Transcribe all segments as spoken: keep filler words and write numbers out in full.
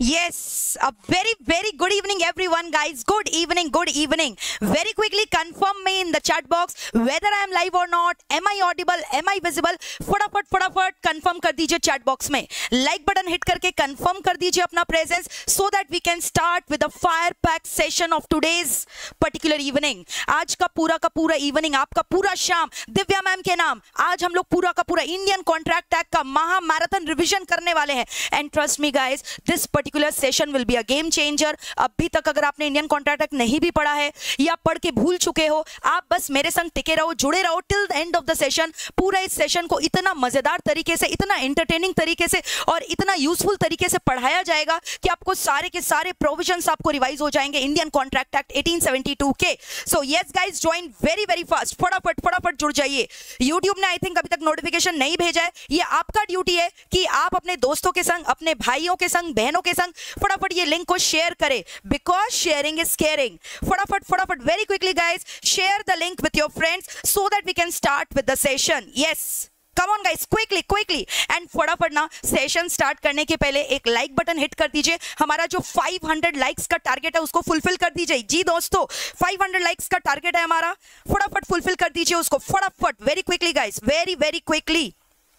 Yes, a very very good evening everyone guys. Good evening, good evening. Very quickly confirm me in the chat box whether I am live or not. Am I audible? Am I visible? फटाफट फटाफट confirm कर दीजिए chat box में. Like button hit करके confirm कर दीजिए अपना presence so that we can start with the fire pack session of today's particular evening. आज का पूरा का पूरा इवनिंग, आपका पूरा शाम दिव्या मैम के नाम आज हम लोग पूरा का पूरा इंडियन कॉन्ट्रैक्ट एक्ट का महा मैराथन रिवीजन करने वाले हैं. And trust me guys, this particular session will be a game changer. अभी तक अगर आपने इंडियन कॉन्ट्रैक्ट एक्ट नहीं भी पढ़ा है या पढ़ के भूल चुके हो, आप बस मेरे संग टिके रहो, जुड़े रहो till the end of the session. पूरा इस सेशन को इतना मजेदार तरीके से, इतना एंटरटेनिंग तरीके से और इतना यूजफुल तरीके से पढ़ाया जाएगा कि आपको सारे के सारे प्रोविजंस आपको रिवाइज हो जाएंगे Indian contract act eighteen seventy two के. So yes guys, join very very fast. फटाफट फटाफट जुड़ जाइए. यूट्यूब ने आई थिंक अभी तक नोटिफिकेशन नहीं भेजा है. ये आपका ड्यूटी है कि आप अपने दोस्तों के संग, अपने भाइयों के संग, बहनों के संग फटाफट ये लिंक को शेयर करें, बिकॉज शेयरिंग इज केयरिंग. फटाफट फटाफट very quickly guys, share the link with your friends so that we can start with the session. Yes, come on guys, quickly quickly. And फटाफट ना सेशन स्टार्ट करने के पहले एक like button hit कर दीजिए. हमारा जो पाँच सौ लाइक्स का टारगेट है उसको फुलफिल कर दीजिए. जी दोस्तों, पाँच सौ लाइक्स का टारगेट है हमारा, फटाफट फुलफिल कर दीजिए उसको. फटाफट very quickly guys, very very quickly.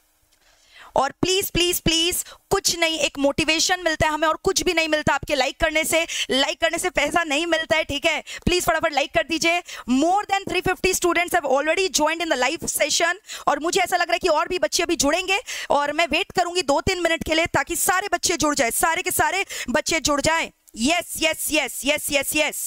और प्लीज प्लीज प्लीज कुछ नहीं, एक मोटिवेशन मिलता है हमें और कुछ भी नहीं मिलता आपके लाइक करने से. लाइक करने से पैसा नहीं मिलता है, ठीक है. प्लीज फटाफट लाइक कर दीजिए. More than three fifty students have already joined in the live session और मुझे ऐसा लग रहा है कि और भी बच्चे अभी जुड़ेंगे और मैं वेट करूंगी दो तीन मिनट के लिए ताकि सारे बच्चे जुड़ जाए, सारे के सारे बच्चे जुड़ जाए. Yes yes yes yes yes yes,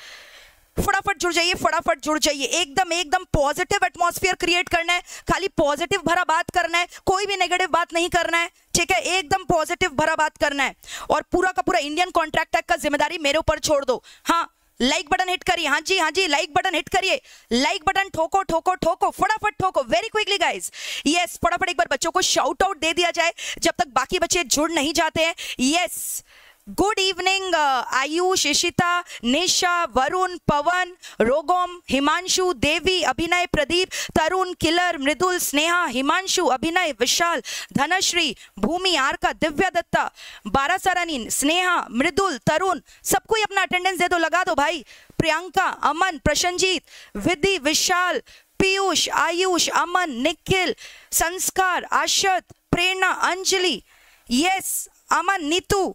फटाफट जुड़ जाइए, फटाफट जुड़ जाइए. एकदम एकदम पॉजिटिव एटमॉस्फेयर क्रिएट करना है, खाली पॉजिटिव भरा बात करना है, कोई भी नेगेटिव बात नहीं करना है, ठीक है. एकदम पॉजिटिव भरा बात करना है और पूरा का पूरा इंडियन कॉन्ट्रैक्ट एक्ट का जिम्मेदारी मेरे ऊपर छोड़ दो. हाँ, लाइक बटन हिट करिए. हाँ जी हाँ जी, लाइक बटन हिट करिए. लाइक बटन ठोको ठोको ठोको, फटाफट ठोको. Very quickly guys. यस, फटाफट एक बार बच्चों को शाउट आउट दे दिया जाए जब तक बाकी बच्चे जुड़ नहीं जाते हैं. Yes, good evening Ayush, Ishita, Nisha, Varun, Pavan, रोगोम, हिमांशु, देवी, अभिनय, प्रदीप, तरुण, किलर, मृदुल, स्नेहा, हिमांशु, अभिनय, विशाल, धनश्री, भूमि, आरका, दिव्या दत्ता, बारासरानी, स्नेहा, मृदुल, तरुण, सबको ही अपना अटेंडेंस दे दो, लगा दो भाई. प्रियंका, अमन, प्रशंजीत, विधि, विशाल, Piyush, Ayush, Aman, Nikhil, Sanskar, Ashat, Prerna, Anjali, yes, Aman, Neetu,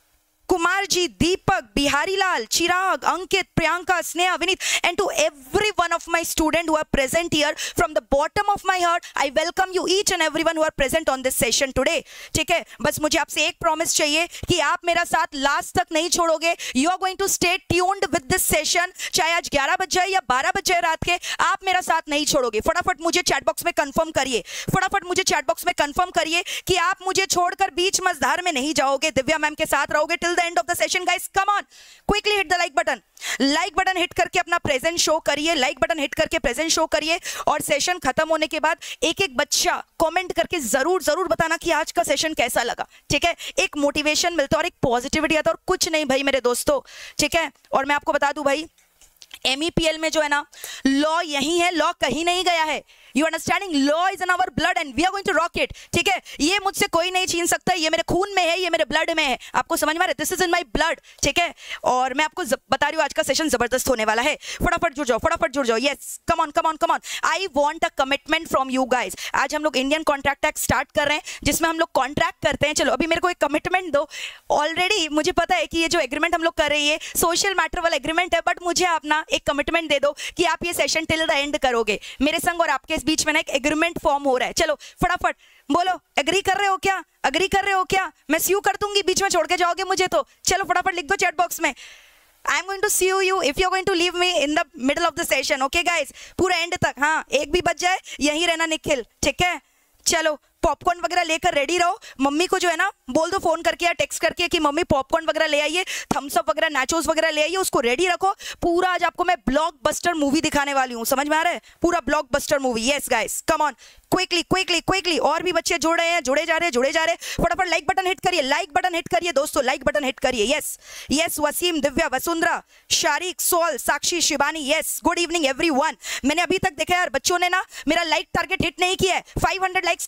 Kumar ji, Deepak, Bihari Lal, Chirag, Ankit, Priyanka, Sneha, Vineet, and to every one of my student who are present here from the bottom of my heart, I welcome you each and everyone who are present on this session today. ठीक है, बस मुझे आपसे एक promise चाहिए कि आप मेरा साथ लास्ट तक नहीं छोड़ोगे. You are going to stay tuned with this session. चाहे आज ग्यारह बज जाए या बारह बज जाए रात के, आप मेरा साथ नहीं छोड़ोगे. फटाफट मुझे चैट बॉक्स में कंफर्म करिए, फटाफट मुझे चैट बॉक्स में कंफर्म करिए कि आप मुझे छोड़कर बीच मझधार में नहीं जाओगे, दिव्या मैम के साथ रहोगे till end of the session. Guys come on, quickly hit the like button. Like button hit करके अपना प्रेजेंट शो करिए. लाइक बटन हिट करके प्रेजेंट शो करिए और सेशन खत्म होने के बाद एक एक बच्चा कमेंट करके जरूर जरूर बताना कि आज का सेशन कैसा लगा, ठीक है. एक मोटिवेशन मिलता है और एक पॉजिटिविटी आता है और कुछ नहीं भाई मेरे दोस्तों, ठीक है. और मैं आपको बता दूं भाई, एम ई पी एल में जो है ना, लॉ यही है, लॉ कहीं नहीं गया है. You understanding, law is in our blood and we are going to rock it, ठीक है. ये मुझसे कोई नहीं छीन सकता, ये मेरे खून में है, ये मेरे ब्लड में है. आपको समझ में आ रहा है, this is in my blood, ठीक है. और मैं आपको बता रही हूँ आज का सेशन जबरदस्त होने वाला है. फटाफट जुड़ जाओ, फटाफट जुड़ जाओ. Yes, come on come on come on. I want a commitment from you guys. आज हम लोग इंडियन कॉन्ट्रैक्ट एक्ट स्टार्ट कर रहे हैं जिसमें हम लोग कॉन्ट्रैक्ट करते हैं. चलो अभी मेरे को एक कमिटमेंट दो. ऑलरेडी मुझे पता है कि ये जो एग्रीमेंट हम लोग कर रहे हैं सोशल मैटर वाला एग्रीमेंट है, बट मुझे आप ना एक कमिटमेंट दे दो कि आप ये सेशन टिल द एंड करोगे. मेरे संग और आपके बीच में ना एक एग्रीमेंट फॉर्म हो रहा है. चलो फटाफट बोलो, एग्री कर रहे हो क्या? एग्री कर रहे हो क्या? मैं स्यू कर दूंगी, बीच में छोड़ के जाओगे मुझे तो. चलो फटाफट लिख दो चैट बॉक्स में, I am going to sue you if you are going to leave me in the middle of the session. Okay guys, पूरा एंड तक. हाँ, एक भी बच जाए यही रहना निखिल, ठीक है. चलो पॉपकॉर्न वगैरह लेकर रेडी रहो. मम्मी को जो है ना बोल दो फोन करके या टेक्स्ट करके कि मम्मी पॉपकॉर्न वगैरह ले आइए, थम्स अप वगैरह, नाचोस वगैरह ले आइए, उसको रेडी रखो. पूरा आज आपको मैं ब्लॉकबस्टर मूवी दिखाने वाली हूँ, समझ में आ रहा है? पूरा blockbuster movie. Yes guys, come on, quickly quickly quickly. और भी बच्चे जुड़ रहे हैं, जुड़े जा रहे हैं, जुड़े जा रहे हैं. फटाफट लाइक बटन हिट करिए, लाइक बटन हिट करिए दोस्तों, लाइक बटन हिट करिए. यस यस, वसीम, दिव्या, वसुंधरा, शारिक, सोल, Sakshi, Shivani. Yes, good evening everyone. मैंने अभी तक देखा यार बच्चों ने ना मेरा लाइक टारगेट हिट नहीं किया है. पाँच सौ लाइक्स का मेरा टारगेट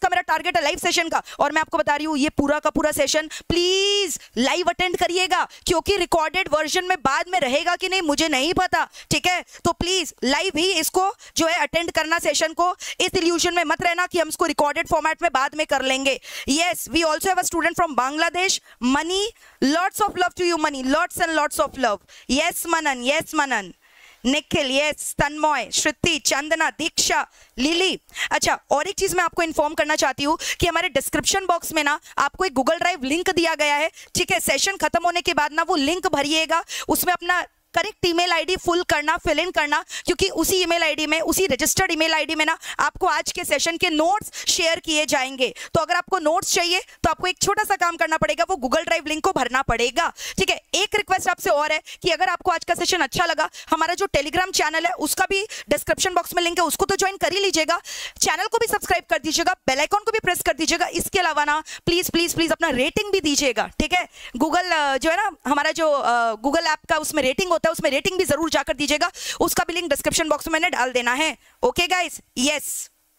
टारगेट है लाइव सेशन का, और मैं आपको बता रही हूँ ये पूरा का पूरा सेशन प्लीज लाइव अटेंड करिएगा, क्योंकि रिकॉर्डेड वर्जन में बाद में रहेगा कि नहीं मुझे नहीं पता, ठीक है। तो प्लीज लाइव ही इसको जो है अटेंड करना सेशन को, इस इल्यूजन में मत रहना कि हम इसको रिकॉर्डेड फॉर्मेट में बाद में कर लेंगे। Yes, we also have a student from Bangladesh, Mani, lots of love to you Mani, lots and lots of love. Yes Manan, yes Manan, Nikhil, yes, Tanmay, Shruti, Chandana, Diksha, Lily. अच्छा, और एक चीज मैं आपको इन्फॉर्म करना चाहती हूँ कि हमारे डिस्क्रिप्शन बॉक्स में ना आपको एक गूगल ड्राइव लिंक दिया गया है, ठीक है। सेशन खत्म होने के बाद ना वो लिंक भरिएगा, उसमें अपना करेक्ट ईमेल आईडी फुल करना, फिल इन करना, क्योंकि उसी ईमेल आईडी में, उसी रजिस्टर्ड ईमेल आईडी में ना आपको आज के सेशन के नोट्स शेयर किए जाएंगे। तो अगर आपको नोट्स चाहिए तो आपको एक छोटा सा काम करना पड़ेगा, वो गूगल ड्राइव लिंक को भरना पड़ेगा, ठीक है। एक रिक्वेस्ट आपसे और है कि अगर आपको आज का सेशन अच्छा लगा, हमारा जो टेलीग्राम चैनल है उसका भी डिस्क्रिप्शन बॉक्स में लिंक है, उसको तो ज्वाइन कर ही लीजिएगा, चैनल को भी सब्सक्राइब कर दीजिएगा, बेल आइकॉन को भी प्रेस कर दीजिएगा। इसके अलावा ना प्लीज प्लीज प्लीज अपना रेटिंग भी दीजिएगा, ठीक है। गूगल जो है ना, हमारा जो गूगल ऐप का उसमें रेटिंग होता है, उसमें रेटिंग भी जरूर जाकर दीजिएगा, उसका भी लिंक डिस्क्रिप्शन बॉक्स में मैंने डाल देना है। ओके गाइस, यस,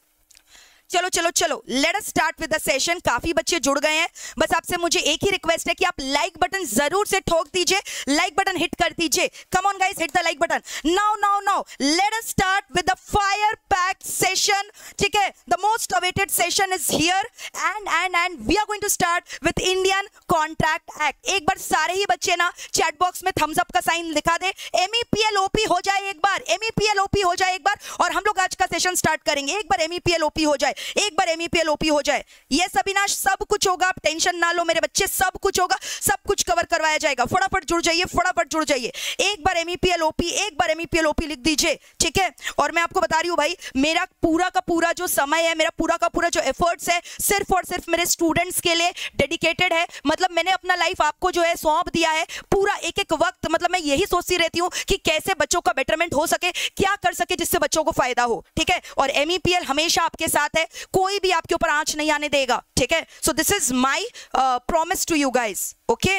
चलो चलो चलो let us start with the session. काफी बच्चे जुड़ गए हैं, बस आपसे मुझे एक ही रिक्वेस्ट है कि आप लाइक बटन जरूर से ठोक दीजिए, लाइक बटन हिट कर दीजिए। Come on guys, hit the like button now now now. Let us start with the fire packed session, ठीक है। The most awaited session is here and and and we are going to start with Indian contract act. एक बार सारे ही बच्चे ना chat box में thumbs up का साइन दिखा दे, एमईपीएलओपी हो जाए एक बार, एमईपीएलओपी हो जाए एक बार, और हम लोग आज का सेशन स्टार्ट करेंगे। एक बार एमईपीएलओपी हो जाए, एक बार एमईपीएलओपी हो जाए। यस अविनाश, सब कुछ होगा, आप टेंशन ना लो मेरे बच्चे, सब कुछ होगा, सब कुछ कवर करवाया जाएगा। फटाफट जुड़ जाइए, फटाफट जुड़ जाइए। एक बार एमईपीएलओपी, एक बार एमईपीएलओपी लिख दीजिए, ठीक है। और मैं आपको बता रही हूं भाई, मेरा पूरा का पूरा जो समय है, मेरा पूरा का पूरा जो एफर्ट्स है, सिर्फ और सिर्फ मेरे स्टूडेंट्स के लिए डेडिकेटेड है। मतलब मैंने अपना लाइफ आपको जो है सौंप दिया है, पूरा एक एक वक्त। मतलब मैं यही सोचती रहती हूं कि कैसे बच्चों का बेटरमेंट हो सके, क्या कर सके जिससे बच्चों को फायदा हो, ठीक है। और एमईपीएल हमेशा आपके साथ है, कोई भी आपके ऊपर आंच नहीं आने देगा, ठीक है। So this is my promise to you guys, okay.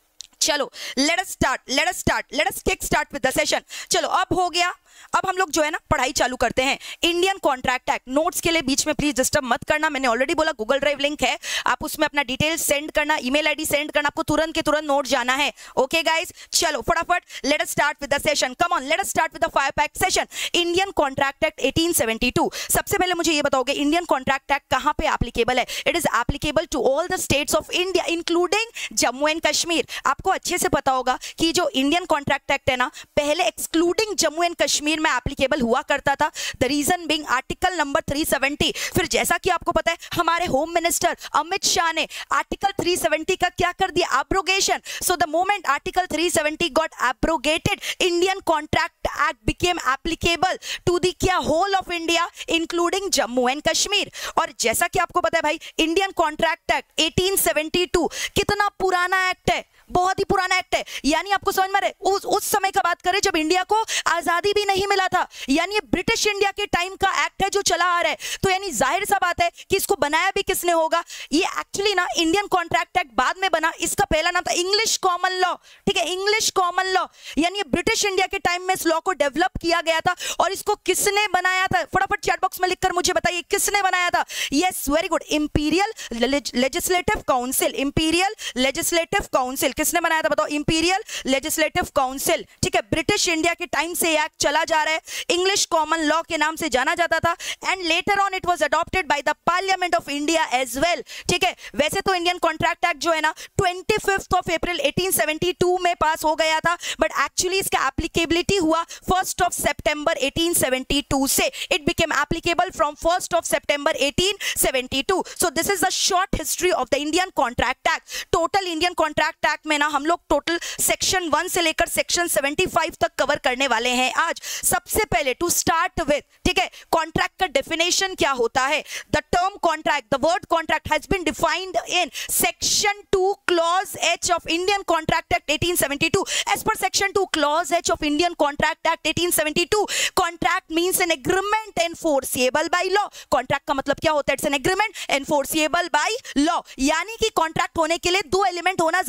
चलो let us start, let us start, let us kick start with the session. चलो अब हो गया, अब हम लोग जो है ना पढ़ाई चालू करते हैं। इंडियन कॉन्ट्रैक्ट एक्ट, नोट्स के लिए बीच में प्लीज डिस्टर्ब मत करना, मैंने ऑलरेडी बोला गूगल ड्राइव लिंक है, आप उसमें अपना डिटेल्स सेंड करना, ईमेल आईडी सेंड करना, आपको तुरंत के तुरंत नोट जाना है। ओके गाइस, चलो फटाफट let us start with the session, come on, let us start with the fire packed session. Indian contract act eighteen seventy two. सबसे पहले मुझे ये बताओगे इंडियन कॉन्ट्रैक्ट एक्ट कहां पे एप्लीकेबल है? It is applicable to all the states of India including Jammu and Kashmir. आपको अच्छे से पता होगा कि जो इंडियन कॉन्ट्रैक्ट एक्ट है ना, पहले एक्सक्लूडिंग जम्मू एंड कश्मीर में एप्लीकेबल हुआ करता था, the reason being article number three seventy. फिर जैसा कि आपको पता है हमारे होम मिनिस्टर अमित शाह ने आर्टिकल थ्री सेवेंटी का क्या कर दिया, abrogation. So the moment article three seventy got abrogated, Indian contract act became applicable to the क्या whole of India including Jammu and Kashmir. और जैसा कि आपको पता है भाई, Indian contract act eighteen seventy two कितना पुराना एक्ट है, बहुत ही पुराना एक्ट है। यानी आपको समझ में रहे, उस उस समय का बात करें जब इंडिया को आजादी भी नहीं मिला था, यानी ये ब्रिटिश इंडिया के टाइम का एक्ट है जो चला आ रहा है। तो यानी जाहिर सा बात है कि इसको बनाया भी किसने होगा। ये एक्चुअली ना इंडियन कॉन्ट्रैक्ट एक्ट बाद में बना, इसका पहला नाम था इंग्लिश कॉमन लॉ, ठीक है, इंग्लिश कॉमन लॉ। यानी ये ब्रिटिश इंडिया के टाइम में इस लॉ को डेवलप किया गया था। और इसको किसने बनाया था, फटाफट चैट बॉक्स में लिखकर मुझे बताइए किसने बनाया था। Yes very good, imperial legislative council, imperial legislative council. किसने बनाया था बताओ, इंपीरियल लेजिस्लेटिव काउंसिल, ठीक है। ब्रिटिश इंडिया के टाइम से एक्ट चला जा रहा है, इंग्लिश कॉमन लॉ के नाम से जाना जाता था, and later on it was adopted by the parliament of India as well, ठीक है। वैसे तो इंडियन कॉन्ट्रैक्ट एक्ट जो है ना twenty fifth of April eighteen seventy two में पास हो गया था, बट एक्चुअली इसका एप्लीकेबिलिटी हुआ first of September eighteen seventy two से। It became applicable from first of September eighteen seventy two. So this is the short history of the Indian contract act. Total Indian contract act में ना हम लोग total section one से लेकर section seventy five तक cover करने वाले हैं आज। सबसे पहले टू स्टार्ट विद, ठीक है, कॉन्ट्रैक्ट का डेफिनेशन क्या होता है। The term contract, the word contract has been defined in section two clause H of Indian contract act eighteen seventy two. As per section two clause H of Indian contract act eighteen seventy two, contract means an agreement enforceable by law. Contract का मतलब क्या होता है, it's an agreement enforceable by law. यानी कि contract होने के लिए दो एलिमेंट होना जरूरी है।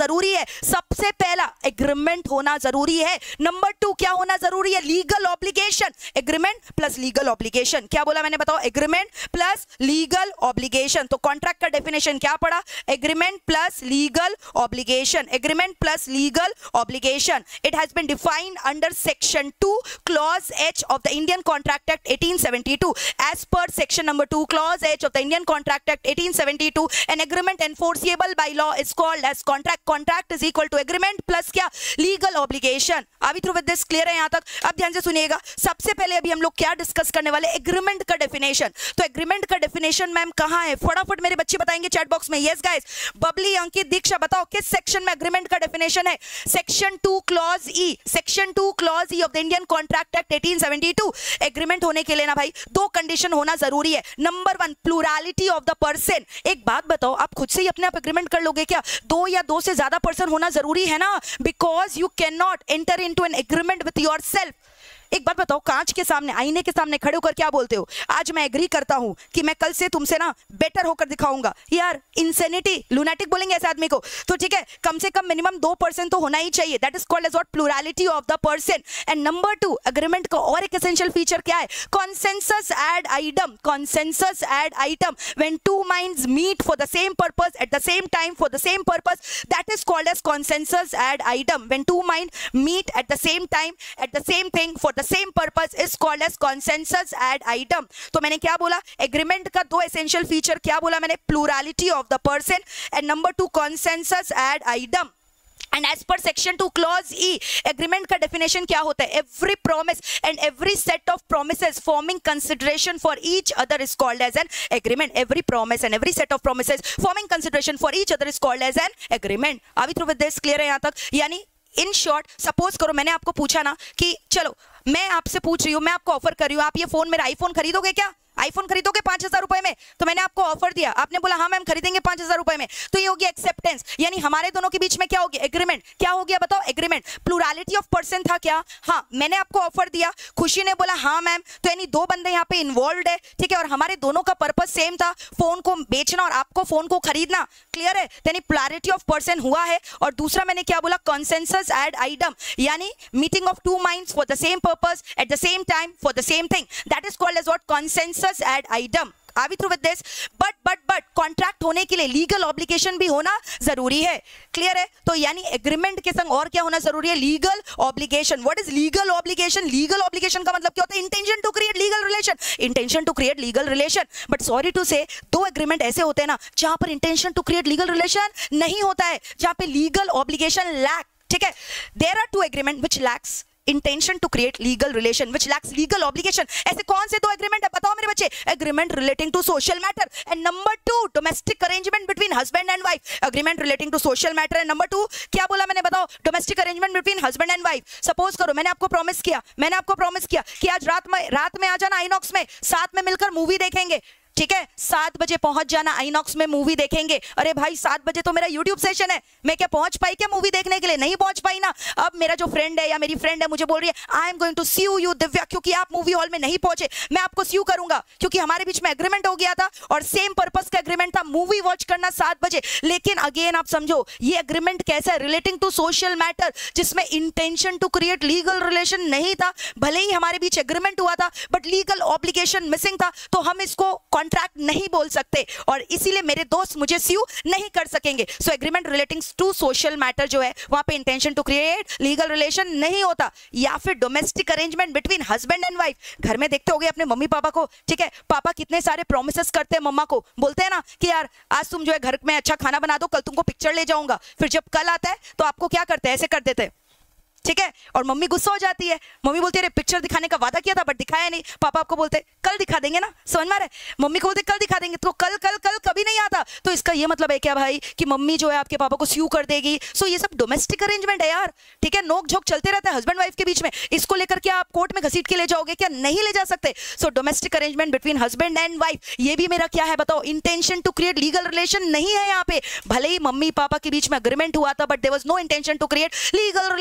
सबसे पहला एग्रीमेंट होना जरूरी है। नंबर टू क्या होना जरूरी है? Legal obligation. Agreement plus legal obligation. क्या बोला मैंने बताओ? Agreement plus legal obligation. तो कॉन्ट्रैक्ट का डेफिनेशन क्या पड़ा? Agreement plus legal obligation. Agreement plus legal obligation. It has been defined under section two clause H of the Indian contract act eighteen seventy two. As per section number two clause H of the Indian contract act eighteen seventy two, an agreement enforceable by law is called as contract. Contract is equal to agreement plus क्या? Legal obligation. Are we through with this? Clear है यहां तक? अब ध्यान से सुनिएगा, सबसे पहले अभी हम लोग क्या डिस्कस करने वाले? एग्रीमेंट का डेफिनेशन। तो एग्रीमेंट का डेफिनेशन मैम कहां है? फटाफट मेरे बच्चे बताएंगे चैट बॉक्स में। यस गाइस, बबली, अंकित, दीक्षा बताओ किस सेक्शन में एग्रीमेंट का डेफिनेशन है? Section two clause E. Section two clause E of the Indian contract act eighteen seventy two. Agreement होने के लिए ना भाई दो कंडीशन होना जरूरी है। Number one, plurality of the person. एक बात बताओ, आप खुद से ही अपने आप एग्रीमेंट कर लोगे क्या? दो या दो से ज्यादा पर्सन होना जरूरी है ना, because you can not enter into an agreement with yourself. एक बात बताओ, कांच के सामने, आईने के सामने खड़े होकर क्या बोलते हो? आज मैं एग्री करता हूं कि मैं कल से तुमसे ना बेटर होकर दिखाऊंगा। यार इंसेनिटी, लूनाटिक बोलेंगे ऐसे आदमी को। तो ठीक है, कम से कम मिनिमम दो पर्सन तो होना ही चाहिए। That is called as what? Plurality of the person. And number two, agreement का और एक एसेंशियल फीचर क्या है? Consensus ad idem. Consensus ad idem. When two minds meet for the same purpose at the same time for the same purpose, that is called as consensus ad idem. When two mind meet at the same time at the same thing for the same purpose is called as consensus ad idem. तो मैंने क्या बोला? Agreement का दो essential feature क्या बोला मैंने? Plurality of the person and number two consensus ad idem. And as per section two clause E, agreement का definition क्या होता है? Every promise and every set of promises forming consideration for each other is called as an agreement. Every promise and every set of promises forming consideration for each other is called as an agreement. Are we through with this? Clear है यहाँ तक? यानी in short, suppose करो मैंने आपको पूछा ना कि चलो मैं आपसे पूछ रही हूँ, मैं आपको ऑफर कर रही हूँ, आप ये फोन, मेरा आईफोन खरीदोगे क्या? आईफोन खरीदोगे पांच हजार रुपए में? तो मैंने आपको ऑफर दिया, आपने बोला हाँ मैम खरीदेंगे पांच हजार रुपए में। तो ये हो गया एक्सेप्टेंस, यानी हमारे दोनों के बीच में क्या हो गया? एग्रीमेंट। क्या हो गया बताओ? एग्रीमेंट। प्लूरलिटी ऑफ पर्सन था क्या? हाँ, मैंने आपको ऑफर दिया, खुशी ने बोला हाँ मैम, तो यानी दो बंदे यहाँ पे इन्वॉल्व है, ठीक है, और हमारे दोनों का पर्पस सेम था, फोन को बेचना और आपको फोन को खरीदना। क्लियर है? यानी प्लूरलिटी ऑफ पर्सन हुआ है। और दूसरा मैंने क्या बोला? कॉन्सेंसस एड आइटम, यानी meeting of two minds for the same purpose at the same time for the same thing, that is called as what? Consensus ad idem. Are we through with this? But but but contract होने के लिए legal obligation भी होना जरूरी है। Clear है? तो यानी एग्रीमेंट के संग और क्या होना जरूरी है? Legal obligation. What is legal obligation? Legal obligation का मतलब क्या होता है? Intention to create legal relation. Intention to create legal relation. But sorry to say, दो एग्रीमेंट ऐसे होते हैं ना जहां पर intention to create legal relation नहीं होता है, जहां पे लीगल ऑब्लिगेशन लैक। ठीक है, there are two agreement which lacks intention to create legal relation which lacks legal obligation. ऐसे कौन से दो एग्रीमेंट है बताओ मेरे बच्चे? Agreement relating to social matter and number two domestic arrangement between husband and wife. Agreement relating to social matter and number two क्या बोला मैंने बताओ? Domestic arrangement between husband and wife. Suppose करो मैंने आपको प्रॉमिस किया, मैंने आपको प्रॉमिस किया कि आज रात में रात में आ जाना आइनॉक्स में, साथ में मिलकर मूवी देखेंगे। ठीक है, सात बजे पहुंच जाना आइनॉक्स में, मूवी देखेंगे। अरे भाई सात बजे तो मेरा यूट्यूब सेशन है, मैं क्या पहुंच पाई क्या मूवी देखने के लिए? नहीं पहुंच पाई ना। अब मेरा जो फ्रेंड है या मेरी फ्रेंड है मुझे बोल रही है I am going to see you Divya, क्योंकि आप मूवी हॉल में नहीं पहुंचे, मैं आपको सी यू करूंगा, क्योंकि हमारे बीच में एग्रीमेंट हो गया था और सेम पर्पस का एग्रीमेंट था, मूवी वॉच करना सात बजे। लेकिन अगेन आप समझो ये एग्रीमेंट कैसा है? रिलेटिंग टू सोशल मैटर, जिसमें intention to create legal relation नहीं था। भले ही हमारे बीच एग्रीमेंट हुआ था बट लीगल ऑब्लिगेशन मिसिंग था, तो हम इसको कॉन्ट्रैक्ट नहीं बोल सकते और इसीलिए मेरे दोस्त मुझे स्यू नहीं कर सकेंगे। So agreement relating to social matter जो है वहां पे intention to create legal relation नहीं होता। या फिर domestic arrangement between husband and wife, घर में देखते होगे अपने मम्मी पापा को, ठीक है, पापा कितने सारे प्रोमिसेस करते हैं मम्मा को, बोलते हैं ना कि यार आज तुम जो है घर में अच्छा खाना बना दो, कल तुमको पिक्चर ले जाऊंगा। फिर जब कल आता है तो आपको क्या करते हैं? ऐसे कर देते हैं, ठीक है, और मम्मी गुस्सा हो जाती है, मम्मी बोलती है पिक्चर दिखाने का वादा किया था बट दिखाया नहीं। पापा आपको बोलते कल दिखा देंगे ना, समझ में आ रहा है? मम्मी को बोलते कल दिखा देंगे, तो कल कल कल कभी नहीं आता। तो इसका ये मतलब है क्या भाई कि मम्मी जो है आपके पापा को स्यू कर देगी। सो ये सब डोमेस्टिक अरेंजमेंट है यार, ठीक है, नोक झोंक चलते रहता है हस्बैंड वाइफ के बीच में। इसको लेकर के आप कोर्ट में घसीट के ले जाओगे क्या? नहीं ले जा सकते। So domestic arrangement between husband and wife, ये भी मेरा क्या है बताओ? Intention to create legal relation नहीं है यहाँ पे। भले ही मम्मी पापा के बीच में अग्रीमेंट हुआ था but there was no intention to create legal relation. तो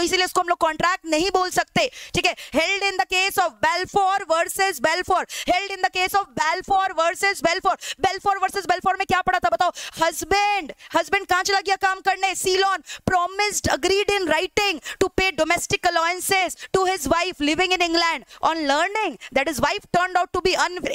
इसीलिए इसको हम लोग कॉन्ट्रैक्ट नहीं बोल सकते, ठीक है। Held in the case of Balfour versus Balfour, held in the case of Balfour versus Balfour. Balfour versus Balfour में क्या पढ़ा था बताओ? हस्बैंड हस्बैंड कहां चला गया काम करने? Ceylon. Promised agreed in writing to pay domestic allowances to his wife living in England. On learning that his wife turned out to be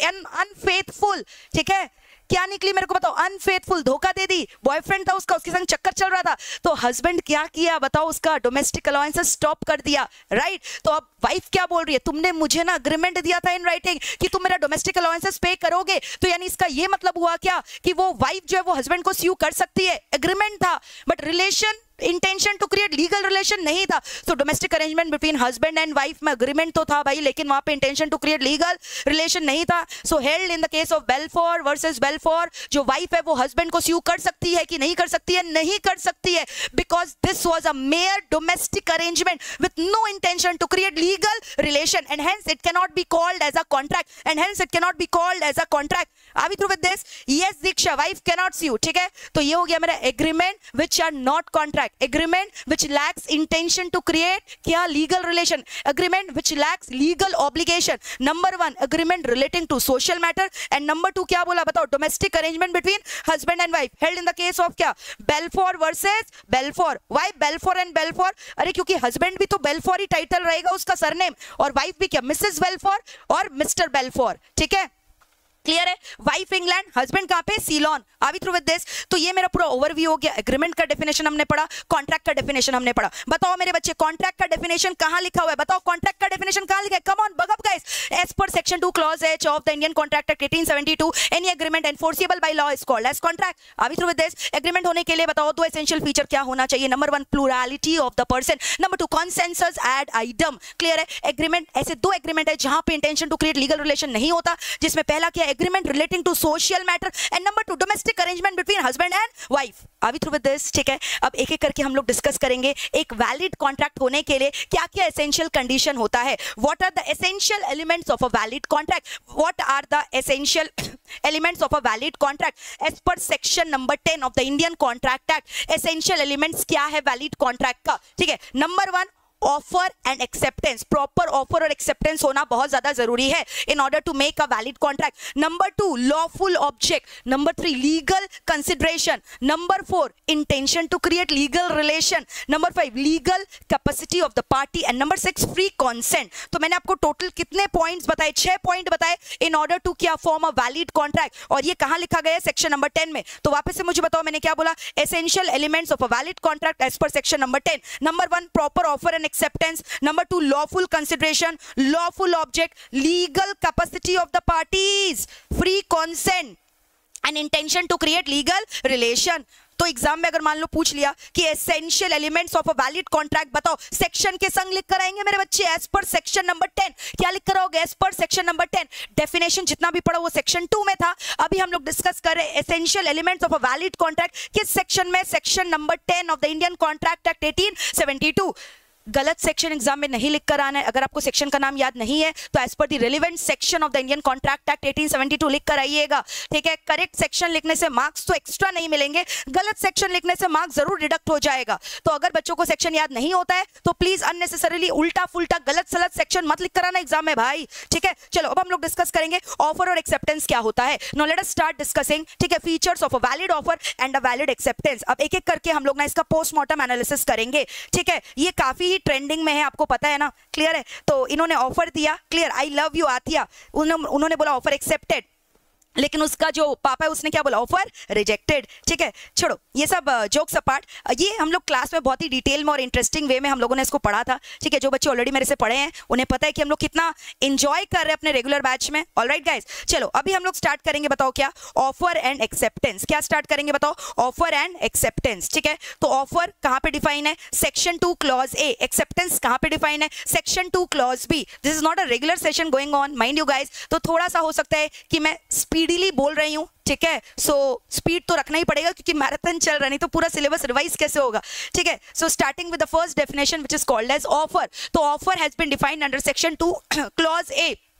unfaithful, ठीक है। क्या निकली मेरे को बताओ? अनफेथफुल, धोखा दे दी। बॉयफ्रेंड था उसका, उसके संग चक्कर चल रहा था, तो हस्बैंड क्या किया बताओ? उसका डोमेस्टिक अलाउंसेस स्टॉप कर दिया, राइट। तो अब वाइफ क्या बोल रही है? तुमने मुझे ना अग्रीमेंट दिया था इन राइटिंग कि तुम मेरा डोमेस्टिक अलाउंसेस पे करोगे, तो यानी इसका ये मतलब हुआ क्या कि वो वाइफ जो है वो हस्बैंड को स्यू कर सकती है। एग्रीमेंट था but relation intention to create legal relation नहीं था। तो domestic arrangement between husband and wife में अग्रीमेंट तो था भाई, लेकिन वहां पे intention to create legal relation नहीं था। So held in the case of Balfour versus Balfour, जो वाइफ है वो हस्बैंड को स्यू कर सकती है कि नहीं कर सकती है? नहीं कर सकती है, because this was a mere domestic arrangement with no intention to create legal relation and hence it can not be called as a contract and hence it can not be called as a contract. Are we through with this? Yes Diksha, wife can not sue, ठीक है। तो ये हो गया मेरा agreement which are not contract, agreement which lacks intention to create क्या legal relation, agreement which lacks legal obligation। number one agreement relating to social matter and number two क्या बोला बताओ? domestic arrangement between husband and wife held in the case of क्या? Balfour versus Balfour। why Balfour and Balfour? अरे क्योंकि husband भी तो Balfour ही title रहेगा उसका सरनेम, और वाइफ भी क्या? मिसेस Balfour और मिस्टर Balfour, ठीक है। क्लियर है? वाइफ इंग्लैंड, हस्बैंड कहां पे? Ceylon. Are we through with this? तो ये मेरा पूरा ओवरव्यू हो गया। एग्रीमेंट का डेफिनेशन हमने पढ़ा, कॉन्ट्रैक्ट का डेफिनेशन हमने पढ़ा। बताओ मेरे बच्चे कॉन्ट्रैक्ट का डेफिनेशन कहां लिखा हुआ है? बताओ कॉन्ट्रैक्ट का डेफिनेशन कहां लिखा है? Come on buck up guys. As per section two clause H of the Indian contract act eighteen seventy two, any agreement enforceable by law is called as contract. Are we through with this? Agreement होने के लिए बताओ दो essential feature क्या होना चाहिए? Number one plurality of the person, number two consensus ad idem. Clear है? Agreement ऐसे दो एग्रीमेंट है जहां पे intention to create legal relation नहीं होता, जिसमें पहला क्या? Agreement relating to social matter and number two domestic arrangement between husband and wife. Are we through with this? ठीक है, अब एक एक करके हम लोग डिस्कस करेंगे। एक वैलिड कॉन्ट्रैक्ट होने के लिए क्या क्या एसेंशियल कंडीशन होता है? What are the essential elements of a valid contract? What are the essential elements of a valid contract as per section number ten of the Indian contract act? Essential elements क्या है valid contract का? ठीक है, number one offer and acceptance. Proper offer और acceptance होना बहुत ज्यादा जरूरी है in order to make a valid contract. Number two lawful object, number three legal consideration, number four intention to create legal relation, number five legal capacity of the party and number six free consent. तो मैंने आपको total कितने points बताए? छह point बताए in order to क्या form a valid contract, और ये कहां लिखा गया है? सेक्शन नंबर टेन में। तो वापस से मुझे बताओ मैंने क्या बोला? Essential elements of a valid contract as per section number ten. Number one proper offer and acceptance, number two lawful consideration, lawful object, legal capacity of the parties, free consent and intention to create legal relation। तो exam में अगर मान लो पूछ लिया कि essential elements of a valid contract बताओ, section के संग लिख कर आएंगे मेरे बच्चे as per section number ten. क्या लिख कर आओगे? As per section number ten. Definition जितना भी पढ़ा वो सेक्शन टू में था, अभी हम लोग डिस्कस कर रहे हैं essential elements of a valid contract किस सेक्शन में? Section number ten of the Indian contract act eighteen seventy two. गलत सेक्शन एग्जाम में नहीं लिख कर आना है। अगर आपको सेक्शन का नाम याद नहीं है तो as per the relevant section of the Indian contract act eighteen seventy two लिख कर आइएगा, ठीक है। करेक्ट सेक्शन लिखने से मार्क्स तो एक्स्ट्रा नहीं मिलेंगे, गलत सेक्शन लिखने से मार्क्स जरूर डिडक्ट हो जाएगा। तो अगर बच्चों को सेक्शन याद नहीं होता है तो प्लीज अननेसेसरीली उल्टा फुल्टा गलत सलत सेक्शन मत लिख कर आना एग्जाम में भाई, ठीक है। चलो अब हम लोग डिस्कस करेंगे ऑफर और एक्सेप्टेंस क्या होता है। Now let us start discussing, ठीक है, features of a valid offer and a valid acceptance. अब एक एक करके हम लोग ना इसका पोस्टमार्टम एनालिसिस करेंगे, ठीक है। ये काफी ही ट्रेंडिंग में है, आपको पता है ना, क्लियर है। तो इन्होंने ऑफर दिया, clear, I love you Atiya, उन्होंने बोला ऑफर एक्सेप्टेड, लेकिन उसका जो पापा है उसने क्या बोला? ऑफर रिजेक्टेड, ठीक है। छोड़ो ये सब जोक्स अपार्ट, ये हम लोग क्लास में बहुत ही डिटेल में और इंटरेस्टिंग वे में हम लोगों ने इसको पढ़ा था, ठीक है। जो बच्चे ऑलरेडी मेरे से पढ़े हैं उन्हें पता है कि हम लोग कितना एंजॉय कर रहे हैं अपने रेगुलर बैच में। ऑलराइट गाइस, चलो अभी हम लोग स्टार्ट करेंगे, बताओ क्या? Offer and acceptance. क्या स्टार्ट करेंगे बताओ? ऑफर एंड एक्सेप्टेंस, ठीक है। तो ऑफर कहां पे डिफाइन है? Section two clause A. Acceptance कहां पे डिफाइन है? Section two clause B. This is not a regular session going on, mind you guys, तो थोड़ा सा हो सकता है कि मैं स्पीडीली बोल रही हूं, ठीक है। सो स्पीड तो रखना ही पड़ेगा क्योंकि मैराथन चल रहा, नहीं तो पूरा सिलेबस रिवाइज कैसे होगा, ठीक है। So starting with the first definition which is called as offer. तो offer has been defined under section two clause A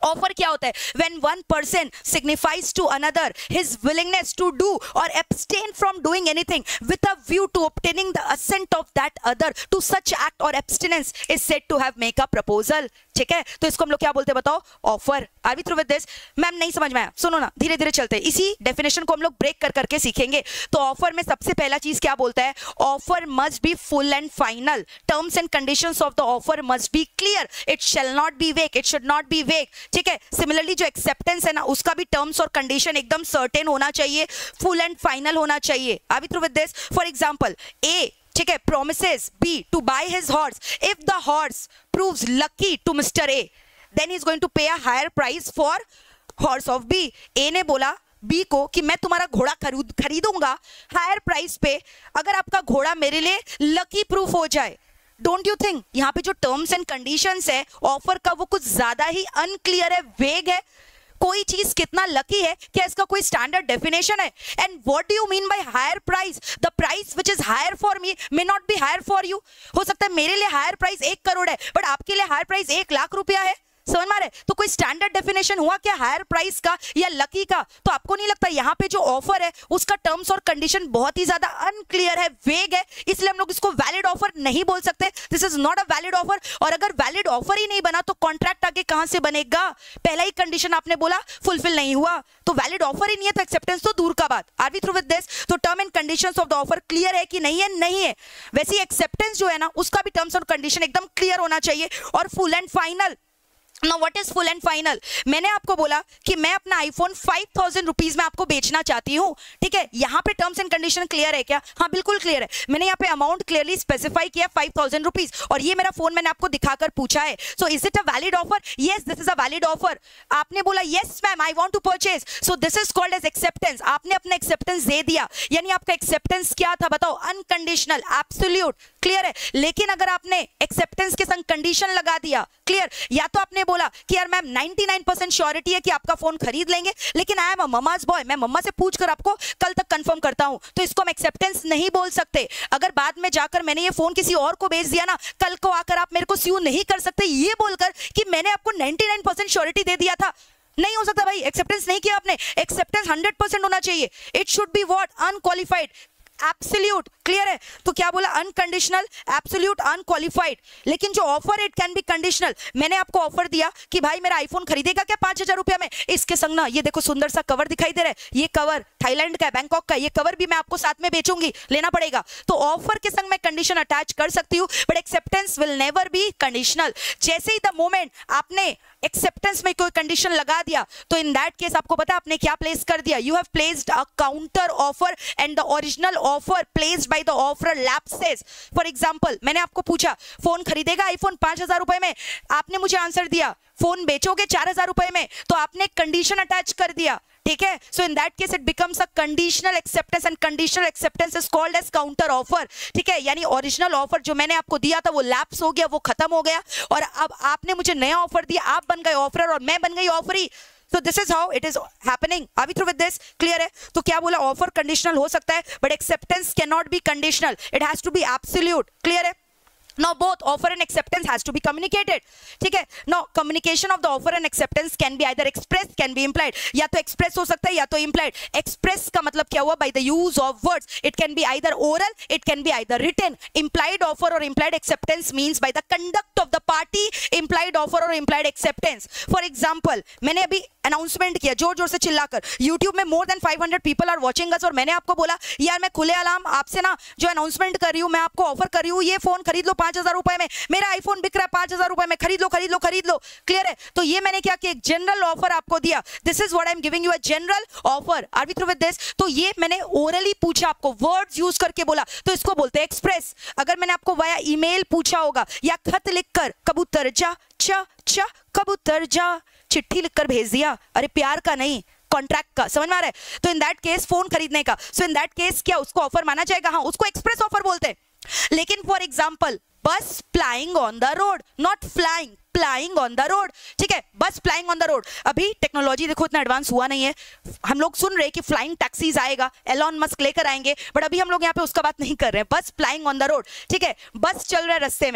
offer क्या होता है? When one person signifies to another his willingness to do or abstain from doing anything with a view to obtaining the assent of that other to such act or abstinence is said to have make a proposal. ठीक है, तो इसको हम लोग क्या बोलते हैं बताओ? Offer. Are we through with this? Ma'am नहीं समझ में आया, सुनो ना, धीरे धीरे चलते हैं, इसी डेफिनेशन को हम लोग ब्रेक कर करके सीखेंगे. तो ऑफर में सबसे पहला चीज क्या बोलता है? Offer must be full and final. Terms and conditions of the offer must be clear. It shall not be vague, it should not be vague. ठीक है, सिमिलरली जो एक्सेप्टेंस है ना, उसका भी टर्म्स और कंडीशन एकदम सर्टेन होना चाहिए, फुल एंड फाइनल होना चाहिए. Are we through with this? For example, a, ठीक है, promises B to buy his horse. If the horse proves lucky to Mister A, then he is going to pay a higher price for horse of B. A ने बोला B को कि मैं तुम्हारा घोड़ा खरीद खरीदूंगा हायर प्राइस पे अगर आपका घोड़ा मेरे लिए लकी प्रूफ हो जाए. डोंट यू थिंक यहाँ पे जो टर्म्स एंड कंडीशंस है ऑफर का वो कुछ ज्यादा ही अनक्लियर है, वेग है? कोई चीज कितना लकी है, क्या इसका कोई स्टैंडर्ड डेफिनेशन है? And what do you mean by higher price? The price which is higher for me may not be higher for you. हो सकता है मेरे लिए हायर प्राइस एक करोड़ है बट आपके लिए हायर प्राइस एक लाख रुपया है. समझ में आ रहा है? तो कोई स्टैंडर्ड डेफिनेशन हुआ क्या हायर प्राइस का या लकी का? तो आपको नहीं लगता यहाँ पे जो ऑफर है उसका टर्म्स और कंडीशन बहुत ही ज्यादा अनक्लियर है, वेग है, इसलिए हम लोग इसको वैलिड ऑफर नहीं बोल सकते. This is not a valid offer. और अगर वैलिड ऑफर ही नहीं बना तो कॉन्ट्रैक्ट आगे कहां से बनेगा? पहला ही कंडीशन आपने बोला फुलफिल नहीं हुआ, तो वैलिड ऑफर ही नहीं है तो एक्सेप्टेंस तो दूर का बात. Are we through with this? तो term and conditions of the offer clear है कि नहीं है? नहीं है. वैसे एक्सेप्टेंस जो है ना उसका भी टर्म्स और कंडीशन एकदम क्लियर होना चाहिए और full and final. Now what is full and final? मैंने आपको बोला कि मैं अपना आईफोन फाइव थाउजेंड रुपीज में आपको बेचना चाहती हूँ. ठीक है, यहाँ पे टर्म्स एंड कंडीशन क्लियर है क्या? हाँ बिल्कुल क्लियर है. मैंने यहाँ पे अमाउंट क्लियरली स्पेसिफाई किया फाइव थाउजेंड रुपीज और ये मेरा फोन मैंने आपको दिखाकर पूछा है. So is it a valid offer? Yes, this is a valid offer. आपने बोला yes ma'am I want to purchase, so this is called as acceptance. आपने अपना एक्सेप्टेंस दे दिया, यानी आपका एक्सेप्टेंस क्या था बताओ? Unconditional, absolute. क्लियर है? लेकिन अगर आपने एक्सेप्टेंस के संग कंडीशन लगा दिया, क्लियर, या तो आपने बोला कि यार मैम निन्यानवे परसेंट श्योरिटी है कि आपका फोन खरीद लेंगे लेकिन I am a mama's boy, मैं मम्मा से पूछकर आपको कल तक कंफर्म करता हूं, तो इसको हम एक्सेप्टेंस नहीं बोल सकते. अगर बाद में जाकर मैंने ये फोन किसी और को बेच दिया ना, कल को आकर आप मेरे को स्यू नहीं कर सकते ये बोलकर कि मैंने आपको निन्यानवे परसेंट श्योरिटी दे दिया था. नहीं हो सकता भाई, एक्सेप्टेंस नहीं किया आपने. एक्सेप्टेंस हंड्रेड परसेंट होना चाहिए. It should be what? Unqualified, absolute. Clear है? तो क्या बोला? Unconditional, absolute, unqualified. लेकिन जो offer it can be conditional. मैंने आपको ऑफर दिया कि भाई मेरा आईफोन खरीदेगा क्या पांच हजार रुपया में? इसके संग ना ये देखो सुंदर सा कवर दिखाई दे रहा है, ये कवर थाईलैंड का है, बैंकॉक का, ये कवर भी मैं आपको साथ में बेचूंगी, लेना पड़ेगा. तो ऑफर के संग मैं कंडीशन अटैच कर सकती हूँ but acceptance will never be conditional. जैसे ही द मोमेंट आपने एक्सेप्टेंस में कोई कंडीशन लगा दिया तो इन दैट केस आपको पता आपने क्या प्लेस कर दिया? You have placed a counter offer and the original offer placed by the offeror lapses. For example, मैंने आपको पूछा फोन खरीदेगा आईफोन पांच हजार रुपए में, आपने मुझे आंसर दिया फोन बेचोगे चार हजार रुपए में, तो आपने कंडीशन अटैच कर दिया. ठीक है, so in that case it becomes a conditional acceptance and conditional acceptance is called as counter offer. ठीक है, यानी ओरिजिनल ऑफर जो मैंने आपको दिया था वो लैप्स हो गया, वो खत्म हो गया और अब आपने मुझे नया ऑफर दिया, आप बन गए ऑफरर और मैं बन गई offeree. So this is how it is happening. Are we through with this? Clear है? तो क्या बोला? ऑफर कंडीशनल हो सकता है but acceptance cannot be conditional. It has to be absolute. Clear है? Now both offer and acceptance has to be communicated. ठीक है? Now communication of the offer and acceptance can be either expressed, can be implied. या तो express हो सकता है या तो implied. Express का मतलब क्या हुआ? By the use of words. It can be either oral, it can be either written. Implied offer or implied acceptance means by the conduct of the party, implied offer or implied acceptance. For example, मैंने अभी announcement किया जोर जोर से चिल्लाकर, YouTube में more than five hundred people are watching us और मैंने आपको बोला यार मैं खुले आलाम आपसे ना जो अनाउंसमेंट कर रही हूँ, मैं आपको ऑफर कर रही हूँ, ये फोन खरीद लो पांच हजार रुपए में, मेरा आईफोन बिक रहा है पांच हजार रुपए में, खरीद लो खरीद लो खरीद लो. क्लियर है? तो ये मैंने क्या किया? एक जनरल ऑफर आपको दिया. This is what I am giving you a general offer. Are we through with this? तो ये मैंने ओरली पूछा आपको, वर्ड्स यूज करके बोला, तो इसको बोलते हैं एक्सप्रेस. अगर मैंने आपको वाया ईमेल पूछा होगा या खत लिखकर, कबूतर जा चा चा कबूतर जा, चिट्ठी लिखकर भेज दिया, अरे प्यार का नहीं कॉन्ट्रैक्ट का. समझ में आ रहा है? तो इन दैट केस फोन खरीदने का, सो इन दैट केस क्या उसको ऑफर माना जाएगा? हाँ, उसको एक्सप्रेस ऑफर बोलते हैं. लेकिन for example bus plying on the road, not flying, plying on the road. ठीक है, bus plying on the road. अभी टेक्नोलॉजी देखो इतना एडवांस हुआ नहीं है, हम लोग सुन रहे हैं कि फ्लाइंग टैक्सीज आएगा, एलॉन मस्क लेकर आएंगे, बट अभी हम लोग यहाँ पे उसका बात नहीं कर रहे हैं. बस प्लाइंग ऑन द रोड. ठीक है, बस चल रहा है रास्ते में,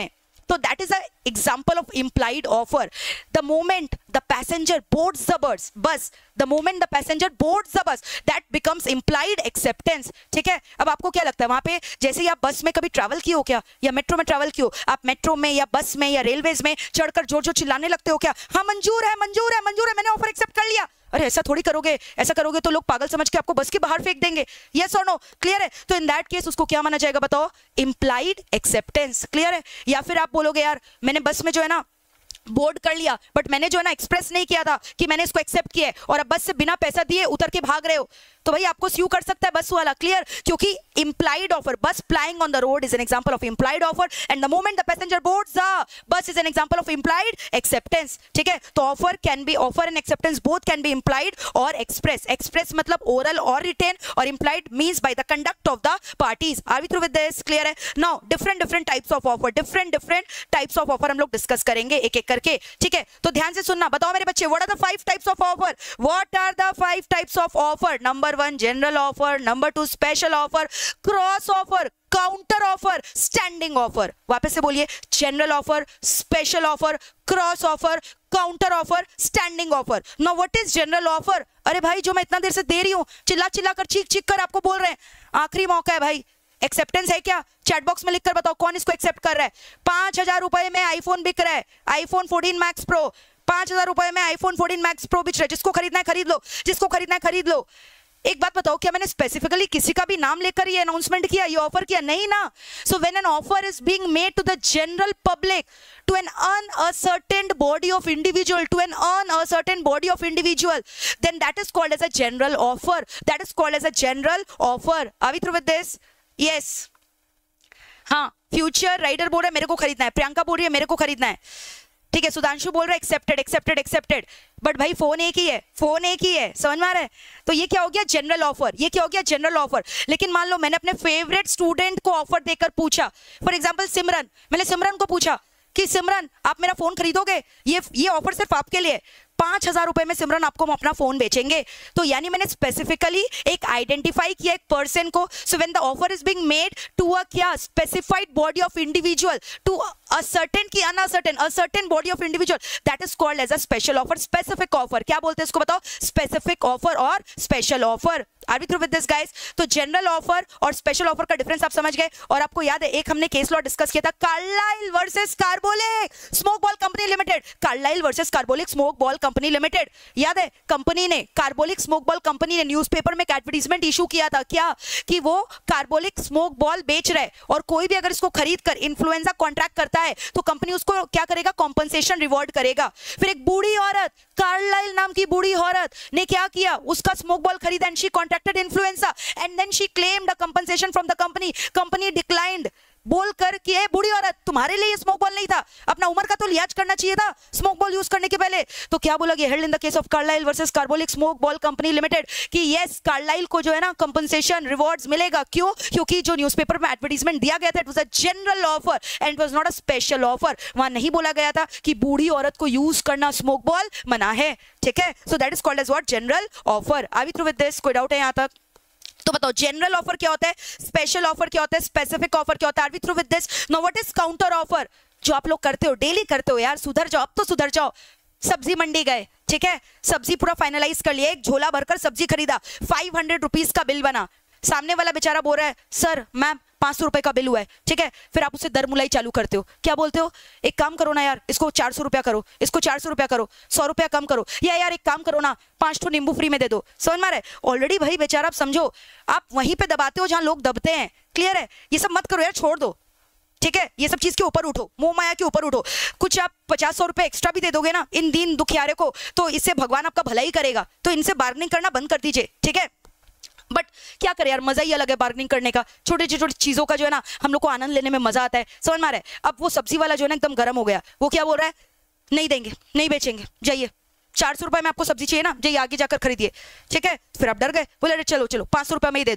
तो that is a example of implied offer. The moment the passenger boards the bus, bus, the moment the passenger boards the bus, that becomes implied acceptance. ठीक है, अब आपको क्या लगता है वहां पे, जैसे ही आप बस में कभी ट्रैवल किए हो क्या, या मेट्रो में ट्रैवल किए हो, आप मेट्रो में या बस में या रेलवेज में चढ़कर जोर जोर चिल्लाने लगते हो क्या, हाँ मंजूर है मंजूर है मंजूर है, मैंने ऑफर एक्सेप्ट कर लिया। अरे ऐसा थोड़ी करोगे, ऐसा करोगे तो लोग पागल समझ के आपको बस के बाहर फेंक देंगे। यस और नो, क्लियर है? तो इन दैट केस उसको क्या माना जाएगा बताओ, इंप्लाइड एक्सेप्टेंस। क्लियर है? या फिर आप बोलोगे यार मैंने बस में जो है ना बोर्ड कर लिया, बट मैंने जो है ना एक्सप्रेस नहीं किया था कि मैंने इसको एक्सेप्ट किया है, और अब बस से बिना पैसा दिए उतर के भाग रहे हो, तो भाई आपको स्यू कर सकता है बस वाला। क्लियर? क्योंकि implied offer, bus plying on the road is an example of implied offer, and the moment the passenger boards the bus is an example of implied acceptance. ठीक है? तो offer can be, offer and acceptance both can be implied or express. Express मतलब oral or written, और implied means by the conduct of the parties. Are we through with this? Clear है? Now different different types of offer, different different types of offer हम लोग discuss करेंगे एक एक करके। ठीक है? तो ध्यान से सुनना, बताओ मेरे बच्चे, what are the five types of offer? What are the five types of offer? Number one, general offer. Number two, special offer. Cross offer, counter offer, standing offer. वापस से बोलिए, general offer, special offer, cross offer, counter offer, standing offer. Now what is general offer? अरे भाई जो मैं इतना देर से दे रही हूं, चिल्ला चिल्ला कर चीख चीख कर आपको बोल रहे हैं, आखिरी मौका है भाई, एक्सेप्टेंस है क्या? चैट बॉक्स में लिखकर बताओ कौन इसको एक्सेप्ट कर रहा है। पांच हजार रुपए में आईफोन बिक रहा है, आईफोन फोर्टीन मैक्स प्रो, पांच हजार रुपए में आईफोन फोर्टीन मैक्स प्रो बिक रहा है। जिसको खरीदना है खरीद लो, जिसको खरीदना है खरीद लो। एक बात बताओ, क्या मैंने स्पेसिफिकली किसी का भी नाम लेकर ये अनाउंसमेंट किया, ये ऑफर किया? नहीं ना। So when an offer is being made to the general public, to an unascertained body of individual, to an unascertained body of individual, then that is called as a general offer, that is called as a general offer. Are we through with this? Yes. हाँ, future rider बोल रहा है मेरे को खरीदना है, प्रियंका बोल रही है मेरे को खरीदना है, ठीक है, सुधांशु बोल रहा है एक्सेप्टेड एक्सेप्टेड एक्सेप्टेड, बट भाई फोन एक ही है, फोन एक ही है, समझ में आ रहा है? तो ये क्या हो गया, जनरल ऑफर। ये क्या हो गया, जनरल ऑफर। लेकिन मान लो मैंने अपने फेवरेट स्टूडेंट को ऑफर देकर पूछा, फॉर एग्जांपल सिमरन, मैंने सिमरन को पूछा कि सिमरन आप मेरा फोन खरीदोगे, ये ये ऑफर सिर्फ आपके लिए, पांच हजार रुपए में सिमरन आपको हम अपना फोन बेचेंगे। तो यानी मैंने स्पेसिफिकली एक आइडेंटिफाई किया एक पर्सन को। So when the offer is being made to a क्या specified body of individual, to a certain की uncertain, a certain body of individual, that is called as a special offer, specific offer. क्या बोलते हैं इसको बताओ, specific offer और special offer. Are we through with this guys? तो general offer और special offer का डिफरेंस आप समझ गए। और आपको याद है एक हमने केस लॉ डिस्कस किया था, Carlill versus Carbolic Smoke Ball Company Limited, Carlill versus Carbolic Smoke Ball Company Limited. याद है, कंपनी ने, कार्बोलिक स्मोक बॉल कंपनी ने न्यूज़पेपर में एक एडवर्टाइजमेंट इशू किया था, क्या कि वो कार्बोलिक स्मोक बॉल बेच रहे, और कोई भी अगर इसको खरीद कर इन्फ्लुएंजा कॉन्ट्रैक्ट करता है तो कंपनी उसको क्या करेगा, कॉम्पनसेशन रिवॉर्ड करेगा। फिर एक बूढ़ी औरत, कार्लाइल नाम की बूढ़ी औरत ने क्या किया, उसका स्मोक बॉल खरीदा and she contracted influenza and then she claimed a compensation from the company. Company declined, बोलकर कि बूढ़ी औरत तुम्हारे लिए स्मोक बॉल नहीं था, अपना उम्र का तो लिहाज करना चाहिए था स्मोक बॉल यूज करने के पहले। तो क्या बोला गया, held in the case of Carlill versus Carbolic Smoke Ball Company Limited कि यस कार्लाइल को जो है ना कंपनसेशन रिवॉर्ड्स मिलेगा। क्यों? क्योंकि जो न्यूज़पेपर में एडवर्टाइजमेंट दिया गया था it was a general offer and it was not a special offer. वहां नहीं बोला गया था कि बूढ़ी औरत को यूज करना स्मोक बॉल मना है, ठीक है। So that is called as what, general offer. Are we through with this? कोई डाउट है यहां तक? तो बताओ जनरल ऑफर क्या होता है, स्पेशल ऑफर क्या होता है, स्पेसिफिक ऑफर क्या होता है? Are we through with this? Now what is counter offer? जो आप लोग करते हो, डेली करते हो यार, सुधर जाओ, अब तो सुधर जाओ। सब्जी मंडी गए, ठीक है, सब्जी पूरा फाइनलाइज कर लिया, एक झोला भरकर सब्जी खरीदा, फाइव हंड्रेड रुपीज का बिल बना, सामने वाला बेचारा बोल रहा है सर मैम पांच सौ रुपए का बिल हुआ है, ठीक है। फिर आप उससे दरमुलाई चालू करते हो, क्या बोलते हो, एक काम करो ना यार, इसको चार सौ रुपया करो, इसको चार सौ रुपया करो, सौ रुपया कम करो, या यार एक काम करो ना, पांच ठो नींबू फ्री में दे दो। समझ में आ रहा है? ऑलरेडी भाई बेचारा, आप समझो आप वहीं पे दबाते हो जहां लोग दबते हैं। क्लियर है? ये सब मत करो यार, छोड़ दो, ठीक है। ये सब चीज के ऊपर उठो, मोह माया के ऊपर उठो। कुछ आप पचास सौ रुपए एक्स्ट्रा भी दे दोगे ना इन दीन दुखियारे को, तो इससे भगवान आपका भला ही करेगा। तो इनसे बार्गेनिंग करना बंद कर दीजिए, ठीक है। बट क्या करें यार, मजा ही अलग है बार्गेनिंग करने का, छोटे छोटे चीजों का जो है ना हम लोग को आनंद लेने में मजा आता है। समझ में आ रहा है? अब वो सब्जी वाला जो है ना एकदम गर्म हो गया, वो क्या बोल रहा है, नहीं देंगे, नहीं बेचेंगे, जाइए, चार सौ रुपए में आपको सब्जी चाहिए ना, जाइए आगे जाकर खरीदिए, ठीक है। फिर आप डर गए, बोले अरे चलो चलो पांच सौ रुपए में ही दे दो।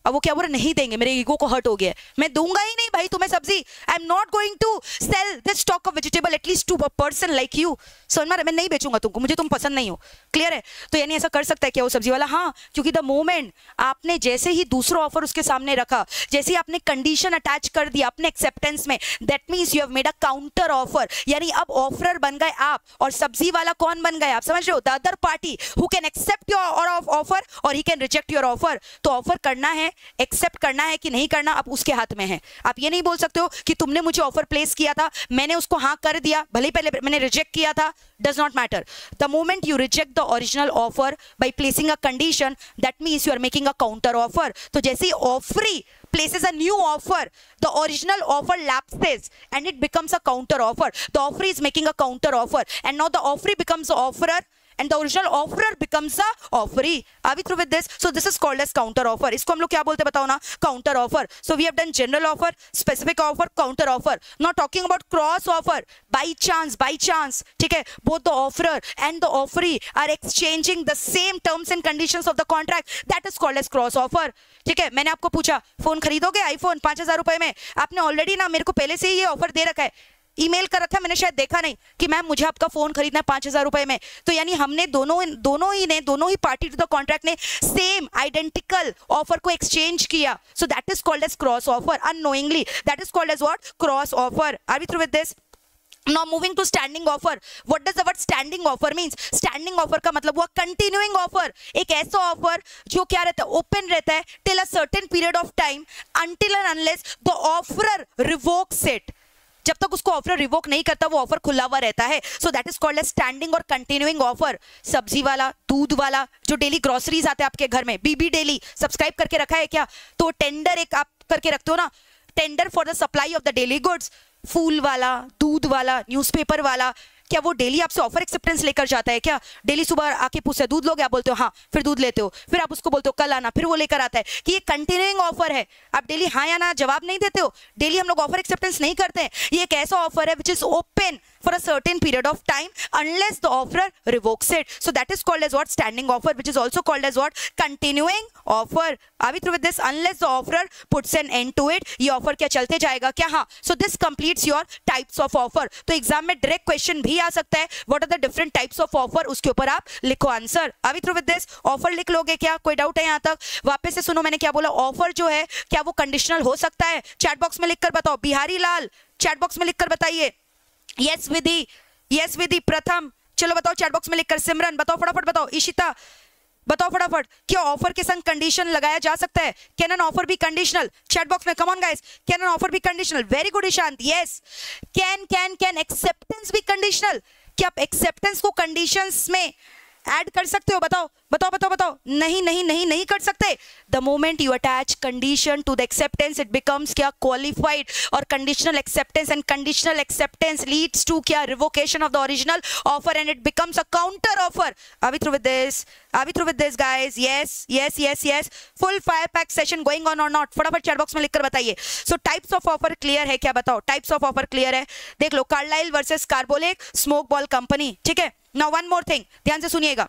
अब वो क्या बोल रहे, नहीं देंगे, मेरे ईगो को हर्ट हो गया है, मैं दूंगा ही नहीं भाई तुम्हें सब्जी, I am not going to sell this stock of vegetable at least to a person like you. समझ में, मैं नहीं बेचूंगा तुमको, मुझे तुम पसंद नहीं हो। क्लियर है? तो यानी ऐसा कर सकता है क्या वो सब्जी वाला? हाँ, क्योंकि द मोमेंट आपने जैसे ही दूसरा ऑफर उसके सामने रखा, जैसे ही आपने कंडीशन अटैच कर दिया अपने एक्सेप्टेंस में, that means you have made a counter offer. यानी अब ऑफरर बन गए आप और सब्जी वाला कौन बन गए? आप समझ रहे हो? The other party who can accept your offer और he can reject your offer. तो ऑफर करना है, एक्सेप्ट करना है कि नहीं करना, अब उसके हाथ में है। आप ये नहीं बोल सकते हो कि तुमने मुझे ऑफर प्लेस किया था, मैंने उसको हाँ कर दिया, भले ही पहले मैंने रिजेक्ट किया था, does not matter. The moment you reject the original offer by placing a condition, that means you are making a counter offer. तो जैसे ही offeree places a new offer, the original offer lapses and it becomes a counter offer. The offeree is making a counter offer and now the offeree becomes the offerer and the original offerer becomes the offeree. Are we through with this? So this is called as counter offer. इसको हम लोग क्या बोलते हैं बताओ ना? Counter offer. So we have done general offer, specific offer, counter offer. Now talking about cross offer. By chance, by chance, ठीक है? Both the offerer and the offeree are exchanging the same terms and conditions of the contract. That is called as cross offer. ठीक है? मैंने आपको पूछा phone खरीदोगे iPhone पांच हजार रुपए में, आपने ऑलरेडी ना मेरे को पहले से ही ये ऑफर दे रखा है, ईमेल कर रखा है, मैंने शायद देखा नहीं कि मैम मुझे आपका फोन खरीदना है पांच हजार रुपए में। तो यानी हमने दोनों दोनों ही ने दोनों ही पार्टी टू द कॉन्ट्रैक्ट ने सेम आइडेंटिकल ऑफर को एक्सचेंज किया। So that is called as cross offer. Unknowingly that is called as what? Cross offer. Are we through with this? Now moving to standing offer. What does the word standing offer means? Standing offer का मतलब हुआ continuing offer. एक ऐसा offer जो क्या रहता है? Open रहता है till a certain period of time until and unless the offerer revokes it. जब तक उसको ऑफर रिवोक नहीं करता वो ऑफर खुला हुआ रहता है। So that is called as standing और कंटिन्यूइंग ऑफर। सब्जी वाला, दूध वाला, जो डेली ग्रोसरीज आते हैं आपके घर में, बीबी डेली सब्सक्राइब करके रखा है क्या? तो टेंडर एक आप करके रखते हो ना, tender for the supply of the daily goods. फूल वाला, दूध वाला, न्यूज़पेपर वाला, क्या वो डेली आपसे ऑफर एक्सेप्टेंस लेकर जाता है क्या? डेली सुबह आके पूछते दूध लोगे, आप बोलते हो हाँ, फिर दूध लेते हो, फिर आप उसको बोलते हो कल आना, फिर वो लेकर आता है कि ये कंटिन्यूइंग ऑफर है। आप डेली हाँ या ना जवाब नहीं देते हो, डेली हम लोग ऑफर एक्सेप्टेंस नहीं करते हैं। ये एक ऐसा ऑफर है which is open for a certain period of time unless the offerer revokes it. So that is called as what? Standing offer, which is also called as what? Continuing offer. Are we through with this? Unless the offerer puts an end to it, ये offer क्या चलते जाएगा क्या? हाँ. So this completes your types of offer. तो exam में direct question भी आ सकता है, what are the different types of offer? उसके ऊपर आप लिखो answer. Are we through with this? Offer लिख लोगे क्या? कोई डाउट है यहाँ तक? वापस से सुनो मैंने क्या बोला? ऑफर जो है क्या वो कंडीशनल हो सकता है? चैट बॉक्स में लिखकर बताओ। बिहारी लाल चैट बॉक्स में लिखकर बताइए। Yes Vidhi, yes Vidhi. प्रथम चलो बताओ चैट बॉक्स में लिखकर। सिमरन बताओ फटाफट बताओ। इशिता बताओ फटाफट, क्या ऑफर के संग कंडीशन लगाया जा सकता है? Can an offer be conditional? Chat box में come on guys, can an offer be conditional? Very good Ishant, yes. Can can can acceptance be conditional? क्या आप एक्सेप्टेंस को कंडीशंस में ऐड कर सकते हो? बताओ बताओ बताओ बताओ। नहीं नहीं नहीं नहीं कर सकते। The moment you attach condition to the acceptance it becomes क्या? क्वालिफाइड। और conditional acceptance and conditional acceptance leads to क्या? Revocation of the original offer and it becomes a counter offer. Are we through with this? Are we through with this guys? Yes yes yes yes. Full fire pack session going on और not? फटाफट chat box में लिखकर बताइए। So types of offer clear है क्या? बताओ types of offer clear है? देख लो, Carlisle versus Carbolic Smoke Ball Company. ठीक है, नाउ वन मोर थिंग, ध्यान से सुनिएगा।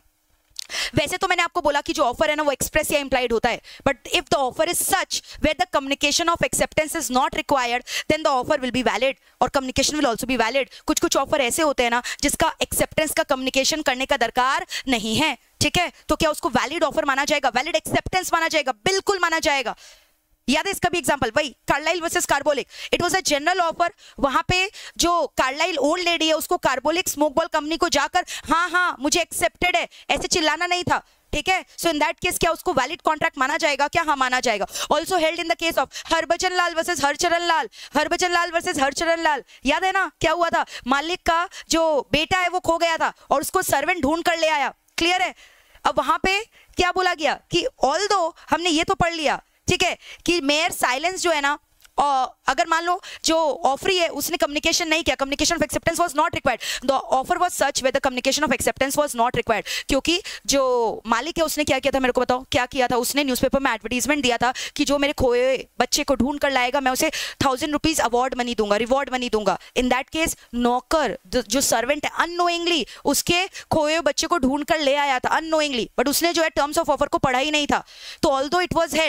वैसे तो मैंने आपको बोला कि जो ऑफर है ना वो एक्सप्रेस या इंप्लाइड होता है, but if the offer is such where the communication of acceptance is not required then the offer will be valid और communication will also be valid. कुछ कुछ ऑफर ऐसे होते हैं ना जिसका एक्सेप्टेंस का कम्युनिकेशन करने का दरकार नहीं है। ठीक है, तो क्या उसको वैलिड ऑफर माना जाएगा? वैलिड एक्सेप्टेंस माना जाएगा? बिल्कुल माना जाएगा। याद है इसका भी एग्जांपल, वही Carlisle versus Carbolic. It was a general offer. वहां पे जो कार्लाइल ओल्ड लेडी है उसको कार्बोलिक स्मोक बॉल कंपनी को जाकर हाँ हाँ मुझे एक्सेप्टेड है ऐसे चिल्लाना नहीं था। ठीक है, सो इन दैट केस क्या उसको वैलिड कॉन्ट्रैक्ट माना जाएगा क्या? हाँ माना जाएगा। Also held in the case of Harbhajan Lal versus Harcharan Lal. Harbhajan Lal versus Harcharan Lal, याद है ना क्या हुआ था? मालिक का जो बेटा है वो खो गया था और उसको सर्वेंट ढूंढ कर ले आया। क्लियर है? अब वहां पे क्या बोला गया कि ऑल दो हमने ये तो पढ़ लिया, ठीक है, कि मेयर साइलेंस जो है ना, और अगर मान लो जो ऑफरी है उसने कम्युनिकेशन नहीं किया, communication of acceptance was not required, the offer was such where the communication of acceptance was not required. क्योंकि जो मालिक है उसने क्या किया था, मेरे को बताओ क्या किया था? उसने न्यूज़पेपर में एडवर्टीजमेंट दिया था कि जो मेरे खोए बच्चे को ढूंढ कर लाएगा मैं उसे थाउजेंड रुपीज अवार्ड मनी दूंगा, रिवॉर्ड मनी दूंगा। इन दैट केस नौकर जो सर्वेंट है अननोइंगली उसके खोए बच्चे को ढूंढ कर ले आया था अननोइंगली, बट उसने जो है टर्म्स ऑफ ऑफर को पढ़ा ही नहीं था। तो ऑल्दो इट वाज हेल्ड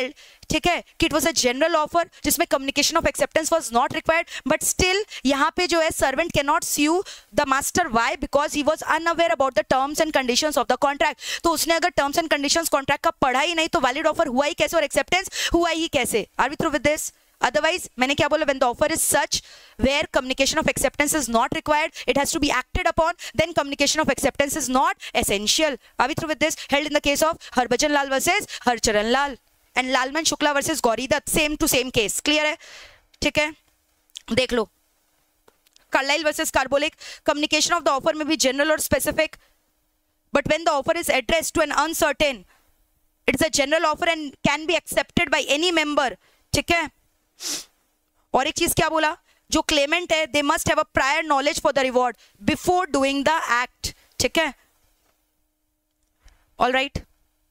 ठीक है, कि it was a general offer जिसमें communication of acceptance was not required, but still यहाँ पे जो है servant can not sue the master, why? Because he was unaware about the terms and conditions of the contract. तो उसने अगर terms and conditions contract का पढ़ा ही नहीं तो वैलिड ऑफर हुआ ही कैसे और एक्सेप्टेंस हुआ ही कैसे? Are we through with this? Otherwise, मैंने क्या बोला, when the offer is such where communication of acceptance is not required, it has to be acted upon, then communication of acceptance is not essential. Are we through with this? Held in the case of Harbhajan Lal versus Harcharan Lal and Lalman Shukla versus Gauri Dutt, same to same case. Clear है? ठीक है, देख लो. Carlyle versus Carbolic, communication of the offer may be general or specific, but when the offer is addressed to an uncertain, it is a general offer and can be accepted by any member. ठीक है. और एक चीज क्या बोला, जो claimant है they must have a prior knowledge for the reward before doing the act. ठीक है, all right.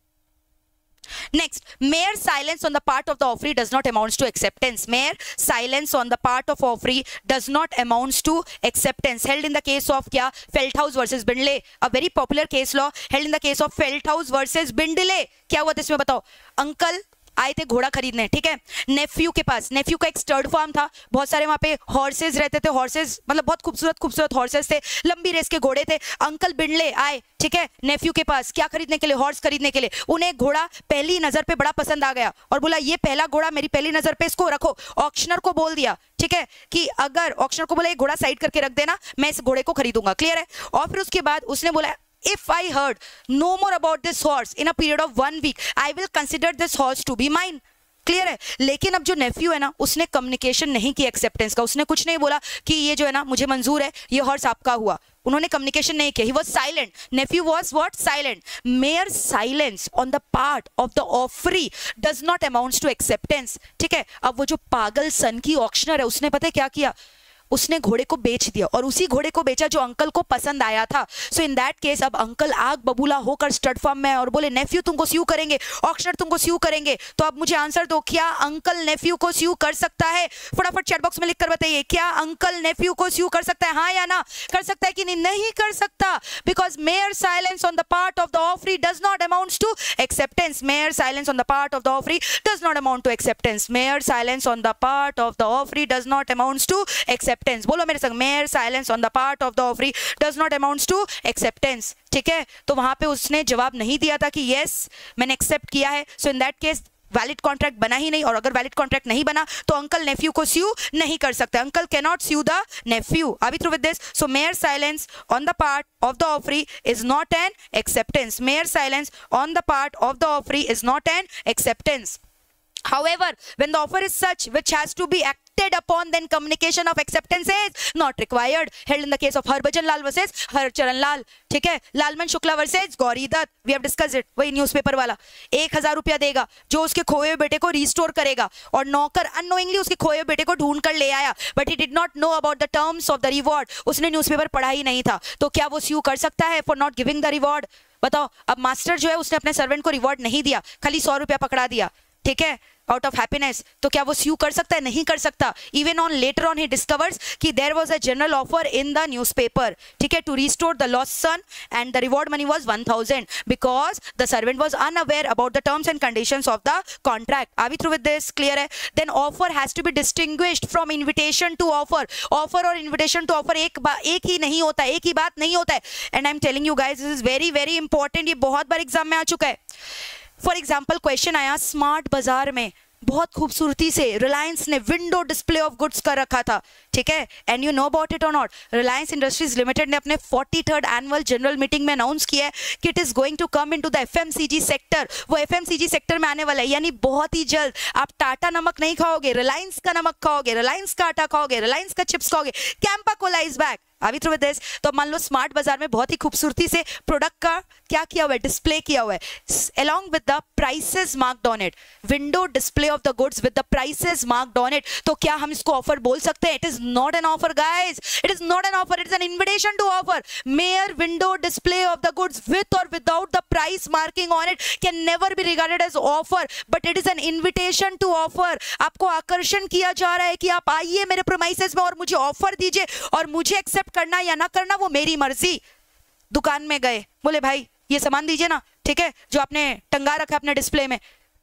Next, mere silence on the part of the offeree does not amounts to acceptance. Mere silence on the part of offeree does not amounts to acceptance. Held in the case of क्या, Felthouse versus Bindley, a very popular case law. Held in the case of Felthouse versus Bindley. क्या हुआ था इसमें बताओ? Uncle आए थे घोड़ा खरीदने, ठीक है, नेफ्यू के पास. नेफ्यू का एक स्टर्ड फार्म था, बहुत सारे वहां पे हॉर्सेस रहते थे. हॉर्सेस मतलब बहुत खूबसूरत खूबसूरत हॉर्सेस थे, लंबी रेस के घोड़े थे. अंकल बिंडले आए, ठीक है, नेफ्यू के पास क्या खरीदने के लिए? हॉर्स खरीदने के लिए. उन्हें घोड़ा पहली नजर पे बड़ा पसंद आ गया और बोला ये पहला घोड़ा मेरी पहली नजर पे, इसको रखो. ऑक्शनर को बोल दिया, ठीक है, कि अगर ऑक्शनर को बोला ये घोड़ा साइड करके रख देना, मैं इस घोड़े को खरीदूंगा. क्लियर है? और फिर उसके बाद उसने बोला if I heard no more about this horse in a period of one week, I will consider this horse to be mine. Clear है? लेकिन अब जो नेफ्यू है ना, उसने कम्युनिकेशन नहीं की एक्सेप्टेंस का. उसने कुछ नहीं बोला कि ये जो है ना मुझे मंजूर है, ये हॉर्स आपका हुआ. उन्होंने कम्युनिकेशन नहीं किया. He was silent. Nephew was what? Silent. Mere silence on the part of the offeree does not amounts to acceptance. ठीक है, अब वो जो पागल सन की ऑक्शनर है, उसने पता है क्या किया? उसने घोड़े को बेच दिया और उसी घोड़े को बेचा जो अंकल को पसंद आया था. सो इन दैट केस अब अंकल आग बबूला होकर स्टड फार्म में और बोले नेफ्यू तुमको स्यू करेंगे, ऑक्शनर तुमको स्यू करेंगे. तो अब मुझे आंसर दो, क्या अंकल नेफ्यू को स्यू कर सकता है? फटाफट चैट बॉक्स में लिख कर बताइए, क्या अंकल नेफ्यू को स्यू कर सकता है? हाँ या ना? कर सकता है कि नहीं? नहीं कर सकता, because mere silence on the part of the offeree does not amounts to acceptance. Mere silence on the part of the offeree does not amount to acceptance. Mere silence on the part of the offeree does not amounts to acceptance. बोलो मेरे संग, mere silence on the part of the offeree does not amounts to acceptance. ठीक है, तो वहां पे उसने जवाब नहीं दिया था कि यस मैंने एक्सेप्ट किया है. So in that case valid contract बना ही नहीं, और अगर वैलिड कॉन्ट्रैक्ट नहीं बना तो अंकल नेफ्यू को स्यू नहीं कर सकते. Uncle can not sue the nephew. Are we through with this? So mere silence on the part of the offeree is not an acceptance. Mere silence on the part of the offeree is not an acceptance. However, when the offer is such which has to be acted upon, then communication of acceptance is not required. Held in the case of Harbhajan Lal versus Harcharan Lal. ठीक है, Lalman Shukla versus Gauri Dutt. We have discussed it. वही newspaper वाला. एक हजार रुपया देगा जो उसके खोए हुए बेटे को रिस्टोर करेगा, और नौकर अननोइंगली उसके खोए हुए बेटे को ढूंढ कर ले आया, but he did not know about the terms of the reward. उसने न्यूज़पेपर पढ़ा ही नहीं था. तो क्या वो स्यू कर सकता है for not giving the reward? बताओ. अब मास्टर जो है उसने अपने सर्वेंट को रिवॉर्ड नहीं दिया, खाली सौ रुपया पकड़ा दिया, ठीक है, आउट ऑफ हैप्पीनेस. तो क्या वो स्यू कर सकता है? नहीं कर सकता. Even on later on he discovers कि there was a general offer in the newspaper, ठीक है, to restore the lost son, and the reward money was one thousand because the servant was unaware about the terms and conditions of the contract. Are we through with this? Clear है? Then offer has to be distinguished from invitation to offer. Offer और invitation to offer एक एक ही नहीं होता है, एक ही बात नहीं होता है. And I am telling you guys, this is very very important. ये बहुत बार एग्जाम में आ चुका है. फॉर एग्जाम्पल क्वेश्चन आया, स्मार्ट बाजार में बहुत खूबसूरती से रिलायंस ने विंडो डिस्प्ले ऑफ गुड्स कर रखा था, ठीक है, and you know about it और नॉट? रिलायंस इंडस्ट्रीज लिमिटेड ने अपने forty third annual general meeting में अनाउंस किया है कि it is going to come into the FMCG sector. वो एफएमसीजी सेक्टर में आने वाला है, यानी बहुत ही जल्द आप टाटा नमक नहीं खाओगे, रिलायंस का नमक खाओगे, रिलायंस का आटा खाओगे, रिलायंस का चिप्स खाओगे. Campa Cola is back. Are we through with this? तो मान लो स्मार्ट बाजार में बहुत ही खूबसूरती से प्रोडक्ट का क्या किया हुआ है? डिस्प्ले किया हुआ है, along with the prices marked on it. Window display of the goods with the prices marked on it. तो क्या हम इसको ऑफर बोल सकते हैं? It is not an offer, guys. It is not an offer. It is an invitation to offer. Mere window display of the goods with or without the price marking on it can never be regarded as offer, but it is an invitation to offer. आपको आकर्षण किया जा रहा है कि आप आइए मेरे प्रोमाइसेस में और मुझे ऑफर दीजिए, और मुझे एक्सेप्ट करना या ना करना वो मेरी मर्जी. दुकान में गए, बोले भाई ये सामान दीजिए ना, ठीक है, जो आपने टंगा रखा अपने डिस्प्ले में.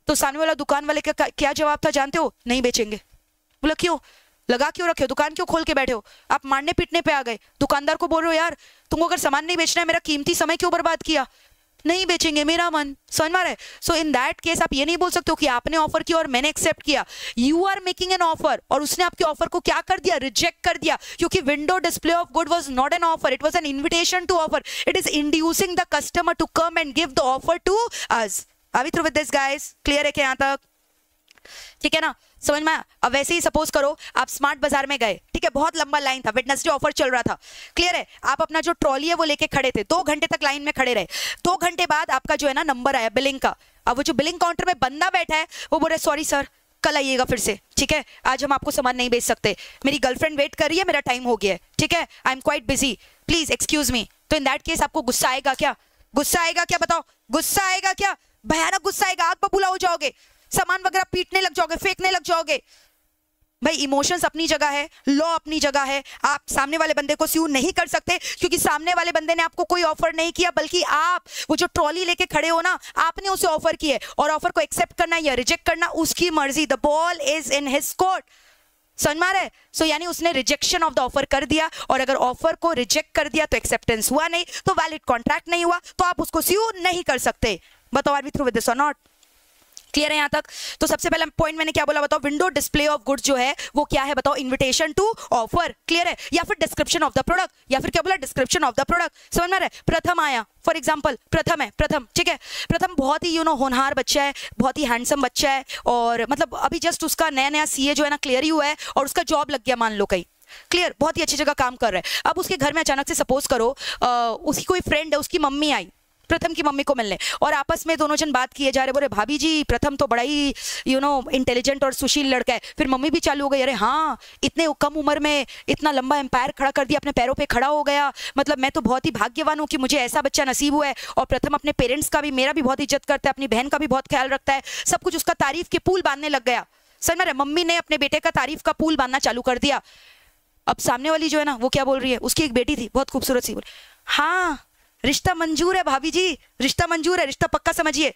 तो सामने वाला दुकान वाले का क्या जवाब था जानते हो? नहीं बेचेंगे। बोला क्यों? लगा क्यों रखे हो? दुकान क्यों खोल के बैठे हो? आप मारने पीटने पे आ गए। दुकानदार को बोल रहे हो यार तुमको अगर सामान नहीं बेचना है, मेरा कीमती समय क्यों बर्बाद किया? नहीं बेचेंगे, मेरा मन। समझ में आ रहा है? सो इन दैट केस आप ये नहीं बोल सकते हो कि आपने ऑफर किया और मैंने एक्सेप्ट किया। You are making an offer और उसने आपके ऑफर को क्या कर दिया? रिजेक्ट कर दिया, क्योंकि window display of good was not an offer, it was an invitation to offer. It is inducing the customer to come and give the offer to us. Are we through with this guys? Clear है क्या यहाँ तक? ठीक है ना, समझ में? अब वैसे ही सपोज करो आप स्मार्ट बाजार में गए, ठीक है, बहुत लंबा लाइन था, वेडनेसडे ऑफर चल रहा था, क्लियर है? आप अपना जो ट्रॉली है वो लेके खड़े थे, दो घंटे तक लाइन में खड़े रहे। दो घंटे बाद आपका जो है ना नंबर आया बिलिंग का। अब वो जो बिलिंग काउंटर में बंदा बैठा है वो बोल रहे सॉरी सर कल आइएगा फिर से, ठीक है, आज हम आपको सामान नहीं बेच सकते, मेरी गर्लफ्रेंड वेट कर रही है, मेरा टाइम हो गया है, ठीक है, I am quite busy, please excuse me. तो इन दैट केस आपको गुस्सा आएगा क्या? गुस्सा आएगा क्या? बताओ, गुस्सा आएगा क्या? भयानक गुस्सा आएगा, आग बबूला हो जाओगे, सामान वगैरह पीटने लग जाओगे, फेंकने लग जाओगे। भाई इमोशंस अपनी जगह है, लॉ अपनी जगह है। आप सामने वाले बंदे को स्यू नहीं कर सकते क्योंकि सामने वाले बंदे ने आपको कोई ऑफर नहीं किया, बल्कि आप वो जो ट्रॉली लेके खड़े हो ना, आपने उसे ऑफर किया है और ऑफर को एक्सेप्ट करना या रिजेक्ट करना उसकी मर्जी। The ball is in his court. समझ में आ रहा है? सो यानी उसने रिजेक्शन ऑफ द ऑफर कर दिया और अगर ऑफर को रिजेक्ट कर दिया तो एक्सेप्टेंस हुआ नहीं, तो वैलिड कॉन्ट्रैक्ट नहीं हुआ, तो आप उसको स्यू नहीं कर सकते। बताओ, are we through with this और नॉट? क्लियर है यहाँ तक? तो सबसे पहला पॉइंट मैंने क्या बोला बताओ? विंडो डिस्प्ले ऑफ गुड्स जो है वो क्या है बताओ? Invitation to offer. क्लियर है? या फिर डिस्क्रिप्शन ऑफ द प्रोडक्ट, या फिर क्या बोला? Description of the product. समझ में आ रहा है? प्रथम आया, फॉर एग्जांपल प्रथम है, प्रथम, ठीक है, प्रथम बहुत ही यू नो होनहार बच्चा है, बहुत ही हैंडसम बच्चा है, और मतलब अभी जस्ट उसका नया नया सीए जो है ना क्लियर ही हुआ है और उसका जॉब लग गया मान लो कहीं, क्लियर, बहुत ही अच्छी जगह काम कर रहा है। अब उसके घर में अचानक से सपोज करो आ, उसकी कोई फ्रेंड है, उसकी मम्मी आई प्रथम की मम्मी को मिलने, और आपस में दोनों जन बात किए जा रहे, बोले भाभी जी प्रथम तो बड़ा ही यू नो इंटेलिजेंट और सुशील लड़का है। फिर मम्मी भी चालू हो गई, अरे हाँ इतने कम उम्र में इतना लंबा एम्पायर खड़ा कर दिया, अपने पैरों पे खड़ा हो गया, मतलब मैं तो बहुत ही भाग्यवान हूँ कि मुझे ऐसा बच्चा नसीब हुआ है। और प्रथम अपने पेरेंट्स का भी, मेरा भी बहुत इज्जत करता है, अपनी बहन का भी बहुत ख्याल रखता है, सब कुछ उसका तारीफ के पुल बांधने लग गया। समझ में? मम्मी ने अपने बेटे का तारीफ का पुल बांधना चालू कर दिया। अब सामने वाली जो है ना वो क्या बोल रही है? उसकी एक बेटी थी बहुत खूबसूरत सी, बोले हाँ रिश्ता मंजूर है भाभी जी, रिश्ता मंजूर है, रिश्ता पक्का समझिए।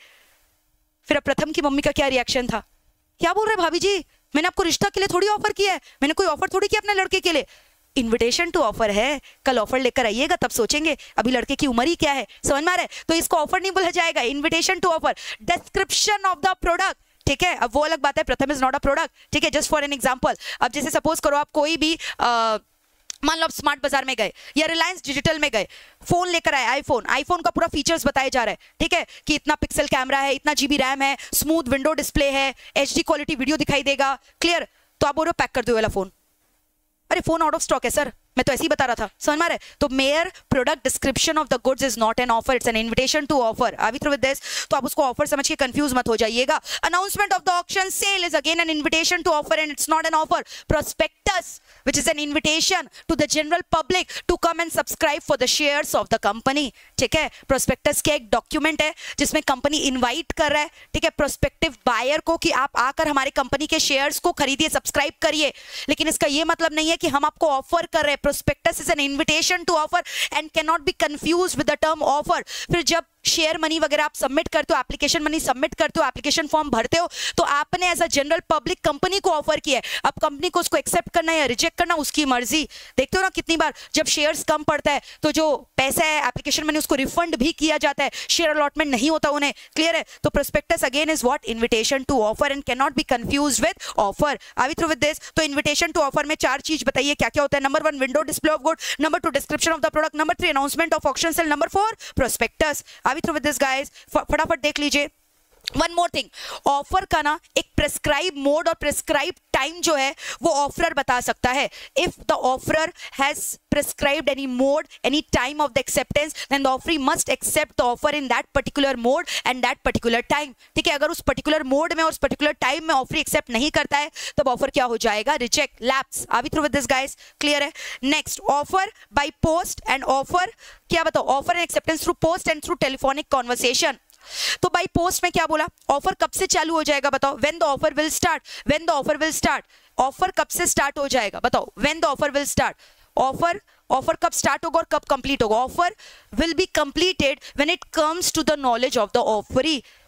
फिर अब प्रथम की मम्मी का क्या रिएक्शन था? क्या बोल रहे भाभी जी, मैंने आपको रिश्ता के लिए थोड़ी ऑफर किया है, मैंने कोई ऑफर थोड़ी किया अपने लड़के के लिए, इन्विटेशन टू ऑफर है, कल ऑफर लेकर आइएगा तब सोचेंगे, अभी लड़के की उम्र ही क्या है। समझ में आ रहा है? तो इसको ऑफर नहीं बोला जाएगा, invitation to offer. Description of the product, ठीक है, अब वो अलग बात है, प्रथम इज नॉट अ प्रोडक्ट, ठीक है, जस्ट फॉर एन एग्जांपल। अब जैसे सपोज करो आप कोई भी आ, मान लो आप स्मार्ट बाजार में गए या रिलायंस डिजिटल में गए, फोन लेकर आए, आईफोन, आईफोन का पूरा फीचर्स बताया जा रहा है, ठीक है, कि इतना पिक्सल कैमरा है, इतना जीबी रैम है, स्मूथ विंडो डिस्प्ले है, एचडी क्वालिटी वीडियो दिखाई देगा, क्लियर। तो आप बोल रहे हो पैक कर दो वाला फोन, अरे फोन आउट ऑफ स्टॉक है सर, मैं तो ऐसे ही बता रहा था। समझ में आ रहा है? तो mere product description of the goods is not an offer, it's an invitation to offer. Are we through with this? तो आप उसको ऑफर समझ के कंफ्यूज मत हो जाइएगा। Announcement of the auction sale is again an invitation to offer and it's not an offer. Prospectus which is an invitation to the general public to come and subscribe for the shares of the company, ठीक है। Prospectus क्या एक document है जिसमें company invite कर रहा है, ठीक है, प्रोस्पेक्टिव बायर को कि आप आकर हमारे कंपनी के शेयर्स को खरीदिए, सब्सक्राइब करिए, लेकिन इसका ये मतलब नहीं है कि हम आपको ऑफर कर रहे हैं। Prospectus is an invitation to offer and can not be confuse with the term offer. फिर जब शेयर मनी वगैरह आप सबमिट करते हो, एप्लीकेशन मनी सबमिट करते हो, एप्लीकेशन फॉर्म भरते हो, तो आपने as a general public company को ऑफर किया है। अब कंपनी को उसको एक्सेप्ट करना या रिजेक्ट करना उसकी मर्जी। देखते हो ना कितनी बार जब शेयर्स कम पड़ता है तो जो पैसा है एप्लीकेशन मनी उसको रिफंड भी किया जाता है, शेयर अलॉटमेंट नहीं होता उन्हें, क्लियर है। तो prospectus again is what? Invitation to offer and can not be confused with offer. Are we through with this? तो इन्विटेशन टू ऑफर में चार चीज बताइए क्या क्या होता है। Number one window display of good, number two description of the product, number three announcement of auction sale, number four prospectus. Are we through with this guys? फटाफट देख लीजिए। वन मोर थिंग, ऑफर का ना एक prescribe mode और prescribe time जो है वो ऑफरर बता सकता है। If the offerer has prescribed any mode, any time of the acceptance, then the offeree must accept the offer in that particular mode and that particular time, ठीक है। अगर उस particular mode में और उस particular time में offeree accept नहीं करता है तब ऑफर क्या हो जाएगा? Reject, lapse. Are we through with this guys? Clear है। Next, offer by post and offer, क्या बताओ? Offer and acceptance through post and through telephonic conversation. तो बाई पोस्ट में क्या बोला? ऑफर कब से चालू हो जाएगा बताओ? When the offer will start, when the offer will start. Offer कब से स्टार्ट हो जाएगा बताओ? When the offer will start. Offer offer कब स्टार्ट होगा और कब कंप्लीट होगा? Offer will be completed when it comes to the knowledge of the offeree.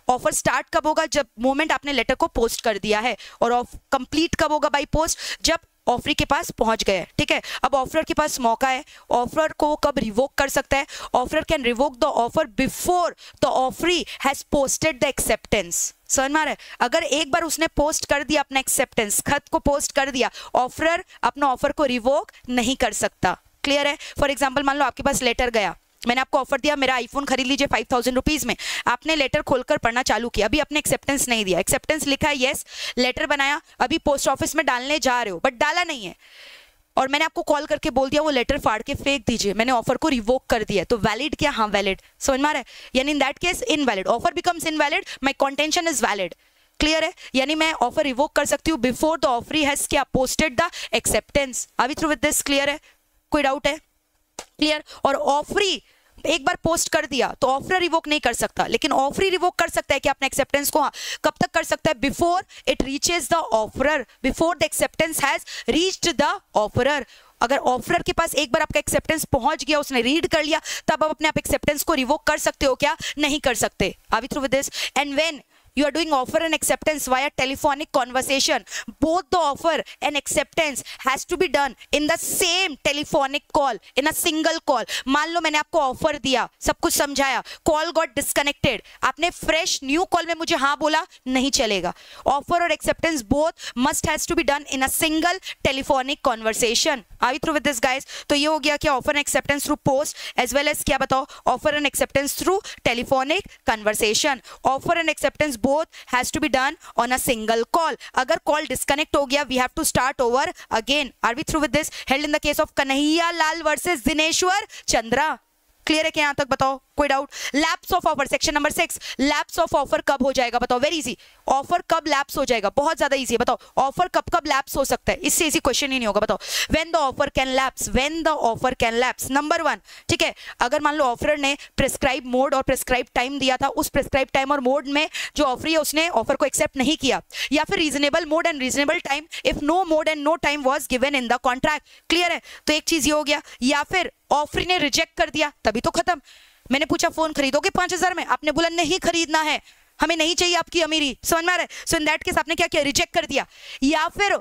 Offer start कब होगा? जब मोमेंट आपने लेटर को पोस्ट कर दिया है। और कंप्लीट कब होगा बाय पोस्ट? जब ऑफरी के पास पहुंच गए, ठीक है। अब ऑफर के पास मौका है, ऑफर को कब रिवोक कर सकता है? Offer can revoke the offer before the offeree has posted the acceptance. समझ में आ रहा है? अगर एक बार उसने पोस्ट कर दिया अपना एक्सेप्टेंस, खत को पोस्ट कर दिया, ऑफर अपना ऑफर को रिवोक नहीं कर सकता। क्लियर है? फॉर एग्जाम्पल मान लो आपके पास लेटर गया, मैंने आपको ऑफर दिया मेरा आईफोन खरीद लीजिए फाइव थाउजेंड रुपीज में, आपने लेटर खोलकर पढ़ना चालू किया, अभी आपने एक्सेप्टेंस नहीं दिया, एक्सेप्टेंस लिखा है यस, लेटर बनाया, अभी पोस्ट ऑफिस में डालने जा रहे हो बट डाला नहीं है, और मैंने आपको कॉल करके बोल दिया वो लेटर फाड़ के फेंक दीजिए, मैंने ऑफर को रिवोक कर दिया, तो वैलिड क्या? हाँ वैलिड। समझ में आ रहा है? यानी in that case invalid, offer becomes invalid, my contention is valid. Clear है? यानी मैं ऑफर रिवोक कर सकती हूँ बिफोर द ऑफरी हैज क्या posted the acceptance. Are we through with this? Clear है? कोई डाउट है? क्लियर? और ऑफरी एक बार पोस्ट कर दिया तो ऑफर रिवोक नहीं कर सकता, लेकिन ऑफरी रिवोक कर सकता है कि अपने एक्सेप्टेंस को, हाँ, कब तक कर सकता है? Before it reaches the offerer, before the acceptance has reached the offerer. अगर ऑफरर के पास एक बार आपका एक्सेप्टेंस पहुंच गया, उसने रीड कर लिया, तब आप अपने आप एक्सेप्टेंस को रिवोक कर सकते हो क्या? नहीं कर सकते। Are we through with this? And when you are doing offer and acceptance via telephonic conversation, both the offer and acceptance has to be done in the same telephonic call, in a single call. मान लो मैंने आपको offer दिया, सब कुछ समझाया, call got disconnected, आपने fresh new call में मुझे हाँ बोला, नहीं चलेगा। ऑफर और acceptance both must has to be done in a single telephonic conversation. Are we through with this guys? तो ये हो गया क्या? Offer and acceptance through post as well as क्या बताओ? Offer and acceptance through telephonic conversation. Offer and acceptance both has to be done on a single call. अगर call disconnect हो गया, we have to start over again. Are we through with this? Held in the case of Kanhaiya Lal versus Dineshwar Chandra. Clear है क्या यहाँ तक? बताओ, कोई doubt? Lapse of offer, section number six, lapse of offer कब हो जाएगा? बताओ, वेरी इजी। ऑफर कब लैप्स हो जाएगा? बहुत ज्यादा इजी है, बताओ ऑफर कब कब लैप्स हो सकता है? इससे इजी क्वेश्चन ही नहीं होगा। बताओ when the offer can lapse, when the offer can lapse. Number one, ठीक है, अगर मान लो ऑफर ने प्रिस्क्राइब मोड और प्रिस्क्राइब टाइम दिया था, उस प्रिस्क्राइब टाइम और मोड में जो ऑफर है उसने ऑफर को एक्सेप्ट नहीं किया, या फिर reasonable mode and reasonable time if no mode and no time was given in the contract. Clear है? तो एक चीज ये हो गया, या फिर ऑफर ने रिजेक्ट कर दिया, तभी तो खत्म। मैंने पूछा फोन खरीदोगे पांच हजार में, आपने बोला नहीं खरीदना है, हमें नहीं चाहिए आपकी अमीरी। समझ में आ रहा है? सो इन दैट केस आपने क्या किया? रिजेक्ट कर दिया। या फिर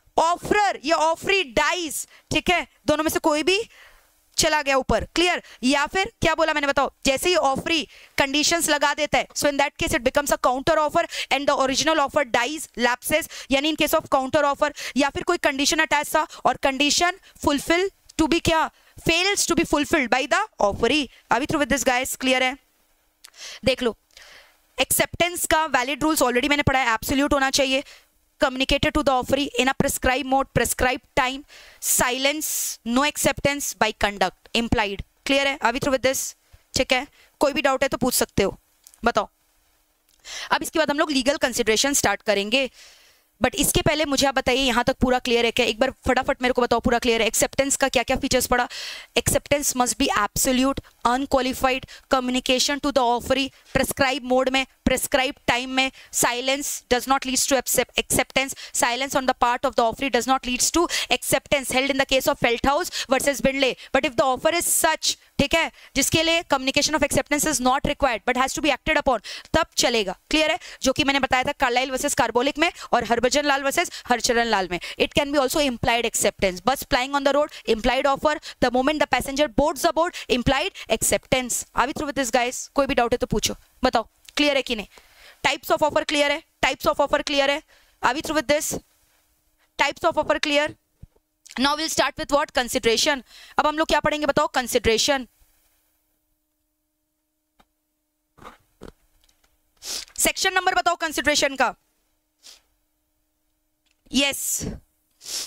ऑफर या ऑफरी डाइज, ठीक है, दोनों में से कोई भी चला गया ऊपर। क्लियर? या फिर क्या बोला मैंने? बताओ, जैसे ही ऑफरी कंडीशंस लगा देता है, so in that case it becomes a counter offer and the original offer dies, lapses, यानी in case of counter offer. या फिर कोई कंडीशन अटैच था और कंडीशन फुलफिल टू बी क्या? fails to be fulfilled by the offeree. Are we through with this guys? Clear है? देख लो, एक्सेप्टेंस का वैलिड रूल्स ऑलरेडी मैंने पढ़ा है, एब्सोल्यूट होना चाहिए, communicated to the offeree in a prescribed mode, prescribed time, silence, no acceptance by conduct, implied. Clear है? Are we through with this? ठीक है, कोई भी डाउट है तो पूछ सकते हो, बताओ। अब इसके बाद हम लोग लीगल कंसिडरेशन स्टार्ट करेंगे, बट इसके पहले मुझे आप बताइए यहाँ तक पूरा क्लियर है क्या? एक बार फटाफट मेरे को बताओ पूरा क्लियर है? एक्सेप्टेंस का क्या क्या फीचर्स पढ़ा? Acceptance must be absolute, unqualified, communication to the offeree, prescribe mode में, प्रिस्क्राइब टाइम में, silence does not leads to acceptance, silence on the part of the offeree does not leads to acceptance, held in the case of Felthouse versus Bindley. But if the offer is such, ठीक है, जिसके लिए communication of acceptance is not required but has to be acted upon, तब चलेगा। Clear है? जो कि मैंने बताया था कार्लाइल वर्सेस कार्बोलिक में और हरभजन लाल वर्सेस हरचरण लाल में। It can be also implied acceptance, बस flying on the road, implied offer, the moment the passenger boards the boat, implied acceptance. Are we through with this guys? कोई भी doubt है तो पूछो, बताओ क्लियर है कि नहीं? टाइप्स ऑफ ऑफर क्लियर है? टाइप्स ऑफ ऑफर क्लियर है? Are we through with this? Types of offer clear? Now we'll start with what? Consideration. अब हम लोग क्या पढ़ेंगे बताओ? Consideration. सेक्शन नंबर बताओ कंसिडरेशन का। Yes yes.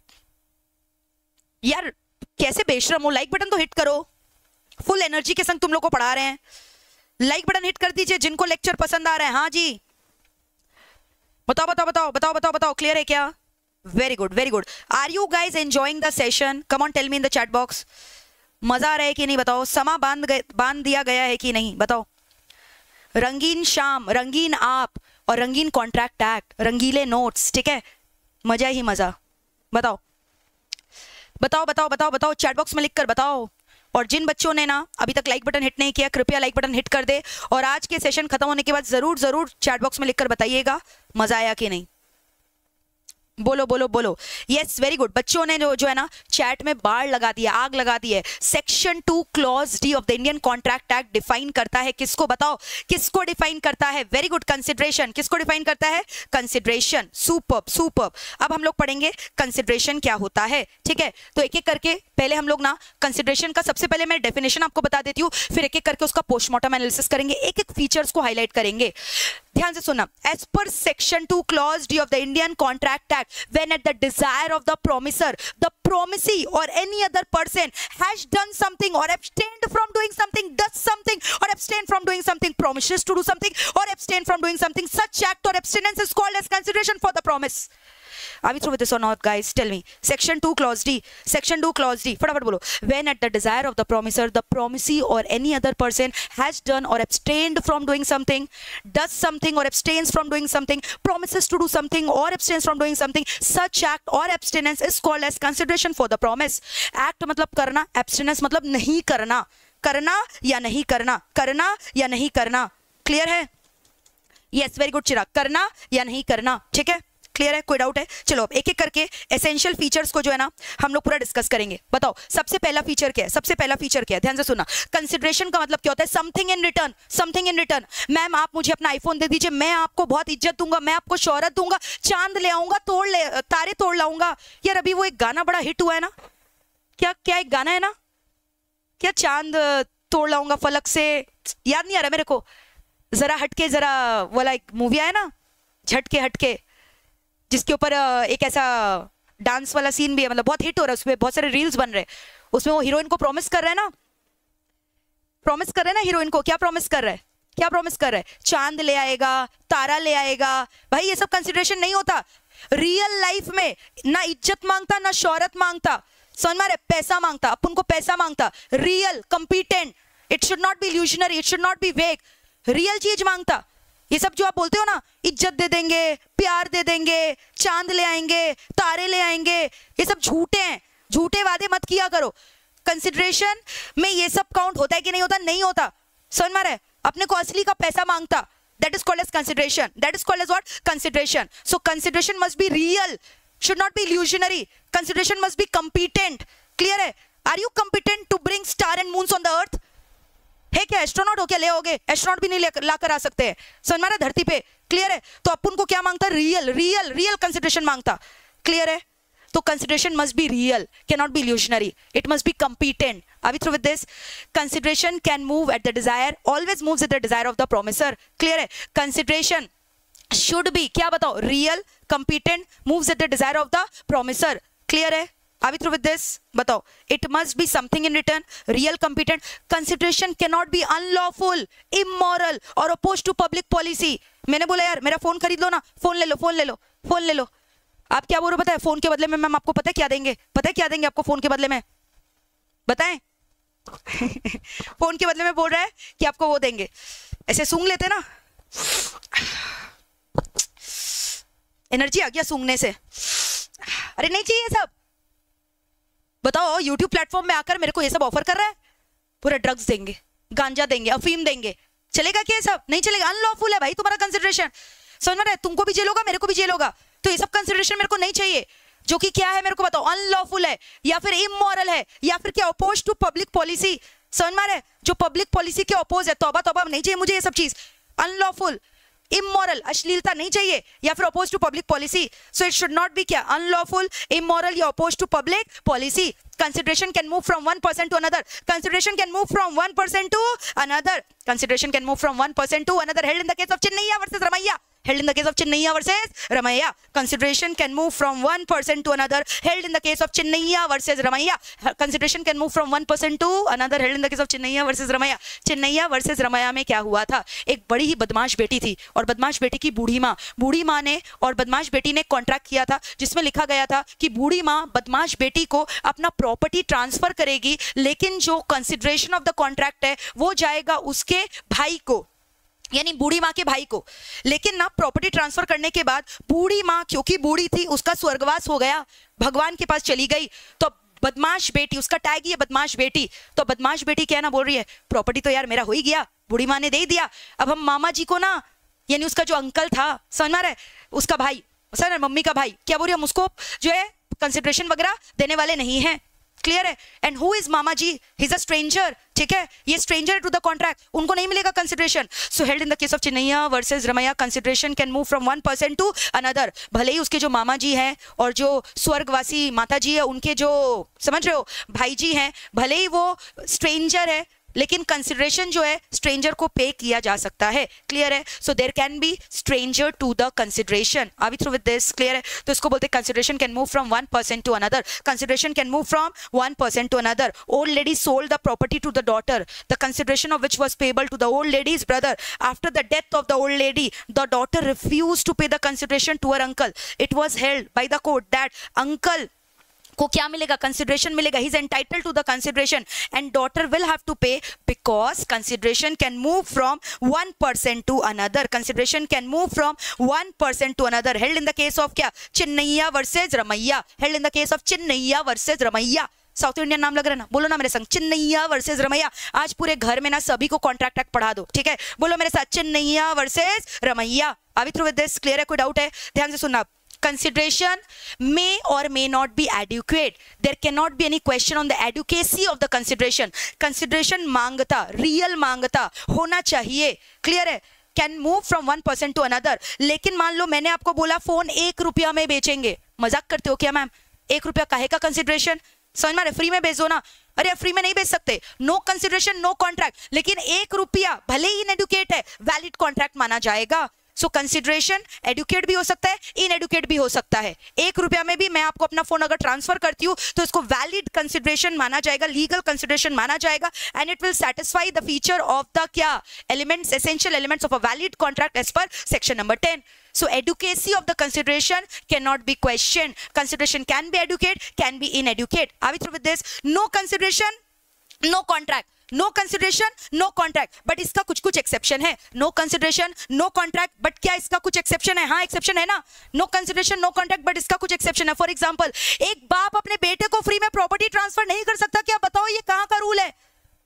यार कैसे बेशरम हो, लाइक बटन तो हिट करो, फुल एनर्जी के संग तुम लोग को पढ़ा रहे हैं, लाइक बटन हिट कर दीजिए जिनको लेक्चर पसंद आ रहा है। हाँ जी, बताओ बताओ बताओ बताओ बताओ बताओ क्लियर है क्या? Very good very good. Are you guys enjoying the session? Come on tell me in the chat box. मजा आ रहा है कि नहीं बताओ? समा बांध गए बांध दिया गया है कि नहीं बताओ? रंगीन शाम, रंगीन आप और रंगीन कॉन्ट्रैक्ट एक्ट, रंगीले नोट्स, ठीक है, मजा ही मजा। बताओ बताओ बताओ बताओ बताओ चैट बॉक्स में लिखकर बताओ। और जिन बच्चों ने ना अभी तक लाइक बटन हिट नहीं किया, कृपया लाइक बटन हिट कर दे और आज के सेशन खत्म होने के बाद जरूर जरूर चैट बॉक्स में लिखकर बताइएगा मजा आया कि नहीं। बोलो बोलो बोलो। Yes very good. बच्चों ने जो जो है ना चैट में बाढ़ लगा दिया, आग लगा दी है। Section two clause D of the Indian contract act define करता है किसको, बताओ किसको डिफाइन करता है? Very good, consideration. किसको डिफाइन करता है? कंसिडरेशन। Superb superb. अब हम लोग पढ़ेंगे कंसिडरेशन क्या होता है, ठीक है? तो एक एक करके पहले हम लोग ना कंसिडरेशन का सबसे पहले मैं डेफिनेशन आपको बता देती हूँ, फिर एक एक करके उसका पोस्टमार्टम एनालिसिस करेंगे, एक एक फीचर्स को हाईलाइट करेंगे। ध्यान से सुनना। As per section two clause D of the Indian contract act, when at the desire of the promisor, the promisee or any other person has done something or abstained from doing something, does something or abstain from doing something, promises to do something or abstain from doing something, such act or abstinence is called as consideration for the promise. Are we through with this or not, guys? Tell me. Section two clause D. Section two clause D. फटाफट बोलो. When at the desire of the promisor, the promisee or any other person has done or abstained from doing something, does something or abstains from doing something, promises to do something or abstains from doing something, such act or abstinence is called as consideration for the promise. Act मतलब करना, abstinence मतलब नहीं करना, करना या नहीं करना, करना या नहीं करना. क्लियर है? Yes very good Chirag. करना या नहीं करना, ठीक है? क्लियर है? कोई डाउट है? चलो अब एक एक करके एसेंशियल फीचर्स को जो है ना हम लोग पूरा डिस्कस करेंगे. बताओ सबसे पहला फीचर क्या है? सबसे पहला फीचर क्या है? ध्यान से सुनना. कंसिडरेशन का मतलब क्या होता है? Something in return. Something in return. Ma'am आप मुझे अपना आईफोन दे दीजिए, मैं आपको बहुत इज्जत दूंगा, मैं आपको शोहरत दूंगा, चांद ले आऊंगा, तोड़ ले तारे तोड़ लाऊंगा. यार अभी वो एक गाना बड़ा हिट हुआ है ना, क्या क्या एक गाना है ना, क्या चांद तोड़ लाऊंगा फलक से, याद नहीं आ रहा मेरे को. जरा हटके जरा वाला एक मूवी आया ना, झटके हटके, जिसके ऊपर एक ऐसा डांस वाला सीन भी है, मतलब बहुत हिट हो रहा है, उसमें बहुत सारे रील्स बन रहे हैं. उसमें वो हीरोइन को प्रॉमिस कर रहा है ना, प्रॉमिस कर रहा है ना हीरोइन को. क्या प्रॉमिस कर रहा है? क्या प्रॉमिस कर रहा है? चांद ले आएगा, तारा ले आएगा. भाई ये सब कंसिडरेशन नहीं होता. रियल लाइफ में ना इज्जत मांगता ना शोहरत मांगता, समझ में आ रहा है? पैसा मांगता, अपन को पैसा मांगता. Real competent. It should not be illusionary, it should not be vague. Real चीज मांगता. ये सब जो आप बोलते हो ना, इज्जत दे देंगे, प्यार दे देंगे, चांद ले आएंगे, तारे ले आएंगे, ये सब झूठे हैं. झूठे वादे मत किया करो. कंसिडरेशन में ये सब काउंट होता है कि नहीं होता? नहीं होता. समझ में आ रहा है? अपने को असली का पैसा मांगता. That is called as consideration. That is called as what? Consideration. So consideration must be real, should not be illusionary. Consideration must be competent. Clear है? Are you competent to bring star and moons on the earth? है क्या? Astronaut हो क्या? ले आओगे? Astronaut भी नहीं ला कर आ सकते हैं, समझ में धरती पे. क्लियर है? तो अपन को क्या मांगता? रियल रियल रियल कंसिडरेशन मांगता. क्लियर है? तो consideration must be real, can not be illusionary. It must be competent. Are we through with this? Consideration can move at the desire, always moves at the desire of the promisor. Clear है? Consideration should be क्या बताओ? Real, competent, moves at the desire of the promisor. Clear है? Are we through with this? बताओ. It must be something in return, real, competent. Consideration cannot be unlawful, immoral or opposed to public policy. मैंने बोला यार मेरा phone खरीद लो ना, phone ले लो, phone ले लो, फोन ले लो. आप क्या बोल रहे हो पता है? फोन के बदले में मैम आपको पता है क्या देंगे? पता है क्या देंगे आपको फोन के बदले में? बताएं. फोन के बदले में बोल रहा है कि आपको वो देंगे. ऐसे सूंघ लेते ना, एनर्जी आ गया सूंघने से. अरे नहीं चाहिए सब. बताओ YouTube प्लेटफॉर्म में आकर मेरे को ये सब ऑफर कर रहा है. पूरा ड्रग्स देंगे, गांजा देंगे, अफीम देंगे. चलेगा क्या? सब नहीं चलेगा. अनलॉफुल है भाई तुम्हारा कंसिडरेशन. समझ में आ रहा है? तुमको भी जेल होगा, मेरे को भी जेल होगा. तो ये सब कंसिडरेशन मेरे को नहीं चाहिए. जो कि क्या है मेरे को बताओ? अनलॉफुल है या फिर इमोरल है या फिर क्या? Opposed to public policy. समझ में आ रहा है? जो पब्लिक पॉलिसी के अपोज है. तौबा तौबा, नहीं चाहिए मुझे ये सब चीज. अनलॉफुल, इमोरल, अश्लीलता नहीं चाहिए, या फिर opposed to public policy. So it should not be क्या? अनलॉफुल, इमोरल या opposed to public policy. Consideration can move from one person to another. Consideration can move from one person to another. Consideration can move from one person to another. Held in the case of Chinnaiya versus Ramaiya. Held in the case of Chinnaiya versus Ramaiya. Consideration can move from one person to another. Held in the case of Chinnaiya versus Ramaiya. Consideration can move from one person to another. Held in the case of Chinnaiya versus Ramaiya. Chinnaiya versus Ramaiya में क्या हुआ था? एक बड़ी ही बदमाश बेटी थी और बदमाश बेटी की बूढ़ी माँ. बूढ़ी माँ ने और बदमाश बेटी ने कॉन्ट्रैक्ट किया था जिसमें लिखा गया था कि बूढ़ी माँ बदमाश बेटी को अपना प्रॉपर्टी ट्रांसफर करेगी, लेकिन जो कंसिडरेशन ऑफ द कॉन्ट्रैक्ट है वो जाएगा उसके भाई को, यानी बूढ़ी माँ के भाई को. लेकिन ना प्रॉपर्टी ट्रांसफर करने के बाद बूढ़ी माँ क्योंकि बूढ़ी थी, उसका स्वर्गवास हो गया, भगवान के पास चली गई. तो बदमाश बेटी, उसका टैग ही है बदमाश बेटी। तो बदमाश बेटी क्या ना बोल रही है, प्रॉपर्टी तो यार मेरा हो ही गया, बूढ़ी माँ ने दे ही दिया, अब हम मामा जी को ना, यानी उसका जो अंकल था, समझ में आ रहा है, उसका भाई, सर मम्मी का भाई, क्या बोल रही है, हम उसको जो है कंसिडरेशन वगैरह देने वाले नहीं है। क्लियर है? And who is mama ji? He is a stranger. ठीक है, ये स्ट्रेंजर टू द कॉन्ट्रैक्ट, उनको नहीं मिलेगा consideration. So held in the case of Chinnaiya versus Ramaiya, consideration can move from one person to another. भले ही उसके जो मामा जी हैं और जो स्वर्गवासी माता जी है, उनके जो, समझ रहे हो, भाई जी हैं, भले ही वो स्ट्रेंजर है, लेकिन कंसिडरेशन जो है स्ट्रेंजर को पे किया जा सकता है। क्लियर है? So there can be stranger to the consideration. Are we through with this? Clear है? तो इसको बोलते हैं consideration can move from one person to another. Consideration can move from one person to another. Old lady sold the property to the daughter, the consideration of which was payable to the old lady's brother. After the death of the old lady, the daughter refuse to पे the consideration to her uncle. It was held by the court that uncle को क्या मिलेगा, consideration मिलेगा, he is entitled to the consideration and daughter will have to pay because consideration can move from one person to another. Consideration can move from one person to another. Held in the case of क्या, Chinnaiya versus Ramaiya. Held in the case of Chinnaiya versus Ramaiya. South Indian नाम लग रहा है ना, बोलो ना मेरे संग, चिन्नैया वर्सेज रमैया। आज पूरे घर में ना सभी को कॉन्ट्रैक्ट एक्ट पढ़ा दो, ठीक है? बोलो मेरे साथ, Chinnaiya versus Ramaiya. Are we through with this? Clear है? कोई डाउट है? ध्यान से सुनना। Consideration may or may not be adequate. There cannot be any question on the adequacy of the consideration. Consideration मांगता, real मांगता होना चाहिए। Clear है? Can move from one person to another. लेकिन मान लो मैंने आपको बोला फोन एक रुपया में बेचेंगे, मजाक करते हो क्या मैम? एक रुपया काहे का कंसिडरेशन? समझ में, फ्री में बेच दो ना। अरे फ्री में नहीं बेच सकते, नो कंसिडरेशन नो कॉन्ट्रैक्ट। लेकिन एक रुपया भले ही इनएडुकेट है, वैलिड कॉन्ट्रैक्ट माना जाएगा। सो कंसिडरेशन एडुकेट भी हो सकता है, इनएडुकेट भी हो सकता है। एक रुपया में भी मैं आपको अपना फोन अगर ट्रांसफर करती हूँ तो इसको वैलिड कंसिडरेशन माना जाएगा, लीगल कंसिडरेशन माना जाएगा and it will satisfy the feature of the क्या, elements, essential elements of a valid contract as per section number ten. So adequacy of the consideration cannot be questioned. Consideration can be adequate, can be inadequate. Are we through with this? No consideration, no contract. No consideration no contract, but इसका कुछ कुछ exception है. No consideration no contract, but क्या इसका कुछ exception है? हाँ exception है ना. No consideration no contract, but इसका कुछ एक्सेप्शन है. फॉर एग्जांपल, एक बाप अपने बेटे को फ्री में प्रॉपर्टी ट्रांसफर नहीं कर सकता. क्या बताओ ये कहाँ का रूल है?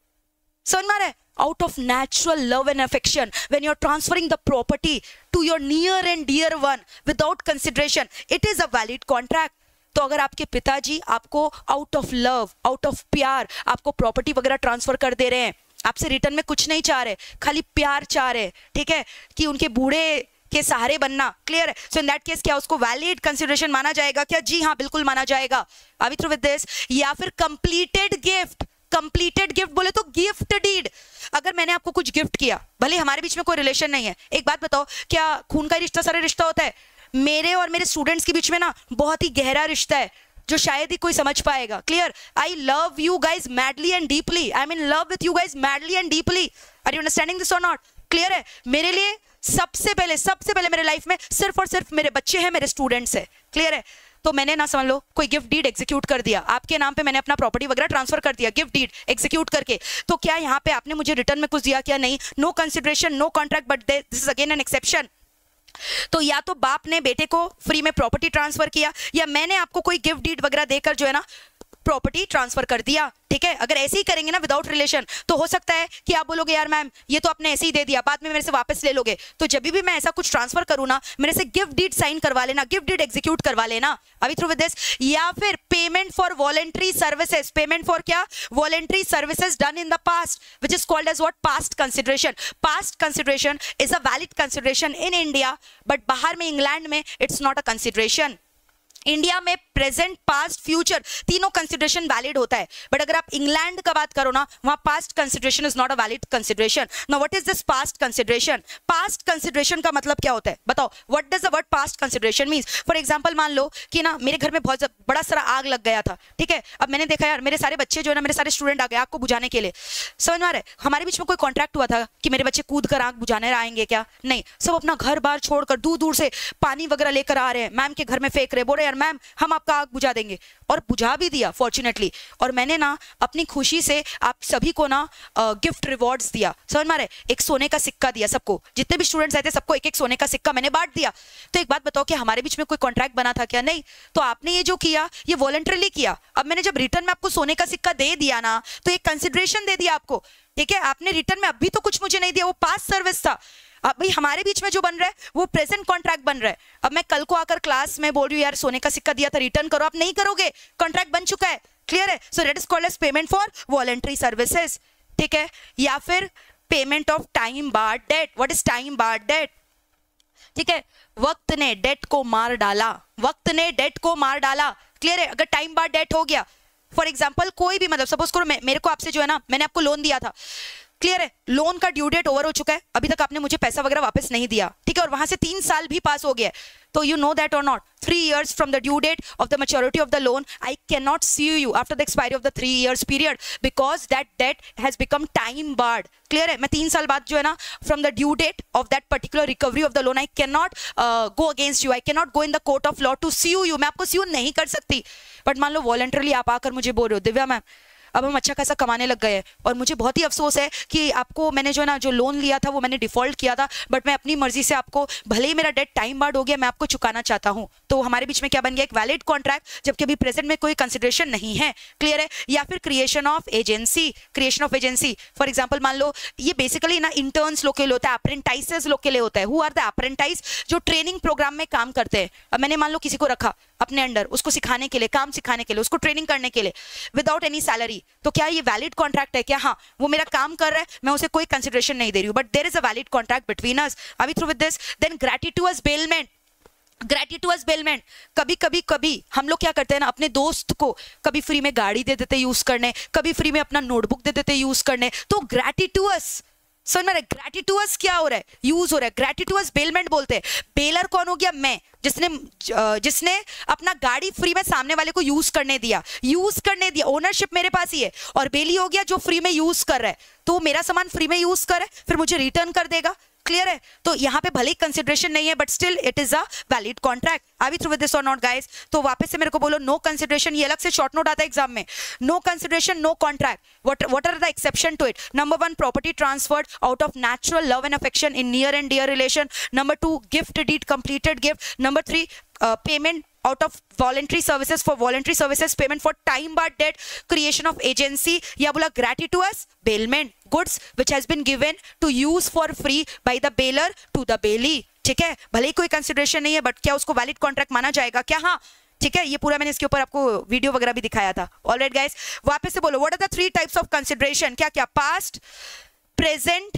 समझ में आ रहा है? Out of natural love and affection, when you're transferring the property to your near and dear one without consideration, it is a valid contract. तो अगर आपके पिताजी आपको out of love, out of प्यार आपको प्रॉपर्टी वगैरह ट्रांसफर कर दे रहे हैं, आपसे रिटर्न में कुछ नहीं चाह रहे, खाली प्यार चाह रहे, ठीक है, कि उनके बूढ़े के सहारे बनना. क्लियर है? सो इन दैट केस क्या उसको वैलिड कंसिडरेशन माना जाएगा क्या? जी हाँ, बिल्कुल माना जाएगा. Are we through with this? या फिर कंप्लीटेड गिफ्ट. कंप्लीटेड गिफ्ट बोले तो गिफ्ट डीड. अगर मैंने आपको कुछ गिफ्ट किया, भले हमारे बीच में कोई रिलेशन नहीं है, एक बात बताओ, क्या खून का रिश्ता सारा रिश्ता होता है? मेरे और मेरे स्टूडेंट्स के बीच में ना बहुत ही गहरा रिश्ता है जो शायद ही कोई समझ पाएगा. Clear? I love you guys madly and deeply. I am in love with you guys madly and deeply. Are you understanding this और नॉट? क्लियर है? मेरे लिए सबसे पहले सबसे पहले मेरे लाइफ में सिर्फ और सिर्फ मेरे बच्चे हैं, मेरे स्टूडेंट्स है. क्लियर है? तो मैंने ना समझ लो कोई गिफ्ट डीड एग्जीक्यूट कर दिया, आपके नाम पे मैंने अपना प्रॉपर्टी वगैरह ट्रांसफर कर दिया गिफ्ट डीड एग्जीक्यूट करके, तो क्या यहाँ पे आपने मुझे रिटर्न में कुछ दिया? क्या नहीं. No consideration no contract, but this is again an exception. तो या तो बाप ने बेटे को फ्री में प्रॉपर्टी ट्रांसफर किया, या मैंने आपको कोई गिफ्ट डीड वगैरह देकर जो है ना प्रॉपर्टी ट्रांसफर कर दिया. ठीक है? अगर ऐसे ही करेंगे ना विदाउट रिलेशन, तो हो सकता है कि आप बोलोगे यार मैम ये तो आपने ऐसे ही दे दिया, बाद में मेरे से वापस ले लोगे. तो जब भी मैं ऐसा कुछ ट्रांसफर करूँ ना, मेरे से गिफ्ट डीड साइन करवा लेना, गिफ्ट डीड एग्जीक्यूट करवा लेना. अभी थ्रू विद दिस? या फिर payment for voluntary services. Payment for क्या? Voluntary services done in the past, which is called as what? Past consideration. Past consideration is a valid consideration in India, but बाहर में England में it's not a consideration. India में present past future तीनों consideration valid होता है, but अगर आप England का बात करो ना, वहां past consideration is not a valid consideration. Now what is this past consideration? Past consideration का मतलब क्या होता है बताओ? What does the word past consideration means? For example मान लो कि ना मेरे घर में बहुत बड़ा सारा आग लग गया था. ठीक है? अब मैंने देखा यार मेरे सारे बच्चे जो है ना, मेरे सारे स्टूडेंट आ गए आग को बुझाने के लिए. समझ में आ रहा है? हमारे बीच में कोई कॉन्ट्रैक्ट हुआ था कि मेरे बच्चे कूद कर आग बुझाने आएंगे? क्या नहीं. सब अपना घर बार छोड़कर दूर दूर से पानी वगैरह लेकर आ रहे हैं, मैम के घर में फेंक रहे, बोल रहे यार मैम हम आपका आग बुझा देंगे, और बुझा भी दिया फॉर्चुनेटली। और मैंने ना अपनी खुशी से आप सभी को ना गिफ्ट रिवॉर्ड्स दिया, समझ मारे, एक सोने का सिक्का दिया सबको, जितने भी स्टूडेंट्स आए थे सबको एक एक सोने का सिक्का मैंने बांट दिया। तो एक बात बताओ कि हमारे बीच में कोई कॉन्ट्रैक्ट बना था क्या? नहीं। तो आपने ये जो किया ये वॉलंटरली किया। अब मैंने जब रिटर्न में आपको सोने का सिक्का दे दिया ना, तो एक कंसिडरेशन दे दिया आपको, ठीक है। आपने रिटर्न में अभी तो कुछ मुझे नहीं दिया, वो पास्ट सर्विस था। अब भाई हमारे बीच में जो बन रहा है वो प्रेजेंट कॉन्ट्रैक्ट बन रहा है। अब मैं कल को आकर क्लास में बोल रही हूँ यार सोने का सिक्का दिया था रिटर्न करो, आप नहीं करोगे, कॉन्ट्रैक्ट बन चुका है, क्लियर है। So that is called as payment for voluntary services, ठीक है। या फिर payment of time bar debt. What is time bar debt? ठीक है, वक्त ने डेट को मार डाला, वक्त ने डेट को मार डाला, क्लियर है। अगर टाइम बार डेट हो गया, फॉर एग्जाम्पल कोई भी, मतलब सपोज करो मेरे को आपसे जो है ना, मैंने आपको लोन दिया था, क्लियर है, लोन का ड्यू डेट ओवर हो चुका है, अभी तक आपने मुझे पैसा वगैरह वापस नहीं दिया, ठीक है, और वहां से तीन साल भी पास हो गया, तो यू नो दैट और not, three years from the due date of the maturity of the loan I can not see you after the expiry of the three years period because that debt has become time barred, clear है। मैं तीन साल बाद जो है ना from the due date of that particular recovery of the loan I can not go against you, I can not go in the court of law to see you, मैं आपको सी यू नहीं कर सकती। बट मान लो voluntarily आप आकर मुझे बोल रहे हो दिव्या मैम अब हम अच्छा खासा कमाने लग गए हैं, और मुझे बहुत ही अफसोस है कि आपको मैंने जो ना जो लोन लिया था वो मैंने डिफॉल्ट किया था, बट मैं अपनी मर्जी से आपको, भले ही मेरा डेट टाइम बार्ड हो गया, मैं आपको चुकाना चाहता हूं। तो हमारे बीच में क्या बन गया? एक वैलिड कॉन्ट्रैक्ट, जबकि अभी प्रेजेंट में कोई कंसिडरेशन नहीं है, क्लियर है। या फिर creation of agency, creation of agency, for example मान लो ये बेसिकली ना इंटर्न्स लोग के लिए होता है, अप्रेंटाइसेस लोग के लिए होता है। Who are the apprentice? जो ट्रेनिंग प्रोग्राम में काम करते हैं। अब मैंने मान लो किसी को रखा अपने अंडर, उसको सिखाने के लिए, काम सिखाने के लिए, उसको ट्रेनिंग करने के लिए विदाउट एनी सैलरी, तो क्या ये वैलिड कॉन्ट्रैक्ट है क्या? हाँ, वो मेरा काम कर रहा है, मैं उसे कोई कंसिडरेशन नहीं दे रही हूँ, but there is a valid contract between us. Are we through with this? Then gratuitous bailment, gratuitous bailment, कभी कभी कभी हम लोग क्या करते हैं ना, अपने दोस्त को कभी फ्री में गाड़ी दे देते यूज करने, कभी फ्री में अपना नोटबुक दे देते यूज करने, तो ग्रेटिट्यूअस, समझ में, ग्रेटिट्यूअस क्या हो रहा है? यूज हो रहा है, ग्रेटिट्यूअस बेलमेंट बोलते हैं। बेलर कौन हो गया? मैं, जिसने जिसने अपना गाड़ी फ्री में सामने वाले को यूज करने दिया, यूज करने दिया, ओनरशिप मेरे पास ही है। और बेली हो गया जो फ्री में यूज कर रहा है, तो मेरा सामान फ्री में यूज कर रहा है, फिर मुझे रिटर्न कर देगा, क्लियर है। तो यहाँ पे भले ही कंसिडरेशन नहीं है, but still it is a valid contract. Are we through with this और नॉट गाइस? तो वापस से मेरे को बोलो, नो कंसिडरेशन, ये अलग से शॉर्ट नोट आता है एग्जाम में, no consideration no contract. What what are the exception to it? Number one, property transferred out of natural love and affection in near and dear relation. Number two, gift deed, completed gift. Number three, payment out of voluntary services for voluntary services, payment for time barred debt, creation of agency, या बोला gratuitous bailment, goods which has been given to use for free by the bailor to the bailee, ठीक है। भले ही कोई consideration नहीं है, but क्या उसको वैलिड कॉन्ट्रैक्ट माना जाएगा क्या? हाँ, ठीक है। ये पूरा मैंने इसके ऊपर आपको वीडियो वगैरह भी दिखाया था। ऑलराइट गाइस, वापस से बोलो, what are the three types of consideration? क्या क्या? पास्ट, प्रेजेंट,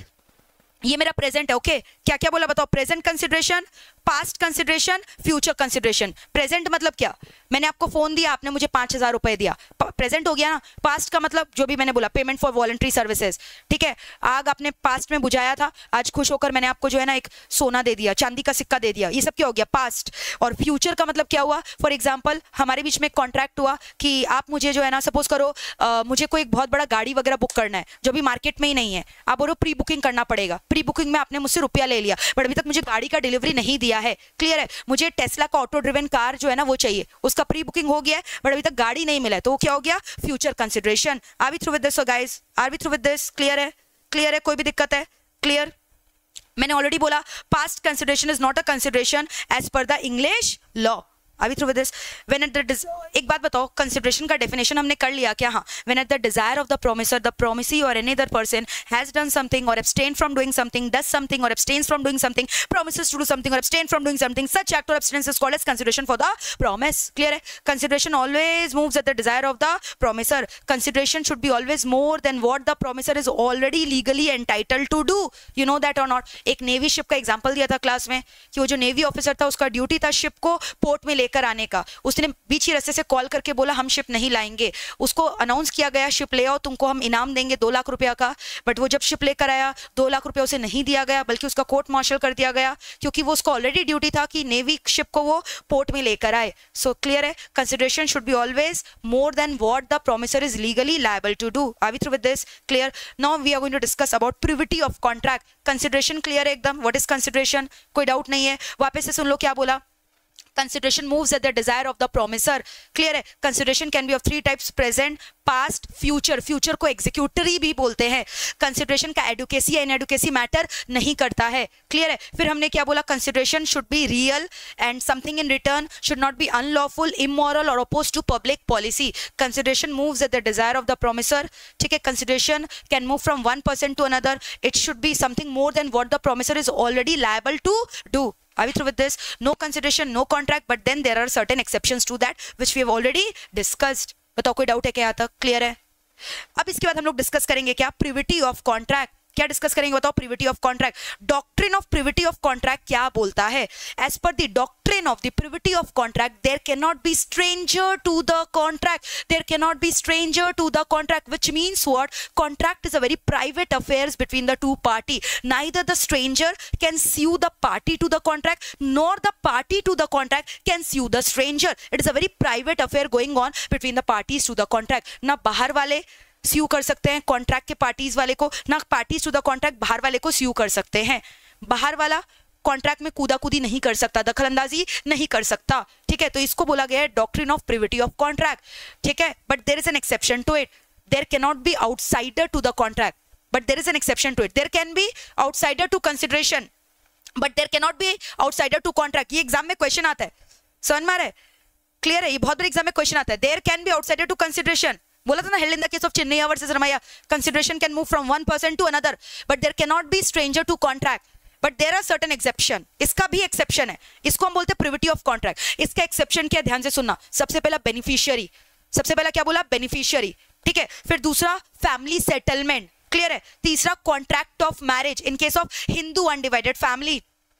ये मेरा प्रेजेंट है, ओके okay? क्या क्या बोला बताओ? Present consideration, past consideration, future consideration. Present मतलब क्या? मैंने आपको फोन दिया, आपने मुझे पांच हजार रुपए दिया, प्रेजेंट हो गया ना। पास्ट का मतलब जो भी मैंने बोला, पेमेंट फॉर वॉलंटरी सर्विसेज, ठीक है। आग आपने पास्ट में बुझाया था, आज खुश होकर मैंने आपको जो है ना एक सोना दे दिया, चांदी का सिक्का दे दिया, ये सब क्या हो गया? पास्ट। और फ्यूचर का मतलब क्या हुआ? फॉर एग्जाम्पल हमारे बीच में कॉन्ट्रैक्ट हुआ कि आप मुझे जो है ना, सपोज करो आ, मुझे कोई एक बहुत बड़ा गाड़ी वगैरह बुक करना है जो भी मार्केट में ही नहीं है, आप बोलो प्री बुकिंग करना पड़ेगा। प्री बुकिंग में आपने मुझसे रुपया ले लिया, बट अभी तक मुझे गाड़ी का डिलीवरी नहीं दिया है, क्लियर है। मुझे टेस्ला का ऑटो ड्रिवन कार जो है ना वो चाहिए, उसका प्री बुकिंग हो गया है, बट अभी तक गाड़ी नहीं मिला है, तो वो क्या हो गया? Future consideration. Are we through with this guys? Are we through with this? Clear है? क्लियर है? कोई भी दिक्कत है? क्लियर? मैंने ऑलरेडी बोला, past consideration is not a consideration as per the English law. Are we through with this? When at the एक बात बताओ, कंसिडरेशन का डेफिनेशन हमने कर लिया क्या? हाँ, when at the desire of the promisor, the promisee or any other person has done something or abstained from doing something, does something or abstains from doing something, promises to do something or abstain from doing something, such act or abstinence is called as consideration for the promise. Clear है? Consideration always moves at the desire of the promisor. Consideration should be always more than what the promisor is already legally entitled to do. You know that or not? एक navy ship का example दिया था class में कि वो जो navy officer था उसका ड्यूटी था शिप को पोर्ट में लेकर आने का। उसने बीच ही रास्ते से कॉल करके बोला हम शिप नहीं लाएंगे, उसको अनाउंस किया गया शिप ले आओ, तुमको हम इनाम देंगे दो लाख रुपया का, बट वो जब शिप लेकर आया दो लाख रुपया उसे नहीं दिया गया, बल्कि उसका कोर्ट मार्शल कर दिया गया, क्योंकि वो उसका ऑलरेडी ड्यूटी था कि नेवी शिप को वो पोर्ट में लेकर आए। सो क्लियर है? Consideration should be always more than what the promiser is legally liable to do. Are we through with this? Clear? Now we are going to discuss about privity of contract. Consideration clear है एकदम? What is consideration? कोई doubt नहीं है? वापस से सुन लो क्या बोला। Consideration moves at the desire of the promisor. Clear है? Consideration can be of three types: present, past, future. Future को executory भी बोलते हैं. Consideration का advocacy या inadvocacy matter नहीं करता है. Clear है? फिर हमने क्या बोला? Consideration should be real and something in return should not be unlawful, immoral or opposed to public policy. Consideration moves at the desire of the promisor. ठीक है? Consideration can move from one person to another. It should be something more than what the promisor is already liable to do. Are we through with this? No consideration, no contract, but then there are certain exceptions to that which we have already discussed. बताओ कोई doubt है क्या यहाँ तक? Clear है? अब इसके बाद हम लोग डिस्कस करेंगे क्या? Privity of contract. क्या डिस्कस करेंगे बताओ? Privity of contract. Doctrine of privity of contract क्या बोलता है? As per the doctrine of the privity of contract, there can not be stranger to the contract. There can not be stranger to the contract, which means what? Contract is a very private affairs between the two party. Neither the stranger can sue the party to the contract, nor the party to the contract can sue the stranger. It is a very private affair going on between the parties to the contract. ना बाहर वाले स्यू कर सकते हैं contract के parties वाले को, ना पार्टीज टू द कॉन्ट्रैक्ट बाहर वाले को स्यू कर सकते हैं. बाहर वाला कॉन्ट्रैक्ट में कूदा कूदी नहीं कर सकता, दखलंदाजी नहीं कर सकता. ठीक है? तो इसको बोला गया है doctrine of privity of contract. ठीक है? But there is an exception to it. There can not be outsider to the contract, but there is an exception to it. There can be outsider to consideration, but there can not be outsider to contract. ये exam में question आता है, समझ में आ रहा है? Clear है? ये बहुत बड़े एग्जाम में क्वेश्चन आता है. There can be outsider to consideration. बोला था ना, held in the case of Chinnaiya versus Ramaiah, consideration can move from one person to another, but there cannot be stranger to contract. But there are certain exception. इसका भी exception है. इसको हम बोलते हैं privity of contract. इसका exception क्या? ध्यान से सुनना. सबसे पहला beneficiary. सबसे पहला क्या बोला? beneficiary. ठीक है? फिर दूसरा family settlement. क्लियर है? तीसरा contract of marriage in case of Hindu undivided family.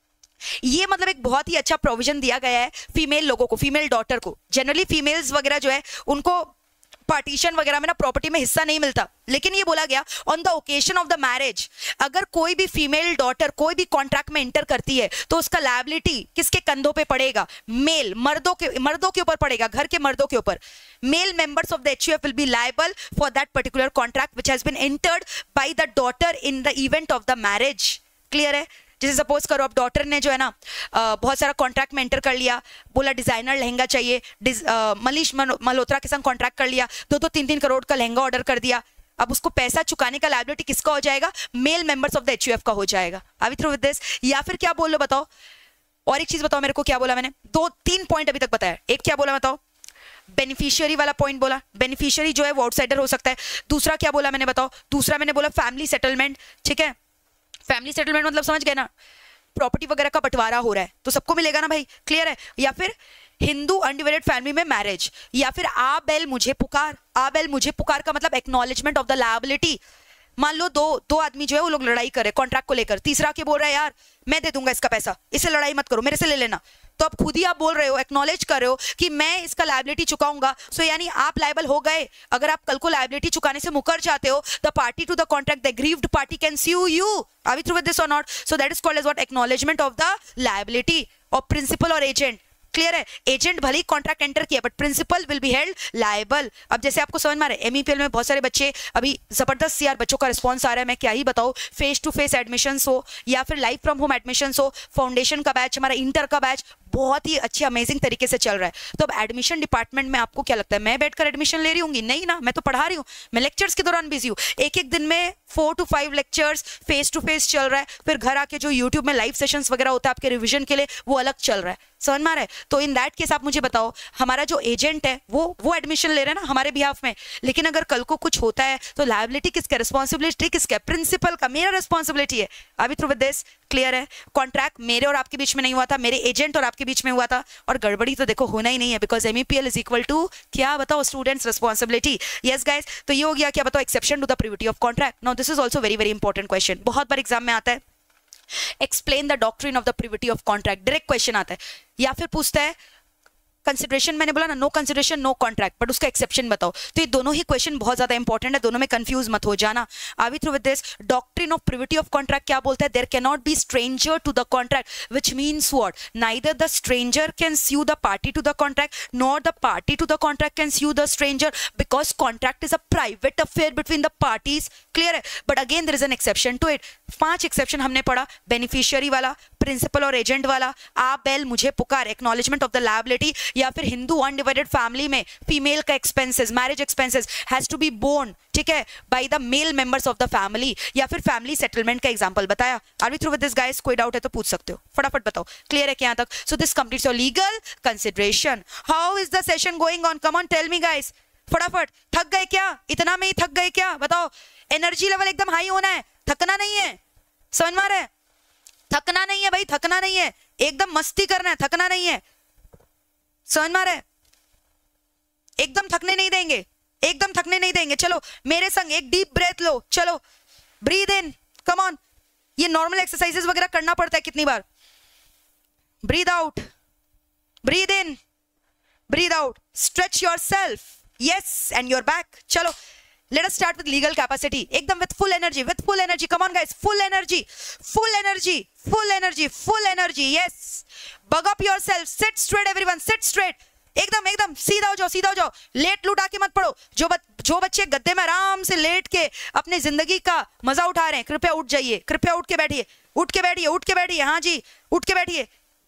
ये मतलब एक बहुत ही अच्छा प्रोविजन दिया गया है फीमेल लोगों को, फीमेल डॉटर को. जनरली फीमेल्स वगैरह जो है उनको पार्टीशन वगैरह में ना प्रॉपर्टी में हिस्सा नहीं मिलता, लेकिन ये बोला गया on the occasion of the marriage अगर कोई भी फीमेल डॉटर कोई भी कॉन्ट्रैक्ट में एंटर करती है तो उसका लायबिलिटी किसके कंधों पे पड़ेगा? मेल मर्दों के मर्दों के ऊपर पड़ेगा, घर के मर्दों के ऊपर. Male members of the HUF will be liable for that particular contract which has been entered by the daughter in the event of the marriage. Clear है? जैसे सपोज करो अब डॉटर ने जो है ना आ, बहुत सारा कॉन्ट्रैक्ट में एंटर कर लिया, बोला डिजाइनर लहंगा चाहिए, आ, मनीष मल्होत्रा के संग कॉन्ट्रैक्ट कर लिया, दो दो तीन तीन करोड़ का लहंगा ऑर्डर कर दिया. अब उसको पैसा चुकाने का लायबिलिटी किसका हो जाएगा? Male members of the HUF का हो जाएगा. Are we through with this? या फिर क्या बोल लो बताओ? और एक चीज बताओ मेरे को, क्या बोला मैंने? दो तीन पॉइंट अभी तक बताया. एक क्या बोला बताओ? बेनिफिशियरी वाला पॉइंट बोला. बेनिफिशियरी जो है वो आउटसाइडर हो सकता है. दूसरा क्या बोला मैंने बताओ? दूसरा मैंने बोला फैमिली सेटलमेंट. ठीक है? फैमिली सेटलमेंट मतलब समझ गए ना, प्रॉपर्टी वगैरह का बंटवारा हो रहा है तो सबको मिलेगा ना भाई. क्लियर है? या फिर हिंदू अनडिवाइडेड फैमिली में मैरिज, या फिर आ बेल मुझे पुकार. आ बेल मुझे पुकार का मतलब एक्नॉलेजमेंट ऑफ द लायबिलिटी. मान लो दो दो आदमी जो है वो लोग लड़ाई कर रहे कॉन्ट्रैक्ट को लेकर, तीसरा के बोल रहा है यार मैं दे दूंगा इसका पैसा, इससे लड़ाई मत करो, मेरे से ले लेना. तो अब खुद ही आप बोल रहे हो, एक्नॉलेज कर रहे हो कि मैं इसका लायबिलिटी चुकाऊंगा. सो so, यानी आप लायबल हो गए. अगर आप कल को लायबिलिटी चुकाने से मुकर जाते हो, the party to the contract, the aggrieved party can sue you. Are we through with this or not? So that is called as what? Acknowledgement of the liability of principal or agent. Clear है? Agent भले ही contract enter किया but principal will be held liable. अब जैसे आपको समझ में आ रहा है, एमईपीएल में बहुत सारे बच्चे अभी जबरदस्त यार बच्चों का रिस्पॉन्स आ रहा है, मैं क्या ही बताऊं. फेस टू फेस एडमिशन हो या फिर लाइव फ्रॉम होम एडमिशन हो, फाउंडेशन का बैच, हमारा इंटर का बैच बहुत ही अच्छे अमेजिंग तरीके से चल रहा है. तो अब एडमिशन डिपार्टमेंट में आपको क्या लगता है मैं बैठकर एडमिशन ले रही हूँ? नहीं ना, मैं तो पढ़ा रही हूँ, मैं लेक्चर्स के दौरान बिजी हूँ. एक एक दिन में four two five lectures face to face चल रहा है, फिर घर आके जो यूट्यूब में लाइव सेशंस वगैरह होता है आपके रिविजन के लिए वो अलग चल रहा है. समझ में आ रहा है? तो इन दैट केस आप मुझे बताओ, हमारा जो एजेंट है वो वो एडमिशन ले रहे हैं ना हमारे बिहाफ में, लेकिन अगर कल को कुछ होता है तो लायबिलिटी किसका? रिस्पॉन्सिबिलिटी किसका? प्रिंसिपल का, मेरा रिस्पॉन्सिबिलिटी है. अभी थ्रू विद दिस? क्लियर है? कॉन्ट्रैक्ट मेरे और आपके बीच में नहीं हुआ था, मेरे एजेंट और आपके बीच में हुआ था, और गड़बड़ी तो देखो होना ही नहीं है because MEPL is equal to क्या बताओ? Students responsibility. यस गाइस, तो ये हो गया क्या बताओ? Exception to the privity of contract. Now this is also very very important question, बहुत बार एग्जाम में आता है. Explain the doctrine of the privity of contract, direct question आता है. या फिर पूछता है कंसिडरेशन, मैंने बोला ना no consideration no contract, but उसका एक्सेप्शन बताओ. तो ये दोनों ही क्वेश्चन बहुत ज्यादा इंपॉर्टेंट है, दोनों में कंफ्यूज मत हो जाना. Are we through with this? Doctrine of privity of contract क्या बोलता है? There can not be stranger to the contract, which means what? Neither the stranger can sue the party to the contract, nor the party to the contract can sue the stranger, because contract is a private affair between the parties. Clear है? But again there is an exception to it. पांच exception हमने पढ़ा, beneficiary वाला, principal और agent वाला, आ bell मुझे पुकार, acknowledgement of the liability, या फिर हिंदू अनडिवाइडेड फैमिली में फीमेल का expenses, marriage expenses has to be borne, ठीक है, by the male members of the family, या फिर फैमिली सेटलमेंट का एग्जांपल बताया। Are we through with this guys? कोई डाउट है तो पूछ सकते हो, फटाफट बताओ। क्लियर है क्या यहाँ तक? So this completes your legal consideration. How is the session going on? Come on tell me guys, फटाफट। थक गए क्या? इतना में ही थक गए क्या? बताओ। एनर्जी लेवल एकदम हाई होना है, थकना नहीं है, समझ में आ रहा है? थकना नहीं है भाई, थकना नहीं है, एकदम मस्ती करना है, थकना नहीं है, समझ में आ रहा है? एकदम थकने नहीं देंगे, एकदम थकने नहीं देंगे। चलो मेरे संग एक डीप ब्रेथ लो, चलो ब्रीद इन, कम ऑन। ये नॉर्मल एक्सरसाइजेस वगैरह करना पड़ता है कितनी बार। Breathe out, breathe in, breathe out, stretch yourself, yes, and your back. चलो let us start with legal capacity, एकदम with full energy, with full energy, come on guys, full energy, full energy, full energy, full energy, yes, bug up yourself, sit straight everyone, sit straight, एकदम एकदम सीधा हो जाओ, सीधा हो जाओ, late लूट आके मत पड़ो। जो बच, जो बच्चे गद्दे में आराम से लेट के अपनी जिंदगी का मजा उठा रहे हैं, कृपया उठ जाइए, कृपया उठ के बैठिए, उठ के बैठिए, उठ के बैठिए, हाँ जी उठ के बैठिए।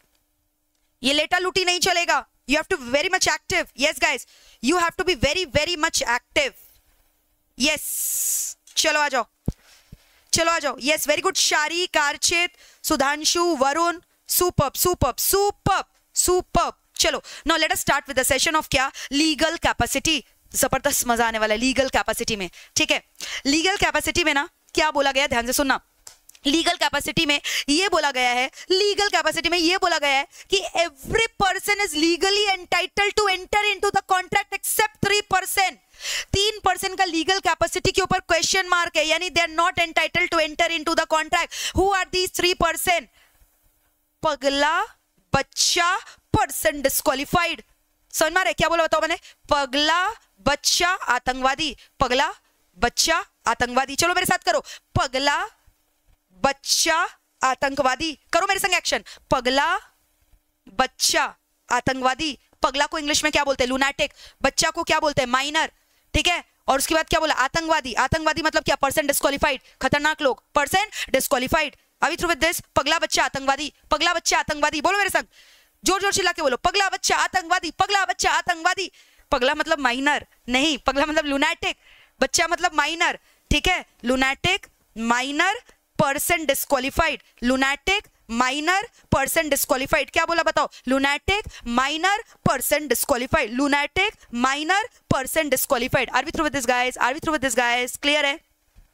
ये लेटा लूटी नहीं चलेगा, you have to be very much active, yes guys, you have to be very very much active, yes yes. चलो आ जाओ, चलो आ जाओ, yes, very good. Shari, Karchit, Sudhanshu, Varun, superb superb superb superb. चलो now let us start with the session of क्या? Legal capacity. जबरदस्त मजा आने वाला है लीगल कैपेसिटी में, ठीक है। लीगल कैपेसिटी में ना क्या बोला गया, ध्यान से सुनना। लीगल कैपेसिटी में ये बोला गया है, लीगल कैपेसिटी में ये बोला गया है कि every person is legally entitled to enter into the contract except three percent. तीन परसेंट का लीगल कैपेसिटी के ऊपर क्वेश्चन मार्क है, यानी they are not entitled to enter into the contract. Who are these three percent? पगला, बच्चा, person disqualified. समझ में आ रहा है क्या बोला? बताओ मैंने। पगला, बच्चा, आतंकवादी। पगला, बच्चा, आतंकवादी। चलो मेरे साथ करो, पगला, बच्चा, आतंकवादी। करो मेरे संग एक्शन, पगला, बच्चा, आतंकवादी। पगला को इंग्लिश में क्या बोलते हैं? लुनाटिक। बच्चा को क्या बोलते हैं? माइनर, ठीक है। और उसके बाद क्या बोला? आतंकवादी। आतंकवादी मतलब क्या? पर्सन डिस्क्वालिफाइड, खतरनाक लोग, पर्सन डिस्क्वालिफाइड। अभी थ्रू विद दिस, पगला बच्चा आतंकवादी, पगला बच्चा आतंकवादी। बोलो मेरे संग, जोर जोर चिल्ला के बोलो, पगला बच्चा आतंकवादी, पगला बच्चा आतंकवादी। पगला मतलब माइनर नहीं, पगला मतलब लुनाटिक, बच्चा मतलब माइनर, ठीक है। Lunatic, minor, person disqualified. Lunatic, minor, person disqualified. क्या बोला बताओ? Lunatic, minor, person disqualified. Lunatic, minor, person disqualified. Are we through with this guys? Are we through with this guys? Clear है?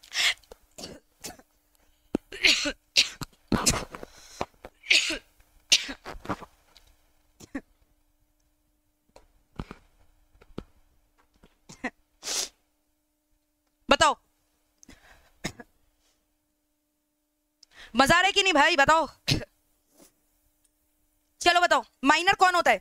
बताओ, मजा आ रहा है कि नहीं भाई? बताओ, चलो बताओ, माइनर कौन होता है?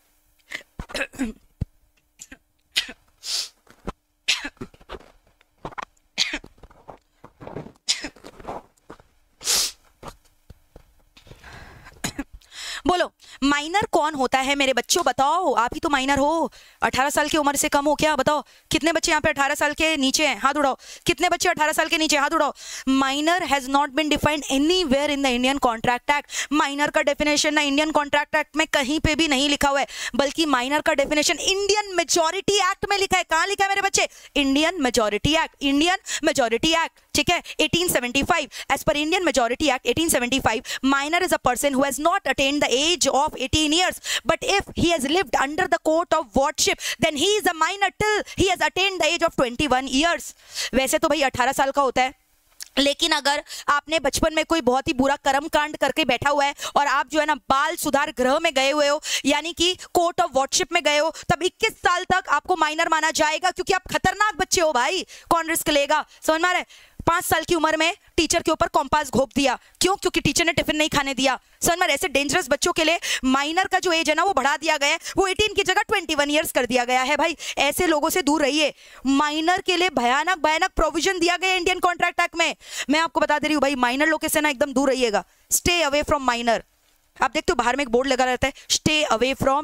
बोलो, माइनर कौन होता है मेरे बच्चों? बताओ, आप ही तो माइनर हो। अठारह साल की उम्र से कम हो क्या? बताओ, कितने बच्चे यहाँ पे अठारह साल के नीचे हैं? हाथ उड़ाओ। कितने बच्चे अठारह साल के नीचे? हाथ उड़ाओ। Minor has not been defined anywhere in the Indian contract Act. Minor का डेफिनेशन ना इंडियन कॉन्ट्रैक्ट एक्ट में कहीं पे भी नहीं लिखा हुआ है, बल्कि माइनर का डेफिनेशन इंडियन मेजोरिटी एक्ट में लिखा है। कहाँ लिखा है मेरे बच्चे? Indian Majority Act, Indian Majority Act, ठीक है, eighteen seventy-five. As per Indian Majority Act eighteen seventy-five, minor is a person who has not attained the age of eighteen years, but if he has lived under the court of wardship, then he is a minor till he has attained the age of twenty-one years. वैसे तो भाई अठारह साल का होता है, लेकिन अगर आपने बचपन में कोई बहुत ही बुरा कर्म कांड करके बैठा हुआ है और आप जो है ना बाल सुधार गृह में गए हुए हो, यानी कि कोर्ट ऑफ वॉर्डशिप में गए हो, तब इक्कीस साल तक आपको माइनर माना जाएगा, क्योंकि आप खतरनाक बच्चे हो भाई। कौन रिस्क लेगा? समझ में आ रहा है? पांच साल की उम्र में टीचर के ऊपर कॉम्पास घोप दिया, क्यों? क्योंकि टीचर ने टिफिन नहीं खाने दिया। समझ में? ऐसे डेंजरस बच्चों के लिए माइनर का जो एज है ना वो बढ़ा दिया गया है, वो अठारह की जगह इक्कीस इयर्स कर दिया गया है। भाई ऐसे लोगों से दूर रहिए। माइनर के लिए भयानक भयानक प्रोविजन दिया गया इंडियन कॉन्ट्रैक्ट एक्ट में। मैं आपको बता दे रही हूँ भाई, माइनर लोग से ना एकदम दूर रहिएगा। Stay away from minor. आप देखते हो बाहर में एक बोर्ड लगा रहता है, स्टे अवे फ्रॉम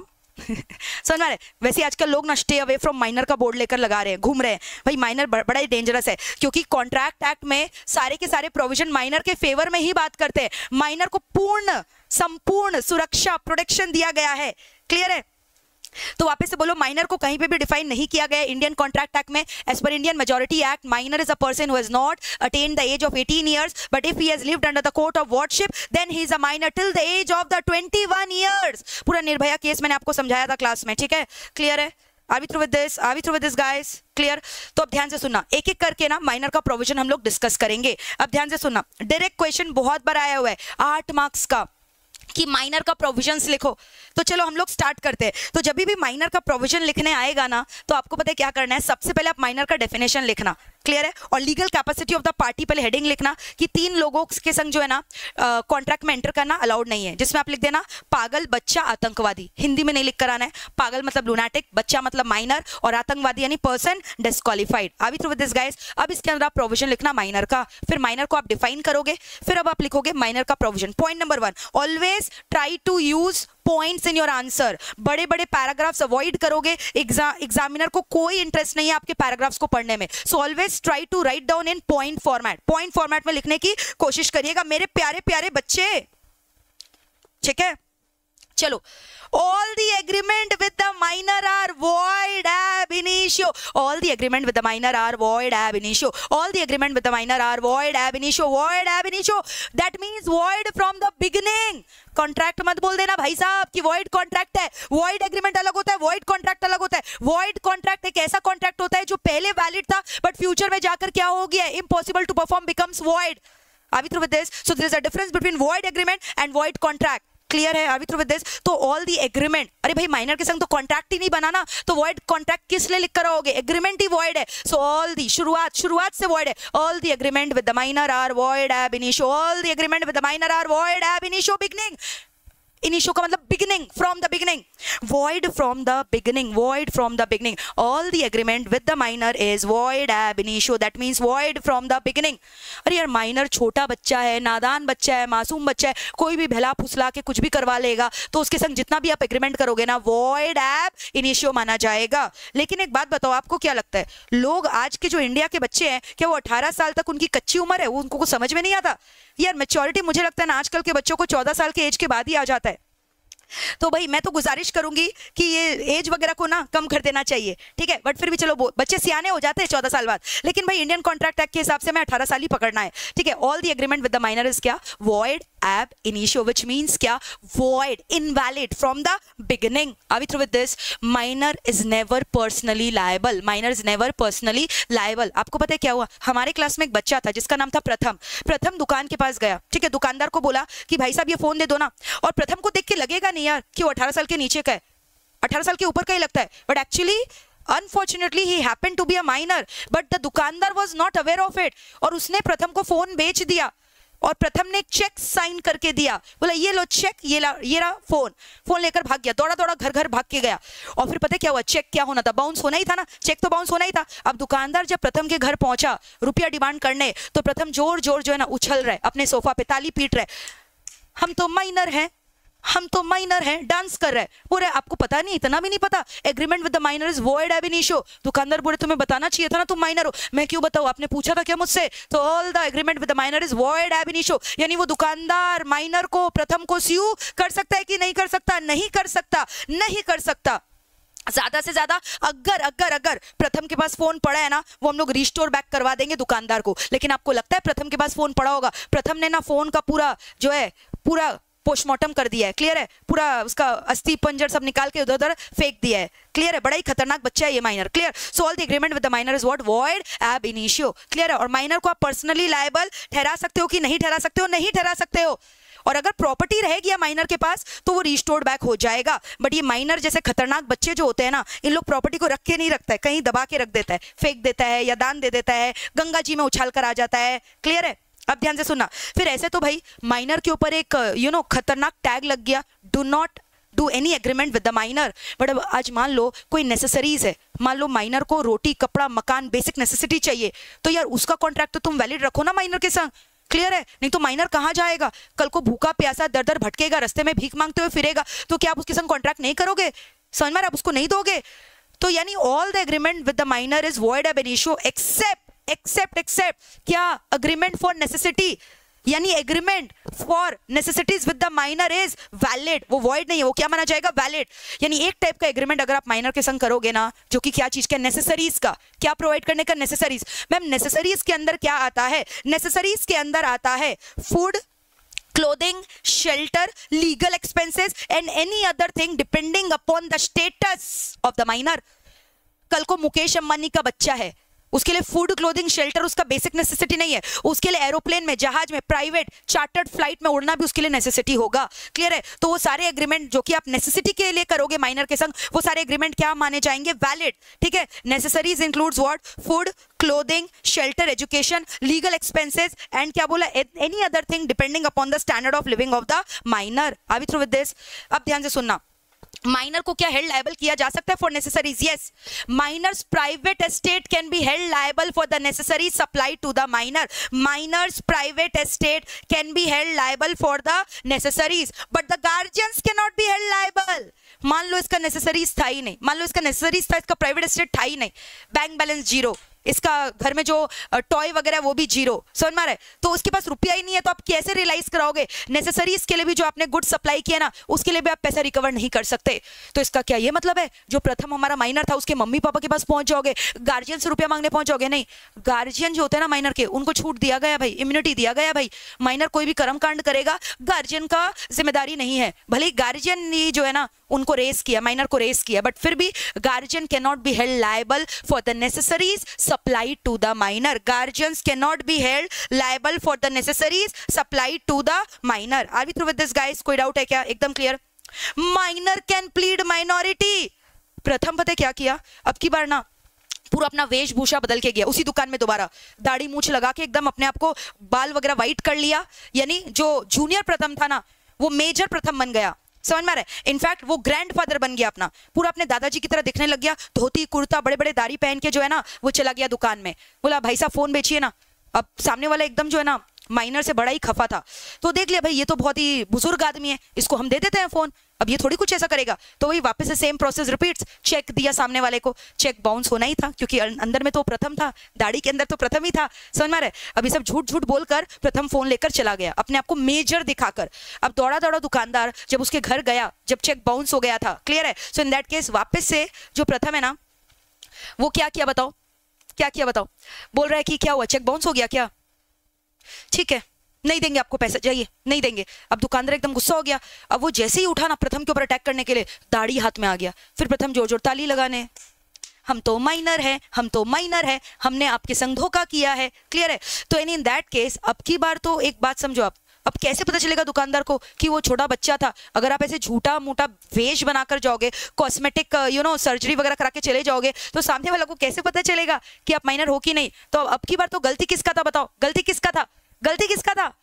समझ में आ रहा है? वैसे आजकल लोग ना स्टे अवे फ्रॉम माइनर का बोर्ड लेकर लगा रहे हैं, घूम रहे हैं। भाई माइनर बड़ा ही डेंजरस है, क्योंकि कॉन्ट्रैक्ट एक्ट में सारे के सारे प्रोविजन माइनर के फेवर में ही बात करते हैं। माइनर को पूर्ण संपूर्ण सुरक्षा प्रोटेक्शन दिया गया है। क्लियर है? तो वापस से बोलो, माइनर को कहीं पे भी डिफाइन नहीं किया गया इंडियन कॉन्ट्रैक्ट एक्ट में। As per Indian Majority Act, minor is a person who has not attained the age of eighteen years, but if he has lived under the court of wardship then he is a minor till the age of the twenty one years. पूरा Nirbhaya case मैंने आपको समझाया था class में, ठीक है? Clear है? Are we through with this? Are we through with this guys? Clear? तो अब ध्यान से सुनना, एक एक करके ना माइनर का प्रोविजन हम लोग डिस्कस करेंगे। अब ध्यान से सुनना, डायरेक्ट क्वेश्चन बहुत बार आया हुआ है आठ मार्क्स का कि माइनर का प्रोविजंस लिखो। तो चलो हम लोग स्टार्ट करते हैं। तो जब भी माइनर का प्रोविजन लिखने आएगा ना, तो आपको पता है क्या करना है। सबसे पहले आप माइनर का डेफिनेशन लिखना, क्लियर है? और legal capacity of the party पहले हेडिंग लिखना कि तीन लोगों के संग जो है ना कॉन्ट्रैक्ट में एंटर करना अलाउड नहीं है, जिसमें आप लिख देना पागल, बच्चा, आतंकवादी। हिंदी में नहीं लिख कर आना है। पागल मतलब लुनाटिक, बच्चा मतलब माइनर, और आतंकवादी यानी person disqualified. Are we through with this guys? अब इसके अंदर आप प्रोविजन लिखना माइनर का, फिर माइनर को आप डिफाइन करोगे, फिर अब आप लिखोगे माइनर का provision. Point number one, always try to use points in your answer. बड़े बड़े पैराग्राफ्स अवॉइड करोगे, एग्जामिनर को कोई इंटरेस्ट नहीं है आपके पैराग्राफ्स को पढ़ने में। So always try to write down in point format. Point format में लिखने की कोशिश करिएगा मेरे प्यारे प्यारे बच्चे, ठीक है? चलो, all the agreement with the minor are void ab initio. All the agreement with the minor are void ab initio. All the agreement with the minor are void ab initio. Void ab initio. That means void from the beginning. Contract मत बोल देना भाई साहब कि void contract है। void agreement अलग होता है, void कॉन्ट्रैक्ट अलग होता है। void कॉन्ट्रैक्ट एक ऐसा कॉन्ट्रैक्ट होता है जो पहले वैलिड था बट फ्यूचर में जाकर क्या हो गया, impossible to perform becomes void. Are we through with this? So there is a difference between void agreement and void contract. Clear है? Are we through with this? तो ऑल दी एग्रीमेंट, अरे भाई minor के संग तो contract ही नहीं बनाना, तो void contract किस लिए लिख कर आओगे? एग्रीमेंट ही वॉइड है। सो ऑल दी शुरुआत शुरुआत से वॉइड है। All the agreement with the minor are void ab initio. All the agreement with the minor are void ab initio. Beginning, initio का मतलब beginning, from the beginning. void from the beginning, void from the beginning. All the agreement with the minor is void ab initio. That means void from the beginning. अरे यार minor छोटा बच्चा है, नादान बच्चा है, मासूम बच्चा है, कोई भी भला फुसला के कुछ भी करवा लेगा, तो उसके संग जितना भी आप एग्रीमेंट करोगे ना void ab initio माना जाएगा। लेकिन एक बात बताओ, आपको क्या लगता है, लोग आज के जो इंडिया के बच्चे हैं, क्या वो अठारह साल तक उनकी कच्ची उम्र है, वो उनको कुछ समझ में नहीं आता? यार मैच्योरिटी मुझे लगता है ना आजकल के बच्चों को चौदह साल के एज के बाद ही आ जाता है। तो भाई मैं तो गुजारिश करूंगी कि ये एज वगैरह को ना कम कर देना चाहिए, ठीक है? बट फिर भी चलो बच्चे सियाने हो जाते हैं चौदह साल बाद, लेकिन भाई इंडियन कॉन्ट्रैक्ट एक्ट के हिसाब से मैं अठारह साल ही पकड़ना है, ठीक है? All the agreement with the minor is क्या? void ab initio, which means क्या? void, invalid from the beginning. Are we through with this? Minor is never personally liable. Minor is never personally liable. आपको पता है क्या हुआ? हमारे class में एक बच्चा था जिसका नाम था प्रथम। प्रथम दुकान के पास गया, ठीक है? दुकानदार को बोला कि भाई साहब ये फोन दे दो ना, और प्रथम को देख के लगेगा नहीं यार कि वो अठारह साल के नीचे का है, अठारह साल के ऊपर का ही लगता है, but actually unfortunately he happened to be a minor, but the दुकानदार was not aware of it, और उसने प्रथम को फोन बेच दिया, और प्रथम ने एक चेक साइन करके दिया, बोला ये लो चेक, ये ला ये रहा फोन। फोन लेकर भाग गया, दौड़ा दौड़ा घर घर भाग के गया, और फिर पता क्या हुआ? चेक क्या होना था? बाउंस होना ही था ना, चेक तो बाउंस होना ही था। अब दुकानदार जब प्रथम के घर पहुंचा रुपया डिमांड करने, तो प्रथम जोर जोर जो है ना उछल रहे, अपने सोफा पे ताली पीट रहे, हम तो माइनर हैं, हम तो माइनर हैं, डांस कर रहे हैं। बोले आपको पता नहीं, इतना भी नहीं पता, agreement with the minor is void ab initio। दुकानदार बोले तुम्हें बताना चाहिए था ना, तुम माइनर हो। मैं क्यों बताऊं, आपने पूछा था क्या मुझसे? तो all the agreement with the minor is void ab initio, यानी वो दुकानदार माइनर को, प्रथम को स्यू कर सकता है कि नहीं कर सकता? नहीं कर सकता, नहीं कर सकता। ज्यादा से ज्यादा अगर अगर अगर प्रथम के पास फोन पड़ा है ना, वो हम लोग रिस्टोर बैक करवा देंगे दुकानदार को। लेकिन आपको लगता है प्रथम के पास फोन पड़ा होगा? प्रथम ने ना फोन का पूरा जो है पूरा पोस्टमार्टम कर दिया है, क्लियर है? पूरा उसका अस्थि पंजर सब निकाल के उधर उधर फेंक दिया है, क्लियर है? बड़ा ही खतरनाक बच्चा है ये minor, clear? So all the agreement with the minor is what? void ab initio, clear है? और माइनर को आप पर्सनली लायबल ठहरा सकते हो कि नहीं ठहरा सकते हो? नहीं ठहरा सकते हो। और अगर प्रॉपर्टी रहेगी माइनर के पास तो वो रिस्टोर्ड बैक हो जाएगा। बट ये माइनर जैसे खतरनाक बच्चे जो होते हैं ना, इन लोग प्रॉपर्टी को रख के नहीं रखता है, कहीं दबा के रख देता है, फेंक देता है, या दान दे देता है, गंगा जी में उछाल कर आ जाता है, क्लियर है? अब ध्यान से सुनना, फिर ऐसे तो भाई माइनर के ऊपर एक यू नो खतरनाक टैग लग गया, do not do any agreement with the minor. But अब आज मान लो कोई नेसेसरीज है, मान लो माइनर को रोटी कपड़ा मकान बेसिक नेसेसिटी चाहिए, तो यार उसका कॉन्ट्रैक्ट तो तुम वैलिड रखो ना माइनर के संग, क्लियर है? नहीं तो माइनर कहाँ जाएगा? कल को भूखा प्यासा दर दर भटकेगा, रास्ते में भीख मांगते हुए फिरेगा, तो क्या आप उसके संग कॉन्ट्रैक्ट नहीं करोगे? समझ में, आप उसको नहीं दोगे तो यानी all the agreement with the minor is void ab initio except except except क्या, अग्रीमेंट फॉर नेसेसिटी, यानी agreement for necessities with the minor is valid, वो वॉइड नहीं है, वो क्या माना जाएगा, वैलिड। यानी एक टाइप का एग्रीमेंट अगर आप माइनर के संग करोगे ना, जो कि क्या चीज का, नेसेसरीज का, क्या प्रोवाइड करने का, नेसेसरीज। मैम नेसेसरीज के अंदर क्या आता है, नेसेसरीज के अंदर आता है food, clothing, shelter, legal expenses and any other thing depending upon the status of the minor। कल को मुकेश अंबानी का बच्चा है, उसके लिए फूड, क्लोथिंग, शेल्टर उसका बेसिक नेसेसिटी नहीं है, उसके लिए एरोप्लेन में, जहाज में, प्राइवेट चार्टर्ड फ्लाइट में उड़ना भी उसके लिए नेसेसिटी होगा। क्लियर है? तो वो सारे एग्रीमेंट जो कि आप नेसेसिटी के लिए करोगे माइनर के संग, वो सारे एग्रीमेंट क्या माने जाएंगे, वैलिड। ठीक है, necessaries includes what, food, clothing, shelter, education, legal expenses and क्या बोला, any other thing depending upon the standard of living of the minor. Are we through with this? अब ध्यान से सुनना, माइनर को क्या हेल्ड लायबल किया जा सकता है for necessaries? Yes, minors private estate can be held liable for the necessaries supply to the minor. Minors private estate can be held liable for the necessaries but the guardians can not be held liable. मान लो इसका necessaries था ही नहीं, मान लो इसका necessaries था, इसका प्राइवेट एस्टेट था ही नहीं, बैंक बैलेंस जीरो, इसका घर में जो टॉय वगैरह वो भी जीरो, समझ में रहा है, तो उसके पास रुपया ही नहीं है, तो आप कैसे रियलाइज कराओगे? नेसेसरीज के लिए भी जो आपने गुड सप्लाई किया ना, उसके लिए भी आप पैसा रिकवर नहीं कर सकते। तो इसका क्या ये मतलब है जो प्रथम हमारा माइनर था उसके मम्मी पापा के पास पहुंच जाओगे, गार्जियन से रुपया मांगने पहुंच जाओगे? नहीं, गार्जियन जो होते हैं ना माइनर के, उनको छूट दिया गया भाई, इम्यूनिटी दिया गया भाई। माइनर कोई भी कर्म कांड करेगा, गार्जियन का जिम्मेदारी नहीं है, भले ही गार्जियन ने जो है ना उनको रेस किया, माइनर को रेस किया, बट फिर भी guardian can not be held liable for the necessaries supply to the minor. Guardians can not be held liable for the necessaries supply to the minor. Are we through with this guys? कोई doubt है क्या? एकदम clear. Minor can plead minority. Pratham पता क्या किया, अब की बार ना पूरा अपना वेशभूषा बदल के गया, उसी दुकान में दोबारा दाढ़ी मूछ लगा के एकदम अपने आप को बाल वगैरह व्हाइट कर लिया, यानी जो जूनियर प्रथम था ना वो मेजर प्रथम बन गया। समझ में आ रहा है? इनफैक्ट वो ग्रैंडफादर बन गया अपना, पूरा अपने दादाजी की तरह दिखने लग गया, धोती कुर्ता बड़े बड़े दाढ़ी पहन के जो है ना वो चला गया दुकान में, बोला भाई साहब फोन बेचिए ना। अब सामने वाला एकदम जो है ना माइनर से बड़ा ही खफा था, तो देख लिया भाई ये तो बहुत ही बुजुर्ग आदमी है, इसको हम दे देते हैं फोन, अब ये थोड़ी कुछ ऐसा करेगा। तो वही वापस से सेम प्रोसेस रिपीट्स, चेक दिया सामने वाले को, चेक बाउंस होना ही था क्योंकि अंदर में तो प्रथम था, दाढ़ी के अंदर तो प्रथम ही था। समझ में आ रहा है? अब ये सब झूठ झूठ बोलकर प्रथम फोन लेकर चला गया, अपने आप को मेजर दिखाकर। अब दौड़ा दौड़ा दुकानदार जब उसके घर गया, जब चेक बाउंस हो गया था, क्लियर है? सो इन दैट केस वापस से जो प्रथम है ना वो क्या किया बताओ, क्या किया बताओ? बोल रहा है कि क्या हुआ, चेक बाउंस हो गया क्या? ठीक है, नहीं देंगे आपको पैसा, जाइए, नहीं देंगे। अब दुकानदार एकदम गुस्सा हो गया, अब वो जैसे ही उठा ना प्रथम के ऊपर अटैक करने के लिए, दाढ़ी हाथ में आ गया, फिर प्रथम जोर जोर ताली लगाने, हम तो माइनर है, हम तो माइनर है, हमने आपके संग धोखा किया है। क्लियर है? तो इन दैट केस अब की बार तो एक बात समझो आप, अब कैसे पता चलेगा दुकानदार को कि वो छोटा बच्चा था? अगर आप ऐसे झूठा मोटा वेश बनाकर जाओगे, कॉस्मेटिक यू नो सर्जरी वगैरह करा के चले जाओगे, तो सामने वाला को कैसे पता चलेगा कि आप माइनर हो कि नहीं? तो अब की बार तो गलती किसका था बताओ, गलती किसका था? गलती किसका था?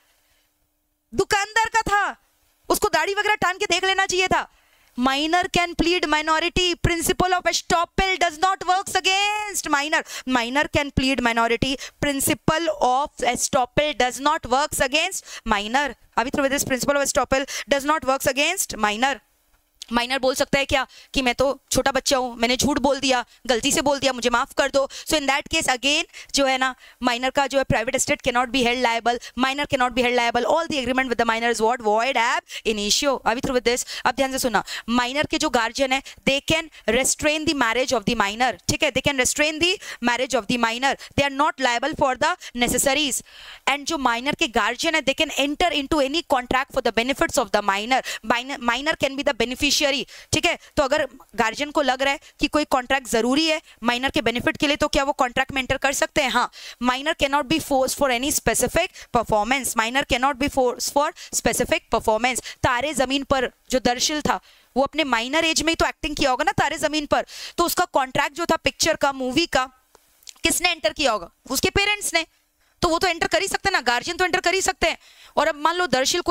दुकानदार का था, उसको दाढ़ी वगैरह टान के देख लेना चाहिए था। Minor can plead minority, principle of estoppel does not works against minor. Minor can plead minority, principle of estoppel does not works against minor. अभी through this principle of estoppel does not works against minor. Minor बोल सकता है क्या कि मैं तो छोटा बच्चा हूं, मैंने झूठ बोल दिया, गलती से बोल दिया, मुझे माफ कर दो। So in that case again जो है ना माइनर का जो है private estate can not be held liable, minor can not be held liable, all the agreement with the minor is what, void ab initio. अभी थ्रू विद दिस, अब ध्यान से सुना, माइनर के जो गार्जियन है they can restrain the marriage of the minor. ठीक है, they can restrain the marriage of the minor, they are not liable for the necessaries. And जो माइनर के गार्जियन है they can enter into any contract for the benefits of the minor. Minor can be the beneficiary. ठीक है, तो अगर guardian को लग रहा है कि कोई कॉन्ट्रैक्ट जरूरी है माइनर के बेनिफिट के लिए, तो क्या वो कॉन्ट्रैक्ट में एंटर कर सकते हैं? हाँ। Minor can not be force for any specific performance, minor can not be force for specific performance. Taare Zameen पर जो दर्शिल था वो अपने माइनर एज में ही तो एक्टिंग किया होगा ना तारे जमीन पर, तो उसका कॉन्ट्रैक्ट जो था पिक्चर का, मूवी का, किसने एंटर किया होगा? उसके पेरेंट्स ने। तो वो तो एंटर कर ही सकते हैं ना, गार्जियन तो एंटर कर ही सकते हैं। और अब मान लो दर्शिल कोई दिन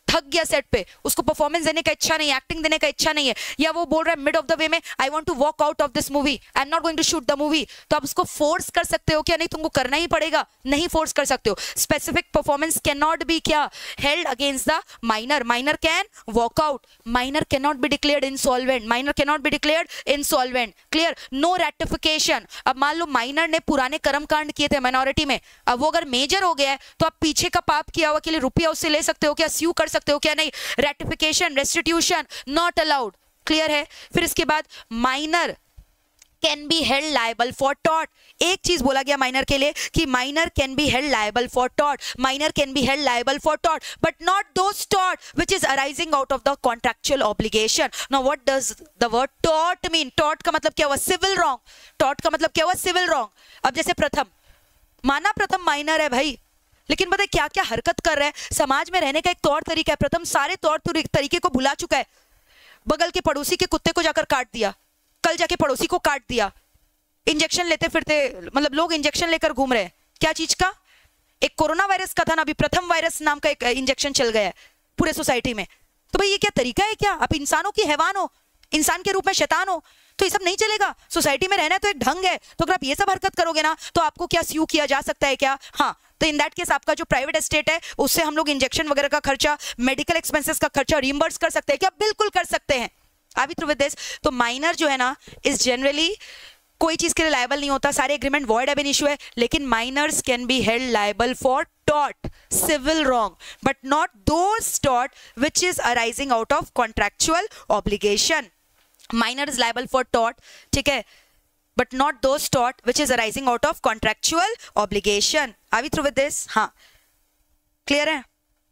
थक गया सेट पे, उसको परफॉर्मेंस देने का इच्छा नहीं है, एक्टिंग देने का इच्छा नहीं है, या वो बोल रहा है मिड ऑफ द वे में I want to walk out of this movie, I am not going to shoot the movie, तो आप उसको फोर्स कर सकते हो क्या? नहीं, तुमको करना ही पड़ेगा, नहीं फोर्स कर सकते हो. Specific performance can not be क्या held against the minor. Minor can walk out, minor can not be declared insolvent, minor can not be declared insolvent. Clear? No ratification. अब मान लो माइनर ने पुराने कर्मकांड किए थे माइनॉरिटी में, अब वो अगर मेजर हो गया है तो आप पीछे का पाप किया हुआ के लिए रुपया उससे ले सकते हो क्या? स्यू कर सकते हो क्या? नहीं. Ratification, restitution not allowed. Clear है? फिर इसके बाद minor can be held liable for tort. एक चीज बोला गया माइनर के लिए कि minor can be held liable for tort, minor can be held liable for tort, but not those tort which is arising out of the contractual obligation. Now what does the word tort mean? Tort का मतलब क्या हुआ? Civil wrong. Tort का मतलब क्या हुआ? Civil wrong. अब जैसे प्रथम, माना प्रथम माइनर है भाई, लेकिन पता है क्या क्या हरकत कर रहा है? समाज में रहने का एक तौर तरीका है. प्रथम सारे तौर तरीके को भुला चुका है. बगल के पड़ोसी के कुत्ते को जाकर काट दिया, कल जाके पड़ोसी को काट दिया. इंजेक्शन लेते फिरते, मतलब लोग इंजेक्शन लेकर घूम रहे हैं. क्या चीज का? एक कोरोना वायरस का था ना, अभी प्रथम वायरस नाम का एक इंजेक्शन चल गया है पूरे सोसाइटी में. तो भाई ये क्या तरीका है क्या? आप इंसानों की हैवान हो, इंसान के रूप में शैतान हो, तो ये सब नहीं चलेगा. सोसाइटी में रहना तो एक ढंग है, तो अगर आप ये सब हरकत करोगे ना तो आपको क्या स्यू किया जा सकता है क्या? हाँ, तो इन दैट केस आपका जो प्राइवेट एस्टेट है उससे हम लोग इंजेक्शन वगैरह का खर्चा, मेडिकल एक्सपेंसेस का खर्चा रिइंबर्स कर सकते हैं क्या? बिल्कुल कर सकते हैं. Are through with this? तो माइनर जो है ना इज जनरली कोई चीज के लिए लायबल नहीं होता, सारे एग्रीमेंट वॉइड एब इन इशू है, लेकिन minors can be held liable for tort, civil wrong, but not those tort which is arising out of contractual obligation. Minor is liable for tort, ठीक है, but not those tort which is arising out of contractual obligation. Are we through with this? हाँ, clear है?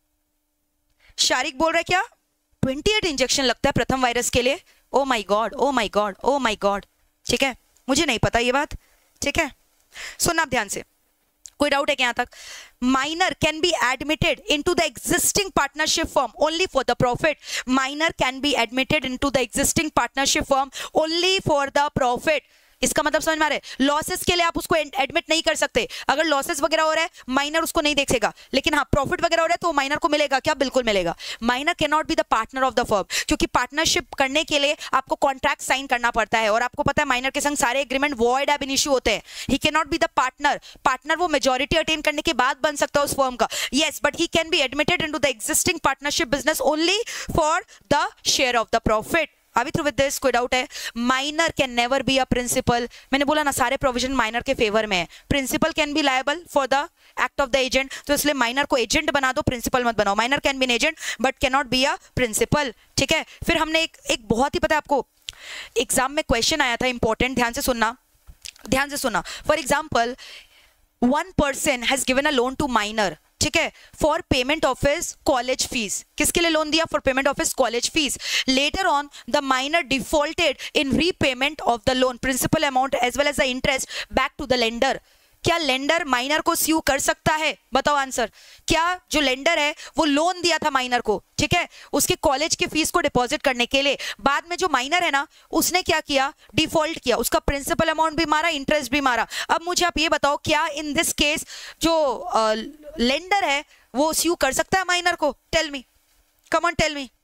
शारिक बोल रहे क्या अट्ठाईस injection लगता है प्रथम वायरस के लिए? Oh my god, oh my god, oh my god. ठीक है, मुझे नहीं पता ये बात. ठीक है, सुनना आप ध्यान से. कोई डाउट है क्या यहां तक? Minor can be admitted into the existing partnership firm only for the profit. Minor can be admitted into the existing partnership firm only for the profit. इसका मतलब समझ में आ रहा है? लॉसेस के लिए आप उसको एडमिट नहीं कर सकते. अगर लॉसेस वगैरह हो रहा है माइनर उसको नहीं देखेगा, लेकिन हाँ प्रॉफिट वगैरह हो रहा है तो माइनर को मिलेगा क्या? बिल्कुल मिलेगा. Minor can not be the partner of the firm, क्योंकि पार्टनरशिप करने के लिए आपको कॉन्ट्रैक्ट साइन करना पड़ता है, और आपको पता है माइनर के संग सारे एग्रीमेंट वॉइड एब इन इशू होते हैं. He can not be the partner. Partner वो मेजोरिटी अटेन करने के बाद बन सकता है उस फर्म का. Yes, but he can be admitted into the existing partnership business only for the share of the profit. अभी थ्रू विद दिस? कोई डाउट है? Minor can never be a principal. मैंने बोला ना सारे प्रोविजन माइनर के favour में है. Principal can be liable for the act of the agent, तो इसलिए माइनर को एजेंट बना दो, प्रिंसिपल मत बनाओ. Minor can be an agent but can not be a principal. ठीक है, फिर हमने एक एक बहुत ही पता है आपको एग्जाम में क्वेश्चन आया था इंपॉर्टेंट, ध्यान से सुनना, ध्यान से सुनना. For example, one person has given a loan to minor, ठीक है, for payment of his college fees. किसके लिए लोन दिया? For payment of his college fees. Later on the minor defaulted in repayment of the loan, principal amount as well as the interest back to the lender. क्या lender minor को sue कर सकता है? बताओ answer. क्या जो lender है वो लोन दिया था माइनर को, ठीक है, उसके कॉलेज के फीस को डिपॉजिट करने के लिए, बाद में जो माइनर है ना उसने क्या किया? डिफॉल्ट किया, उसका प्रिंसिपल अमाउंट भी मारा, इंटरेस्ट भी मारा. अब मुझे आप ये बताओ, क्या इन दिस केस जो लेंडर uh, है वो स्यू कर सकता है माइनर को? Tell me, come on tell me,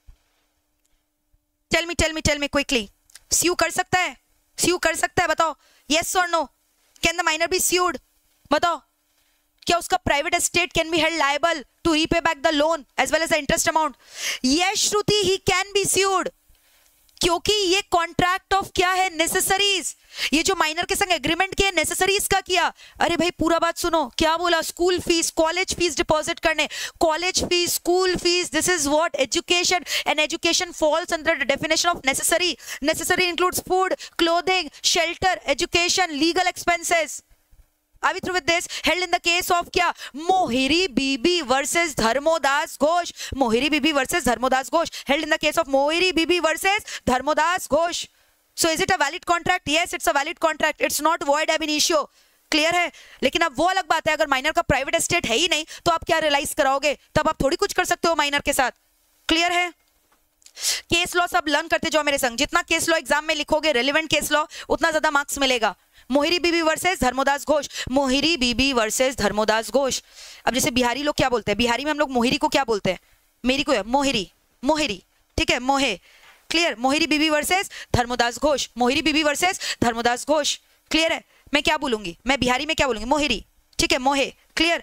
tell me tell me tell me quickly. Sue कर सकता है? स्यू कर सकता है? बताओ, यस और no. Can the minor be sued? बताओ, क्या उसका private estate can be held liable to repay back the loan as well as the interest amount? Yes Shruti, he can be sued, क्योंकि ये कॉन्ट्रैक्ट ऑफ क्या है? Necessaries. ये जो minor के संग एग्रीमेंट किया नेसेसरीज का किया. अरे भाई पूरा बात सुनो, क्या बोला? School fees, college fees deposit करने, college fees, school fees, this is what? Education. And education falls under the definition of necessary. Necessary includes food, clothing, shelter, education, legal expenses. Are we through with this? Held in the case of क्या? Mohiri Bibi versus Dharmodas Ghosh. Mohiri Bibi versus Dharmodas Ghosh. Held in the case of Mohiri Bibi versus Dharmodas Ghosh. So is it a valid contract? Yes, it's a valid contract. It's not void ab initio. Clear है? लेकिन अब वो अलग बात है, अगर minor का प्राइवेट एस्टेट है ही नहीं तो आप क्या रियलाइज कराओगे? तब आप थोड़ी कुछ कर सकते हो माइनर के साथ. क्लियर है? केस लॉ सब लर्न करते जाओ मेरे संग. जितना केस लॉ एग्जाम में लिखोगे, रेलिवेंट केस लॉ, उतना ज्यादा मार्क्स मिलेगा. मोहिरी बीबी वर्सेस धर्मोदास घोष. मोहिरी बीबी वर्सेस धर्मोदास घोष. अब जैसे बिहारी लोग क्या बोलते हैं? बिहारी में हम लोग मोहिरी को क्या बोलते हैं? मेरी को है मोहिरी, मोहिरी, ठीक है, मोहे, clear. Mohiri Bibi versus Dharmadas Ghosh, Mohiri Bibi versus Dharmadas Ghosh, clear है। मैं क्या बोलूंगी, मैं बिहारी में क्या बोलूंगी, मोहिरी, ठीक है, मोहे, क्लियर।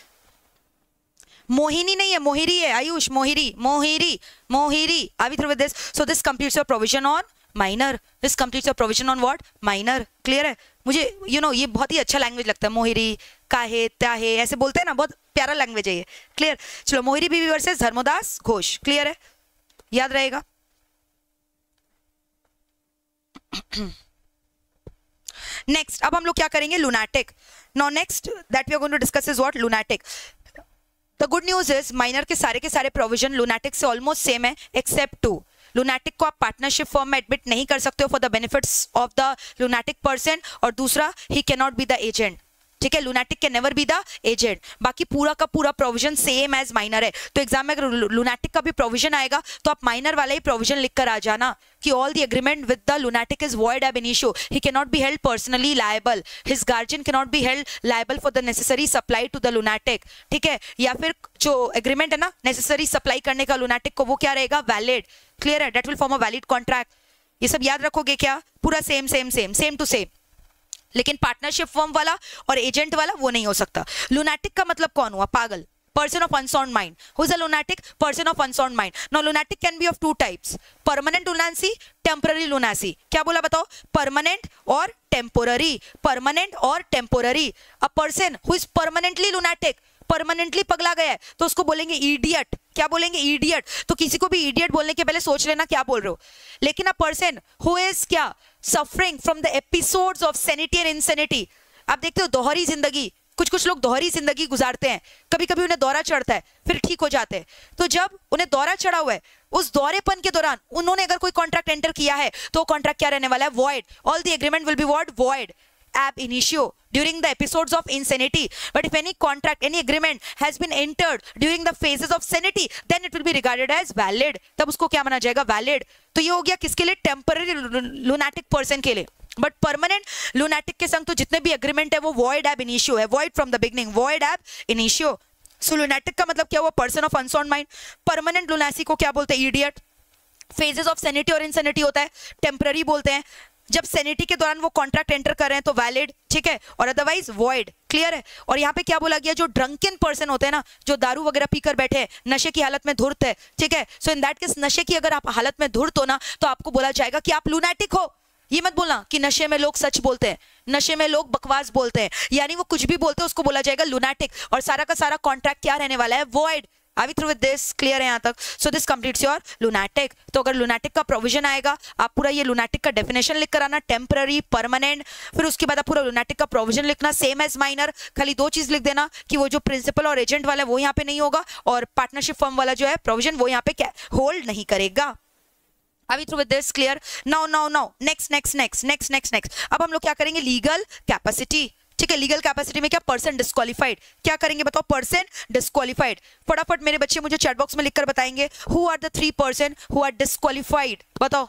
मोहिनी नहीं है, मोहिरी है, Ayush, मोहिरी, मोहिरी, मोहिरी। Are we through with this? So this completes your provision on minor. This completes your provision on what? Minor. Clear है। मुझे यू you नो know, ये बहुत ही अच्छा लैंग्वेज लगता है, मोहिरी, काहे, त्याहे, ऐसे बोलते हैं ना, बहुत प्यारा लैंग्वेज है ये, क्लियर। चलो, मोहिरी बीबी वर्सेस धर्मदास घोष, क्लियर है, याद रहेगा। नेक्स्ट, अब हम लोग क्या करेंगे, lunatic. Now next that we are going to discuss is what, lunatic. The good news is minor के सारे के सारे प्रोविजन लुनाटिक से ऑलमोस्ट सेम है एक्सेप्ट टू। लुनाटिक को आप पार्टनरशिप फॉर्म में एडमिट नहीं कर सकते हो for the benefits of the lunatic person, और दूसरा he can not be the agent, ठीक है। Lunatic can never be the agent. बाकी पूरा का पूरा प्रोविजन सेम एज माइनर है। तो एग्जाम में अगर लुनाटिक का भी प्रोविजन आएगा तो आप माइनर वाला ही प्रोविजन लिख कर आ जाना कि all the agreement with the lunatic is void ab initio, he cannot be held personally liable, his guardian cannot be held liable for the necessary supply to the lunatic, ठीक है। या फिर जो एग्रीमेंट है ना नेसेसरी सप्लाई करने का lunatic को, वो क्या रहेगा, वैलिड, क्लियर है, that will form a valid contract. ये सब याद रखोगे क्या, पूरा same same same same to same. लेकिन पार्टनरशिप फर्म वाला और एजेंट वाला वो नहीं हो सकता। लुनाटिक का मतलब कौन हुआ, पागल, person of unsound mind. Who is a lunatic? Person of unsound mind. Now lunatic can be of two types, permanent lunacy, temporary lunacy. क्या बोला बताओ, permanent और temporary, permanent और temporary. A person who is permanently lunatic, permanently पगला गया है, तो उसको बोलेंगे इडियट। क्या बोलेंगे, इडियट। तो किसी को भी इडियट बोलने के पहले सोच लेना क्या बोल रहे हो। लेकिन अ पर्सन हु इज क्या, suffering from the episodes of sanity and insanity. आप देखते हो दोहरी जिंदगी, कुछ कुछ लोग दोहरी जिंदगी गुजारते हैं, कभी कभी उन्हें दौरा चढ़ता है फिर ठीक हो जाते हैं। तो जब उन्हें दौरा चढ़ा हुआ है, उस दौरेपन के दौरान उन्होंने अगर कोई कॉन्ट्रैक्ट एंटर किया है तो कॉन्ट्रैक्ट क्या रहने वाला है, void. All the agreement will be what, void ab initio during the episodes of insanity. But if any contract, any agreement has been entered during the phases of sanity, then it will be regarded as valid. तब उसको क्या माना जाएगा, valid. तो ये हो गया किसके लिए, temporary lunatic person के लिए। बट परमानेंट लुनाटिक के संग तो जितने भी एग्रीमेंट है वो void ab initio है, void from the beginning, void ab initio. So lunatic का मतलब क्या हुआ, person of unsound mind. Permanent lunacy को क्या बोलते हैं, इडियट। फेजेस ऑफ सैनिटी और इनसैनिटी होता है, टेम्पररी बोलते हैं। जब सैनिटी के दौरान वो कॉन्ट्रैक्ट एंटर कर रहे हैं तो वैलिड, ठीक है, और अदरवाइज वॉइड, क्लियर है। और यहाँ पे क्या बोला गया, जो ड्रंकन पर्सन होते हैं ना, जो दारू वगैरह पीकर बैठे हैं, नशे की हालत में धुर्त है, ठीक है। सो इन दैट केस नशे की अगर आप हालत में धुर्त हो ना, तो आपको बोला जाएगा कि आप लुनाटिक हो। ये मत बोलना कि नशे में लोग सच बोलते हैं, नशे में लोग बकवास बोलते हैं, यानी वो कुछ भी बोलते हैं उसको बोला जाएगा लुनाटिक। और सारा का सारा कॉन्ट्रैक्ट क्या रहने वाला है, void. Are we through with this? Clear है यहाँ तक? So this completes your lunatic. तो अगर lunatic का प्रोविजन आएगा, आप पूरा ये lunatic का डेफिनेशन लिख कर आना, टेम्पररी, परमानेंट, फिर उसके बाद आप पूरा lunatic का प्रोविजन लिखना, सेम एज माइनर। खाली दो चीज लिख देना कि वो जो प्रिंसिपल और एजेंट वाला है वो यहाँ पे नहीं होगा, और पार्टनरशिप फर्म वाला जो है प्रोविजन वो यहाँ पे होल्ड नहीं करेगा। Are we through with this? Clear? Now, now, now. Next, next, next, next, next, next. अब हम लोग क्या करेंगे, लीगल कैपेसिटी, ठीक है। लीगल कैपेसिटी में क्या, पर्सन डिस्क्वालिफाइड। क्या करेंगे बताओ, पर्सन डिस्क्वालिफाइड। फटाफट मेरे बच्चे मुझे चैट बॉक्स में लिखकर बताएंगे, who are the three person who are disqualified, बताओ,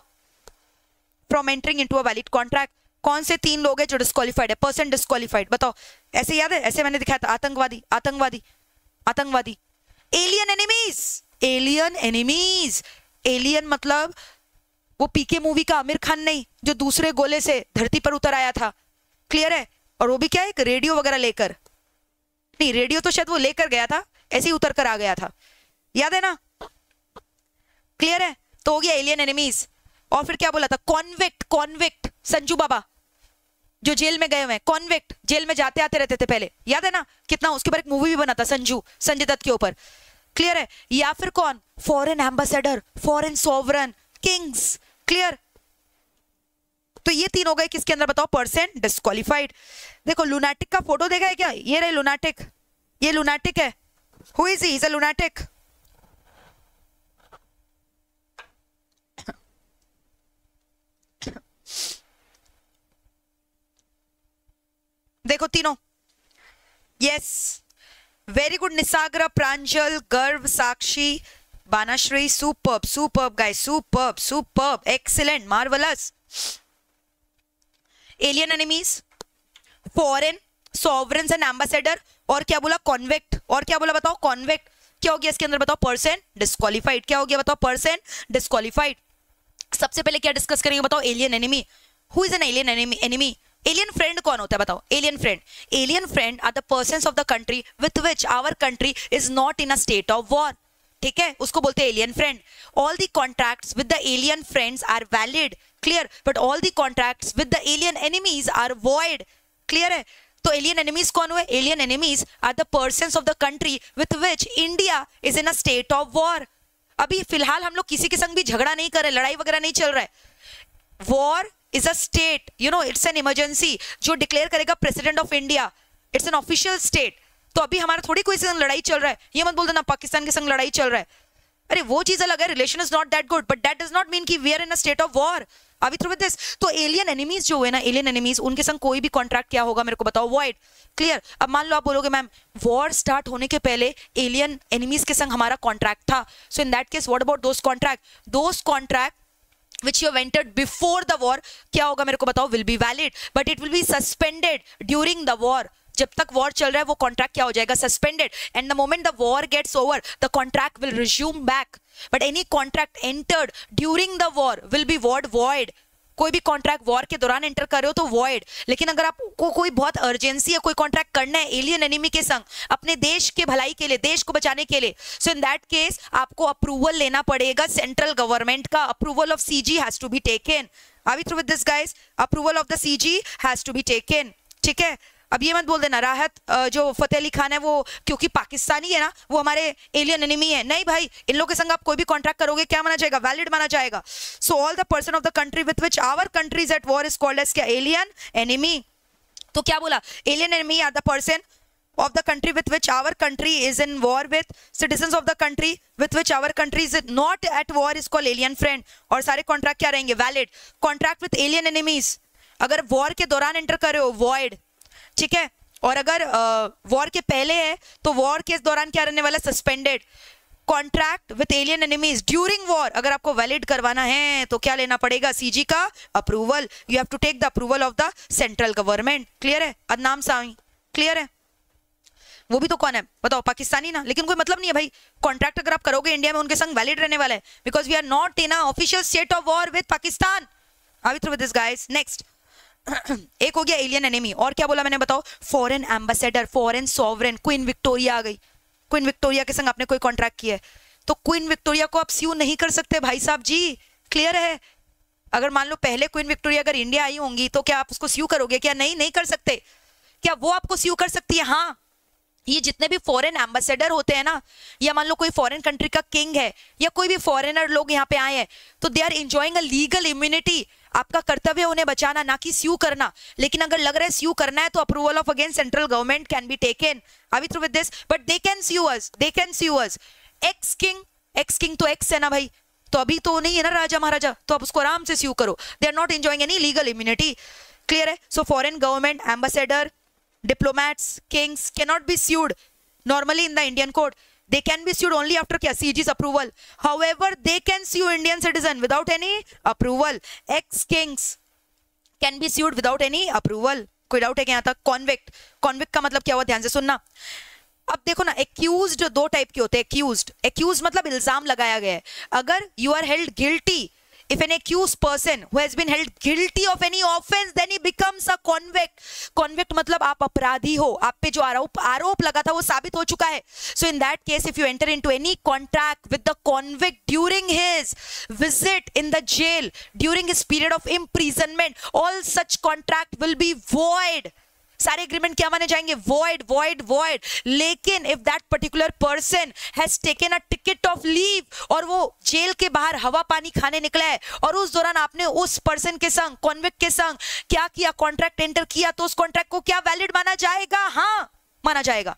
from entering into a valid contract. कौन से तीन लोग हैं जो डिस्क्वालिफाइड है, पर्सन डिस्क्वालिफाइड, बताओ। ऐसे याद है, ऐसे मैंने दिखाया था, आतंकवादी, आतंकवादी, आतंकवादी। Alien enemies, alien enemies. Alien मतलब वो पीके मूवी का आमिर खान नहीं, जो दूसरे गोले से धरती पर उतर आया था, क्लियर है। और वो भी क्या, एक रेडियो वगैरह लेकर, नहीं रेडियो तो शायद वो लेकर गया था, ऐसे ही उतर कर आ गया था, याद है ना, क्लियर है। तो हो गया एलियन एनिमीज। और फिर क्या बोला था, कॉन्विक्ट, कॉन्विक्ट, संजू बाबा जो जेल में गए हुए हैं, कॉन्विक्ट, जेल में जाते आते रहते थे पहले, याद है ना कितना, उसके ऊपर एक मूवी भी बना था संजू, संजय दत्त के ऊपर, क्लियर है। या फिर कौन, foreign ambassador, foreign sovereign, kings, clear. तो ये तीन हो गए किसके अंदर बताओ, पर्सन डिस्क्वालिफाइड। देखो लुनाटिक का फोटो देखा है क्या, ये रहे लुनाटिक, ये लुनाटिक है। Who is he, is a lunatic. देखो तीनों, yes, very good. Nisagra, Pranjal, Garv, Sakshi, Banashree, superb, superb guys, superb, superb, excellent, marvellous. Alien enemies, foreign, sovereigns and ambassador, और क्या बोला, कॉन्वेक्ट, और क्या बोला बताओ, कॉन्वेक्ट, क्या हो गया इसके अंदर बताओ? Person disqualified. क्या हो गया बताओ? Person disqualified. सबसे पहले क्या डिस्कस करेंगे बताओ? Alien enemy. Who is an alien enemy? Enemy alien friend कौन होता है बताओ? Alien friend alien friend are the persons of the country with which our country is not in a state of war. ठीक है, उसको बोलते हैं alien friend. All the contracts with the alien friends are valid, clear, but all the contracts with the alien enemies are void. Clear है? तो alien enemies कौन हुए? Alien enemies are the persons of the country with which India is in a state of war. अभी फिलहाल हम लोग किसी के संग भी झगड़ा नहीं कर रहे, लड़ाई वगैरह नहीं चल रहा है। War is a state, you know, it's an emergency जो डिक्लेयर करेगा president of India. It's an official state. तो अभी हमारा थोड़ी कोई संग लड़ाई चल रहा है। ये मत बोल देना पाकिस्तान के संग लड़ाई चल रहा है। अरे वो चीज अलग है, relation is not that good, but that does not mean कि we are in a state of war. अभी थ्रू विद दिस, तो एलियन एनिमीज जो है ना, एलियन एनिमीज, उनके संग कोई भी कॉन्ट्रैक्ट क्या होगा मेरे को बताओ? वॉइड। क्लियर? अब मान लो आप बोलोगे मैम वॉर स्टार्ट होने के पहले एलियन एनिमीज के संग हमारा कॉन्ट्रैक्ट था, so in that case what about those contract? Those contract which you have entered before the war, क्या होगा मेरे को बताओ? will be valid, but it will be suspended during the war. जब तक वॉर चल रहा है वो कॉन्ट्रैक्ट क्या हो जाएगा? Suspended. And the moment the war gets over the contract will resume back, but any contract entered during the war will be ward void. कोई भी कॉन्ट्रैक्ट वॉर के दौरान एंटर कर रहे हो तो वॉइड। लेकिन अगर आपको कोई बहुत अर्जेंसी है, कोई कॉन्ट्रैक्ट करना है एलियन एनिमी के संग अपने देश के भलाई के लिए, देश को बचाने के लिए, सो इन दैट केस आपको अप्रूवल लेना पड़ेगा सेंट्रल गवर्नमेंट का। Approval of CG has to be taken. Are we through with this guys? Approval of the CG has to be taken. ठीक है, अब ये मत बोल देना राहत जो फतेह अली खान है वो क्योंकि पाकिस्तानी है ना वो हमारे एलियन एनिमी है। नहीं भाई, इन लोगों के संग आप कोई भी कॉन्ट्रैक्ट करोगे क्या माना जाएगा? वैलिड माना जाएगा। So all the person of the country with which our country is at war is called as क्या? Alien enemy. तो क्या बोला? Alien enemy are the person of the country with which our country is in war with, citizens of the country with which our country is not at war is called alien friend। और सारे contract क्या रहेंगे? Valid. Contract with alien enemies अगर war के दौरान enter कर रहे हो वॉइड। ठीक है, और अगर वॉर uh, के पहले है तो वॉर के दौरान क्या रहने वाला? Suspended. Contract with alien enemies during war अगर आपको वैलिड करवाना है तो क्या लेना पड़ेगा? सीजी का approval. You have to take the approval of the central government. Clear है? अदनाम सामी क्लियर है? वो भी तो कौन है बताओ? पाकिस्तानी ना। लेकिन कोई मतलब नहीं है भाई, कॉन्ट्रैक्ट अगर आप करोगे इंडिया में उनके संग वैलिड रहने वाला है, because we are not in a official state of war with Pakistan. Are we through with this guys? Next एक हो गया एलियन एनिमी। और क्या बोला मैंने बताओ? Foreign ambassador, foreign sovereign. Queen Victoria आ गई, क्वीन विक्टोरिया के संग आपने कोई कॉन्ट्रैक्ट किया है तो क्वीन विक्टोरिया को आप स्यू नहीं कर सकते भाई साहब जी। क्लियर है? अगर मान लो पहले क्वीन विक्टोरिया अगर इंडिया आई होंगी तो क्या आप उसको स्यू करोगे क्या? नहीं, नहीं कर सकते। क्या वो आपको स्यू कर सकती है? हाँ। ये जितने भी फॉरेन एम्बेसडर होते हैं ना, या मान लो कोई फॉरेन कंट्री का किंग है या कोई भी फॉरेनर लोग यहाँ पे आए हैं तो they are enjoying a legal immunity. आपका कर्तव्य उन्हें बचाना, ना कि स्यू करना। लेकिन अगर लग रहा है स्यू करना है तो approval of again central government can be taken. Are we through with this? But they can sue us, they can sue us. Ex king, ex king तो एक्स है ना भाई, तो अभी तो नहीं है ना राजा महाराजा, तो आप उसको आराम से स्यू करो। They are not enjoying any legal immunity. Clear है? So foreign government, ambassador, diplomats, kings cannot be sued normally in the Indian code. They can be sued only after क्या? C G's approval. However, they can sue Indian citizen without any approval. Ex-kings can be sued without any approval. कोई doubt है क्या यहाँ तक? Convict, convict का मतलब क्या हुआ? ध्यान से सुनना। अब देखो ना, एक्यूज्ड दो टाइप के होते हैं। एक्यूज्ड, एक्यूज मतलब इल्जाम लगाया गया है। अगर you are held guilty, if an accused person who has been held guilty of any offense, then he becomes a convict. Convict मतलब आप अपराधी हो, आप पे जो आरोप आरोप लगा था वो साबित हो चुका है। So in that case, if you enter into any contract with the convict during his visit in the jail, during his period of imprisonment, all such contract will be void. सारे एग्रीमेंट क्या माने जाएंगे? void, void, void. लेकिन if that particular person has taken a ticket of leave और वो jail के बाहर हवा पानी खाने निकला है और उस दौरान आपने उस पर्सन के संग, कॉन्विक्ट के संग क्या किया? कॉन्ट्रैक्ट एंटर किया, तो उस कॉन्ट्रैक्ट को क्या वैलिड माना जाएगा? हाँ, माना जाएगा।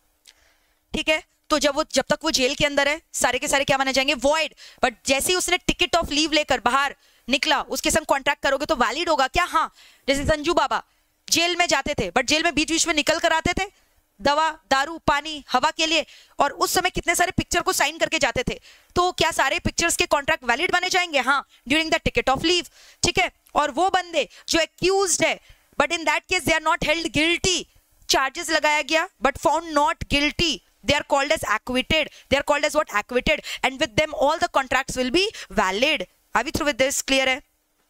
ठीक है, तो जब वो जब तक वो जेल के अंदर है सारे के सारे क्या माने जाएंगे? void. बट जैसे ही उसने टिकट ऑफ लीव लेकर बाहर निकला उसके संग कॉन्ट्रैक्ट करोगे तो वैलिड होगा क्या? हाँ। जैसे संजू बाबा जेल में जाते थे बट जेल में बीच बीच में निकल कर आते थे दवा, दारू, पानी, हवा के लिए, और उस समय कितने सारे पिक्चर को साइन करके जाते थे, तो क्या सारे पिक्चर्स के कॉन्ट्रैक्ट वैलिड माने जाएंगे? हाँ, during the ticket of leave. ठीक है, और वो बंदे जो एक्यूज्ड है but in that case they are not held guilty, charges लगाया गया but found not guilty, they are called as acquitted. They are called as what? Acquitted. And with them all the contracts will be valid. Are we through with this? Clear है?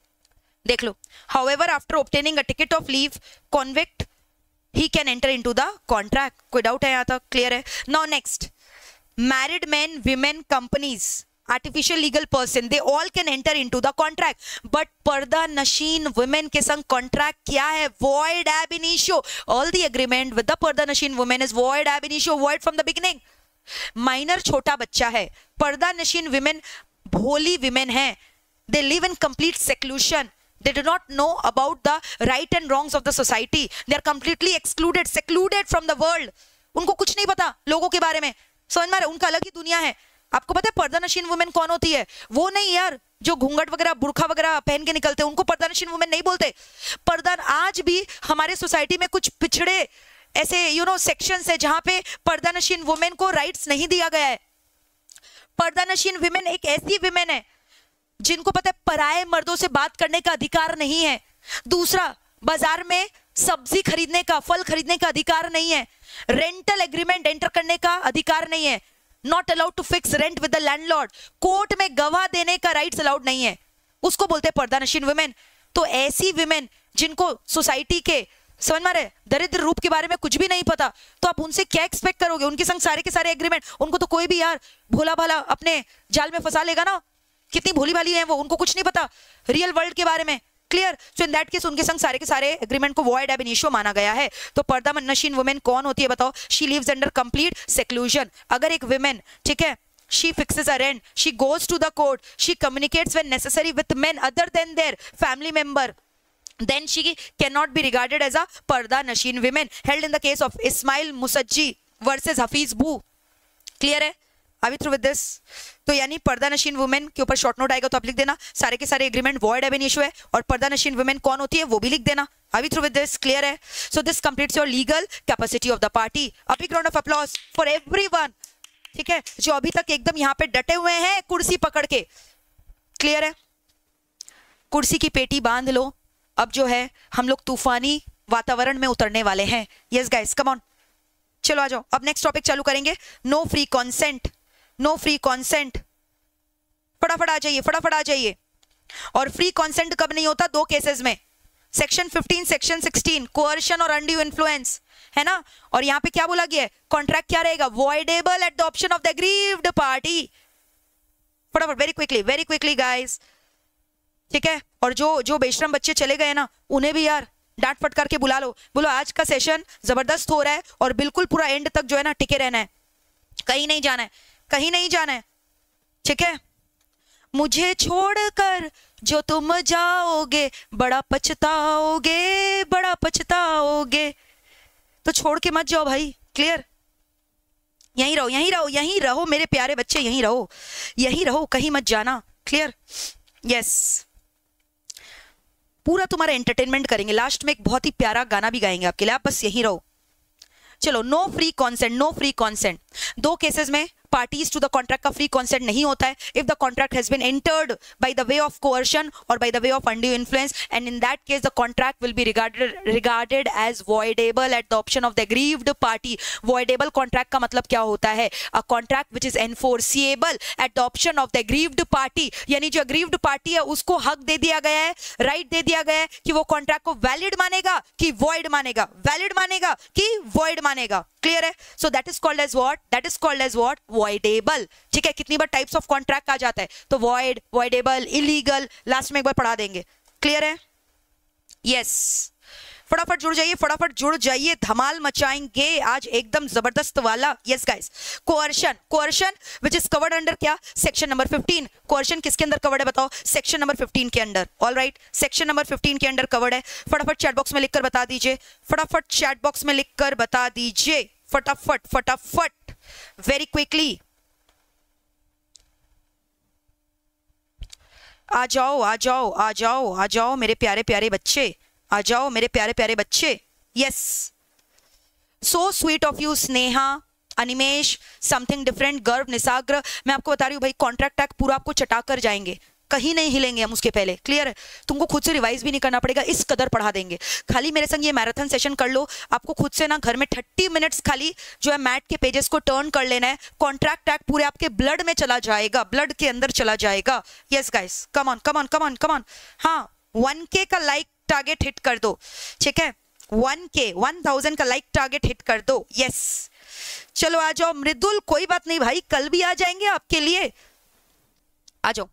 देख लो. However, after obtaining a ticket of leave, convict, he can enter into the contract. कोई doubt है यहाँ तक? Clear है? Now next, married men, women, companies, artificial legal person, they all can enter into the contract. But पर्दा नशीन women के संग contract क्या है? Void ab initio. All the agreement with the पर्दा नशीन women is void ab initio, void from the beginning. Minor छोटा बच्चा है. पर्दा नशीन women भोली women है. They live in complete seclusion. They do not know about the right and wrongs of the society. They are completely excluded, secluded from the world. उनको कुछ नहीं पता लोगों के बारे में. समझ में आ रहा है? उनका अलग ही दुनिया है. आपको पता है पर्दा नशीन वुमेन कौन होती है? वो नहीं यार जो घूंघट वगैरह बुरखा वगैरह पहन के निकलते हैं, उनको पर्दा नशीन वुमेन नहीं बोलते. पर्दा आज भी हमारे सोसाइटी में कुछ पिछड़े ऐसे यू नो सेक्शंस है जहां पे पर्दा नशीन वुमेन को राइट्स नहीं दिया गया है. पर्दा नशीन वुमेन एक ऐसी वुमेन है जिनको पता है पराये मर्दों से बात करने का अधिकार नहीं है. दूसरा, बाजार में सब्जी खरीदने का, फल खरीदने का अधिकार नहीं है. रेंटल एग्रीमेंट एंटर करने का अधिकार नहीं है. Not allowed to fix rent with the landlord. Court में गवाह देने का राइट्स अलाउड नहीं है. उसको बोलते हैं पर्दा नशीन वुमेन. तो ऐसी वुमेन जिनको सोसाइटी के समझ में रहे दरिद्र रूप के बारे में कुछ भी नहीं पता, तो आप उनसे क्या एक्सपेक्ट करोगे? उनके संग सारे के सारे एग्रीमेंट, उनको तो कोई भी यार भोला भाला अपने जाल में फंसा लेगा ना. कितनी भोली भाली है वो, उनको कुछ नहीं पता रियल वर्ल्ड के बारे में. Clear? So in that case उनके संग सारे के सारे एग्रीमेंट को वॉइड एब इनिशियो माना गया है. तो पर्दा नशीन वुमेन कौन होती है बताओ? She lives under complete seclusion. अगर एक वुमेन, ठीक है, she fixes a rent, she goes to the court, she communicates when necessary with men other than their family member, then she cannot be regarded as a पर्दा नशीन women. Held in the case of Ismail Musajji versus Hafiz Boo. Clear है? Are we through with this? तो यानी पर्दा नशीन women के ऊपर short note आएगा तो आप लिख देना सारे के सारे एग्रीमेंट वॉइड एब इनिशियो है, और पर्दा नशीन वुमेन कौन होती है वो भी लिख देना. Are we through with this? Clear है? So this completes your legal capacity of the party. A big round of applause for everyone. ठीक है, जो अभी तक एकदम यहाँ पे डटे हुए हैं कुर्सी पकड़ के. क्लियर है? कुर्सी की पेटी बांध लो. अब जो है हम लोग तूफानी वातावरण में उतरने वाले हैं. यस गाइस, कम ऑन, चलो आ जाओ. अब नेक्स्ट टॉपिक चालू करेंगे. No free consent. No free consent. फटाफट आ जाइए, फटाफट आ जाइए. और फ्री कॉन्सेंट कब नहीं होता? दो केसेस में. Section fifteen, section sixteen, coercion और अनड्यू इन्फ्लुएंस, है ना. और यहाँ पे क्या बोला गया है? कॉन्ट्रैक्ट क्या रहेगा? Voidable at the option of the aggrieved party. फटाफट, very quickly, very quickly guys. ठीक है, और जो जो बेशरम बच्चे चले गए ना, उन्हें भी यार डांट फटकार के बुला लो. बोलो आज का सेशन जबरदस्त हो रहा है और बिल्कुल पूरा एंड तक जो है ना टिके रहना है, कहीं नहीं जाना है, कहीं नहीं जाना है. ठीक है, मुझे छोड़कर जो तुम जाओगे बड़ा पछताओगे, बड़ा पछताओगे. तो छोड़ के मत जाओ भाई. क्लियर? यहीं रहो, यहीं रहो, यहीं रहो मेरे प्यारे बच्चे, यहीं रहो, यहीं रहो, कहीं मत जाना. क्लियर? यस, पूरा तुम्हारा एंटरटेनमेंट करेंगे. लास्ट में एक बहुत ही प्यारा गाना भी गाएंगे आपके लिए. आप बस यहीं रहो. चलो, no free consent. No free consent दो केसेस में पार्टीज टू द कॉन्ट्रैक्ट का फ्री कॉन्सेंट नहीं होता है. If the contract has been entered by the way of coercion और by the way of undue influence, and in that case the contract will be regarded regarded as voidable at the option of the aggrieved party. Voidable contract का मतलब क्या होता है? A contract which is enforceable at the option of the aggrieved party. यानी जो aggrieved party है उसको हक दे दिया गया है, राइट right दे दिया गया है कि वो कॉन्ट्रैक्ट को वैलिड मानेगा कि वॉइड मानेगा, वैलिड मानेगा कि वॉइड मानेगा. क्लियर है? So that is called as what? That is called as what? Voidable. ठीक है, कितनी बार टाइप्स ऑफ कॉन्ट्रैक्ट आ जाता है तो वॉइड, वॉइडेबल, इलीगल, लास्ट में एक बार पढ़ा देंगे. क्लियर है? यस, फटाफट जुड़ जाइए, फटाफट जुड़ जाइए, धमाल मचाएंगे आज एकदम जबरदस्त वाला. Yes guys, coercion. Coercion which is covered under क्या? Section number fifteen. कोअर्शन किसके अंदर कवर्ड है बताओ? सेक्शन नंबर फिफ्टीन के अंदर. All right, section number fifteen के अंडर कवर्ड है. फटाफट चैट बॉक्स में लिखकर बता दीजिए, फटाफट चैट बॉक्स में लिखकर बता दीजिए, फटाफट फटाफट, वेरी क्विकली. आ जाओ, आ जाओ, आ जाओ, आ जाओ मेरे प्यारे प्यारे बच्चे, आ जाओ मेरे प्यारे प्यारे बच्चे. Yes, so sweet of you Sneha, Animesh, something different, Garv, Nisagra. मैं आपको बता रही हूँ भाई, कॉन्ट्रैक्ट टैग पूरा आपको चटा कर जाएंगे. कहीं नहीं हिलेंगे हम उसके पहले, क्लियर है? तुमको खुद से रिवाइज भी नहीं करना पड़ेगा, इस कदर पढ़ा देंगे। खाली मेरे संग ये मैराथन सेशन कर लो, आपको खुद से ना घर में थर्टी मिनट्स खाली जो है मैट के पेजेस को टर्न कर लेना है, कॉन्ट्रैक्ट एक्ट पूरे आपके ब्लड में चला जाएगा, ब्लड के अंदर चला जाएगा। Yes guys, come on come on come on come on. हाँ, वन के का लाइक टारगेट हिट कर दो, ठीक है? वन के वन थाउजेंड का लाइक टारगेट हिट कर दो। यस, चलो आ जाओ मृदुल, कोई बात नहीं भाई, कल भी आ जाएंगे आपके लिए, आ जाओ।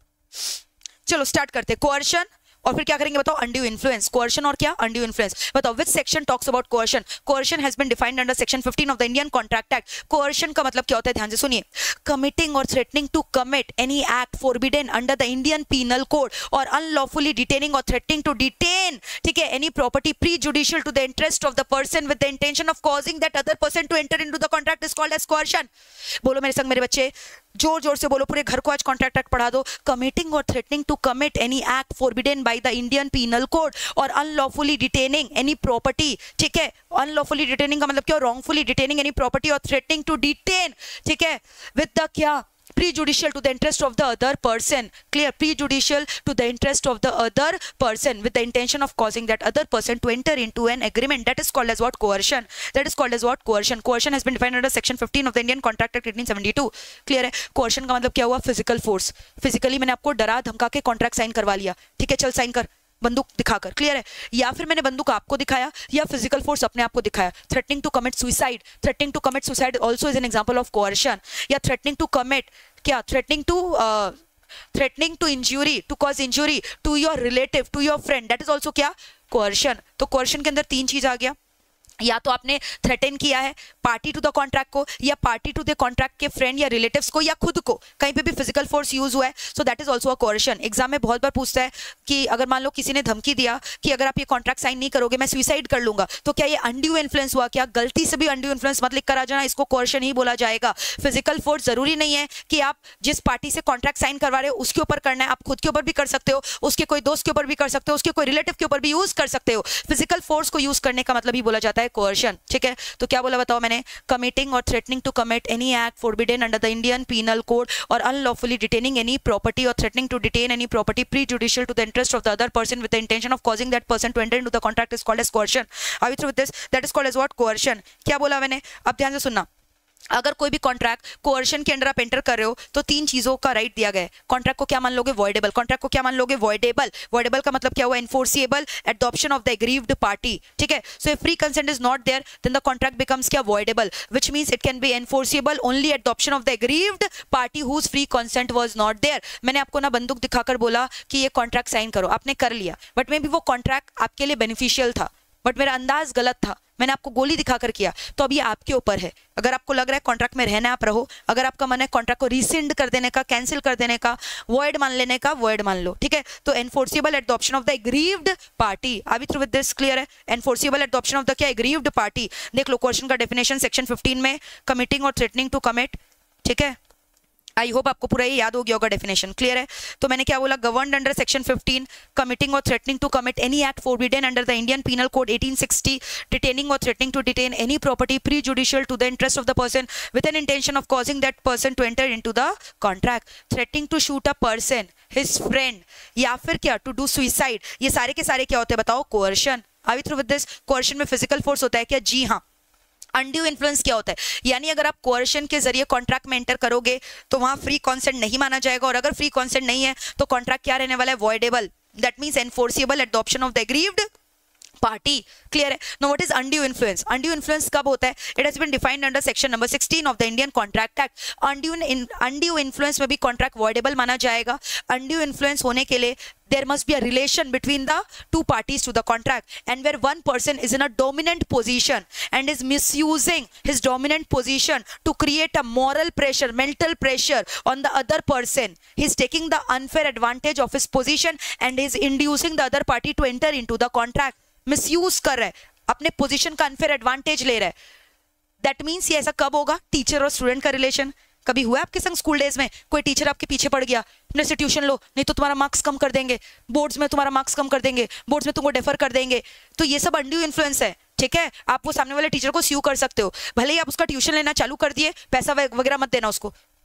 चलो स्टार्ट करते। कोअर्शन और फिर क्या करेंगे बताओ? Undue influence. कोअर्शन और क्या? Undue influence. बताओ which section talks about coercion? Coercion has been defined under section fifteen of the Indian contract Act. Coercion का मतलब क्या होता है? ध्यान से सुनिए। कमिटिंग और threatening to commit any act forbidden under the Indian penal Code और अनलॉफुली डिटेनिंग और थ्रेटनिंग टू डिटेन, ठीक है, any property prejudicial to the interest of the person with the intention of causing that other person to enter into the contract is called as coercion. बोलो मेरे संग मेरे बच्चे, जोर जोर से बोलो, पूरे घर को आज कॉन्ट्रैक्ट एक्ट पढ़ा दो। कमिटिंग और threatening to commit any act forbidden by the Indian penal Code और अनलॉफुली डिटेनिंग एनी प्रॉपर्टी, ठीक है? अनलॉफुली डिटेनिंग का मतलब क्या? रॉन्गफुली डिटेनिंग एनी प्रॉपर्टी और थ्रेटनिंग टू डिटेन, ठीक है, विद द क्या? prejudicial to the interest of the other person, clear? Prejudicial to the interest of the other person with the intention of causing that other person to enter into an agreement, that is called as what? Coercion. That is called as what? Coercion. Coercion has been defined under section fifteen of the Indian Contract Act eighteen seventy-two, clear है? Coercion का मतलब क्या हुआ? Physical force. Physically मैंने आपको डरा धमका के कॉन्ट्रैक्ट साइन करवा लिया, ठीक है, चल साइन कर, बंदूक दिखाकर, क्लियर है? या फिर मैंने बंदूक आपको दिखाया या फिजिकल फोर्स अपने आप को दिखाया। Threatening to commit suicide, threatening to commit suicide also is an example of coercion. या थ्रेटनिंग टू कमिट क्या? Threatening to threatening to injury, to cause injury to your relative, to your friend, that is also क्या? Coercion. तो कोअर्शन के अंदर तीन चीज आ गया, या तो आपने थ्रेटन किया है पार्टी टू द कॉन्ट्रैक्ट को, या पार्टी टू द कॉन्ट्रैक्ट के फ्रेंड या रिलेटिव्स को, या खुद को, कहीं पे भी फिजिकल फोर्स यूज हुआ है, so that is also a coercion. Exam में बहुत बार पूछता है कि अगर मान लो किसी ने धमकी दिया कि अगर आप ये कॉन्ट्रैक्ट साइन नहीं करोगे मैं सुसाइड कर लूंगा, तो क्या ये अनड्यू इन्फ्लुएंस हुआ? क्या गलती से भी अनड्यू इन्फ्लुएंस मत लिख कर आ जाना, इसको कोअर्शन ही बोला जाएगा। फिजिकल फोर्स जरूरी नहीं है कि आप जिस पार्टी से कॉन्ट्रैक्ट साइन करवा रहे हो उसके ऊपर करना है, आप खुद के ऊपर भी कर सकते हो, उसके कोई दोस्त के ऊपर भी कर सकते हो, उसके कोई रिलेटिव के ऊपर भी यूज कर सकते हो। फिजिकल फोर्स को यूज करने का मतलब ही बोला जाता है कोअर्शन, ठीक है? तो क्या बोला बताओ मैंने? कमिटिंग और threatening to commit any act forbidden under the Indian penal Code और अनलॉफुली डिटेनिंग एनी प्रॉपर्टी और threatening to detain any property prejudicial to the interest of the other person with the intention of causing that person to enter into the contract is called as coercion. Are we through with this? That is called as what? Coercion. क्या बोला मैंने? अब ध्यान से सुनना। अगर कोई भी कॉन्ट्रैक्ट कोअर्शन के अंदर आप एंटर कर रहे हो तो तीन चीजों का राइट दिया गया है। कॉन्ट्रैक्ट को क्या मान लोगे? वॉइडेबल। कॉन्ट्रैक्ट को क्या मान लोगे? वॉइडेबल। वॉइडेबल का मतलब क्या हुआ? Enforceable at the option of the aggrieved party, ठीक है? So if free consent is not there then the contract becomes क्या? Voidable, which means it can be enforceable only at the option of the aggrieved party whose free consent was not there. मैंने आपको ना बंदूक दिखाकर बोला कि ये contract sign करो, आपने कर लिया, बट मे बी वो कॉन्ट्रैक्ट आपके लिए बेनिफिशियल था, बट मेरा अंदाज गलत था, मैंने आपको गोली दिखाकर किया, तो अब ये आपके ऊपर है। अगर आपको लग रहा है कॉन्ट्रैक्ट में रहना आप रहो, अगर आपका मन है कॉन्ट्रैक्ट को रिसिंड कर देने का, कैंसिल कर देने का, वॉइड मान लेने का, वॉइड मान लो, ठीक है? तो enforceable at the option of the aggrieved party. Are we through with this? Clear है? Enforceable at the option of the क्या? Aggrieved party. देख लो क्वेश्चन का डेफिनेशन सेक्शन फिफ्टीन में, कमिटिंग और थ्रेटनिंग टू कमिट, ठीक है? आई होप आपको पूरा ये याद हो गया होगा डेफिनेशन, क्लियर है? तो मैंने क्या बोला? Governed under section fifteen, committing और threatening to commit any act forbidden under the Indian penal code eighteen sixty, detaining और threatening to detain any property prejudicial to the interest of the person with an intention of causing that person to enter into the contract, threatening to shoot a person, his friend, या फिर क्या? To do suicide. ये सारे के सारे क्या होते हैं बताओ? Coercion. Are we through with this? Coercion में फिजिकल फोर्स होता है क्या? जी हाँ। अनड्यू इन्फ्लुएंस क्या होता है? यानी अगर आप कोअर्शन के जरिए कॉन्ट्रैक्ट में एंटर करोगे तो वहां फ्री कॉन्सेंट नहीं माना जाएगा, और अगर फ्री कॉन्सेंट नहीं है तो कॉन्ट्रैक्ट क्या रहने वाला है? Voidable. That means enforceable at the option of the aggrieved party, clear है? No what is undue influence? Undue influence कब होता है? It has been defined under section number sixteen of the Indian contract act. Undue undue influence में भी contract voidable माना जाएगा। Undue influence होने के लिए there must be a relation between the two parties to the contract, and where one person is in a dominant position and is misusing his dominant position to create a moral pressure, mental pressure on the other person, he is taking the unfair advantage of his position and is inducing the other party to enter into the contract. misuse कर रहा है, अपने position का unfair advantage ले रहा है। That means ये ऐसा कब होगा? टीचर और स्टूडेंट का रिलेशन कभी हुआ आपके संग स्कूल डेज में? कोई टीचर आपके पीछे पड़ गया, मेरे से ट्यूशन लो नहीं तो तुम्हारा मार्क्स कम कर देंगे, बोर्ड्स में तुम्हारा मार्क्स कम कर देंगे, बोर्ड्स में तुमको डेफर कर देंगे, तो ये सब अनड्यू इन्फ्लुएंस है, ठीक है? आप वो सामने वाले टीचर को स्यू कर सकते हो, भले ही आप उसका ट्यूशन लेना चालू कर दिए, पैसा वगैरह मत देना उसको,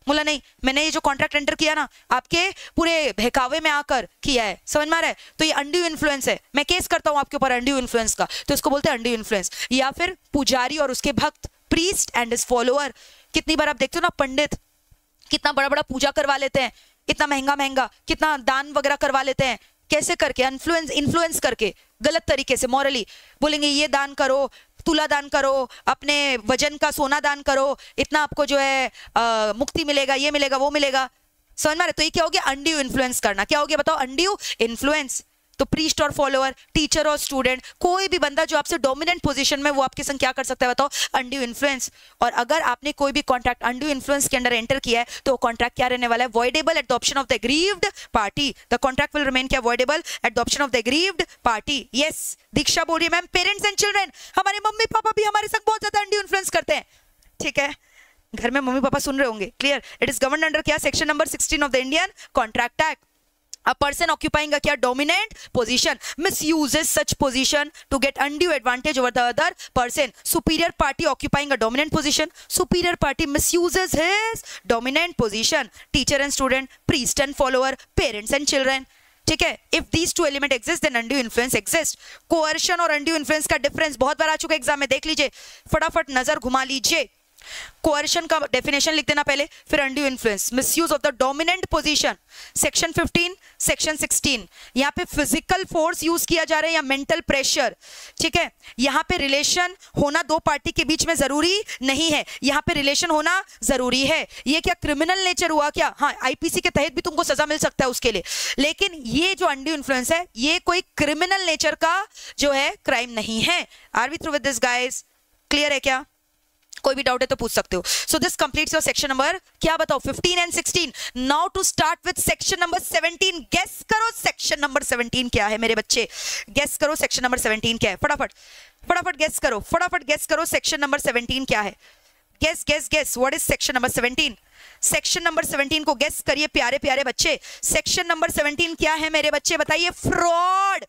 बोला नहीं, मैंने ये जो कॉन्ट्रैक्ट एंटर किया ना आपके पूरे बहकावे में आकर किया है, समझ में आ रहा है, तो ये अनड्यू इन्फ्लुएंस है, मैं केस करता हूं आपके ऊपर अनड्यू इन्फ्लुएंस का, तो इसको बोलते हैं अनड्यू इन्फ्लुएंस। या फिर पुजारी और उसके भक्त, प्रीस्ट एंड हिज फॉलोअर, कितनी बार आप देखते हो ना पंडित कितना बड़ा बड़ा पूजा करवा लेते हैं, इतना महंगा महंगा, कितना दान वगैरह करवा लेते हैं, कैसे करके, इन्फ्लुएंस इन्फ्लुएंस करके, गलत तरीके से, मॉरली बोलेंगे ये दान करो, तुला दान करो, अपने वजन का सोना दान करो, इतना आपको जो है आ, मुक्ति मिलेगा, ये मिलेगा, वो मिलेगा, समझ में आ रहा है? तो ये क्या हो गया, अनड्यू इन्फ्लुएंस करना। क्या हो गया बताओ, अनड्यू इन्फ्लुएंस। तो प्रीस्ट और फॉलोअर, टीचर और स्टूडेंट, कोई भी बंदा जो आपसे डोमिनेंट पोजीशन में, वो आपके संग क्या कर सकता है बताओ, अनड्यू इन्फ्लुएंस। और अगर आपने कोई भी कॉन्ट्रैक्ट अनड्यू इन्फ्लुएंस के अंदर एंटर किया है तो कॉन्ट्रैक्ट क्या रहने वाला है, voidable at the option of the aggrieved party. The contract will remain क्या, voidable at the option of the aggrieved party. Yes, Diksha बोल रही है मैम, पेरेंट्स एंड चिल्ड्रन, हमारे मम्मी पापा भी हमारे संग बहुत ज्यादा अनड्यू इन्फ्लुएंस करते हैं, ठीक है, घर में मम्मी पापा सुन रहे होंगे, clear. It is governed under क्या, section number sixteen of the Indian contract act. A person occupying a क्या dominant position misuses such position to get undue advantage over the other person. Superior party occupying a dominant position, superior party misuses his dominant position. Teacher and student, priest and follower, parents and children. ठीक है, if these two element exist then undue influence exist. Coercion और undue influence का difference बहुत बार आ चुका है exam में, देख लीजिए, फटाफट नजर घुमा लीजिए। कोएर्शन का डेफिनेशन लिख देना पहले, फिर undue influence, misuse of the dominant position, section fifteen, section sixteen. यहाँ पे फिजिकल फोर्स यूज किया जा रहा है या मेंटल प्रेशर, ठीक है। यहाँ पे रिलेशन होना दो पार्टी के बीच में जरूरी नहीं है, यहाँ पे रिलेशन होना जरूरी है। ये क्या क्रिमिनल नेचर हुआ क्या, हाँ आईपीसी के तहत भी तुमको सजा मिल सकता है उसके लिए, लेकिन ये जो अनड्यू इन्फ्लुएंस है ये कोई क्रिमिनल नेचर का जो है क्राइम नहीं है। Are we through with this guys, clear है क्या, कोई भी डाउट है तो पूछ सकते हो। So this completes your section number क्या बताओ, fifteen and sixteen. Now to start with section number seventeen. Guess करो सेक्शन नंबर सेवनटीन क्या है मेरे बच्चे, गेस करो सेक्शन नंबर सेवनटीन क्या है, फटाफट फटाफट गेस करो, फटाफट गेस करो सेक्शन नंबर सेवनटीन क्या है। Guess guess guess what is section number seventeen. Section number seventeen को गेस करिए प्यारे प्यारे बच्चे, सेक्शन नंबर सेवनटीन क्या है मेरे बच्चे बताइए, fraud.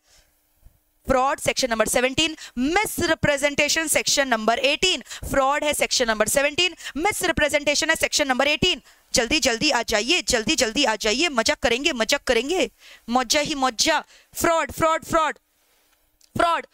Fraud section number seventeen, misrepresentation section number eighteen. Fraud है section number seventeen, misrepresentation है सेक्शन नंबर एटीन। जल्दी जल्दी आ जाइए, जल्दी जल्दी आ जाइए, मजाक करेंगे मजाक करेंगे, मौजा ही मौजा। फ्रॉड फ्रॉड फ्रॉड फ्रॉड,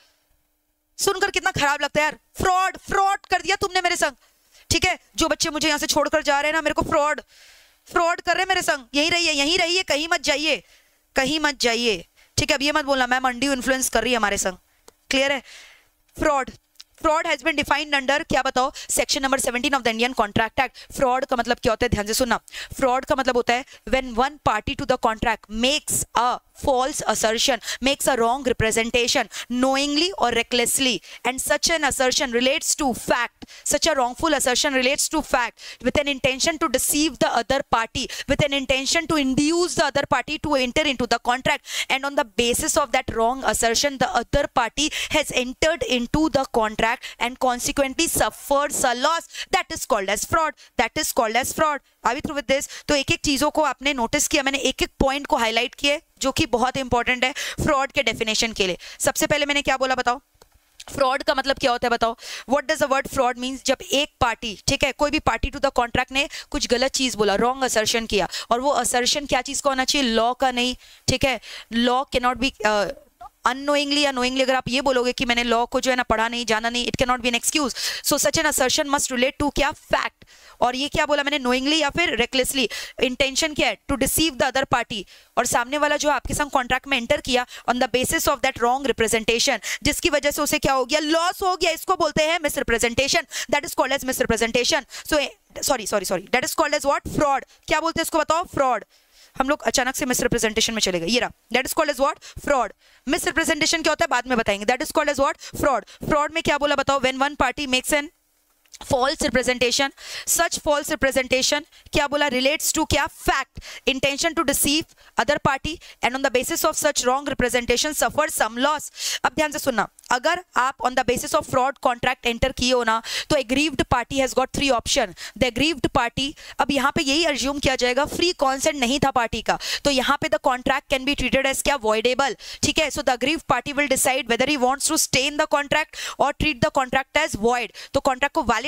सुनकर कितना खराब लगता है यार, फ्रॉड फ्रॉड कर दिया तुमने मेरे संग, ठीक है। जो बच्चे मुझे यहाँ से छोड़कर जा रहे हैं ना, मेरे को फ्रॉड फ्रॉड कर रहे हैं मेरे संग, यहीं रहिए यहीं रहिए, कहीं मत जाइए कहीं मत जाइए, ठीक है। अब ये मत बोलना मैम अनड्यू इन्फ्लुएंस कर रही है हमारे संग, क्लियर है। Fraud, fraud has been defined under क्या बताओ, section number seventeen of the Indian contract act. Fraud का मतलब क्या होता है, ध्यान से सुनना। फ्रॉड का मतलब होता है when one party to the contract makes a false assertion, makes a wrong representation knowingly or recklessly, and such an assertion relates to fact, such a wrongful assertion relates to fact with an intention to deceive the other party, with an intention to induce the other party to enter into the contract, and on the basis of that wrong assertion the other party has entered into the contract and consequently suffers a loss, that is called as fraud, that is called as fraud. Are we through with this? तो एक एक चीजों को आपने notice किया, मैंने एक एक पॉइंट को हाईलाइट किया जो कि बहुत इंपॉर्टेंट है फ्रॉड के डेफिनेशन के लिए। सबसे पहले मैंने क्या बोला बताओ, फ्रॉड का मतलब क्या होता है बताओ, what does the word fraud means, जब एक पार्टी, ठीक है, कोई भी पार्टी टू द कॉन्ट्रैक्ट ने कुछ गलत चीज बोला, रॉन्ग असर्शन किया, और वो असर्शन क्या चीज का होना चाहिए, लॉ का नहीं, ठीक है। Law can not be unknowingly या नोइंगली, अगर आप ये बोलोगे कि मैंने लॉ को जो है ना पढ़ा नहीं जाना नहीं, it can not be an excuse. So such an assertion must relate to क्या, फैक्ट। और ये क्या बोला मैंने, नोइंगली या फिर रेकलेसली, इंटेंशन क्या है, to deceive the other party, और सामने वाला जो आपके संग कॉन्ट्रैक्ट में एंटर किया on the basis of that wrong representation, जिसकी वजह से उसे क्या हो गया, लॉस हो गया, इसको बोलते हैं misrepresentation, that is called as misrepresentation. So sorry sorry sorry that is called as what, fraud. क्या बोलते हैं इसको बताओ, फ्रॉड। हम लोग अचानक से मिस रिप्रेजेंटेशन में चले गए, ये रहा, that is called as what, fraud. Misrepresentation क्या होता है बाद में बताएंगे, that is called as what, fraud. Fraud में क्या बोला बताओ, when one party makes an false representation, such false representation क्या बोला, relates to क्या, fact, intention to deceive other party, and on the basis of such wrong representation suffer some loss। अब ध्यान से सुनना, अगर आप on the basis of fraud contract enter किए हो ना, तो aggrieved party has got three option। the aggrieved party, अब यहाँ पे यही assume किया जाएगा free consent नहीं था पार्टी का, तो यहाँ पे the contract can be treated as क्या, voidable, ठीक है। so the aggrieved party will decide whether he wants to stay in the contract or treat the contract as void। तो contract को valid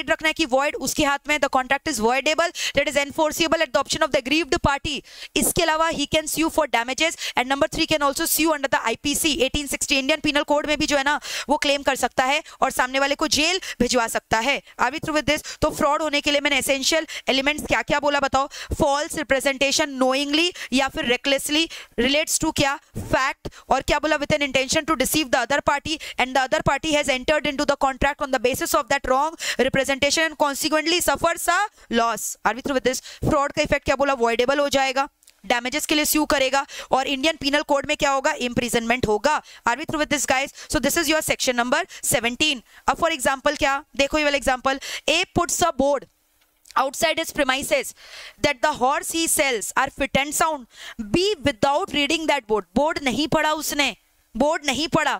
वैलिड रखना है कि void उसके हाथ में, the contract is voidable, that is enforceable at the option of the aggrieved party. इसके अलावा he can sue for damages and number three can also sue under the I P C eighteen sixty Indian penal code में भी जो है ना वो claim कर सकता है और सामने वाले को जेल भिजवा सकता है. Are we through with this? तो फ्रॉड होने के लिए मैंने एसेंशियल एलिमेंट्स क्या क्या बोला बताओ. फॉल्स रिप्रेजेंटेशन नोइंगली या फिर रेकलेसली रिलेट्स टू क्या फैक्ट, और क्या बोला with an intention to deceive the other party and the other party has entered into the contract on the basis of that wrong representation and consequently suffers a loss. Are we through with this? Fraud का effect क्या बोला voidable हो जाएगा, damages के लिए स्यू करेगा और Indian penal code में क्या होगा इम्प्रिजनमेंट होगा. Are we through with this guys? So this is your section number seventeen. अब फॉर एग्जांपल क्या देखो ये वाला example. A puts a board outside his premises that the horse he sells are fit and sound. B without reading that board, board नहीं पढ़ा उसने, board नहीं पढ़ा,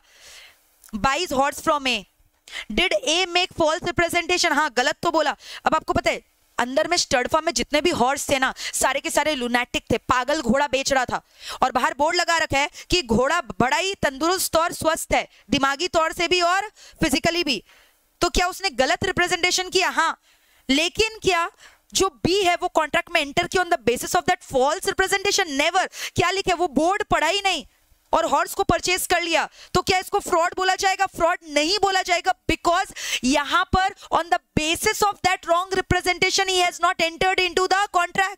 buys horse from A. Did A make false representation? हाँ गलत तो बोला. अब आपको पता है अंदर में स्टड फार्म में जितने भी हॉर्स थे ना सारे के सारे लुनैटिक थे, पागल घोड़ा बेच रहा था और बाहर बोर्ड लगा रखा है कि घोड़ा बड़ा ही तंदुरुस्त और स्वस्थ है, दिमागी तौर से भी और फिजिकली भी. तो क्या उसने गलत रिप्रेजेंटेशन किया? हाँ. लेकिन क्या जो बी है वो कॉन्ट्रैक्ट में एंटर किया on the basis of that false representation? Never. क्या लिखे? वो बोर्ड पढ़ा ही नहीं और हॉर्स को परचेज कर लिया. तो क्या इसको फ्रॉड बोला जाएगा? फ्रॉड नहीं बोला जाएगा, बिकॉज यहां पर on the basis of that wrong representation he has not entered into the contract.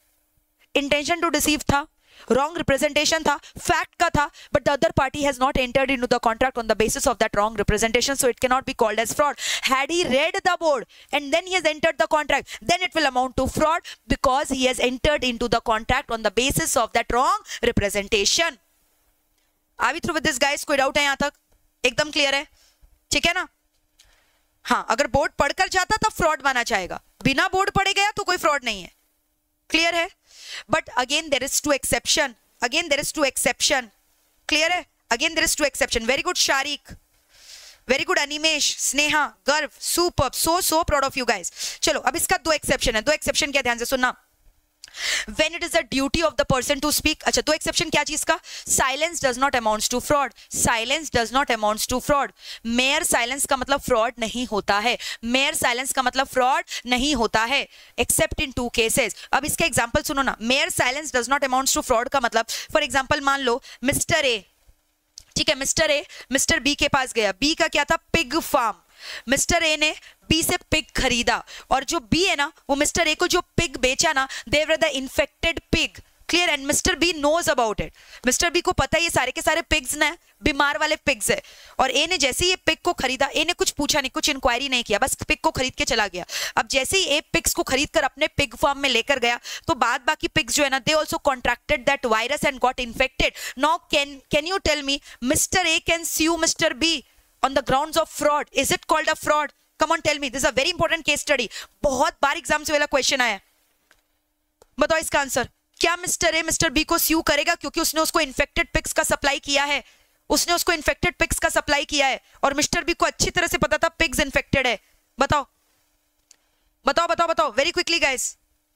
Intention to deceive था, wrong representation था, fact का था, but the other party has not entered into the contract on the basis of that wrong representation, so it cannot be called as fraud. Had he read the board and then he has entered the contract, then it will amount to fraud because he has entered into the contract on the basis of that wrong representation. Are we through with this guys? कोई doubt है यहाँ तक? एकदम clear है? ठीक है ना? हाँ, अगर बोर्ड पढ़कर जाता तब फ्रॉड माना जाएगा, बिना बोर्ड पढ़े गया तो कोई फ्रॉड नहीं है. क्लियर है? But again there is two exception. Again there is two exception. Clear है? Again there is two exception. Very good Sharik. Very good Animesh, Sneha, Garv, superb. So so proud of you guys. चलो अब इसका दो exception है. दो exception क्या ध्यान से सुनना. When it is a duty of the person to speak. अच्छा दो exception क्या चीज का? Silence does not amounts to fraud. Silence does not amounts to fraud. Mere silence का मतलब fraud नहीं होता है. Mere silence का मतलब fraud नहीं होता है. Except in two cases. अब इसका example सुनो ना. Mere silence does not amounts to fraud का मतलब for example मान लो मिस्टर A, ठीक है, मिस्टर ए मिस्टर बी के पास गया. बी का क्या था? Pig farm. मिस्टर ए ने बी से पिग खरीदा और जो बी है ना वो मिस्टर ए को जो पिग बेचा ना, they were the infected pig. Clear? And mister B knows about it. Mister B को पता है ये सारे के सारे पिग्स ना बीमार वाले पिग्स है और ए ने जैसे ही ये पिग को खरीदा, ए ने कुछ पूछा नहीं, कुछ इंक्वायरी नहीं किया, बस पिग को खरीद के चला गया. अब जैसे ही ए पिग्स को खरीद कर अपने पिग फार्म में लेकर गया तो बाद बाकी पिग्स जो है ना they also contracted that virus and got infected. Now can can you tell me Mister A can sue Mister B on the grounds of fraud? Is it called a fraud? Come on, tell me. This is a very important case study. बहुत बार exam से वाला question आया. बताओ इसका answer. क्या mister A mister B को स्यू करेगा क्योंकि उसने उसको इन्फेक्टेड पिग्स का सप्लाई किया है? उसने उसको इन्फेक्टेड पिग्स का सप्लाई किया है और मिस्टर बी को अच्छी तरह से पता था पिग्स इन्फेक्टेड है. बताओ बताओ बताओ बताओ very quickly guys.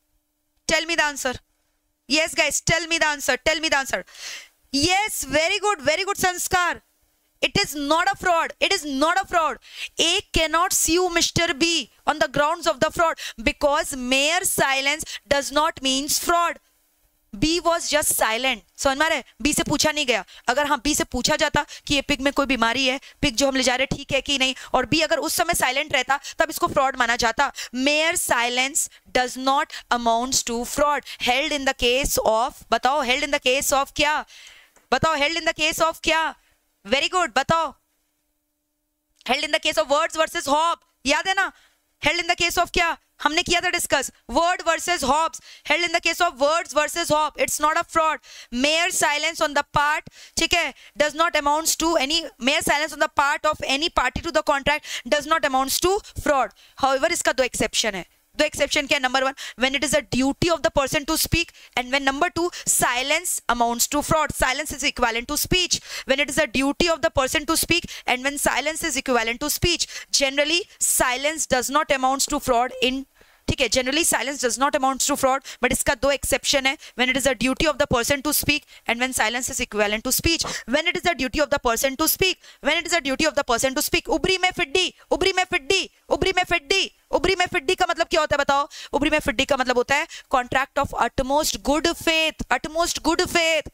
Tell me the answer. Yes guys, tell me the answer. Tell me the answer. Yes, very good, very good Sanskar. It is not a fraud. It is not a fraud. A cannot sue Mister B on the grounds of the fraud because mere silence does not means fraud. B was just silent. समझ में आ रहा है? B से पूछा नहीं गया. अगर हाँ B से पूछा जाता कि ये पिग में कोई बीमारी है, पिग जो हम ले जा रहे ठीक है कि नहीं, और B अगर उस समय साइलेंट रहता तब इसको फ्रॉड माना जाता. Mere silence does not amounts to fraud. Held in the case of, बताओ held in the case of क्या? बताओ held in the case of क्या? वेरी गुड, बताओ. Held in the case of Wards versus Hobb. याद है ना? Held in the case of क्या हमने किया था डिस्कस? Ward versus Hobbs. Held in the case of Wards versus Hobb. It's not a fraud. Mere silence on the part, ठीक है, does not amounts to any, mere silence on the part of any party to the contract does not amounts to fraud. However इसका दो exception है. दो exception क्या? Number one, when it is a duty of the person to speak, and when number two silence amounts to fraud. Silence is equivalent to speech. When it is a duty of the person to speak and when silence is equivalent to speech. Generally silence does not amounts to fraud in, ठीक है, generally silence does not amount to fraud, but इसका दो exception है, when it is the duty of the person to speak and when silence is equivalent to speech. When it is the duty of the person to speak, when it is the duty of the person to speak. उबरी में फिड्डी, उबरी में फिड्डी, उबरी में फिड्डी, उबरी में फिड्डी का मतलब क्या होता है बताओ? उबरी में फिड्डी का मतलब होता है contract of utmost good faith, utmost good faith.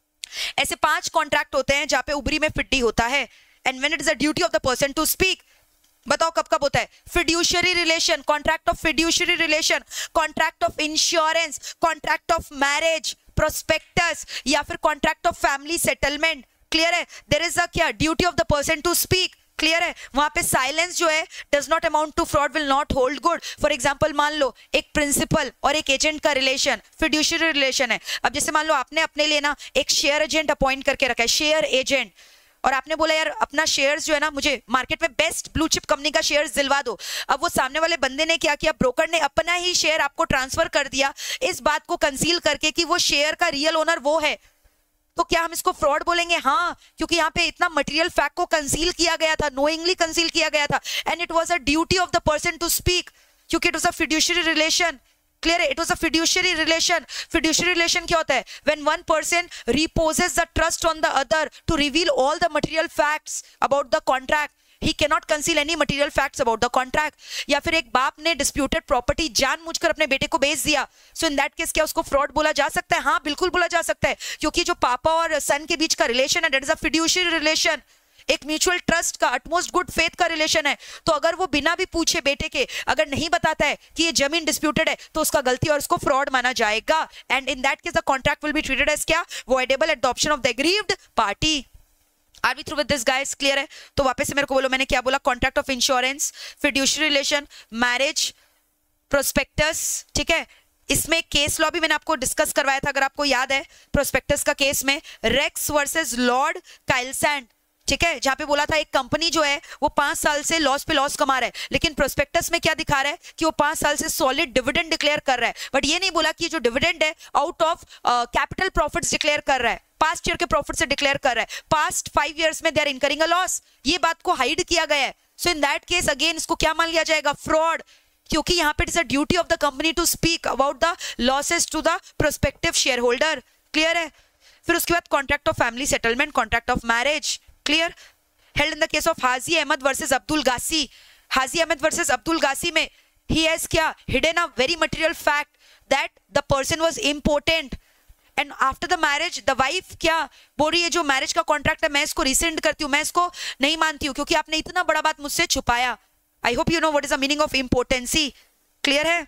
ऐसे पांच कॉन्ट्रैक्ट होते हैं जहां पे उबरी में फिड्डी होता है। And when it is the duty of the person to speak, बताओ कब कब होता है? Fiduciary relation, contract of fiduciary relation, contract of insurance, contract of marriage, prospectus, या फिर contract of family settlement. Clear है? देयर इज अ क्या duty of the person to speak. Clear है? वहां पे साइलेंस जो है does not amount to fraud, will not hold good. For example मान लो एक प्रिंसिपल और एक एजेंट का रिलेशन फिड्यूशियरी रिलेशन है। अब जैसे मान लो आपने अपने लिए ना एक शेयर एजेंट अपॉइंट करके रखा है, शेयर एजेंट, और आपने बोला यार अपना शेयर्स जो है ना मुझे मार्केट में बेस्ट ब्लू चिप कंपनी का शेयर्स दिलवा दो। अब वो सामने वाले बंदे ने क्या किया? ब्रोकर ने अपना ही शेयर आपको ट्रांसफर कर दिया, इस बात को कंसील करके कि वो शेयर का रियल ओनर वो है। तो क्या हम इसको फ्रॉड बोलेंगे? हाँ, क्योंकि यहाँ पे इतना मटेरियल फैक्ट को कंसील किया गया था, नोइंगली कंसील किया गया था, and it was a duty of the person to speak, क्योंकि it was a fiduciary relation. Clear है? It was a fiduciary relation. Fiduciary relation क्या होता है? When one person reposes the trust on the other to reveal all the material facts about the contract, he cannot conceal any material facts about the contract। या फिर एक बाप ने disputed property जानबूझकर अपने बेटे को बेच दिया, सो इन दैट केस क्या उसको फ्रॉड बोला जा सकता है? हाँ, बिल्कुल बोला जा सकता है, क्योंकि जो पापा और सन के बीच का रिलेशन है that is a fiduciary relation, एक म्यूचुअल ट्रस्ट का, अटमोस्ट गुड फेथ का रिलेशन है। तो अगर वो बिना भी पूछे बेटे के अगर नहीं बताता है कि ये जमीन डिस्प्यूटेड है तो उसका गलती और उसको फ्रॉड माना जाएगा। And in that case the contract will be treated as क्या? Voidable at the option of the aggrieved party. Are we through with this guys? Clear है? तो वापस से मेरे को बोलो, मैंने क्या बोला? Contract of insurance, fiduciary relation, marriage, prospectus. ठीक है, इसमें केस लॉ भी मैंने आपको डिस्कस करवाया था, अगर आपको याद है, प्रोस्पेक्टस का केस में रेक्स वर्सेस लॉर्ड काइलसैंड। ठीक है, जहां पे बोला था एक कंपनी जो है वो पांच साल से लॉस पे लॉस कमा रहा है, लेकिन प्रोस्पेक्टस में क्या दिखा रहा है कि वो पांच साल से सॉलिड डिविडेंड डिक्लेयर कर रहा है, बट ये नहीं बोला कि जो डिविडेंड है out of capital profits declare कर रहा है, पास्ट ईयर के प्रॉफिट से डिक्लेयर कर रहा है, पास्ट फाइव इयर्स में they are incurring a loss, ये बात को हाइड किया गया है। So in that case again इसको क्या मान लिया जाएगा? फ्रॉड, क्योंकि यहाँ पे it is a duty of the company to speak about the losses to the prospective share holder. Clear है? फिर उसके बाद contract of family settlement, contract of marriage. Clear? held in the case of Hazi Ahmed versus Abdul Ghasi, Hazi Ahmed versus Abdul Ghasi में he has क्या hidden a very material fact that the person was impotent, and after the marriage the wife क्या बोल रही है, जो marriage का contract है मैं इसको रिसेंड करती हूँ, मैं इसको नहीं मानती हूँ क्योंकि आपने इतना बड़ा बात मुझसे छुपाया। I hope you know what is the meaning of impotency। Clear है?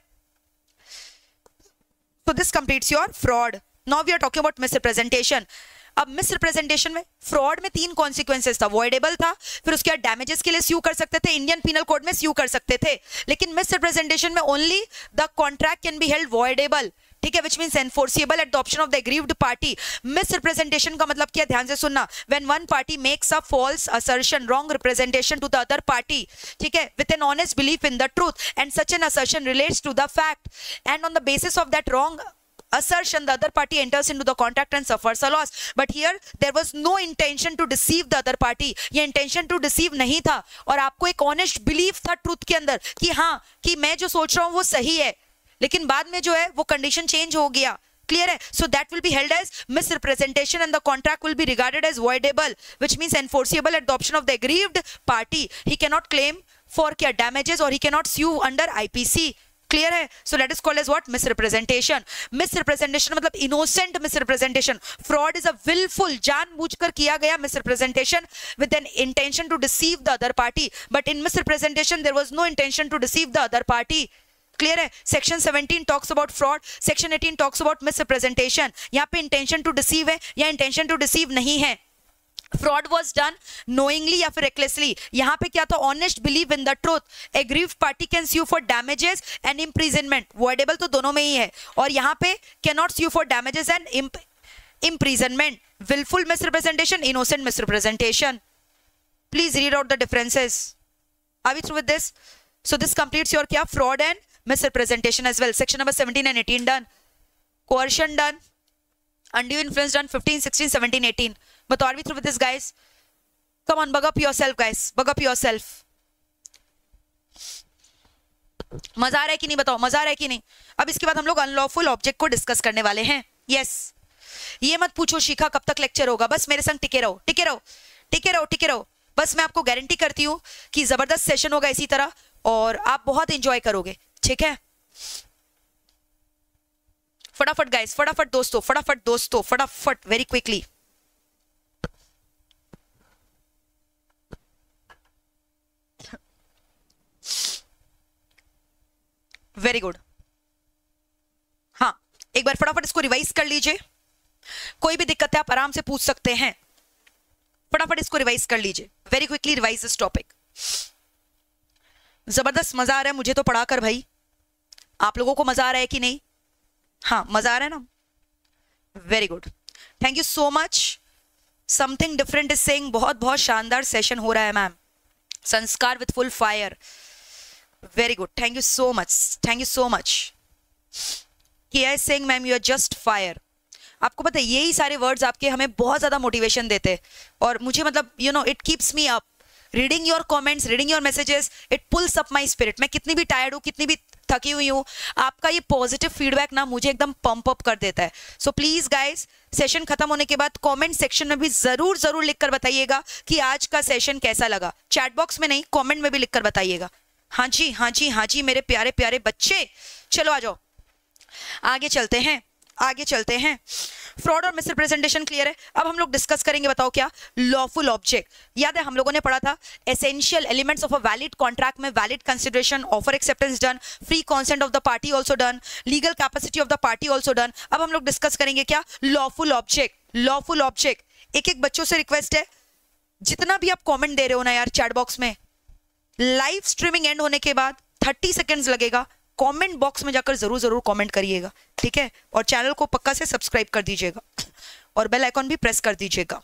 so this completes your fraud। now we are talking about misrepresentation। अब मिसरिप्रेजेंटेशन में फ्रॉड में तीन कॉन्सिक्वेंसेस था, वॉइडेबल था, फिर उसके बाद डैमेजेस के लिए स्यू कर सकते थे, इंडियन पिनल कोड में स्यू कर सकते थे, लेकिन मिसरिप्रेजेंटेशन में only the contract can be held voidable. ठीक है, which means enforceable at the option of the aggrieved party. Misrepresentation का मतलब क्या? ध्यान से सुनना, when one party makes a false assertion, wrong representation to the other party, ठीक है, with an honest belief in the truth, and such an assertion relates to the fact, and on the basis of that wrong assertion the other party enters into the contract and suffers a loss, but here there was no intention to deceive the other party। ये intention to deceive नहीं था, और आपको एक honest belief था truth के अंदर कि हाँ कि मैं जो सोच रहा हूँ वो सही है, लेकिन बाद में जो है वो condition change हो गया। क्लियर है? so that will be held as misrepresentation and the contract will be regarded as voidable, which means enforceable at the option of the aggrieved party। he cannot claim for क्या damages और he cannot sue under I P C। Clear है? so that is called as what? misrepresentation। misrepresentation मतलब innocent misrepresentation। fraud is a willful, जानबूझकर किया गया misrepresentation with an intention to deceive the other party, but in misrepresentation there was no intention to deceive the other party। Clear है? Section seventeen talks about fraud, section eighteen talks about misrepresentation. यहाँ पे intention to deceive है या intention to deceive नहीं है। Fraud was done knowingly या फिर recklessly. यहाँ पे क्या था? Honest believe in the truth. Aggrieved party can sue for damages and imprisonment, voidable तो दोनों में ही है, और यहाँ पे can not sue for damages and imprisonment. Wilful misrepresentation, innocent misrepresentation. Please read out the differences. Are we through with this? So this completes your क्या? Fraud and misrepresentation as well। section number seventeen and eighteen done, coercion done, undue influence done, fifteen, sixteen, seventeen, eighteen। but are we through with this guys? come on, bug up yourself guys, bug up yourself। मजा आ रहा है कि नहीं बताओ, मजा आ रहा है कि नहीं? अब इसके बाद हम लोग अनलॉफुल ऑब्जेक्ट को डिस्कस करने वाले हैं। यस, ये मत पूछो शिखा कब तक लेक्चर होगा, बस मेरे संग टिके रहो, टिके रहो, टिके रहो, टिके रहो। बस मैं आपको गारंटी करती हूँ कि जबरदस्त सेशन होगा इसी तरह, और आप बहुत एंजॉय करोगे, ठीक है? फटाफट गाइस, फटाफट दोस्तों, फटाफट दोस्तों, फटाफट, वेरी क्विकली। Very good. हाँ, एक बार फटाफट इसको रिवाइज कर लीजिए। कोई भी दिक्कत है आप आराम से पूछ सकते हैं। फटाफट इसको रिवाइज कर लीजिए, very quickly revise this topic. जबरदस्त मजा आ रहा है मुझे तो पढ़ाकर भाई, आप लोगों को मजा आ रहा है कि नहीं? हाँ, मजा आ रहा है ना? Very good, thank you so much. Something different is saying बहुत बहुत शानदार सेशन हो रहा है ma'am, Sanskar with full fire. Very good, thank you so much, thank you so much. Kiya is saying ma'am you are just fire. आपको पता है यही सारे वर्ड्स आपके हमें बहुत ज्यादा मोटिवेशन देते हैं, और मुझे मतलब you know it keeps me up. Reading your comments, reading your messages, it pulls up my spirit. मैं कितनी भी टायर्ड हूँ, कितनी भी थकी हुई हूँ, आपका ये पॉजिटिव फीडबैक ना मुझे एकदम पंप अप कर देता है। सो प्लीज गाइस, सेशन खत्म होने के बाद कमेंट सेक्शन में भी जरूर जरूर लिखकर बताइएगा कि आज का सेशन कैसा लगा। चैट बॉक्स में नहीं, कमेंट में भी लिखकर बताइएगा। हाँ जी, हाँ जी, हाँ जी मेरे प्यारे प्यारे बच्चे, चलो आ जाओ, आगे चलते हैं, आगे चलते हैं। फ्रॉड और मिसरिप्रेजेंटेशन क्लियर है। अब हम लोग डिस्कस करेंगे, बताओ क्या? Lawful object. याद है हम लोगों ने पढ़ा था essential elements of a valid contract में valid consideration, offer acceptance done, free consent of the party also done, legal capacity of the party also done. अब हम लोग डिस्कस करेंगे क्या? Lawful object. Lawful object. एक एक बच्चों से रिक्वेस्ट है, जितना भी आप कॉमेंट दे रहे हो ना यार चैट बॉक्स में, लाइव स्ट्रीमिंग एंड होने के बाद थर्टी सेकेंड्स लगेगा, कमेंट बॉक्स में जाकर जरूर जरूर कमेंट करिएगा, ठीक है? और चैनल को पक्का से सब्सक्राइब कर दीजिएगा और बेल आइकॉन भी प्रेस कर दीजिएगा।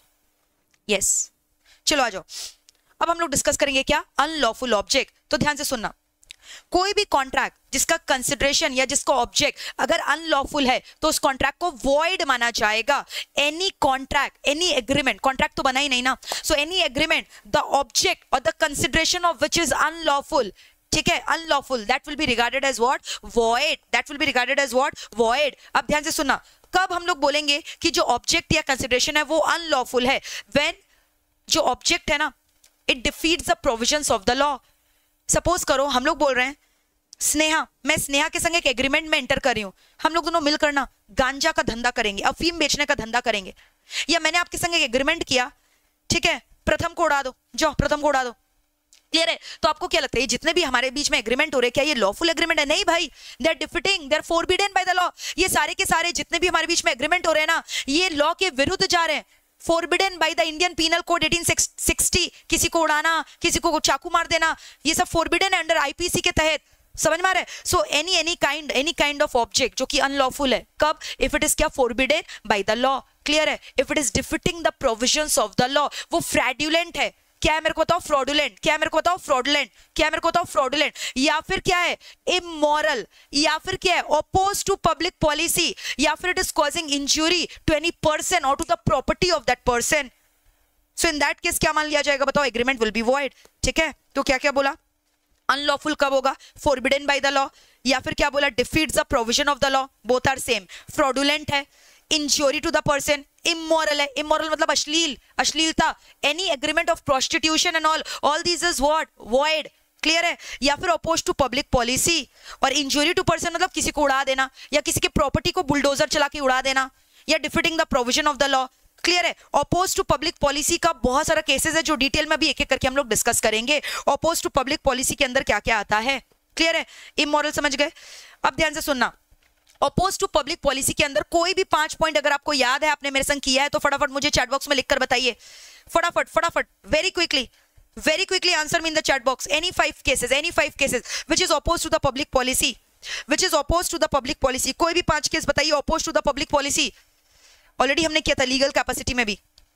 यस, चलो आ जाओ। अब हम लोग डिस्कस करेंगे क्या? Unlawful object. तो ध्यान से सुनना, कोई भी कॉन्ट्रैक्ट जिसका कंसिडरेशन या जिसका ऑब्जेक्ट अगर अनलॉफुल है तो उस कॉन्ट्रैक्ट को वॉइड माना जाएगा। Any contract, any agreement, contract तो बना ही नहीं ना, so any agreement the object और the consideration of which is unlawful, ठीक है, unlawful, that will be regarded as what? Void. That will be regarded as what? Void. अब ध्यान से सुनना, कब हम लोग बोलेंगे कि जो ऑब्जेक्ट या कंसिडरेशन है वो अनलॉफुल है? व्हेन जो ऑब्जेक्ट है ना, it defeats the provisions of the law. Suppose करो हम लोग बोल रहे हैं स्नेहा, मैं स्नेहा के संग एक एग्रीमेंट में एंटर कर रही हूं, हम लोग दोनों मिलकर ना गांजा का धंधा करेंगे, अफीम बेचने का धंधा करेंगे। या मैंने आपके संग एक एग्रीमेंट किया, ठीक है, प्रथम को उड़ा दो, जाओ प्रथम को उड़ा दो। क्लियर है? तो आपको क्या लगता है जितने भी हमारे बीच में एग्रीमेंट हो रहे हैं क्या ये लॉफुल एग्रीमेंट है? नहीं भाई, they are defeating, they are forbidden by the law. ये सारे के सारे जितने भी हमारे बीच में एग्रीमेंट हो रहे हैं ना, ये लॉ के विरुद्ध जा रहे हैं। Forbidden by the Indian penal code eighteen sixty. किसी को उड़ाना, किसी को चाकू मार देना, ये सब फोरबिडन है अंडर आईपीसी के तहत। समझ में आ रहा है? So any any kind any kind of object जो कि अनलॉफुल है, कब? इफ इट इज क्या? Forbidden by the law. Clear है? If it is defeating the provisions of the law, वो फ्रैडुलेंट है। क्या है मेरे को बताओ? फ्रॉडुलेंट। क्या है मेरे को बताओ? फ्रॉडुलेंट। क्या है मेरे को बताओ? फ्रॉडुलेंट। या फिर क्या है? इमोरल। या फिर क्या है? Oppose to public policy. या फिर it is causing injury to any person और to the property of that person. So in that case क्या मान लिया जाएगा बताओ? Agreement will be void. ठीक है, तो क्या क्या बोला? अनलॉफुल कब होगा? Forbidden by the law. या फिर क्या बोला? Defeats the provision of the law. Both are same. Fraudulent है, injury to the person, immoral है, इमोरल मतलब अश्लील, अश्लीलता, any agreement of prostitution and all, all this is what? Void. Clear है? या फिर अपोज टू पब्लिक पॉलिसी, और इंज्योरी to person मतलब किसी को उड़ा देना या किसी के प्रॉपर्टी को बुलडोजर चला के उड़ा देना, या defeating the provision of the law. Clear है? अपोज टू पब्लिक पॉलिसी का बहुत सारा केसेस है जो डिटेल में भी एक एक करके हम लोग डिस्कस करेंगे। अपोज टू पब्लिक पॉलिसी के अंदर क्या क्या आता है। क्लियर है? इमोरल समझ गए? अब ध्यान से सुनना, अपोज टू पब्लिक पॉलिसी के अंदर कोई भी पांच पॉइंट अगर आपको याद है, आपने मेरे संग किया है, तो फटाफट मुझे चैट बॉक्स में लिखकर बताइए। फटाफट फटाफट, very quickly, very quickly answer me in the chat box. Any five cases, any five cases which is oppose to the public policy, which is oppose to the public policy. कोई भी पांच case बताइए oppose to the public policy. Already हमने किया था legal capacity में भी।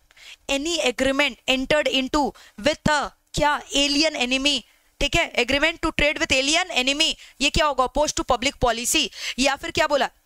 Any agreement entered into with क्या? Alien enemy. ठीक है, agreement to trade with alien enemy, ये क्या होगा? Oppose to public policy. या फिर क्या बोला?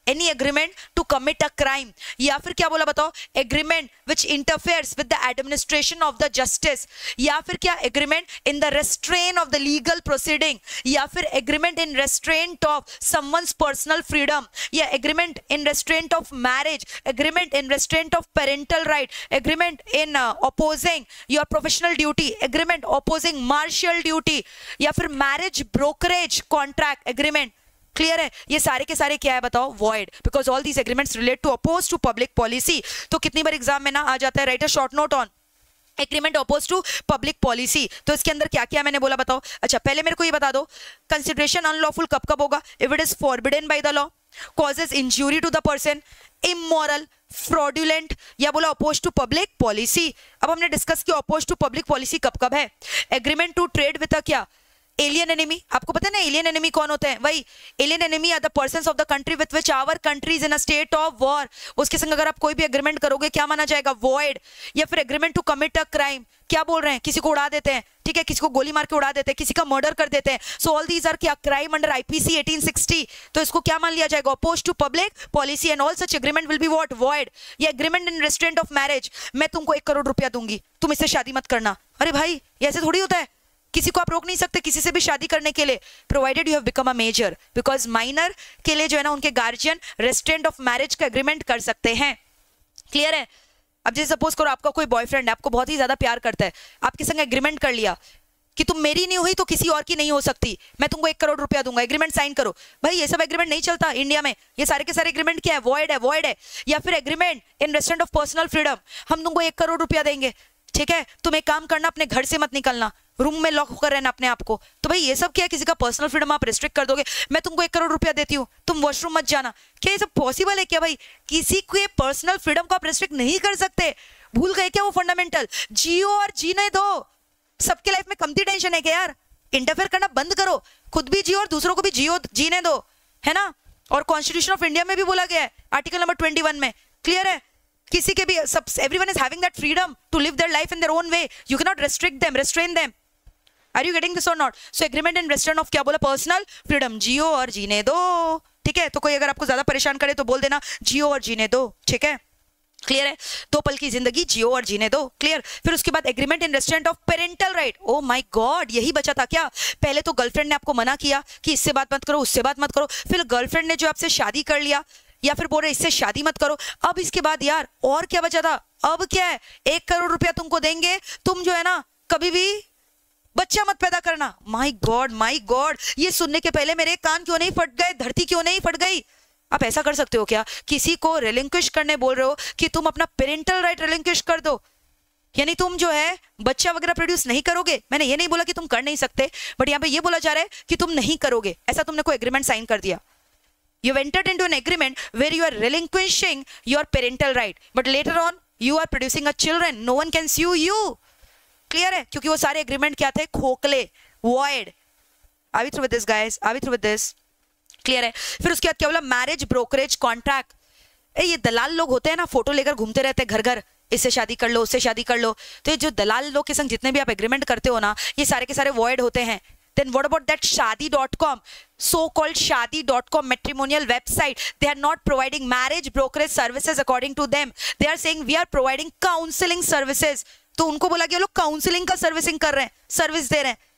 Any agreement to commit a crime, या फिर क्या बोला बताओ, agreement which interferes with the administration of the justice, या फिर क्या agreement in the restrain of the legal proceeding, या फिर agreement in restraint of someone's personal freedom, या agreement in restraint of marriage, agreement in restraint of parental right, agreement in opposing your professional duty, agreement opposing martial duty, या फिर marriage brokerage contract agreement. Clear है? ये सारे के सारे क्या है बताओ, void, because all these agreements relate to oppose to public policy. तो कितनी बार एग्जाम में ना आ जाता है, write a short note on agreement oppose to public policy. तो इसके अंदर क्या क्या मैंने बोला बताओ। अच्छा पहले मेरे को ये बता दो, कंसिडरेशन अनलॉफुल कब कब होगा, if it is forbidden by the law, causes injury to the person, immoral, fraudulent, या बोला अपोज टू पब्लिक पॉलिसी। अब हमने डिस्कस किया अपोज टू पब्लिक पॉलिसी कब कब है। Agreement to trade with a क्या, एलियन एनिमी। आपको पता है ना एलियन एनिमी कौन होते हैं, वही alien enemy are the persons of the country with which our countries in a state of war. उसके संग अगर आप कोई भी एग्रीमेंट करोगे क्या माना जाएगा, वॉइड। या फिर agreement to commit a crime, क्या बोल रहे हैं, किसी को उड़ा देते हैं, ठीक है, किसी को गोली मार के उड़ा देते हैं, किसी का मर्डर कर देते हैं। सो ऑल दीज आर क्या, crime under IPC eighteen sixty. तो इसको क्या मान लिया जाएगा, oppose to public policy, and all such agreement will be what, void. या agreement in restraint of marriage, मैं तुमको एक करोड़ रुपया दूंगी, तुम इससे शादी मत करना। अरे भाई ये ऐसे थोड़ी होता है, किसी को आप रोक नहीं सकते किसी से भी शादी करने के लिए, provided you have become a major, because minor के लिए जो है ना उनके गार्जियन रेस्ट्रेंट ऑफ मैरिज का एग्रीमेंट कर सकते हैं। क्लियर है? अब जैसे सपोज करो आपका कोई बॉयफ्रेंड है, आपको बहुत ही ज्यादा प्यार करता है, आपके संग एग्रीमेंट कर लिया कि तुम मेरी नहीं हुई तो किसी और की नहीं हो सकती, मैं तुमको एक करोड़ रुपया दूंगा, एग्रीमेंट साइन करो। भाई ये सब एग्रीमेंट नहीं चलता इंडिया में, ये सारे के सारे एग्रीमेंट क्या है, वॉइड है, वॉइड है। या फिर agreement in restraint of personal freedom, हम तुमको एक करोड़ रुपया देंगे, ठीक है, तुम एक काम करना, अपने घर से मत निकलना, रूम में लॉक होकर रहना अपने आप को। तो भाई ये सब क्या है, किसी का पर्सनल फ्रीडम आप रिस्ट्रिक्ट कर दोगे। मैं तुमको एक करोड़ रुपया देती हूँ, तुम वॉशरूम मत जाना, क्या ये सब पॉसिबल है क्या भाई? किसी के पर्सनल फ्रीडम को आप रिस्ट्रिक्ट नहीं कर सकते, भूल गए क्या वो फंडामेंटल, जियो और जीने दो। सबके लाइफ में कमती टेंशन है क्या यार, इंटरफेयर करना बंद करो, खुद भी जियो और दूसरों को भी जियो जीने दो, है ना। और कॉन्स्टिट्यूशन ऑफ इंडिया में भी बोला गया है आर्टिकल नंबर ट्वेंटी वन में, क्लियर है, किसी के भी सब everyone is having that freedom to live their life in their own way, you can not restrict them, restrain them. Are you getting this और not? So agreement in restraint of क्या बोला, personal freedom, जियो और जीने दो, ठीक है। तो कोई अगर आपको ज्यादा परेशान करे तो बोल देना जियो और जीने दो, ठीक है, क्लियर है। दो पल की जिंदगी जियो और जीने दो, क्लियर। फिर उसके बाद agreement in restraint of parental right. Oh my God, यही बचा था क्या? पहले तो गर्लफ्रेंड ने आपको मना किया कि इससे बात मत करो, उससे बात मत करो, फिर गर्लफ्रेंड ने जो आपसे शादी कर लिया या फिर बोल रहे इससे शादी मत करो, अब इसके बाद यार और क्या बचा था? अब क्या है, एक करोड़ रुपया तुमको देंगे, तुम जो है ना कभी भी बच्चा मत पैदा करना। माय गॉड माय गॉड, ये सुनने के पहले मेरे कान क्यों नहीं फट गए, धरती क्यों नहीं फट गई। आप ऐसा कर सकते हो क्या, किसी को रिलिंक्विश करने बोल रहे हो कि तुम अपना पेरेंटल राइट रिलिंक्विश कर दो, यानी तुम जो है बच्चा वगैरह प्रोड्यूस नहीं करोगे। मैंने ये नहीं बोला कि तुम कर नहीं सकते, बट यहाँ पे ये बोला जा रहा है कि तुम नहीं करोगे, ऐसा तुमने कोई एग्रीमेंट साइन कर दिया। You have entered into an agreement where you are relinquishing your parental right, but later on you are producing a children. No one can sue you. Clear है? क्योंकि वो सारे एग्रीमेंट क्या थे, खोखले, void. Are we through with this, guys? Are we through with this? Clear है? फिर उसके बाद क्या बोला, मैरिज ब्रोकरेज कॉन्ट्रैक्ट। ये दलाल लोग होते हैं ना, फोटो लेकर घूमते रहते हैं घर घर, इससे शादी कर लो, उससे शादी कर लो। तो ये जो दलाल लोग के संग जितने भी आप एग्रीमेंट करते हो ना, ये सारे के सारे void होते हैं। Then what about that Shadi dot com, so-called Shadi dot com matrimonial website? They are not providing marriage brokerage services according to them. They are saying we are providing counseling services. तो उनको बोला कि वो लोग counselling का servicing कर रहे हैं, सर्विस दे रहे हैं,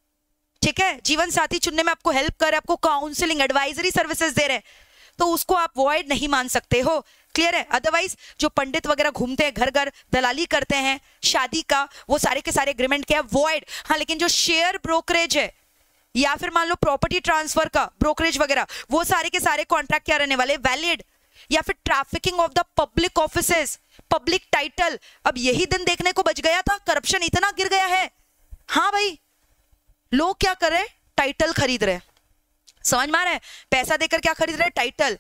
ठीक है, जीवन साथी चुनने में आपको हेल्प कर रहे हैं, आपको काउंसलिंग एडवाइजरी सर्विसेज दे रहे हैं, तो उसको आप वॉइड नहीं मान सकते हो। क्लियर है? अदरवाइज जो पंडित वगैरह घूमते हैं घर घर, दलाली करते हैं शादी का, वो सारे के सारे एग्रीमेंट क्या है, वॉइड। हाँ, लेकिन जो शेयर ब्रोकरेज है या फिर मान लो प्रॉपर्टी ट्रांसफर का ब्रोकरेज वगैरह, वो सारे के सारे कॉन्ट्रैक्ट क्या रहने वाले, वैलिड। या फिर trafficking of the public offices, public title, अब यही दिन देखने को बच गया था, करप्शन इतना गिर गया है। हाँ भाई, लोग क्या कर रहे हैं, टाइटल खरीद रहे हैं, समझ में आ रहा है, पैसा देकर क्या खरीद रहे हैं, टाइटल।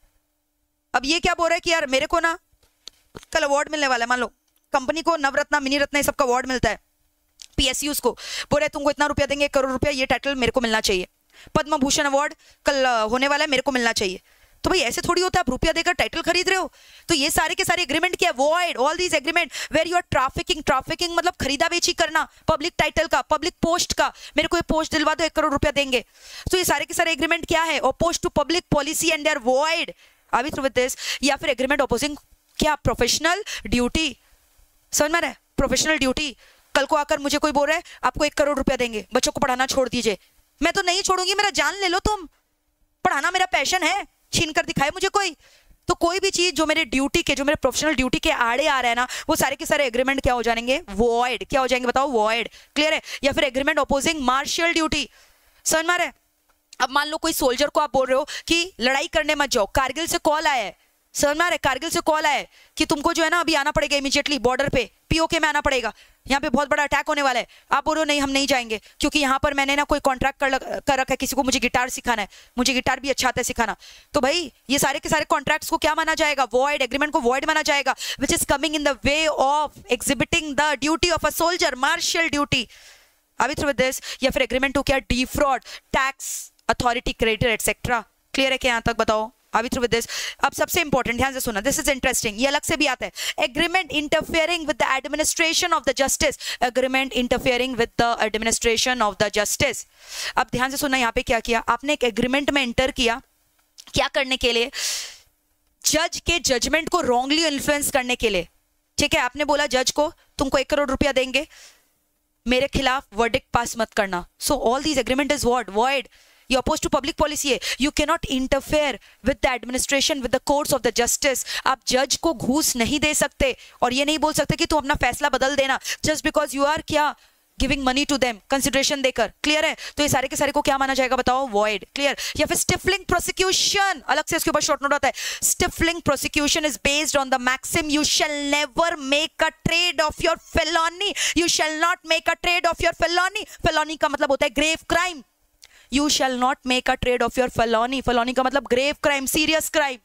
अब ये क्या बोल रहा है कि यार मेरे को ना कल अवार्ड मिलने वाला है, मान लो कंपनी को नवरत्ना, मिनी रत्ना, सबका अवार्ड मिलता है, पीएसयूज को बोल रहे तुमको इतना रुपया देंगे, एक करोड़ रुपया, ये टाइटल मेरे को मिलना चाहिए, पद्म भूषण अवार्ड कल होने वाला है, मेरे को मिलना चाहिए। तो भाई ऐसे थोड़ी होता है, आप रुपया देकर टाइटल खरीद रहे हो। तो ये सारे के सारे एग्रीमेंट क्या है, void. All these agreement where you are trafficking, trafficking मतलब खरीदा बेची करना, पब्लिक टाइटल का, पब्लिक पोस्ट का, मेरे को ये पोस्ट दिलवा दो, एक करोड़ रुपया देंगे। तो ये सारे के सारे एग्रीमेंट क्या है, oppose to public policy and they are void. Are we through with this? या फिर एग्रीमेंट ऑपोजिंग क्या प्रोफेशनल ड्यूटी, समझ में रहा है? प्रोफेशनल ड्यूटी, कल को आकर मुझे कोई बोल रहा है आपको एक करोड़ रुपया देंगे, बच्चों को पढ़ाना छोड़ दीजिए, मैं तो नहीं छोड़ूंगी, मेरा जान ले लो तुम, पढ़ाना मेरा पैशन है, छीन कर दिखाए मुझे कोई। तो कोई भी चीज जो मेरे ड्यूटी के, जो मेरे प्रोफेशनल ड्यूटी के आड़े आ रहा है ना, वो सारे के सारे एग्रीमेंट क्या हो जाएंगे? वॉइड। क्या हो जाएंगे बताओ? वॉइड। क्लियर है? या फिर एग्रीमेंट ऑपोजिंग मार्शियल ड्यूटी, समझ में आ रहा है? अब मान लो कोई सोल्जर को आप बोल रहे हो कि लड़ाई करने मत जाओ, कारगिल से कॉल आया है, समझ में आ रहा है? कारगिल से कॉल आया है कि तुमको जो है ना अभी आना पड़ेगा इमीडिएटली बॉर्डर पे, पीओके में आना पड़ेगा, यहाँ पे बहुत बड़ा अटैक होने वाला है। आप बोल रहे हो नहीं हम नहीं जाएंगे क्योंकि यहाँ पर मैंने ना कोई कॉन्ट्रैक्ट कर, कर रखा है, किसी को मुझे गिटार सिखाना है, मुझे गिटार भी अच्छा आता है सिखाना। तो भाई ये सारे के सारे कॉन्ट्रैक्ट्स को क्या माना जाएगा? वॉइड। एग्रीमेंट को वॉइड माना जाएगा, which is coming in the way of exhibiting the duty of a soldier, martial duty. Are we through with this? या फिर एग्रीमेंट टू क्या? Defraud tax authority, creditor etcetera. Clear है क्या यहाँ तक? बताओ। Are we through with this? अब सबसे इंपॉर्टेंट ध्यान से सुना, दिस इज इंटरेस्टिंग, ये अलग से भी आता है। Agreement interfering with the administration of the justice, agreement interfering with the administration of the justice. अब ध्यान से सुनना, यहाँ पे क्या किया आपने? एक एग्रीमेंट में एंटर किया, क्या करने के लिए? जज के जजमेंट को रॉन्गली इन्फ्लुएंस करने के लिए। ठीक है, आपने बोला जज को तुमको एक करोड़ रुपया देंगे, मेरे खिलाफ वर्डिक्ट पास मत करना। So all these agreement is what? Void. You oppose to public policy है, you cannot interfere with the administration, with the courts of the justice। आप जज को घूस नहीं दे सकते और ये नहीं बोल सकते कि तुम अपना फैसला बदल देना just because you are क्या giving money to them, consideration देकर। क्लियर है? तो ये सारे के सारे को क्या माना जाएगा बताओ? वॉइड। क्लियर? या फिर स्टिफलिंग प्रोसिक्यूशन, अलग से इसके ऊपर शॉर्ट नोट आता है। Stifling prosecution is based on the maxim you shall never make a trade of your felony, you shall not make a trade of your felony. Felony का मतलब होता है grave crime. You shall not make a trade of your felony, felony का मतलब grave crime, serious crime.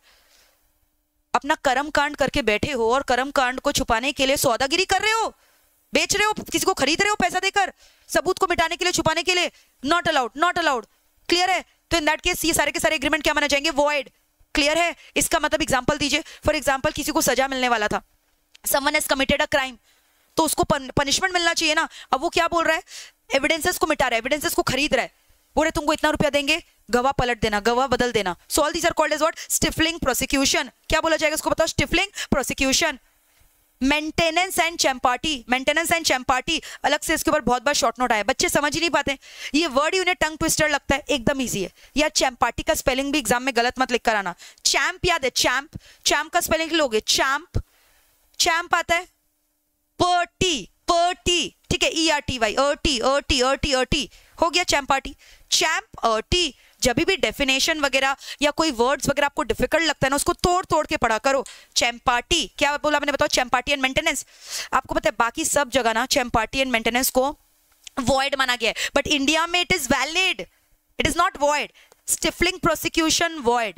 अपना कर्म कांड करके बैठे हो और कर्म कांड को छुपाने के लिए सौदागिरी कर रहे हो, बेच रहे हो, किसी को खरीद रहे हो पैसा देकर, सबूत को मिटाने के लिए, छुपाने के लिए, not allowed, not allowed. Clear है? तो इन दैट केस ये सारे के सारे एग्रीमेंट क्या माने जाएंगे? वॉइड। क्लियर है? इसका मतलब एग्जांपल दीजिए। फॉर एग्जांपल किसी को सजा मिलने वाला था, someone has committed a crime, तो उसको पनिशमेंट मिलना चाहिए ना। अब वो क्या बोल रहा है? एविडेंसेस को मिटा रहा है, एविडेंसेस को खरीद रहा है, बोले तुमको इतना रुपया देंगे, गवाह पलट देना, गवाह बदल देना। So all these are called as what? Stifling prosecution. क्या बोला जाएगा इसको बताओ? Stifling prosecution. Maintenance and champerty, maintenance and champerty अलग से इसके ऊपर बहुत बार शॉर्ट नोट आया, बच्चे समझ ही नहीं पाते, ये वर्ड ही उन्हें टंग ट्विस्टर लगता है। एकदम इजी है यार, चैम्पार्टी का स्पेलिंग भी एग्जाम में गलत मत लिख कर आना। चैम्प याद है? चैम्प, चैम्प का स्पेलिंग लोगे चैम्प, चैम्प आता है पर्टी, पर्टी, ठीक है, ई आर टी वाई, अर्टी, अर्टी, अर्टी, अर्टी, हो गया चैम्पार्टी। चैम्प अर्टी, जब भी डेफिनेशन वगैरह या कोई वर्ड्स वगैरह आपको डिफिकल्ट लगता है ना, उसको तोड़ तोड़ के पढ़ा करो। चैम्पार्टी क्या बोला मैंने बताओ? Champerty and maintenance. आपको पता है बाकी सब जगह ना चैम्पार्टी एंड मेंटेनेंस को वॉइड माना गया है, बट इंडिया में it is valid, it is not void. Stifling prosecution void,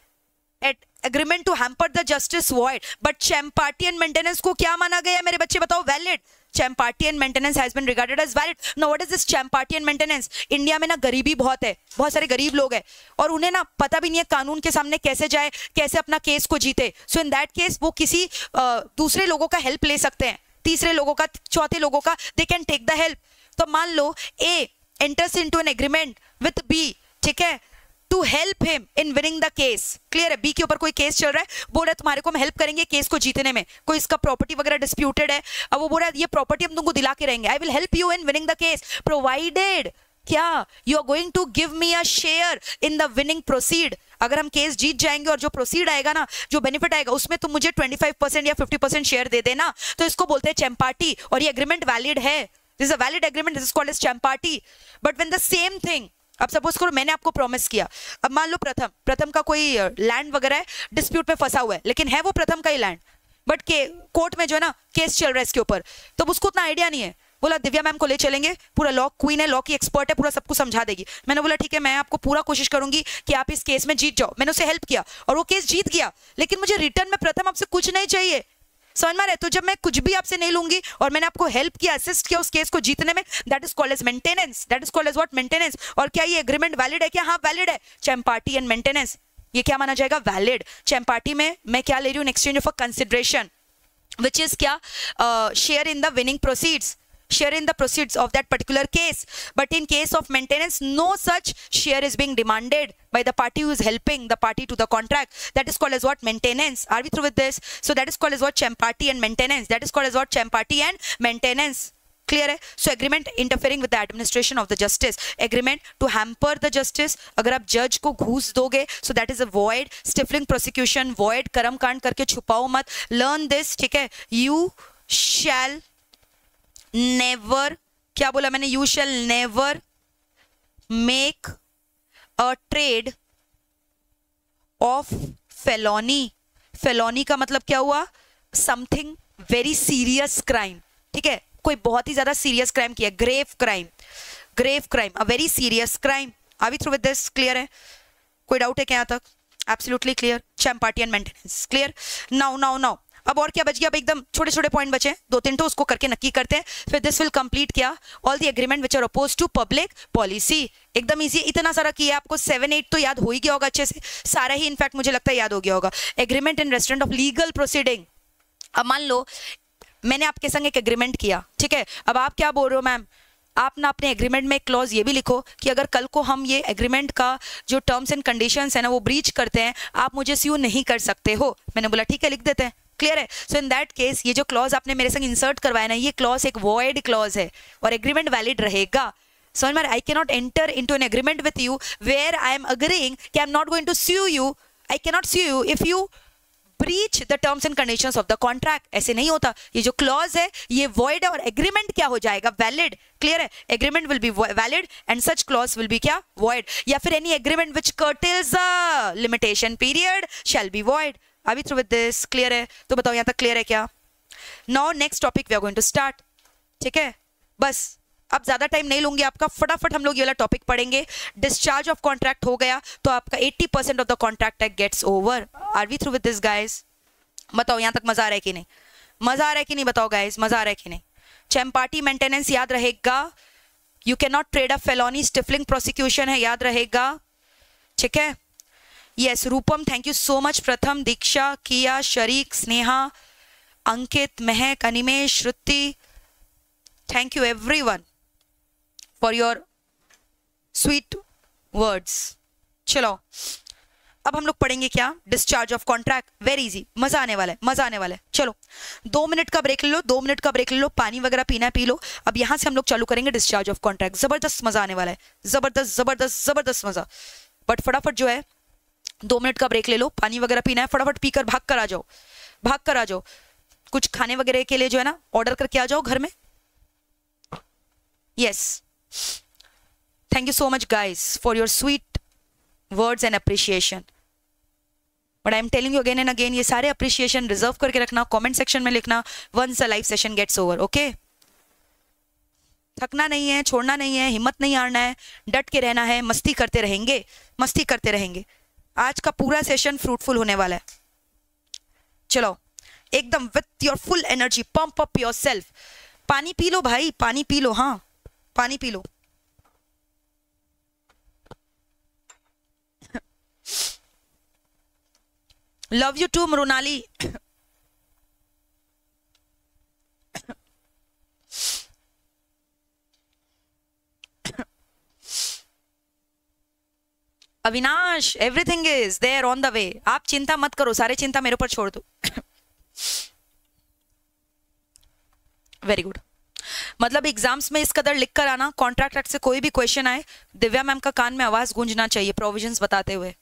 agreement to hamper the justice void, but champerty and maintenance को क्या माना गया है मेरे बच्चे बताओ? Valid. Champerty and maintenance has been regarded as valid. Now what is this champerty and maintenance? India में ना गरीबी बहुत है, बहुत सारे गरीब लोग हैं और उन्हें ना पता भी नहीं है कानून के सामने कैसे जाए, कैसे अपना केस को जीते। सो इन दैट केस वो किसी uh, दूसरे लोगों का हेल्प ले सकते हैं, तीसरे लोगों का, चौथे लोगों का, they can take the help. तो मान लो A enters into an agreement with B, ठीक है, to help him in winning the case. Clear है? बी के ऊपर कोई केस चल रहा है, बोल रहा है तुम्हारे को हम हेल्प करेंगे केस को जीतने में, कोई इसका प्रॉपर्टी वगैरह डिस्प्यूटेड है, अब वो बोल रहा है ये प्रॉपर्टी हम तुमको दिला के रहेंगे, I will help you in winning the case provided क्या you are going to give me a share in the winning proceed. अगर हम केस जीत जाएंगे और जो प्रोसीड आएगा ना, जो बेनिफिट आएगा, उसमें तुम मुझे पच्चीस परसेंट या पचास परसेंट शेयर दे देना। तो इसको बोलते हैं चैम्पार्टी और ये एग्रीमेंट वैलिड है। This is a valid agreement, this is called as champerty. But when the same thing, अब सपोज करो मैंने आपको प्रॉमिस किया, अब मान लो प्रथम प्रथम का कोई लैंड वगैरह है, डिस्प्यूट में फंसा हुआ है, लेकिन है वो प्रथम का ही लैंड, बट के कोर्ट में जो है ना केस चल रहा है इसके ऊपर, तो उसको उतना आइडिया नहीं है। बोला दिव्या मैम को ले चलेंगे, पूरा लॉ क्वीन है, लॉ की एक्सपर्ट है, पूरा सब कुछ समझा देगी। मैंने बोला ठीक है, मैं आपको पूरा कोशिश करूंगी कि आप इस केस में जीत जाओ। मैंने उसे हेल्प किया और वो केस जीत गया, लेकिन मुझे रिटर्न में प्रथम आपसे कुछ नहीं चाहिए, समझ में रहे? तो जब मैं कुछ भी आपसे नहीं लूंगी और मैंने आपको हेल्प किया, असिस्ट किया उस केस को जीतने में, that is called as maintenance, that is called as what? Maintenance. और क्या ये एग्रीमेंट वैलिड है क्या? हाँ वैलिड है। चैम्पार्टी एंड मेंटेनेंस ये क्या माना जाएगा? वैलिड। चैम्पार्टी में मैं क्या ले रही हूँ? Exchange of a consideration, which is क्या? Share in the winning proceeds, share in the proceeds of that particular case. But in case of maintenance, no such share is being demanded by the party who is helping the party to the contract. That is called as what? Maintenance. Are we through with this? So that is called as what? Chempati and maintenance. That is called as what? Chempati and maintenance. Clear है? So agreement interfering with the administration of the justice. Agreement to hamper the justice. अगर आप जज को घूस दोगे, so that is a void. Stifling prosecution, void. कर्म कांड करके छुपाओ मत. Learn this, ठीक है? You shall never, क्या बोला मैंने? You shall never make a trade of felony. Felony का मतलब क्या हुआ? Something very serious crime. ठीक है? कोई बहुत ही ज्यादा सीरियस क्राइम किया, grave crime, grave crime, a very serious crime. Are we through with this? Clear है? कोई डाउट है क्या यहाँ तक? Absolutely clear. Champerty and maintenance clear. Now now now अब और क्या बच गया? अब एकदम छोटे छोटे पॉइंट बचे, दो तीन तो उसको करके नक्की करते हैं. फिर दिस विल कंप्लीट क्या? All the agreement which are oppose to public policy. एकदम इजी. इतना सारा किया आपको, सेवन एट तो याद हो ही गया होगा अच्छे से, सारा ही इनफैक्ट मुझे लगता है याद हो गया होगा. Agreement in restraint of legal proceeding. अब मान लो मैंने आपके संग एक एग्रीमेंट किया, ठीक है? अब आप क्या बोल रहे हो मैम? आप ना अपने एग्रीमेंट में एक क्लॉज ये भी लिखो कि अगर कल को हम ये एग्रीमेंट का जो टर्म्स एंड कंडीशंस है ना वो ब्रीच करते हैं, आप मुझे स्यू नहीं कर सकते हो. मैंने बोला ठीक है, लिख देते हैं. क्लियर है? सो इन दैट केस ये जो क्लॉज आपने मेरे संग इंसर्ट करवाया ना, ये क्लॉज एक वॉइड क्लॉज है और एग्रीमेंट वैलिड रहेगा. So I can not enter into an agreement with you where I am agreeing कि I am not going to sue you. I can not sue you if you breach the terms and conditions of the contract. ऐसे नहीं होता. ये जो clause है ये void है और एग्रीमेंट क्या हो जाएगा? वैलिड. क्लियर है? Agreement will be valid and such clause will be क्या? वॉइड. या फिर any agreement which curtails the limitation period shall be void. Are we through with this? Clear है? तो बताओ यहाँ तक क्लियर है क्या? Now next topic we are going to start. ठीक है? बस अब ज्यादा टाइम नहीं लूंगी आपका, फटाफट हम लोग ये वाला टॉपिक पढ़ेंगे. डिस्चार्ज ऑफ कॉन्ट्रैक्ट हो गया तो आपका eighty percent of the contract tag gets over. Are we through with this guys? बताओ यहाँ तक मजा आ रहा है कि नहीं? मजा आ रहा है कि नहीं? बताओ गाइस, मजा आ रहा है कि नहीं? चैम्पार्टी मेंटेनेंस याद रहेगा. You can not trade a felony. Stifling prosecution है, याद रहेगा. ठीक है? Yes. Rupam, thank you so much. Pratham, Diksha, Kiya, Sharik, Sneha, Ankit, Mahak, Animesh, Shruti, thank you everyone for your sweet words. चलो अब हम लोग पढ़ेंगे क्या? Discharge of contract. Very easy. मजा आने वाला है, मजा आने वाला है. चलो दो मिनट का ब्रेक ले लो, दो मिनट का ब्रेक ले लो, पानी वगैरह पीना है पी लो. अब यहां से हम लोग चालू करेंगे डिस्चार्ज ऑफ कॉन्ट्रैक्ट. जबरदस्त मजा आने वाला है, जबरदस्त जबरदस्त जबरदस्त मजा. बट फटाफट जो है दो मिनट का ब्रेक ले लो, पानी वगैरह पीना है, फटाफट पीकर भाग कर आ जाओ, भाग कर आ जाओ. कुछ खाने वगैरह के लिए जो है ना ऑर्डर करके आ जाओ घर में. Yes. Thank you so much guys for your sweet words and appreciation. But I am telling you again and again, ये सारे appreciation reserve करके रखना, comment section में लिखना once the live session gets over. Okay? थकना नहीं है, छोड़ना नहीं है, हिम्मत नहीं हारना है, डट के रहना है, मस्ती करते रहेंगे, मस्ती करते रहेंगे. आज का पूरा सेशन फ्रूटफुल होने वाला है. चलो एकदम with your full energy, pump up yourself. पानी पी लो भाई, पानी पी लो. हाँ पानी पी लो. Love you too Mrinali. Avinash, everything is there on the way. आप चिंता मत करो, सारे चिंता मेरे ऊपर छोड़ दो. Very good. मतलब एग्जाम्स में इस कदर लिख कर आना, कॉन्ट्रैक्ट एक्ट से कोई भी क्वेश्चन आए, दिव्या मैम का कान में आवाज गूंजना चाहिए प्रोविजंस बताते हुए.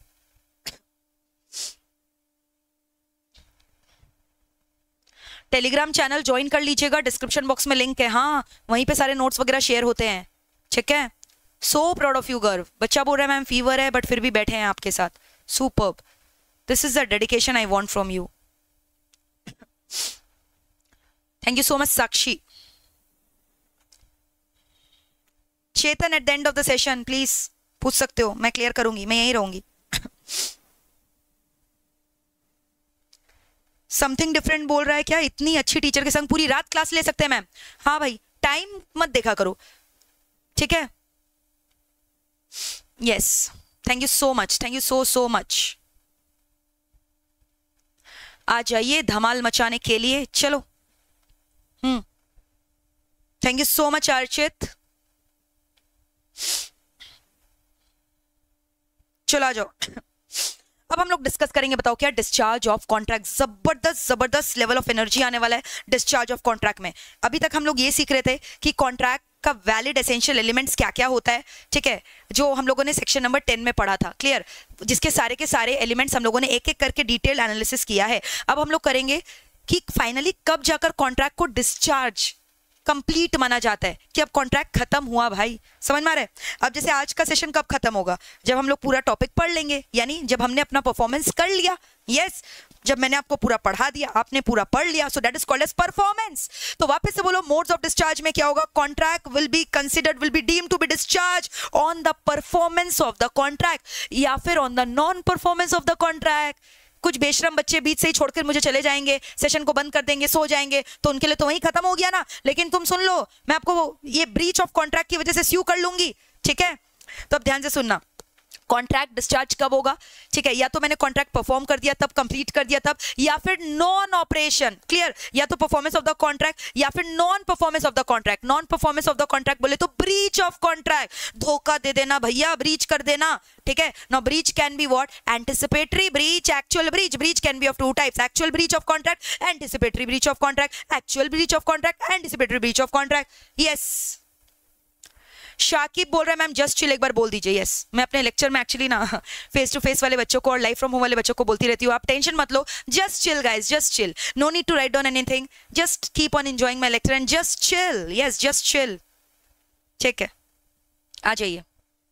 टेलीग्राम चैनल ज्वाइन कर लीजिएगा, डिस्क्रिप्शन बॉक्स में लिंक है. हाँ वहीं पे सारे नोट्स वगैरह शेयर होते हैं. ठीक है? सो प्राउड ऑफ यू गर्व. बच्चा बोल रहा है मैम फीवर है बट फिर भी बैठे हैं आपके साथ. Superb. This is the dedication I want from you. Thank you so much Sakshi. Chetan, at the end of the session please पूछ सकते हो, मैं क्लियर करूंगी, मैं यहीं रहूंगी. समथिंग डिफरेंट बोल रहा है क्या? इतनी अच्छी टीचर के संग पूरी रात क्लास ले सकते हैं मैम. हाँ भाई, टाइम मत देखा करो. ठीक है? Yes. Thank you so much, thank you so so much. आ जाइए धमाल मचाने के लिए. चलो. Hmm thank you so much Archit. चलो आ जाओ, अब हम लोग डिस्कस करेंगे, बताओ क्या डिस्चार्ज ऑफ कॉन्ट्रैक्ट। जबरदस्त जबरदस्त लेवल ऑफ एनर्जी आने वाला है डिस्चार्ज ऑफ कॉन्ट्रैक्ट में। अभी तक हम लोग ये सीख रहे थे कि कॉन्ट्रैक्ट का वैलिड एसेंशियल एलिमेंट्स क्या क्या होता है, ठीक है, जो हम लोगों ने सेक्शन नंबर टेन में पढ़ा था, क्लियर, जिसके सारे के सारे एलिमेंट्स हम लोगों ने एक एक करके डिटेल एनालिसिस किया है। अब हम लोग करेंगे कि फाइनली कब जाकर कॉन्ट्रैक्ट को डिस्चार्ज कंप्लीट माना जाता है, कि अब कॉन्ट्रैक्ट खत्म हुआ भाई, समझ में आ रहा है। अब जैसे आज का सेशन कब खत्म होगा, जब हम लोग पूरा टॉपिक पढ़ लेंगे, यानी जब हमने अपना परफॉर्मेंस कर लिया, यस, जब मैंने आपको पूरा पढ़ा दिया, आपने पूरा पढ़ लिया, so that is called as performance. तो वापस से बोलो, मोड्स ऑफ डिस्चार्ज में क्या होगा, contract will be considered, will be deemed to be discharge on the performance of the contract, या फिर on the non performance of the contract. कुछ बेशरम बच्चे बीच से ही छोड़कर मुझे चले जाएंगे, सेशन को बंद कर देंगे, सो जाएंगे, तो उनके लिए तो वही खत्म हो गया ना। लेकिन तुम सुन लो, मैं आपको ये ब्रीच ऑफ कॉन्ट्रैक्ट की वजह से स्यू कर लूंगी, ठीक है। तो अब ध्यान से सुनना, कॉन्ट्रैक्ट डिस्चार्ज कब होगा, ठीक है, या तो मैंने कॉन्ट्रैक्ट परफॉर्म कर दिया तब, कंप्लीट कर दिया तब, या फिर नॉन ऑपरेशन, क्लियर, या तो परफॉर्मेंस ऑफ द कॉन्ट्रैक्ट या फिर non performance of the contract. Non performance of the contract बोले तो ब्रीच ऑफ कॉन्ट्रैक्ट, धोखा दे देना भैया, ब्रीच कर देना, ठीक है। Now breach can be what, anticipatory breach, actual breach. Breach can be of two types, actual breach of contract, anticipatory breach of contract, actual breach of contract, anticipatory breach of contract. Yes, Shakib बोल रहा है ma'am just chill, एक बार बोल दीजिए। Yes, मैं अपने lecture में actually ना फेस टू फेस वाले बच्चों को और लाइव फ्रॉम होम वाले बच्चों को बोलती रहती हूँ, आप टेंशन मत लो, just chill guys, just chill, no need to write down anything, just keep on enjoying my lecture and just chill. Yes, just chill, ठीक है, आ जाइए,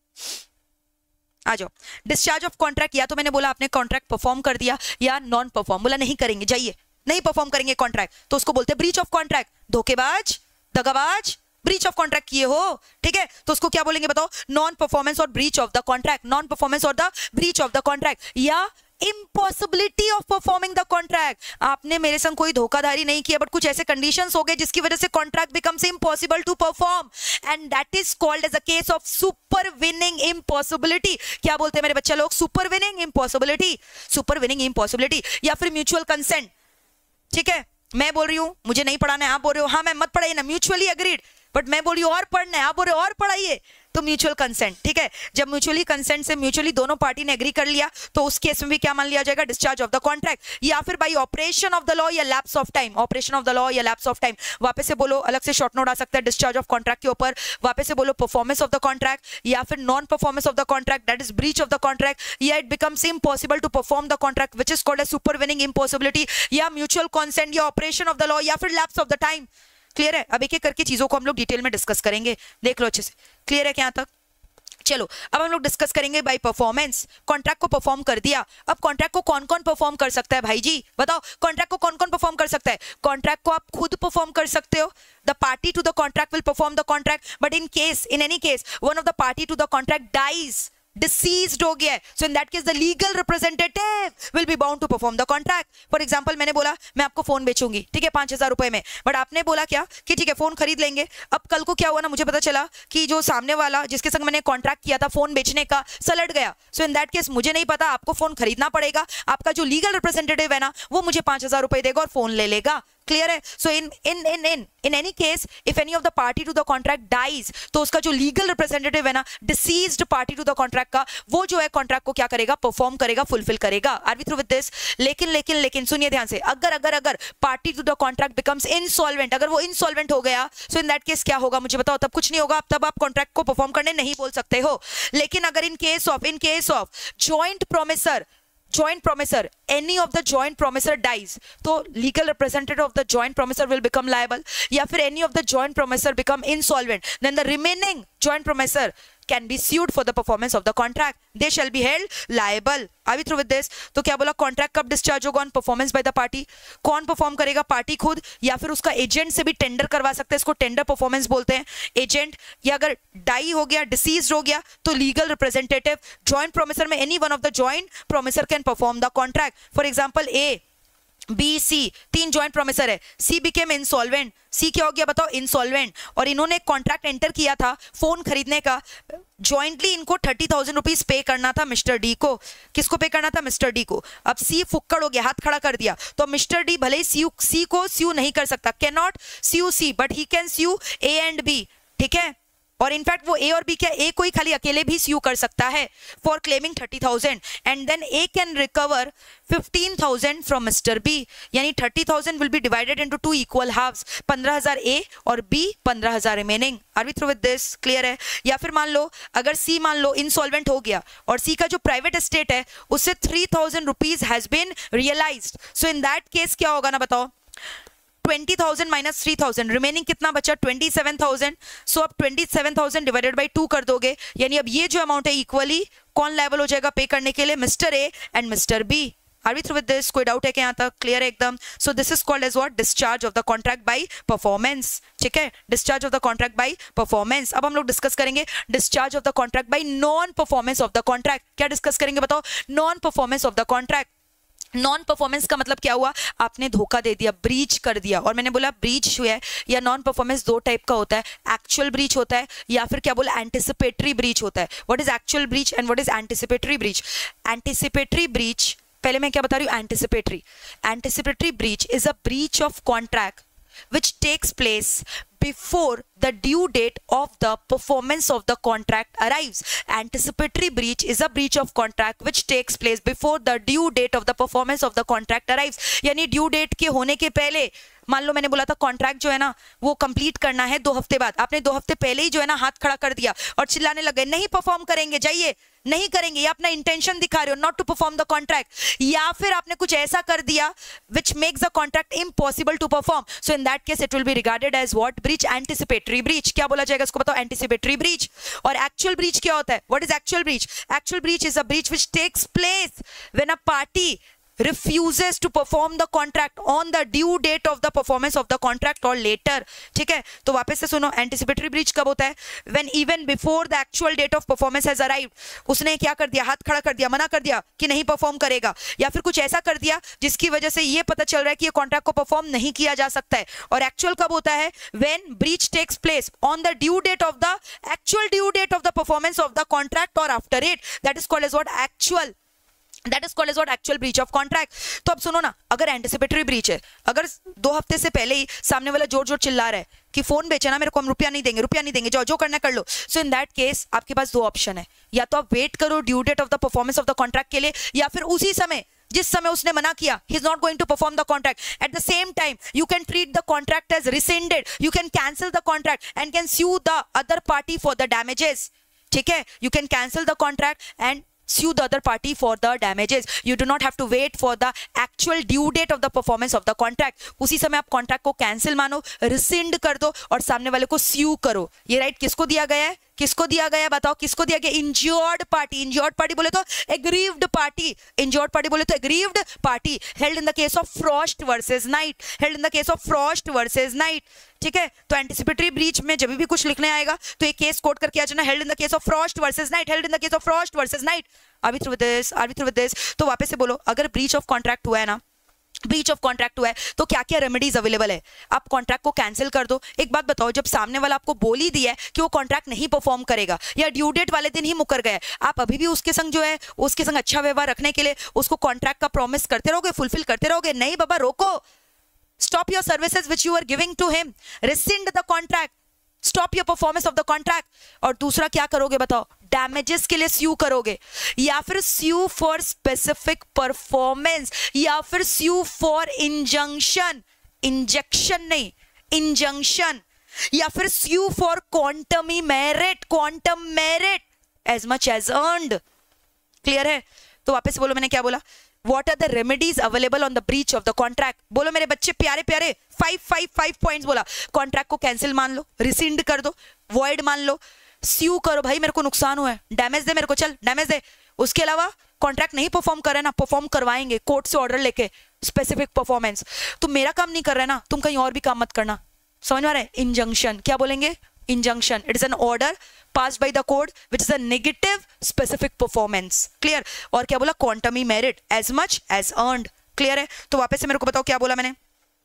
आ जाओ। डिस्चार्ज ऑफ कॉन्ट्रैक्ट, या तो मैंने बोला आपने कॉन्ट्रैक्ट परफॉर्म कर दिया, या नॉन परफॉर्म, बोला नहीं करेंगे, जाइए, नहीं परफॉर्म करेंगे कॉन्ट्रैक्ट, तो उसको बोलते हैं ब्रीच ऑफ कॉन्ट्रैक्ट। धोखेबाज, दगाबाज, ब्रीच ऑफ कॉन्ट्रैक्ट किए हो, ठीक है, तो उसको क्या बोलेंगे बताओ, नॉन परफॉर्मेंस और breach of the contract, non performance और the breach of the contract, या impossibility of performing the contract. आपने मेरे संग कोई धोखाधड़ी नहीं किया, बट कुछ ऐसे कंडीशंस हो गए जिसकी वजह से contract becomes impossible to perform, and that is called as a case of supervening impossibility. क्या बोलते हैं मेरे बच्चे लोग, supervening impossibility, supervening impossibility, या फिर म्यूचुअल कंसेंट, ठीक है। मैं बोल रही हूँ मुझे नहीं पढ़ाना है, आप बोल रहे हो हाँ मैं मत पढ़ाइए ना, म्यूचुअली अग्रीड, बट मैं बोल रही हूँ और पढ़ना है, आप बोल रहे हो और पढ़ाइए, तो म्यूचुअल कंसेंट, ठीक है। जब म्यूचुअली कंसेंट से म्यूचुअली दोनों पार्टी ने एग्री कर लिया, तो उस केस में भी क्या मान लिया जाएगा, डिस्चार्ज ऑफ द कॉन्ट्रैक्ट, या फिर by operation of the law या lapse of time, operation of the law या लैप्स ऑफ टाइम। वापस से बोलो, अलग से शॉर्ट नोट आ सकता है डिस्चार्ज ऑफ कॉन्ट्रैक्ट के ऊपर, वापस से बोलो परफॉर्मेंस ऑफ द कॉन्ट्रैक्ट, या फिर non performance of the contract, that is breach of the contract, या it becomes impossible to perform the contract which is called as supervening impossibility, या mutual consent, या operation of the law, या फिर lapse of the time. Clear है, अब एक एक करके चीजों को हम लोग डिटेल में डिस्कस करेंगे, देख लो अच्छे से, क्लियर है क्या यहाँ तक। चलो अब हम लोग डिस्कस करेंगे बाय परफॉर्मेंस। कॉन्ट्रैक्ट को परफॉर्म कर दिया, अब कॉन्ट्रैक्ट को कौन कौन परफॉर्म कर सकता है भाई जी, बताओ कॉन्ट्रैक्ट को कौन कौन परफॉर्म कर सकता है। कॉन्ट्रैक्ट को आप खुद परफॉर्म कर सकते हो, the party to the contract will perform the contract, but in case in any case one of the party to the contract dies, deceased हो गया है, so in that case the legal representative will be bound to perform the contract. For example मैंने बोला मैं आपको phone बेचूंगी, ठीक है, पांच हजार रुपए में, बट आपने बोला क्या कि ठीक है फोन खरीद लेंगे। अब कल को क्या हुआ ना, मुझे पता चला कि जो सामने वाला जिसके संग मैंने कॉन्ट्रैक्ट किया था फोन बेचने का, सलट गया, सो इन दैट केस मुझे नहीं पता, आपको फोन खरीदना पड़ेगा, आपका जो लीगल रिप्रेजेंटेटिव है ना वो मुझे पांच हजार रुपए देगा और फोन ले लेगा। क्लियर है, so in in in in in any case if any of the party to the contract dies, तो उसका जो लीगल रिप्रेजेंटेटिव है ना, deceased party to the contract का, वो जो है कॉन्ट्रैक्ट को क्या करेगा, परफॉर्म करेगा, फुलफिल करेगा। Are we through with this. लेकिन लेकिन लेकिन सुनिए ध्यान से, अगर अगर अगर party to the contract becomes insolvent, अगर वो इंसॉल्वेंट हो गया, सो इन दैट केस क्या होगा मुझे बताओ, तब कुछ नहीं होगा, तब आप कॉन्ट्रैक्ट को परफॉर्म करने नहीं बोल सकते हो। लेकिन अगर in case of in case of joint promisor, joint promisor, any of the joint promisor dies, तो legal representative of the joint promisor will become liable, या फिर any of the joint promisor become insolvent, then the remaining joint promisor can be sued for the performance of the contract, they shall be held liable. Are we through with this? तो क्या बोला, contract कब discharge होगा, on performance by the party. कौन perform करेगा, party खुद, या फिर उसका एजेंट से भी टेंडर करवा सकते हैं, इसको टेंडर परफॉर्मेंस बोलते हैं। एजेंट, या अगर डाई हो गया, डिसीज हो गया, तो लीगल रिप्रेजेंटेटिव, जॉइंट प्रोमिसर में any one of the joint promisor can perform the contract. For example A B C, तीन जॉइंट प्रोमिसर है, सी बिकेम इंसॉल्वेंट, सी क्या हो गया बताओ इंसॉल्वेंट, और इन्होंने कॉन्ट्रैक्ट एंटर किया था फोन खरीदने का, जॉइंटली इनको थर्टी थाउजेंड रुपीज पे करना था मिस्टर डी को। किसको पे करना था? मिस्टर डी को। अब सी फुक्कड़ हो गया, हाथ खड़ा कर दिया, तो मिस्टर डी भले ही सी सी को स्यू नहीं कर सकता, can not sue C, but he can sue A and B, ठीक है। और इनफैक्ट वो ए और बी क्या, ए को ही खाली अकेले भी स्यू कर सकता है for claiming thirty thousand, and then A can recover fifteen thousand from mister B, यानी thirty thousand will be divided into two equal halves, पंद्रह हजार ए और बी पंद्रह हजार remaining. Are we through with this? Clear है? या फिर मान लो अगर सी मान लो इंसॉल्वेंट हो गया और सी का जो प्राइवेट एस्टेट है उससे three thousand rupees has been realised, so in that case क्या होगा ना बताओ, twenty thousand minus three thousand, remaining कितना बचा? Twenty seven thousand. सो अब twenty seven thousand divided by two कर दोगे, यानी अब ये जो अमाउंट है इक्वली कौन लायबल हो जाएगा पे करने के लिए? Mister A and mister B. Are we through with this? कोई डाउट है क्या यहाँ तक? क्लियर है एकदम? So this is called as what? Discharge of the contract by performance, ठीक है, discharge of the contract by performance. अब हम लोग डिस्कस करेंगे discharge of the contract by non performance of the contract. क्या डिस्कस करेंगे बताओ? Non performance of the contract. Non performance का मतलब क्या हुआ? आपने धोखा दे दिया, ब्रीच कर दिया, और मैंने बोला ब्रीच हुआ है या नॉन परफॉर्मेंस दो टाइप का होता है, एक्चुअल ब्रीच होता है या फिर क्या बोला एंटिसिपेटरी ब्रीच होता है। What is actual breach and what is anticipatory breach? Anticipatory breach, पहले मैं क्या बता रही हूँ? Anticipatory anticipatory breach is a breach of contract which takes place before the due date of the performance of the contract arrives. Anticipatory breach is a breach of contract which takes place before the due date of the performance of the contract arrives. यानी due date के होने के पहले, मान लो मैंने बोला था contract जो है ना वो कंप्लीट करना है दो हफ्ते बाद, आपने दो हफ्ते पहले ही जो है ना हाथ खड़ा कर दिया और चिल्लाने लग गए नहीं परफॉर्म करेंगे, जाइए नहीं करेंगे, ये अपना इंटेंशन दिखा रहे हो not to perform the contract, या फिर आपने कुछ ऐसा कर दिया which makes the contract impossible to perform, so in that case it will be regarded as what? Breach, anticipatory breach. क्या बोला जाएगा इसको बताओ? Anticipatory breach. और एक्चुअल ब्रीच क्या होता है? What is actual breach? Actual breach is a breach which takes place when a party refuses to perform the contract on the due date of the performance of the contract or later, ठीक है। तो वापस से सुनो, anticipatory breach कब होता है? when even before the actual date of performance has arrived, उसने क्या कर दिया? हाथ खड़ा कर दिया, मना कर दिया कि नहीं परफॉर्म करेगा, या फिर कुछ ऐसा कर दिया जिसकी वजह से ये पता चल रहा है कि ये कॉन्ट्रैक्ट को परफॉर्म नहीं किया जा सकता है। और एक्चुअल कब होता है? when breach takes place on the due date of the actual due date of the performance of the contract or after it, that is called as what? Actual, that is called as what? Actual breach of contract. तो अब सुनो ना, अगर anticipatory breach है, अगर दो हफ्ते से पहले ही सामने वाला जोर जोर चिल्ला रहा है कि फोन बेचा ना मेरे को, हम रुपया नहीं देंगे, रुपया नहीं देंगे, जो जो करना कर लो, सो इन दैट केस आपके पास दो ऑप्शन है, या तो आप वेट करो due date of the performance of the contract के लिए, या फिर उसी समय जिस समय उसने मना किया he is not going to perform the contract, at the same time you can treat the contract as rescinded, you can cancel the contract and can sue the other party for the damages, ठीक है। you can cancel the contract and sue the other party for the damages. You do not have to wait for the actual due date of the performance of the contract. उसी समय आप contract को cancel मानो, रिसिंड कर दो और सामने वाले को स्यू करो। ये राइट किसको दिया गया है? किसको दिया गया? बताओ किसको दिया गया? Injured party. इंजर्ड पार्टी बोले तो एग्रीव्ड पार्टी, इंजर्ड पार्टी बोले तो aggrieved party. Held in the case of Frost versus Knight, held in the case of Frost versus Knight, ठीक है। तो एंटिसिपेटरी ब्रीच में जब भी कुछ लिखने आएगा तो एक केस कोट करके आ जाना, held in the case of Frost versus Knight, held in the case of Frost versus Knight. Are we through with this? Are we through with this? तो वापस से बोलो, अगर ब्रीच ऑफ कॉन्ट्रैक्ट हुआ है ना, ब्रीच ऑफ कॉन्ट्रैक्ट हुआ है तो क्या क्या रेमेडीज अवेलेबल है? आप कॉन्ट्रैक्ट को कैंसिल कर दो। एक बात बताओ, जब सामने वाला आपको बोल ही दिया है कि वो कॉन्ट्रैक्ट नहीं परफॉर्म करेगा या ड्यू डेट वाले दिन ही मुकर गया, आप अभी भी उसके संग जो है उसके संग अच्छा व्यवहार रखने के लिए उसको कॉन्ट्रैक्ट का प्रॉमिस करते रहोगे, फुलफिल करते रहोगे? नहीं बाबा, रोको। Stop your services which you are giving to him, rescind the contract, stop your performance of the contract. और दूसरा क्या करोगे बताओ? डैमेजेस के लिए स्यू करोगे, या फिर स्यू फॉर स्पेसिफिक परफॉर्मेंस, या फिर स्यू फॉर इंजंक्शन, इंजेक्शन नहीं इंजंक्शन, या फिर sue for quantum meruit, quantum meruit as much as earned. Clear है? तो वापस बोलो, मैंने क्या बोला? What are the remedies available on the breach of the contract? बोलो मेरे बच्चे प्यारे प्यारे, फाइव फाइव फाइव पॉइंट्स बोला। कॉन्ट्रैक्ट को कैंसिल मान लो, रिसिंड कर दो, वॉइड मान लो, स्यू करो, भाई मेरे को नुकसान हुआ है, डैमेज दे मेरे को, चल डैमेज दे। उसके अलावा कॉन्ट्रैक्ट नहीं परफॉर्म कर रहे ना, परफॉर्म करवाएंगे कोर्ट से ऑर्डर लेके, स्पेसिफिक परफॉर्मेंस। तुम मेरा काम नहीं कर रहे ना, तुम कहीं और भी काम मत करना। समझ में आ रहा है? इंजंक्शन, क्या बोलेंगे? Injunction. It is an order passed by the court which is a negative specific performance. Clear? और क्या बोला? quantum merit as much as earned. Clear है? तो वापस से मेरे को बताओ क्या बोला मैंने,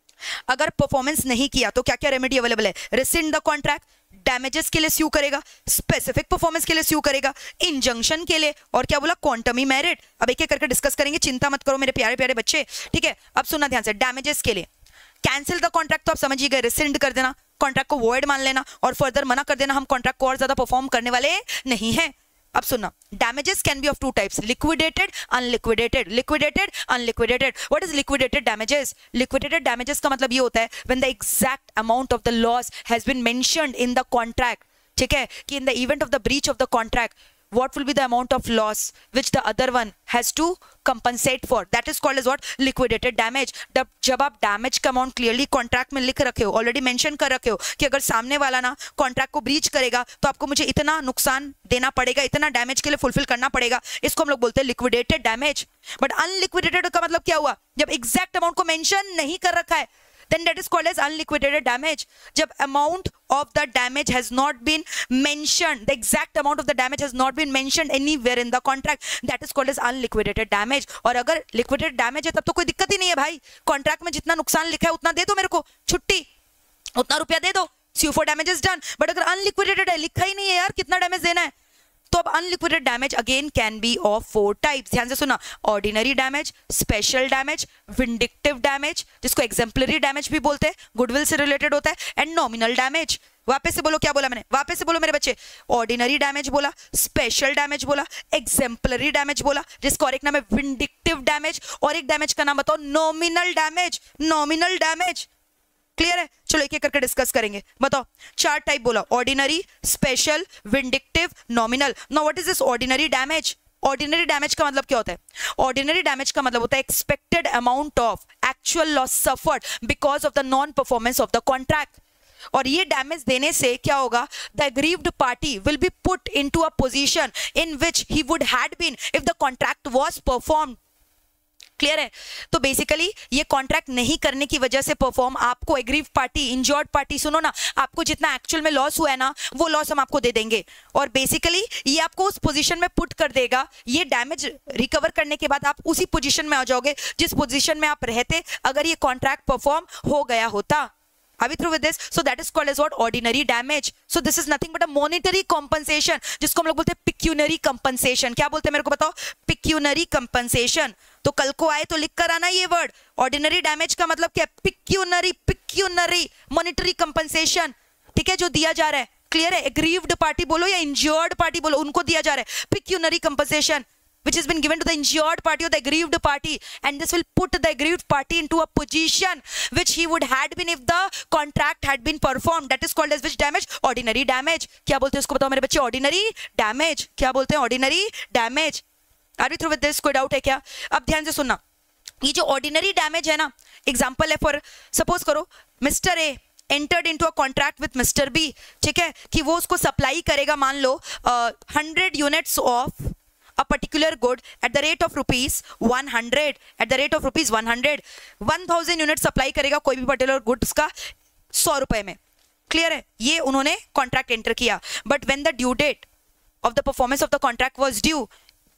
अगर परफॉर्मेंस नहीं किया तो क्या क्या रेमेडी अवेलेबल है? रिसिंड द कॉन्ट्रैक्ट, डैमेजेस के लिए स्यू करेगा, स्पेसिफिक परफॉर्मेंस के लिए स्यू करेगा, इंजंक्शन के लिए, और क्या बोला? Quantum meruit. अब एक एक करके डिस्कस करेंगे, चिंता मत करो मेरे प्यारे प्यारे बच्चे, ठीक है? अब सुनना ध्यान से, डैमेजेस के लिए कैंसिल द कॉन्ट्रैक्ट तो आप समझ ही गए, रिसिंड कर देना, कॉन्ट्रैक्ट को वॉइड मान लेना और फर्दर मना कर देना, हम कॉन्ट्रैक्ट को और ज्यादा परफॉर्म करने वाले नहीं है। अब सुनना, damages can be of two types, liquidated, unliquidated, liquidated, unliquidated. What is liquidated damages? Liquidated damages का मतलब ये होता है when the exact amount of the loss has been mentioned in the contract. ठीक है, कि in the event of the breach of the contract, what will be the amount of loss which the other one has to compensate for? That is called as what? Liquidated damage. जब जब आप damage का amount clearly contract में लिख रखे हो, already mention कर रखे हो कि अगर सामने वाला ना कॉन्ट्रैक्ट को ब्रीच करेगा तो आपको मुझे इतना नुकसान देना पड़ेगा, इतना डैमेज के लिए फुलफिल करना पड़ेगा, इसको हम लोग बोलते हैं लिक्विडेटेड डैमेज। बट अनलिक्विडेटेड का मतलब क्या हुआ? जब एग्जैक्ट अमाउंट को मेंशन नहीं कर रखा है, then that is called as unliquidated damage. जब amount of the damage has not been mentioned, the exact amount of the damage has not been mentioned anywhere in the contract, that is called as unliquidated damage. और अगर liquidated damage है तब तो कोई दिक्कत ही नहीं है भाई, कॉन्ट्रैक्ट में जितना नुकसान लिखा है उतना दे दो मेरे को, छुट्टी, उतना रुपया दे दो, sue for damages done. But अगर unliquidated है, लिखा ही नहीं है यार कितना डैमेज देना है, तो अब unliquidated damage again can be of four types. ध्यान से सुना, ordinary damage, special damage, vindictive damage, जिसको एग्जाम्पलरी डैमेज भी बोलते हैं, गुडविल से रिलेटेड होता है, एंड नॉमिनल डैमेज। वापस से बोलो, क्या बोला मैंने? वापस से बोलो मेरे बच्चे, ऑर्डिनरी डैमेज बोला, स्पेशल डैमेज बोला, एग्जाम्पलरी डैमेज बोला, जिसका और एक नाम है विंडिक्टिव डैमेज, और एक डैमेज का नाम बताओ nominal damage. Nominal damage clear है? चलो एक एक करके डिस्कस करेंगे, बताओ। चार टाइप बोला, ordinary, special, vindictive, nominal. Now what is this ordinary damage? Ordinary damage का मतलब क्या होता है? ऑर्डिनरी डैमेज का मतलब होता है expected amount of actual loss suffered because of the non performance of the contract. और ये डैमेज देने से क्या होगा? The aggrieved party will be put into a position in which he would had been if the contract was performed. Clear है? तो basically ये contract नहीं करने की वजह से परफॉर्म, आपको एग्रीव पार्टी, इंजर्ड पार्टी, सुनो ना, आपको जितना एक्चुअल में लॉस हुआ है ना, वो लॉस हम आपको दे देंगे, और बेसिकली ये आपको उस पोजीशन में पुट कर देगा। ये डैमेज रिकवर करने के बाद आप उसी पोजीशन में आ जाओगे जिस पोजीशन में आप रहते अगर ये कॉन्ट्रैक्ट परफॉर्म हो गया होता। Are we through with this? So that is called as what? Ordinary damage. So this is nothing but a monetary compensation, जिसको हम लोग बोलते हैं pecuniary compensation. क्या बोलते हैं मेरे को बताओ? Pecuniary compensation. तो कल को आए तो लिख कर आना ये वर्ड। Ordinary damage का मतलब क्या? Pecuniary, pecuniary, monetary compensation. ठीक है, जो दिया जा रहा है, क्लियर है? Aggrieved party बोलो या injured party बोलो, उनको दिया जा रहा है pecuniary compensation, which has been given to the injured party or the aggrieved party, and this will put the aggrieved party into a position which he would had been if the contract had been performed. That is called as which damage? Ordinary damage. क्या बोलते हैं उसको बताओ मेरे बच्चे? Ordinary damage. क्या बोलते हैं? Ordinary damage. Are we through with this? कोई डाउट है क्या? अब ध्यान से सुनना, ये जो ऑर्डिनरी डैमेज है ना, एग्जाम्पल है, फॉर सपोज करो mister A entered into a contract with mister B, ठीक है, कि वो उसको सप्लाई करेगा, मान लो hundred units of a particular good at the rate of rupees one hundred, at the rate of rupees one hundred, one thousand unit supply करेगा कोई भी पर्टिकुलर गुड्स का सौ रुपए में। क्लियर है? ये उन्होंने कॉन्ट्रैक्ट एंटर किया, but when the due date of the performance of the contract was due,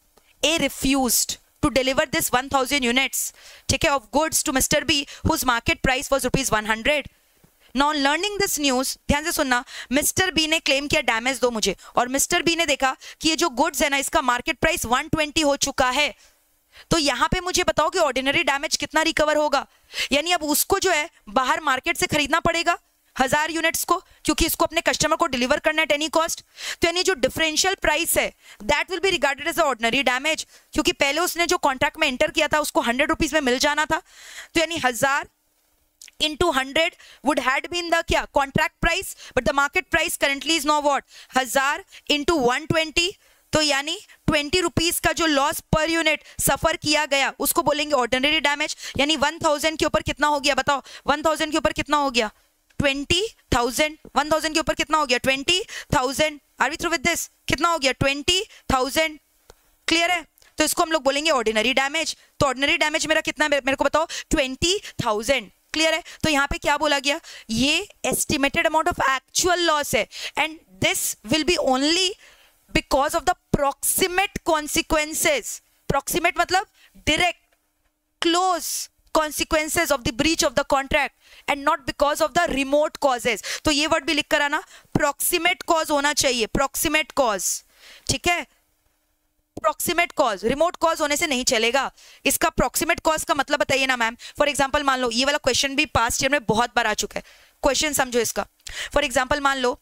A refused to deliver this one thousand units, ठीक है, of goods to mister B whose market price was rupees one hundred. Now learning this news, ध्यान से सुनना, mister B ने claim किया damage दो मुझे, और मिस्टर बी ने देखा कि ये जो गुड्स है ना, इसका मार्केट प्राइस one twenty हो चुका है। तो यहाँ पे मुझे बताओ कि ऑर्डिनरी डैमेज कितना रिकवर होगा? यानी अब उसको जो है बाहर मार्केट से खरीदना पड़ेगा हजार यूनिट्स को, क्योंकि इसको अपने कस्टमर को डिलीवर करना है एट एनी कॉस्ट। तो यानी जो डिफरेंशियल प्राइस है that will be regarded as ordinary damage, क्योंकि पहले उसने जो कॉन्ट्रैक्ट में एंटर किया था उसको हंड्रेड रुपीज में मिल जाना था। तो यानी हजार into hundred would had been the क्या contract price, but the market price currently is now what? हजार into one twenty, तो यानी ट्वेंटी रुपीज का जो लॉस पर यूनिट सफर किया गया उसको बोलेंगे ऑर्डिनरी डैमेज। यानी वन थाउजेंड के ऊपर कितना हो गया बताओ? वन थाउजेंड के ऊपर कितना हो गया? Twenty thousand. वन थाउजेंड के ऊपर कितना हो गया? Twenty thousand. Are we through with this? कितना हो गया? Twenty thousand. क्लियर है? तो इसको हम लोग बोलेंगे ऑर्डिनरी डैमेज। तो ऑर्डिनरी डैमेज मेरा कितना मेरे को बताओ? Twenty thousand. क्लियर है? तो यहाँ पे क्या बोला गया? ये estimated amount of actual loss है, and this will be only because of the proximate consequences. Proximate मतलब direct, close consequences of the breach of the contract and not because of the remote causes. तो ये word भी लिख कर आना, proximate cause होना चाहिए, proximate cause, ठीक है, proximate cause, remote cause होने से नहीं चलेगा. इसका proximate cause का मतलब बताइए ना मैम. फॉर एग्जाम्पल मान लो, ये वाला क्वेश्चन भी पास्ट ईयर में बहुत बार आ चुका है. क्वेश्चन समझो इसका. फॉर एग्जाम्पल मान लो,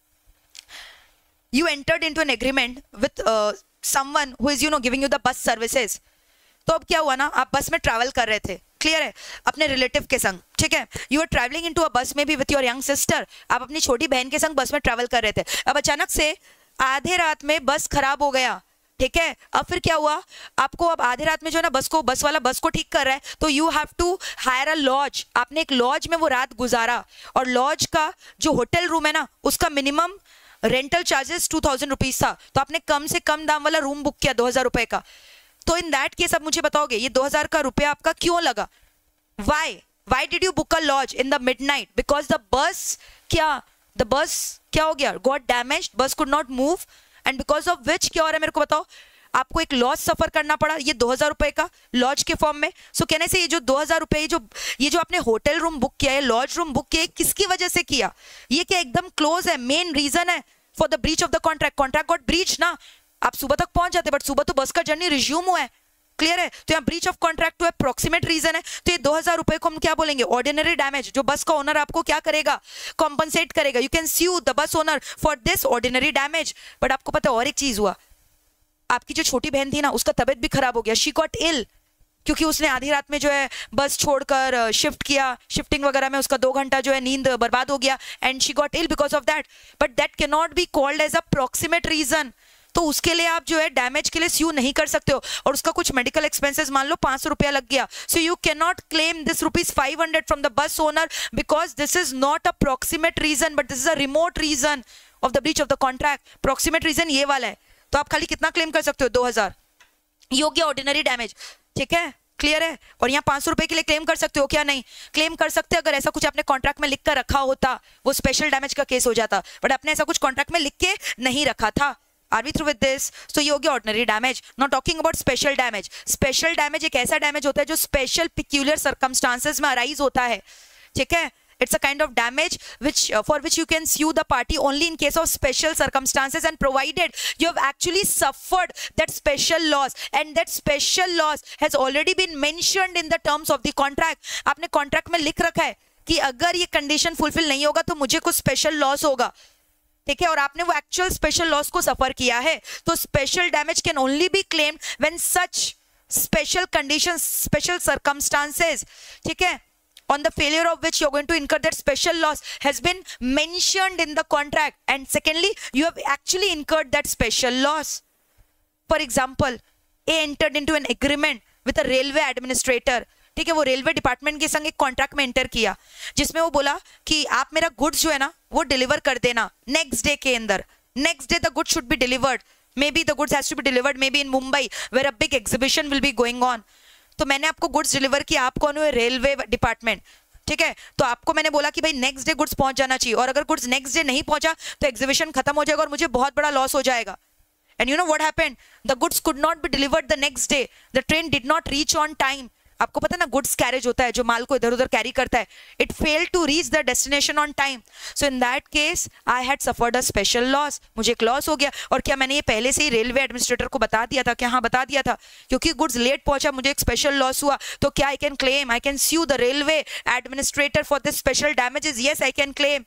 you entered into an agreement with uh, someone who is you know giving you the bus services. तो अब क्या हुआ ना, आप बस में ट्रैवल कर रहे थे, क्लियर है, अपने रिलेटिव के संग, ठीक है. You are travelling into a bus में भी विथ योर यंग सिस्टर. आप अपनी छोटी बहन के संग बस में ट्रैवल कर रहे थे. अब अचानक से आधे रात में बस खराब हो गया, ठीक है. अब फिर क्या हुआ, आपको अब आधे रात में जो है ना बस को, बस वाला बस को ठीक कर रहा है, तो you have to hire a lodge. आपने एक लॉज में वो रात गुजारा, और लॉज का जो होटल रूम है ना, उसका minimum rental charges two thousand rupees था. तो आपने कम से कम दाम वाला रूम बुक किया दो हजार रुपए का. तो इन दैट केस अब मुझे बताओगे ये दो हजार का रुपया आपका क्यों लगा? Why why did you book a lodge in the midnight? Because the bus क्या द बस क्या हो गया, got damaged, bus could not move, and because of which क्या हो रहा है मेरे को बताओ, आपको एक लॉस सफर करना पड़ा ये दो हजार रुपए का लॉज के फॉर्म में. सो so, कहने से ये जो दो हजार रुपए जो ये जो आपने होटल रूम बुक किया है, लॉज रूम बुक किया है, किसकी वजह से किया? ये क्या एकदम क्लोज है, मेन रीजन है for the breach of the contract. Contract got breach ना, आप सुबह तक पहुंच जाते, बट सुबह तो बस का जर्नी रिज्यूम हुआ है, क्लियर है. तो यहाँ ब्रीच ऑफ कॉन्ट्रैक्ट हुआ है, प्रोक्सीमेट रीजन है. तो ये दो हजार रुपए को हम क्या बोलेंगे? Ordinary damage. जो बस का ओनर आपको क्या करेगा? कॉम्पनसेट करेगा. You can sue the bus owner for this ordinary damage. But आपको पता है और एक चीज हुआ, आपकी जो छोटी बहन थी ना, उसका तबियत भी खराब हो गया. शी गॉट इल, क्योंकि उसने आधी रात में जो है बस छोड़कर शिफ्ट किया, शिफ्टिंग वगैरह में उसका दो घंटा जो है नींद बर्बाद हो गया, and she got ill because of that. But that can not be called as a proximate reason. तो उसके लिए आप जो है डैमेज के लिए स्यू नहीं कर सकते हो. और उसका कुछ मेडिकल एक्सपेंसेस मान लो पांच सौ रुपया लग गया, so you can not claim this rupees five hundred from the bus owner, because this is not a proximate reason, but this is a remote reason of the breach of the contract. Proximate reason ये वाला है. तो आप खाली कितना claim कर सकते हो? दो हजार. योग्य ऑर्डिनरी डैमेज, ठीक है, क्लियर है. और यहाँ पांच सौ रुपए के लिए क्लेम कर सकते हो क्या? नहीं क्लेम कर सकते अगर ऐसा कुछ आपने कॉन्ट्रैक्ट में लिख कर रखा होता, वो स्पेशल डैमेज का केस हो जाता. बट आपने ऐसा कुछ कॉन्ट्रैक्ट में लिख के नहीं रखा था. Are we through with this? So ये हो गया ordinary damage. Not talking about special damage. Special damage एक ऐसा damage होता है जो special peculiar circumstances में arise होता है, ठीक है. It's a kind of damage which uh, for which you can sue the party only in case of special circumstances, and provided you have actually suffered that special loss, and that special loss has already been mentioned in the terms of the contract. आपने contract में लिख रखा है कि अगर ये condition fulfill नहीं होगा तो मुझे कुछ special loss होगा, ठीक है, और आपने वो एक्चुअल स्पेशल लॉस को सफर किया है. तो special damage can only be claimed when such special conditions, special circumstances, ठीक है, on the failure of which you're going to incur that special loss has been mentioned in the contract, and secondly you have actually incurred that special loss. For example, A entered into an agreement with a railway administrator, ठीक है, वो railway department के संग एक contract में enter किया, जिसमें वो बोला कि आप मेरा गुड्स जो है ना वो डिलीवर कर देना नेक्स्ट डे के अंदर. Next day the goods should be delivered. May be the goods has to be delivered may be in Mumbai where a big exhibition will be going on. तो मैंने आपको गुड्स डिलीवर किया, आप कौन हुए? रेलवे डिपार्टमेंट, ठीक है. तो आपको मैंने बोला कि भाई नेक्स्ट डे गुड्स पहुंच जाना चाहिए, और अगर गुड्स नेक्स्ट डे नहीं पहुंचा तो एग्जीबिशन खत्म हो जाएगा और मुझे बहुत बड़ा लॉस हो जाएगा. And you know what happened? The goods could not be delivered the next day. The train did not reach on time. आपको पता है ना, गुड्स कैरेज होता है जो माल को इधर उधर कैरी करता है. It failed to reach the destination on time. So in that case I had suffered a special loss. मुझे एक लॉस हो गया. और क्या मैंने ये पहले से ही रेलवे एडमिनिस्ट्रेटर को बता दिया था? क्या हाँ, बता दिया था. क्योंकि गुड्स लेट पहुंचा, मुझे एक स्पेशल लॉस हुआ, तो क्या I can claim? I can sue the railway administrator for this special damages. Yes, I can claim.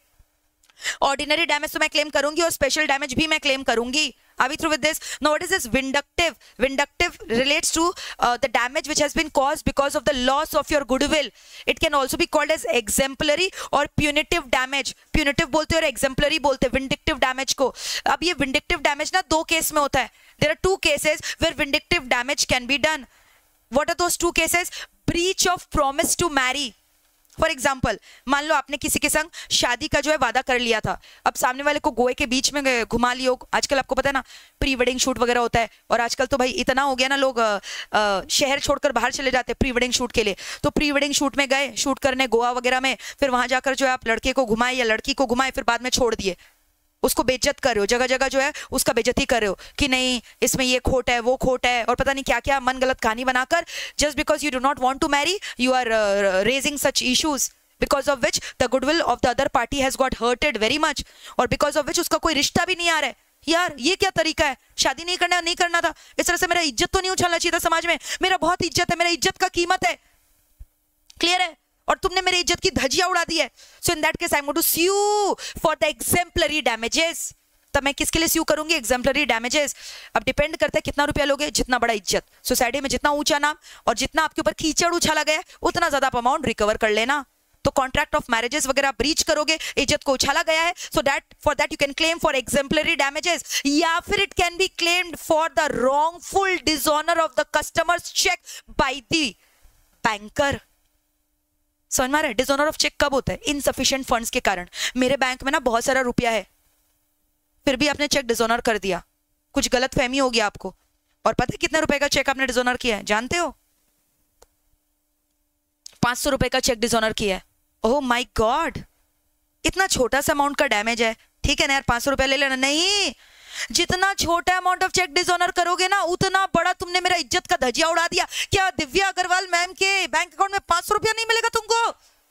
Ordinary damage तो मैं क्लेम करूंगी और स्पेशल डैमेज भी मैं क्लेम करूंगी. Are we through with this? Now what is this vindictive? Vindictive relates to uh, the damage which has been caused because of the loss of your goodwill. It can also be called as exemplary or punitive damage. Punitive बोलते हैं और exemplary बोलते हैं vindictive damage को. अब ये vindictive damage ना दो केस में होता है. There are two cases where vindictive damage can be done. What are those two cases? Breach of promise to marry. For example, मान लो आपने किसी के संग शादी का जो है वादा कर लिया था, अब सामने वाले को गोए के बीच में घुमा लियो. आजकल आपको पता है ना प्री वेडिंग शूट वगैरह होता है, और आजकल तो भाई इतना हो गया ना, लोग आ, आ, शहर छोड़कर बाहर चले जाते हैं प्री वेडिंग शूट के लिए. तो प्री वेडिंग शूट में गए शूट करने गोवा वगैरह में, फिर वहां जाकर जो है आप लड़के को घुमाए या लड़की को घुमाए, फिर बाद में छोड़ दिए. उसको बेइज्जत कर रहे हो, जगह जगह जो है उसका बेइज्जती कर रहे हो कि नहीं इसमें ये खोट है वो खोट है और पता नहीं क्या क्या मन गलत कहानी बनाकर, just because you do not want to marry you are raising such issues because of which the goodwill of the other party has got hurted very much और because of which उसका कोई रिश्ता भी नहीं आ रहा है। यार ये क्या तरीका है, शादी नहीं करना नहीं करना था, इस तरह से मेरा इज्जत तो नहीं उछलना चाहिए था समाज में, मेरा बहुत इज्जत है, मेरा इज्जत का कीमत है, क्लियर है, और तुमने मेरी इज्जत की धज्जियां उड़ा दी है। So in that case I am going to sue for the exemplary damages। तब मैं किसके लिए स्यू करूंगी, एग्जाम्पलरी डैमेजेस। अब डिपेंड करता है कितना रुपया लोगे, जितना बड़ा इज्जत, सोसाइटी में जितना ऊंचा नाम और जितना आपके ऊपर कीचड़ उछाला गया उतना ज्यादा आप अमाउंट रिकवर कर लेना। तो कॉन्ट्रैक्ट ऑफ मैरिजेस वगैरह ब्रीच करोगे, इज्जत को उछाला गया है, so that for that you can claim for exemplary damages, या फिर it can be claimed for the wrongful dishonour of the customer's cheque by the banker. समझ में आ रहा है, डिसऑनर ऑफ चेक कब होता है, इनसफिशिएंट फंड्स के कारण। मेरे बैंक में ना बहुत सारा रुपया है, फिर भी आपने चेक डिसऑनर कर दिया, कुछ गलत फहमी हो गया आपको, और पता है कितने रुपए का चेक आपने डिसऑनर किया है, जानते हो? पांच सौ रुपए का चेक डिसऑनर किया है। ओह माय गॉड, इतना छोटा सा अमाउंट का डैमेज है, ठीक है ना यार, पांच सौ रुपया ले लेना। नहीं, जितना छोटा अमाउंट ऑफ चेक डिसऑनर करोगे ना उतना बड़ा तुमने मेरा इज्जत का धजिया उड़ा दिया। क्या दिव्या अग्रवाल मैम के बैंक अकाउंट में पांच सौ रुपया नहीं मिलेगा तुमको?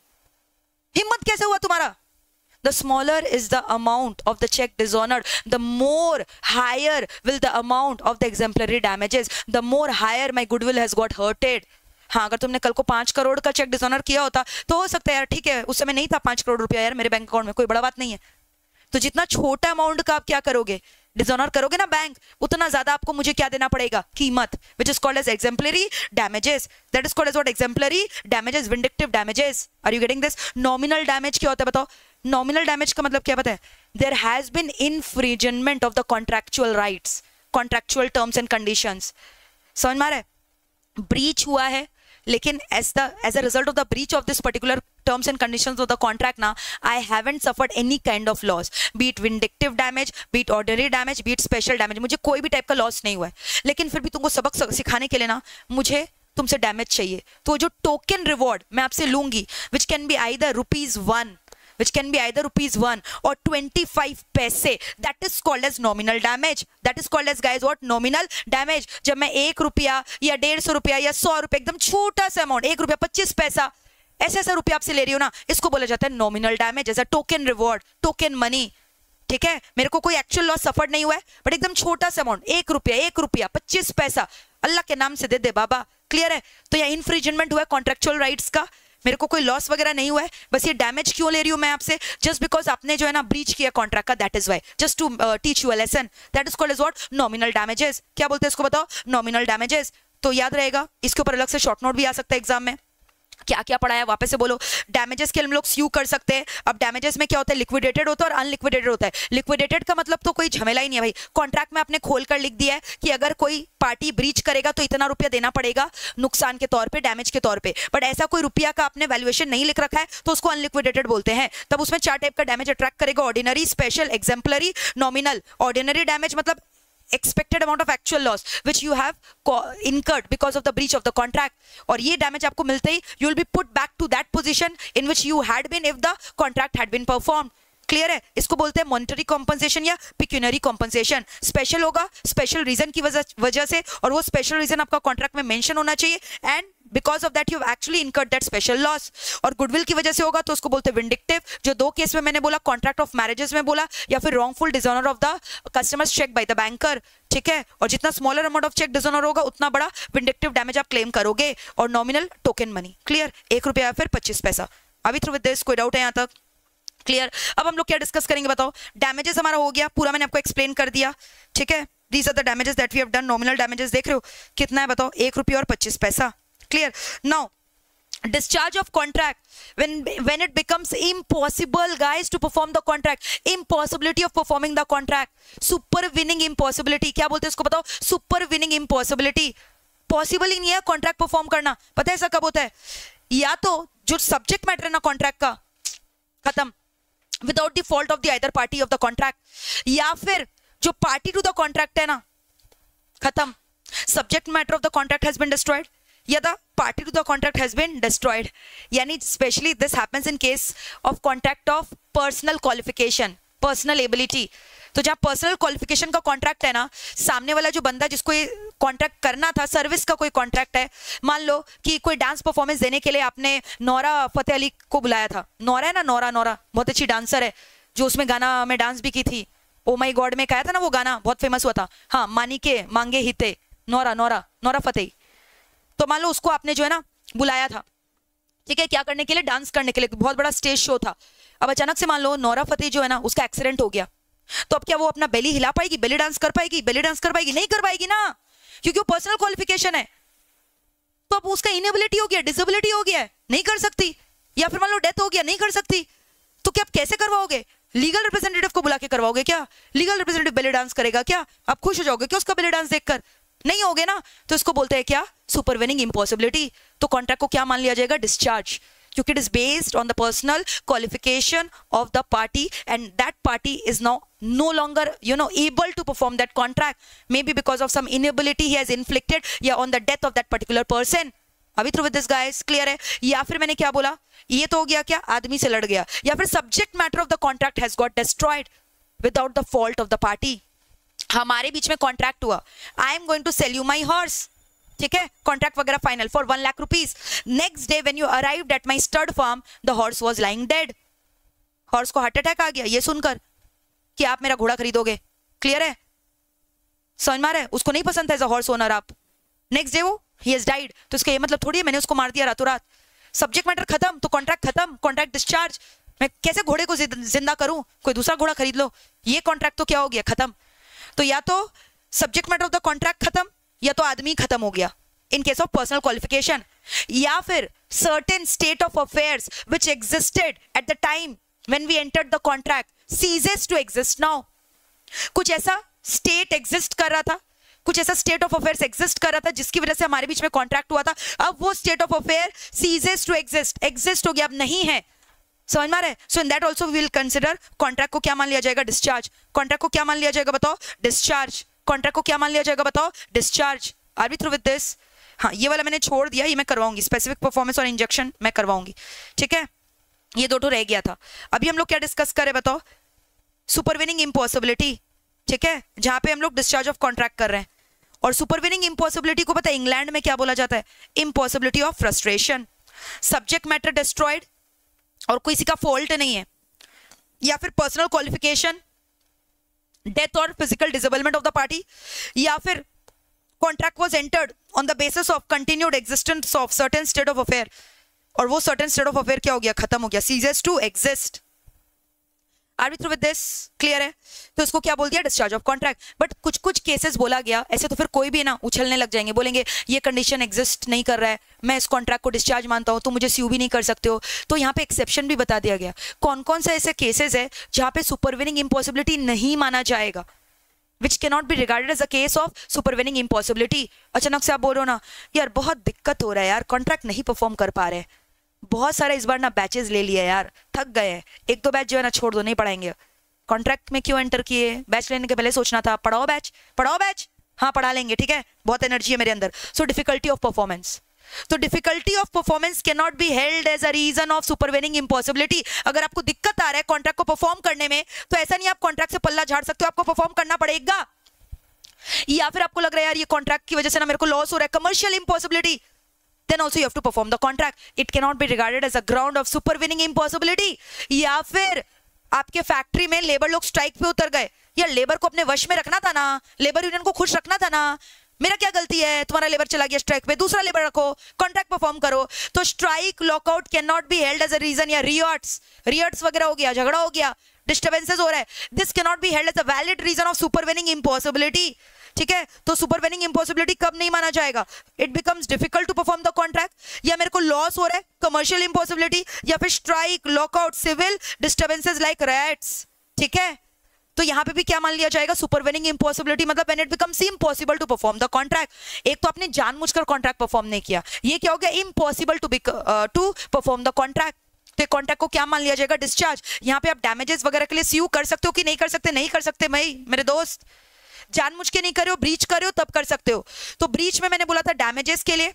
हिम्मत कैसे हुआ तुम्हारा? The smaller is the amount of the check dishonored, the more higher will the amount of the exemplary damages, the more higher my goodwill has got hurted। हाँ, अगर तुमने कल को पांच करोड़ का चेक डिसऑनर किया होता तो हो सकता है यार, ठीक है उस समय नहीं था पांच करोड़ रुपया यार मेरे बैंक अकाउंट में, कोई बड़ा बात नहीं है। तो जितना छोटा अमाउंट का आप क्या करोगे, डिसऑनर करोगे ना बैंक, उतना ज्यादा आपको मुझे क्या देना पड़ेगा, कीमत, which is called as exemplary damages। that is called as what, exemplary damages, vindictive damages। are you getting this? nominal damage क्या होता है बताओ? nominal damage का मतलब क्या पता है? there has been infringement of the contractual rights, contractual terms and conditions। समझ में आ रहा है? ब्रीच हुआ है, लेकिन as the as a result of the breach of this particular terms and conditions of the contract ना, I haven't suffered any kind of loss, be it vindictive damage, be it ordinary damage, be it special damage। मुझे कोई भी type का loss नहीं हुआ है, लेकिन फिर भी तुमको सबक सिखाने के लिए ना मुझे तुमसे डैमेज चाहिए। तो जो टोकन रिवॉर्ड मैं आपसे लूंगी, which can be either rupees one which can be either rupees one or twenty-five पैसे, that is called as nominal damage। that is called as guys what, nominal damage। जब मैं एक रुपया या डेढ़ सौ रुपया या सौ रुपया, एकदम छोटा सा अमाउंट, एक रुपया पच्चीस पैसा, ऐसे ऐसा रुपया आपसे ले रही हो ना, इसको बोला जाता है nominal damage, as a token reward, token money. ठीक है, मेरे को कोई एक्चुअल लॉस सफर नहीं हुआ है, बट एकदम छोटा सा अमाउंट, एक रुपया एक रुपया पच्चीस पैसा, अल्लाह के नाम से दे दे बाबा, क्लियर है? तो यह इन्फ्रिजमेंट हुआ है कॉन्ट्रेक्चुअल राइट्स का, मेरे को कोई लॉस वगैरह नहीं हुआ है, बस ये डैमेज क्यों ले रही हूं मैं आपसे, जस्ट बिकॉज आपने जो है ना ब्रीच किया कॉन्ट्रैक्ट का, that is why, just to teach you a lesson, that is called as what, nominal damages. क्या बोलते हैं इसको बताओ, नॉमिनल डैमेजेस। तो याद रहेगा, इसके ऊपर अलग से शॉर्ट नोट भी आ सकता है एग्जाम में, क्या क्या पढ़ा है वापस से बोलो। डैमेजेस के हम लोग स्यू कर सकते हैं। अब डैमेजेस में क्या होता है, लिक्विडेटेड होता है और अनलिक्विडेटेड होता है। लिक्विडेटेड का मतलब तो कोई झमेला ही नहीं है भाई, कॉन्ट्रैक्ट में आपने खोल कर लिख दिया है कि अगर कोई पार्टी ब्रीच करेगा तो इतना रुपया देना पड़ेगा नुकसान के तौर पे, डैमेज के तौर पे, बट ऐसा कोई रुपया का आपने वैल्यूएशन नहीं लिख रखा है तो उसको अनलिक्विडेटेड बोलते हैं। तब उसमें चार टाइप का डैमेज अट्रैक्ट करेगा, ordinary, special, exemplary, nominal. Ordinary damage मतलब expected amount of actual loss which you have incurred because of the breach of the contract, और ये डैमेज आपको मिलते ही you will be put back to that position in which you had been if the contract had been performed। Clear है? इसको बोलते हैं monetary compensation या पिक्यूनरी कॉम्पनसेशन। स्पेशल होगा स्पेशल रीजन की वजह वजह से, और वो स्पेशल रीजन आपका कॉन्ट्रैक्ट में मेंशन होना चाहिए, and because of that you have actually incurred that special loss. और गुडविल की वजह से होगा तो उसको बोलते हैं विंडिक्टिव, जो दो केस में मैंने बोला, कॉन्ट्रैक्ट ऑफ मैरिजेस में बोला, या फिर wrongful dishonour of the customer's cheque by the banker. ठीक है, और जितना smaller amount of cheque dishonour होगा उतना बड़ा विंडिक्टिव डैमेज आप क्लेम करोगे। और नॉमिनल टोकन मनी, क्लियर, एक रुपया या फिर पच्चीस पैसा। अभी थ्रू विद दिस कोई डाउट है यहाँ तक? क्लियर। अब हम लोग क्या डिस्कस करेंगे बताओ। डैमेजेस हमारा हो गया, पूरा मैंने आपको एक्सप्लेन कर दिया। ठीक है, these are the damages that we have done. Nominal damages देख रहे हो कितना है बताओ, एक रुपया और पच्चीस पैसा। Clear. Now discharge of contract, when when it becomes impossible guys to perform the contract, impossibility of performing the contract, supervening impossibility, क्या बोलते हैं इसको बताओ, supervening impossibility, पॉसिबल ही नहीं है कॉन्ट्रैक्ट परफॉर्म करना। पता है ऐसा कब होता है, या तो जो सब्जेक्ट मैटर है ना कॉन्ट्रैक्ट का, खत्म, without the fault of the other party of the contract, या फिर जो पार्टी टू द कॉन्ट्रैक्ट है ना, खत्म, subject matter of the contract has been destroyed, या the party to the contract has been destroyed। यानी specially this happens in case of contract of personal qualification। Personal ability. तो जहाँ personal qualification का contract है ना, सामने वाला जो बंदा जिसको ये कॉन्ट्रैक्ट करना था, सर्विस का कोई कॉन्ट्रैक्ट है, मान लो कि कोई डांस परफॉर्मेंस देने के लिए आपने नोरा फतेह अली को बुलाया था। नोरा है ना, नोरा नोरा बहुत अच्छी डांसर है, जो उसमें गाना में डांस भी की थी, ओ माई गॉड में कहा था ना, वो गाना बहुत फेमस हुआ था। हाँ, मानी के मांगे हिते, नोरा नोरा नोरा फतेही। तो मान लो उसको आपने जो है ना बुलाया था, ठीक है, क्या करने के लिए? डांस करने के लिए, बहुत बड़ा स्टेज शो था। अब अचानक से मान लो नोरा फतेही जो है ना, उसका एक्सीडेंट हो गया, तो अब क्या वो अपना बेली हिला पाएगी? बेली डांस कर पाएगी? बेली डांस कर पाएगी? नहीं कर पाएगी ना, क्योंकि वो पर्सनल क्वालिफिकेशन है। तो अब उसका इनेबिलिटी हो गया, डिसेबिलिटी हो गया, नहीं कर सकती। या फिर मान लो डेथ हो गया, नहीं कर सकती। तो क्या आप कैसे करवाओगे? लीगल रिप्रेजेंटेटिव को बुला के करवाओगे क्या? लीगल रिप्रेजेंटेटिव बेली डांस करेगा क्या? आप खुश हो जाओगे क्या उसका बेली डांस देखकर? नहीं होगे ना। तो इसको बोलते हैं क्या? Supervening impossibility. तो कॉन्ट्रैक्ट को क्या मान लिया जाएगा? डिस्चार्ज, क्योंकि it is based on the personal qualification of the party and that party is now no longer you know able to perform that contract, maybe because of some inability he has inflicted या on the death of that particular person. अभी through with this guys, clear है? या फिर मैंने क्या बोला, ये तो हो गया क्या, आदमी से लड़ गया, या फिर subject matter of the contract has got destroyed without the fault of the party. हमारे बीच में कॉन्ट्रैक्ट हुआ, I am going to sell you my horse, ठीक है, कॉन्ट्रैक्ट वगैरह final for one lakh rupees. Next day when you arrived at my stud farm the horse was lying dead. Horse को heart attack आ गया ये सुनकर कि आप मेरा घोड़ा खरीदोगे। क्लियर है? समझ में आ रहा है? उसको नहीं पसंद था एज अ हॉर्स ओनर आप। नेक्स्ट डे वो ही हैज डाइड, तो इसका ये मतलब थोड़ी है मैंने उसको मार दिया रातों रात। सब्जेक्ट मैटर खत्म, तो कॉन्ट्रैक्ट खत्म, कॉन्ट्रैक्ट डिस्चार्ज। मैं कैसे घोड़े को जिंदा करूं? कोई दूसरा घोड़ा खरीद लो। ये कॉन्ट्रैक्ट तो क्या हो गया? खत्म। तो या तो subject matter of the contract खत्म, या तो आदमी खत्म हो गया in case of personal qualification, या फिर certain state of affairs which existed at the time when we entered the contract ceases to exist now. कुछ ऐसा स्टेट एग्जिस्ट कर रहा था, कुछ ऐसा स्टेट ऑफ अफेयर्स एग्जिस्ट कर रहा था जिसकी वजह से हमारे बीच में कॉन्ट्रैक्ट हुआ था। अब वो state of affair ceases to exist, exist हो गया, अब नहीं है। समझ में आ रहा है? So in that also we will consider contract को क्या मान लिया जाएगा? डिस्चार्ज। कॉन्ट्रैक्ट को क्या मान लिया जाएगा बताओ? डिस्चार्ज। कॉन्ट्रैक्ट को क्या मान लिया जाएगा बताओ? Discharge. Are we through with this? हाँ, ये वाला मैंने छोड़ दिया, ये मैं करवाऊंगी, स्पेसिफिक परफॉर्मेंस और इंजेक्शन मैं करवाऊंगी, ठीक है। ये दो तो रह गया था। अभी हम लोग क्या डिस्कस करें बताओ? सुपरविनिंग इम्पॉसिबिलिटी, ठीक है, जहां पे हम लोग डिस्चार्ज ऑफ कॉन्ट्रैक्ट कर रहे हैं। और सुपरविनिंग इम्पॉसिबिलिटी को पता है इंग्लैंड में क्या बोला जाता है? Impossibility of frustration. Subject matter destroyed और किसी का फॉल्ट नहीं है, या फिर पर्सनल क्वालिफिकेशन, डेथ और physical disablement of the party, या फिर contract was entered on the basis of continued existence of certain state of affair, और वो certain state of affair क्या हो गया? खत्म हो गया, ceases to exist. Are we through with this? Clear है? तो इसको क्या बोल दिया? Discharge of contract. बट कुछ कुछ केसेस बोला गया, ऐसे तो फिर कोई भी ना उछलने लग जाएंगे, बोलेंगे ये कंडीशन एग्जिस्ट नहीं कर रहा है, मैं इस कॉन्ट्रैक्ट को डिस्चार्ज मानता हूँ, तो मुझे स्यू भी नहीं कर सकते हो। तो यहाँ पे एक्सेप्शन भी बता दिया गया, कौन कौन से ऐसे केसेस है जहाँ पे सुपरविनिंग इम्पॉसिबिलिटी नहीं माना जाएगा, which cannot be regarded as a case of supervening impossibility। अचानक से आप बोल रहे हो ना, यार बहुत दिक्कत हो रहा है यार, कॉन्ट्रैक्ट नहीं परफॉर्म कर पा रहे, बहुत सारे इस बार ना बैचेस ले लिए यार, थक गए हैं, एक दो बैच जो है ना छोड़ दो, नहीं पढ़ाएंगे। कॉन्ट्रैक्ट में क्यों एंटर किए? बैच लेने के पहले सोचना था, पढ़ाओ बैच, पढ़ाओ बैच, हाँ पढ़ा लेंगे, ठीक है, बहुत एनर्जी है मेरे अंदर। सो डिफिकल्टी ऑफ परफॉर्मेंस, तो difficulty of performance can not be held as a reason of supervening impossibility. अगर आपको दिक्कत आ रहा है कॉन्ट्रैक्ट को परफॉर्म करने में, तो ऐसा नहीं आप कॉन्ट्रैक्ट से पल्ला झाड़ सकते हो, आपको परफॉर्म करना पड़ेगा। या फिर आपको लग रहा है यार ये कॉन्ट्रैक्ट की वजह से ना मेरे को लॉस हो रहा है, commercial impossibility, then also you have to perform the contract. It cannot be regarded as a ground of supervening impossibility. या फिर आपके फैक्ट्री में लेबर लोग स्ट्राइक पे उतर गए, यार लेबर को अपने वश में रखना था ना, लेबर यूनियन को खुश रखना था ना, मेरा क्या गलती है, तुम्हारा लेबर चला गया स्ट्राइक पे, दूसरा लेबर रखो, कॉन्ट्रैक्ट परफॉर्म करो। तो strike lockout can not be held as a reason, या रियट्स रियट्स वगैरह हो गया, झगड़ा हो गया, डिस्टर्बेंसेस हो रहा है, this can not be held as a valid reason of supervening impossibility, ठीक है। तो सुपरवेनिंग इम्पॉसिबिलिटी कब नहीं माना जाएगा? It becomes difficult to perform the contract, या मेरे को लॉस हो रहा है, कमर्शियल इम्पॉसिबिलिटी, या फिर strike lockout, civil disturbances like riots, ठीक है। तो यहाँ पे भी क्या मान लिया जाएगा? सुपरवेनिंग इम्पॉसिबिलिटी, मतलब when it becomes impossible to perform the contract. एक तो आपने जानबूझकर कॉन्ट्रैक्ट परफॉर्म नहीं किया, ये क्या हो गया? Impossible to to perform the contract. तो कॉन्ट्रैक्ट को क्या मान लिया जाएगा? डिस्चार्ज। यहाँ पे आप डैमेजेस वगैरह के लिए स्यू कर सकते हो कि नहीं कर सकते? नहीं कर सकते भाई मेरे दोस्त, जानबूझ के नहीं कर रहे हो, ब्रीच कर रहे हो तब कर सकते हो। तो ब्रीच में मैंने बोला था डैमेजेस के लिए,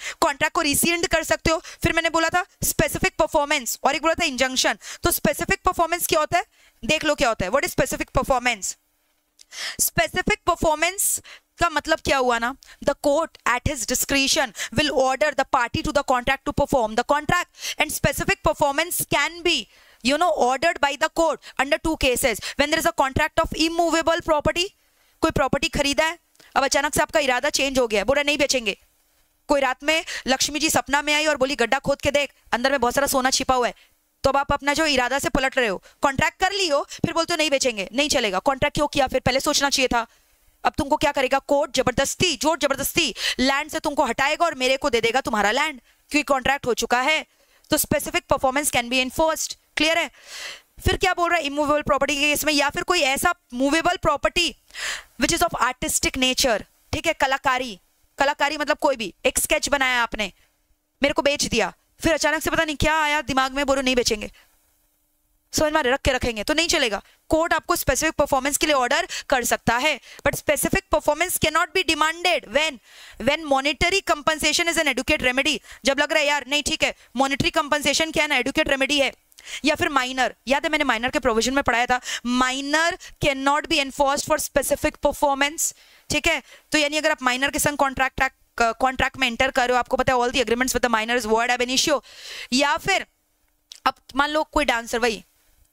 कॉन्ट्रैक्ट को रिसीड कर सकते हो। फिर मैंने बोला था स्पेसिफिक परफॉर्मेंस और एक बोला था इंजंक्शन। तो स्पेसिफिक परफॉर्मेंस क्या होता है, देख लो क्या होता है। What is specific performance? Specific performance का मतलब क्या हुआ ना, the court at his discretion will order the party to the contract to perform the contract and specific performance can be you know ordered by the court under two cases when there is a contract of immovable property। कोई property खरीदा है, अब अचानक से आपका इरादा change हो गया, बोला नहीं बेचेंगे। कोई रात में लक्ष्मी जी सपना में आई और बोली गड्ढा खोद के देख अंदर में बहुत सारा सोना छिपा हुआ है, तो अब आप अपना जो इरादा से पलट रहे हो, कॉन्ट्रैक्ट कर ली हो, फिर बोलते हो नहीं बेचेंगे, नहीं चलेगा। कॉन्ट्रैक्ट क्यों किया, फिर पहले सोचना चाहिए था। अब तुमको क्या करेगा कोर्ट, जबरदस्ती जोर जबरदस्ती लैंड से तुमको हटाएगा और मेरे को दे देगा तुम्हारा लैंड, क्योंकि कॉन्ट्रैक्ट हो चुका है। तो specific performance can be enforced. Clear है? फिर क्या बोल रहा है, इमूवेबल प्रॉपर्टी के केस में, या फिर कोई ऐसा movable property which is of artistic nature. ठीक है, कलाकारी, कलाकारी मतलब कोई भी एक स्केच बनाया आपने, मेरे को बेच दिया, फिर अचानक से पता नहीं क्या आया दिमाग में, बोलो नहीं बेचेंगे, समझ में रख के रखेंगे, तो नहीं चलेगा। कोर्ट आपको स्पेसिफिक परफॉर्मेंस के लिए ऑर्डर कर सकता है, but specific performance can not be demanded when when monetary compensation is an adequate remedy. जब लग रहा है यार नहीं ठीक है, मॉनेटरी कंपनसेशन क्या है ना, एडुकेट रेमेडी है। या फिर माइनर, याद है मैंने माइनर के प्रोविजन में पढ़ाया था, minor can not be enforced for specific performance. ठीक है, तो यानी अगर आप माइनर के संग कॉन्ट्रैक्ट कॉन्ट्रैक्ट में एंटर कर रहे हो, आपको पता है all the agreements with the minor is void ab initio. या फिर अब मान लो कोई डांसर, वही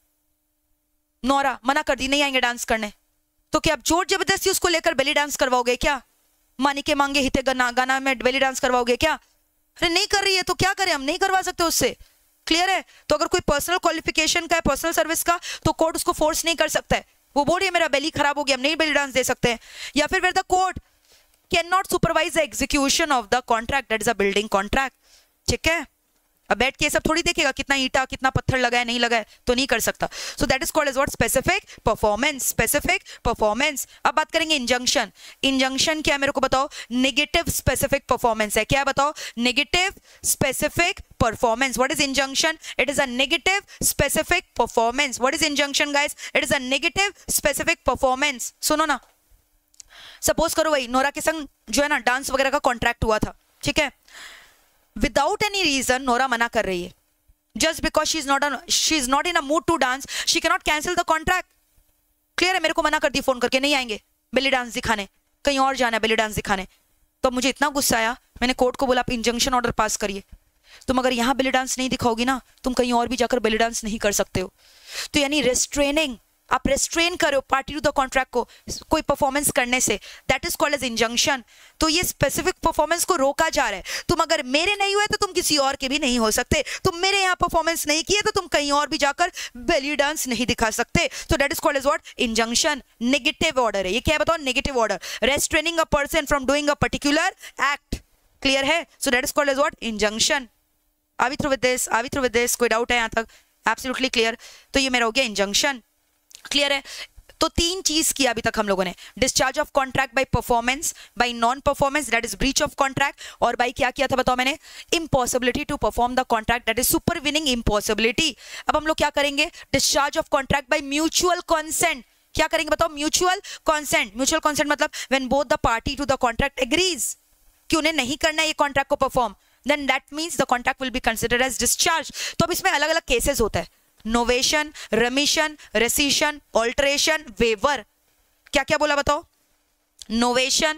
नोरा मना कर दी नहीं आएंगे डांस करने, तो क्या आप जोर जबरदस्ती उसको लेकर बेली डांस करवाओगे क्या? मानी के मांगे हिते गाना गाना में बेली डांस करवाओगे क्या? अरे नहीं कर रही है तो क्या करें, हम नहीं करवा सकते उससे। क्लियर है? तो अगर कोई पर्सनल क्वालिफिकेशन का है, पर्सनल सर्विस का, तो कोर्ट उसको फोर्स नहीं कर सकता है। वो बोल रही है मेरा बेली खराब हो गया, हम नहीं बेली डांस दे सकते हैं। या फिर where the court can not supervise the execution of the contract, that is a building contract. ठीक है, अब बैठ के सब थोड़ी देखेगा कितना ईटा कितना पत्थर लगा है नहीं लगा है, तो नहीं कर सकता। So that is called as what, specific performance. Specific performance. अब बात करेंगे इंजंक्शन। इंजंक्शन क्या है मेरे को बताओ? नेगेटिव स्पेसिफिक परफॉर्मेंस है। क्या बताओ? Negative specific performance. What is injunction? It is a negative specific performance. What is injunction guys? It is a negative specific performance. सुनो ना, सपोज करो वही नोरा के संग जो है ना डांस वगैरह का कॉन्ट्रैक्ट हुआ था, ठीक है, विदाउट एनी रीजन नोरा मना कर रही है, just because she is not she is not in a mood to dance, she can not cancel the contract. Clear है? मेरे को मना कर दी फोन करके, नहीं आएंगे बेली डांस दिखाने, कहीं और जाना है बेली डांस दिखाने। तो मुझे इतना गुस्सा आया, मैंने कोर्ट को बोला आप इंजंक्शन ऑर्डर पास करिए, तुम अगर यहाँ बेली डांस नहीं दिखाओगी ना, तुम कहीं और भी जाकर बेली डांस नहीं कर सकते हो। तो यानी रेस्ट्रेनिंग, आप रेस्ट्रेन करो पार्टी टू द कॉन्ट्रैक्ट को कोई परफॉर्मेंस करने से, that is called as injunction. तो ये स्पेसिफिक परफॉर्मेंस को रोका जा रहा है। तुम अगर मेरे नहीं हुए तो तुम किसी और के भी नहीं हो सकते, तुम मेरे यहाँ परफॉर्मेंस नहीं किए तो तुम कहीं और भी जाकर बेली डांस नहीं दिखा सकते। तो that is called as what? Injunction. Negative order है ये। क्या बताओ? Negative order, restraining a person from doing a particular act. Clear है? So that is called as what? Injunction. Are we through with this? Are we through with this? कोई doubt है यहाँ तक? Absolutely clear. तो ये मेरा हो गया इंजंक्शन। क्लियर है? तो तीन चीज किया अभी तक हम लोगों ने, discharge of contract by performance, by non performance that is breach of contract, और बाय क्या किया था बताओ मैंने? Impossibility to perform the contract that is supervening impossibility. अब हम लोग क्या करेंगे? Discharge of contract by mutual consent. क्या करेंगे बताओ? Mutual consent. म्यूचुअल कॉन्सेंट मतलब when both the party to the contract agrees कि उन्हें नहीं करना है ये कॉन्ट्रैक्ट को perform, then that means the contract will be considered as discharge. तो अब इसमें अलग अलग केसेस होता है, novation, remission, rescission, alteration, waiver. क्या क्या बोला बताओ? Novation,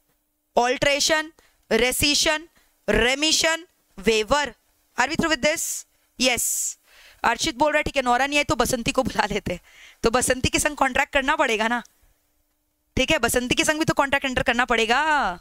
alteration, rescission, remission, waiver. Are we through with this? Yes. Archit बोल रहा है ठीक है, नौरा नहीं है तो बसंती को बुला लेते हैं, तो बसंती के संग कॉन्ट्रैक्ट करना पड़ेगा ना, ठीक है, बसंती के संग भी तो कॉन्ट्रैक्ट एंटर करना पड़ेगा।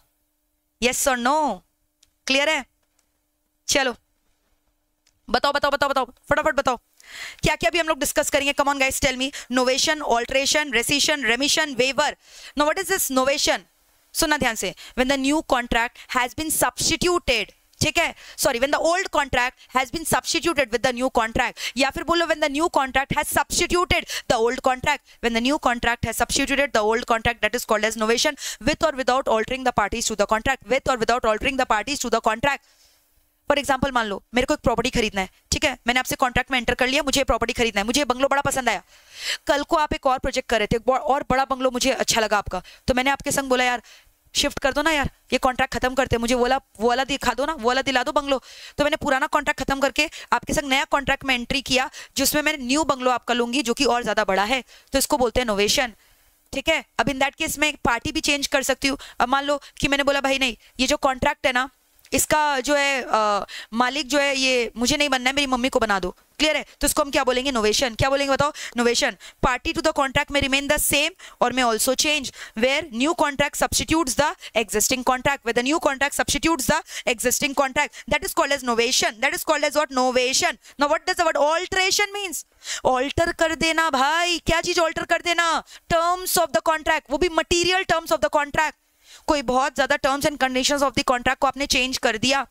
यस और नो? क्लियर है? चलो बताओ बताओ बताओ बताओ फटाफट बताओ क्या क्या भी हम लोग डिस्कस करेंगे। Come on guys, tell me. Novation, alteration, rescission, remission, waiver. No what is this novation? सुनना ध्यान से। When the new contract has been substituted, ठीक है, sorry, when the old contract has been substituted with the new contract, या फिर बोलो when the new contract has substituted the old contract. When the new contract has substituted the old contract that is called as novation, with और without altering the parties to the contract, with और without altering the parties to the contract. For example मान लो मेरे को एक property खरीदना है, ठीक है, मैंने आपसे कॉन्ट्रैक्ट में एंटर कर लिया, मुझे प्रॉपर्टी खरीदना है, मुझे बंगलो बड़ा पसंद आया, कल को आप एक और प्रोजेक्ट कर रहे थे और बड़ा बंगलो मुझे अच्छा लगा आपका, तो मैंने आपके संग बोला यार शिफ्ट कर दो ना यार, ये कॉन्ट्रैक्ट खत्म करते, मुझे वो वाला वो वाला दिखा दो ना, वो वाला दिला दो बंगलो। तो मैंने पुराना कॉन्ट्रैक्ट खत्म करके आपके संग नया कॉन्ट्रैक्ट में एंट्री किया, जिसमें मैं न्यू बंगलो आपका लूंगी जो कि और ज्यादा बड़ा है, तो इसको बोलते हैं नोवेशन। ठीक है, अब इन दैट केस मैं पार्टी भी चेंज कर सकती हूँ। अब मान लो कि मैंने बोला भाई नहीं, ये जो कॉन्ट्रैक्ट है ना, इसका जो है आ, मालिक जो है ये मुझे नहीं बनना है, मेरी मम्मी को बना दो। क्लियर है, तो इसको हम क्या बोलेंगे? नोवेशन। क्या बोलेंगे बताओ? Novation. Party to the contract में रिमेन द सेम और में also change, where new contract substitutes the existing contract, where the new contract substitutes the existing contract, that is called as novation. That is called as what? Novation. Now what does the word alteration means? Alter कर देना भाई। क्या चीज alter कर देना? Terms of the contract, वो भी material terms of the contract. कोई बहुत ज्यादा terms and conditions of the contract को आपने चेंज कर दिया,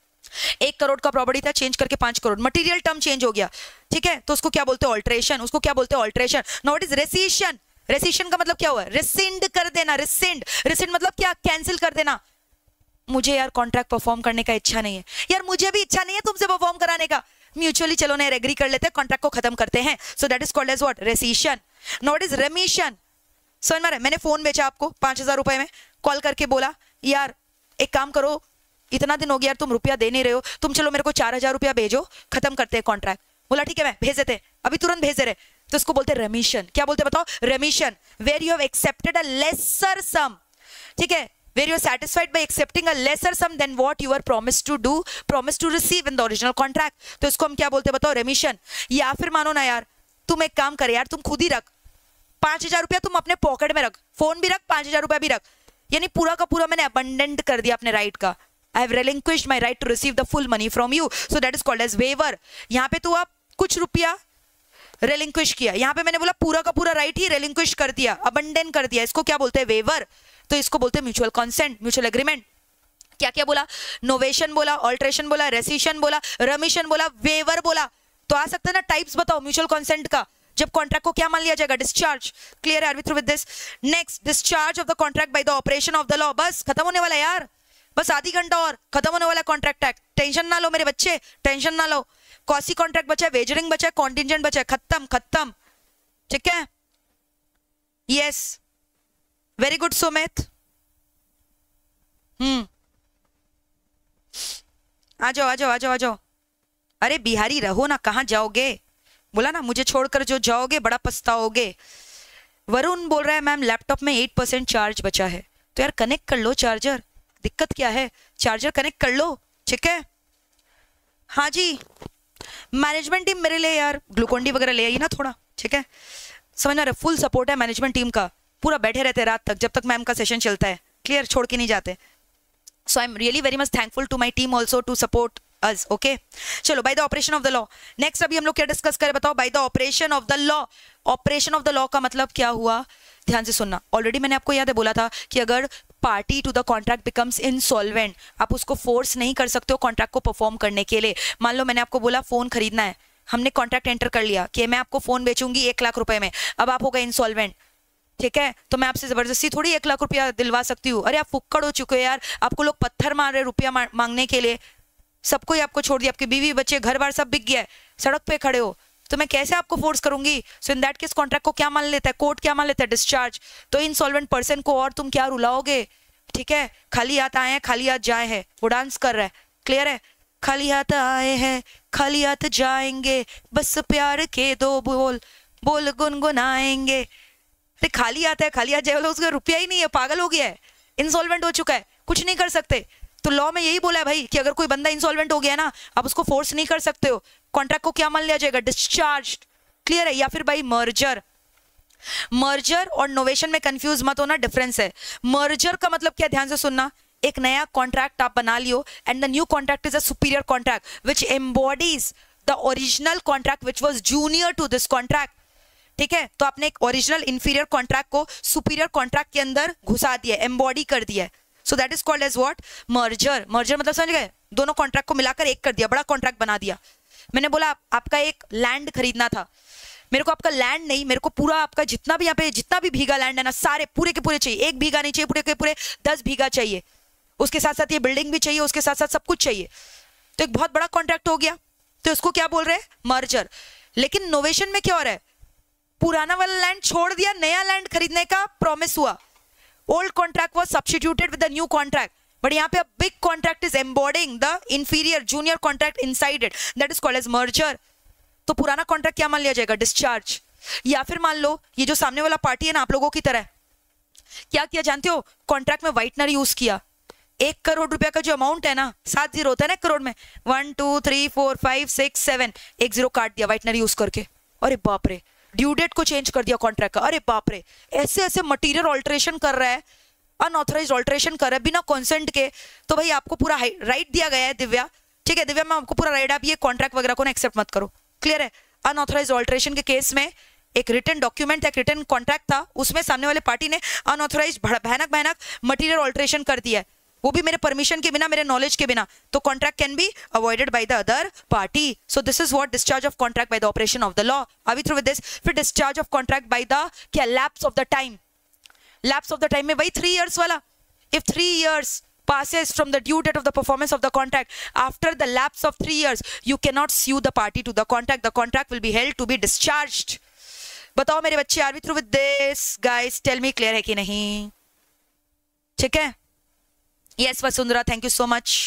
एक करोड़ का प्रॉपर्टी था, चेंज करके पांच करोड़, मटेरियल टर्म चेंज हो गया। ठीक है, तो उसको क्या बोलते हैं? ऑल्टरेशन। उसको क्या बोलते हैं? Alteration. Now what is rescission? Rescission का मतलब क्या हुआ? रिसिंड कर देना। रिसिंड रिसिंड मतलब क्या? कैंसिल कर देना। मुझे यार कॉन्ट्रैक्ट परफॉर्म करने का इच्छा नहीं है, यार मुझे भी इच्छा नहीं है तुमसे परफॉर्म कराने का, म्यूचुअली चलो ना एग्री कर लेते हैं, कॉन्ट्रैक्ट को खत्म करते हैं। So that is called as what? Rescission. Now what is remission? समझ में आ रहा है? मैंने फोन बेचा आपको पांच हजार रुपए में, कॉल करके बोला यार एक काम करो, इतना दिन हो गया यार तुम रुपया दे नहीं रहे हो, तुम चलो मेरे को चार हजार रुपया भेजो, खत्म करते हैं कॉन्ट्रैक्ट। बोला ठीक है मैं भेज देते, अभी तुरंत भेज दे रहे, तो इसको बोलते हैं रेमिशन। क्या बोलते हैं बताओ? Remission. Where you have accepted a lesser sum. ठीक है, where you are satisfied by accepting a lesser sum than what you were promised to do, promised to receive in the original contract, तो इसको हम क्या बोलते हैं बताओ? रेमिशन। या फिर मानो ना यार, तुम एक काम कर यार, तुम खुद ही रख पांच हजार रुपया, तुम अपने पॉकेट में रख, फोन भी रख, पांच हजार रुपया भी रख, यानी पूरा का पूरा मैंने अबंडेंट कर दिया अपने राइट का। I have relinquished my right to receive the full money from you, so that is called as waiver. यहाँ पे तो आप कुछ रुपया relinquish किया, यहाँ पे मैंने बोला पूरा का पूरा राइट ही relinquish कर दिया, abandon कर दिया, इसको क्या बोलते हैं? waiver। तो इसको बोलते हैं म्यूचुअल कंसेंट, म्यूचुअल एग्रीमेंट। क्या क्या बोला? नोवेशन बोला, ऑल्ट्रेशन बोला, रेसिशन बोला, रेमिशन बोला, वेवर बोला। तो आ सकता है ना टाइप्स बताओ म्यूचुअल कंसेंट का, जब कॉन्ट्रैक्ट को क्या मान लिया जाएगा? डिस्चार्ज। क्लियर है? Are we through with this? Next, discharge of the contract by the operation of the law. बस खत्म होने वाला है यार, बस आधी घंटा और खत्म होने वाला कॉन्ट्रैक्ट टैक्स। टेंशन ना लो मेरे बच्चे, टेंशन ना लो। कौसी कॉन्ट्रैक्ट बचा है? वेजरिंग बचा है, कॉन्टिजेंट बचा है, खत्म खत्म। ठीक है, यस, वेरी गुड सुमित। हम्म, आ जाओ आ जाओ आ जाओ आ जाओ। अरे बिहारी रहो ना, कहाँ जाओगे? बोला ना मुझे छोड़कर जो जाओगे बड़ा पछताओगे। वरुण बोल रहा है मैम लैपटॉप में एट परसेंट चार्ज बचा है, तो यार कनेक्ट कर लो चार्जर, दिक्कत क्या है? चार्जर कनेक्ट कर लो। ठीक है, हाँ जी, मैनेजमेंट टीम मेरे लिए यार ग्लूकोन डी वगैरह ले आई ना थोड़ा। ठीक है, समझ आ रहा है? फुल सपोर्ट है मैनेजमेंट टीम का, पूरा बैठे रहते हैं रात तक जब तक मैम का सेशन चलता है। क्लियर, छोड़ के नहीं जाते। So I am really very much thankful to my team also to support us. Okay, चलो by the operation of the law. Next अभी हम लोग क्या डिस्कस करें बताओ? By the operation of the law. Operation of the law का मतलब क्या हुआ? ध्यान से सुनना। ऑलरेडी मैंने आपको याद है बोला था कि अगर party to the contract becomes insolvent, आप उसको फोर्स नहीं कर सकते हो कॉन्ट्रैक्ट को परफॉर्म करने के लिए। मान लो मैंने आपको बोला फोन खरीदना है, हमने कॉन्ट्रैक्ट एंटर कर लिया कि मैं आपको फोन बेचूंगी एक लाख रुपए में, अब आप हो गए इंसॉल्वेंट। ठीक है, तो मैं आपसे जबरदस्ती थोड़ी एक लाख रुपया दिलवा सकती हूँ। अरे आप फुक्कड़ हो चुके हो यार, आपको लोग पत्थर मार रहे रुपया मांगने के लिए, सबको ही आपको छोड़ दिया, आपके बीवी बच्चे घर बार सब बिक गया है, सड़क पे खड़े हो, तो मैं कैसे आपको फोर्स करूंगी? So in that case contract को क्या मान लेता है? कोर्ट क्या मान लेता है? डिस्चार्ज। तो इंसॉल्वेंट पर्सन को और तुम क्या रुलाओगे? ठीक है, खाली हाथ आए हैं खाली हाथ जाए हैं, वो डांस कर रहा है। क्लियर है? खाली हाथ आए हैं खाली हाथ जाएंगे, बस प्यार के दो बोल बोल गुनगुनाएंगे। अरे खाली हाथ है खाली हाथ जाए, उसका रुपया ही नहीं है, पागल हो गया है, इंसॉल्वेंट हो चुका है, कुछ नहीं कर सकते। तो लॉ में यही बोला है भाई कि अगर कोई बंदा इंसॉल्वेंट हो गया ना, आप उसको फोर्स नहीं कर सकते हो, कॉन्ट्रैक्ट को क्या मान लिया जाएगा? डिस्चार्ज। क्लियर है? या फिर भाई मर्जर। मर्जर और नोवेशन में कंफ्यूज मत होना, डिफरेंस है। मर्जर का मतलब क्या? ध्यान से सुनना। एक नया कॉन्ट्रैक्ट आप बना लियो and the new contract is a superior contract which embodies the original contract which was junior to this contract. ठीक है, तो आपने एक ओरिजिनल इंफीरियर कॉन्ट्रैक्ट को सुपीरियर कॉन्ट्रैक्ट के अंदर घुसा दिया, एम्बॉडी कर दिया। So that is called as what? Merger. Merger मतलब समझ गए? दोनों कॉन्ट्रैक्ट को मिलाकर एक कर दिया, बड़ा कॉन्ट्रैक्ट बना दिया। मैंने बोला आप, आपका एक लैंड खरीदना था, मेरे को आपका लैंड नहीं, मेरे को पूरा आपका जितना भी यहाँ पे जितना भी भीगा लैंड है ना, सारे पूरे के पूरे चाहिए। एक भीगा नहीं चाहिए, पूरे के पूरे दस भीगा चाहिए, उसके साथ साथ ये बिल्डिंग भी चाहिए, उसके साथ साथ सब कुछ चाहिए। तो एक बहुत बड़ा कॉन्ट्रैक्ट हो गया, तो इसको क्या बोल रहे हैं? मर्जर। लेकिन नोवेशन में क्या हो रहा है? पुराना वाला लैंड छोड़ दिया, नया लैंड खरीदने का प्रॉमिस हुआ, old contract was substituted with the new contract, but यहाँ पे a big contract is embodying the inferior junior contract inside it, that is called as merger. तो पुराना कॉन्ट्रैक्ट क्या मान लिया जाएगा? डिस्चार्ज. या फिर मान लो ये जो सामने वाला पार्टी है ना आप लोगों की तरह, क्या किया जानते हो? कॉन्ट्रैक्ट में व्हाइटनर यूज किया. एक करोड़ रुपया का जो अमाउंट है ना, सात जीरो होता है ना करोड़ में, one two three four five six seven, एक जीरो काट दिया व्हाइटनर यूज करके. अरे बाप रे, ड्यू डेट को चेंज कर दिया कॉन्ट्रैक्ट का. अरे बाप रे, ऐसे ऐसे मटीरियल ऑल्टरेशन कर रहा है, अनऑथराइज्ड ऑल्टरेशन कर रहा है बिना कंसेंट के. तो भाई आपको पूरा राइट दिया गया है दिव्या, ठीक है दिव्या, मैं आपको पूरा राइट, आप ये कॉन्ट्रैक्ट वगैरह को ना एक्सेप्ट मत करो. क्लियर है? अनऑथराइज्ड ऑल्टरेशन के केस में एक रिटन डॉक्यूमेंट, एक रिटन कॉन्ट्रैक्ट था, उसमें सामने वाले पार्टी ने अनऑथराइज्ड भयानक भयानक मटीरियल ऑल्टरेशन कर दिया है, वो भी मेरे परमिशन के बिना, मेरे नॉलेज के बिना. तो contract can be avoided by the other party. So this is what discharge of contract by the operation of the law. Are we through with this? फिर discharge of contract by the क्या? Lapse of the time. Lapse of the time में वही three years वाला. If three years passes from the due date of the performance of the contract, after the lapse of three years you cannot sue the party to the contract. The contract will be held to be discharged. बताओ मेरे बच्चे, are we through with this guys? tell me clear है कि नहीं? ठीक है? yes Vasundhara, thank you so much,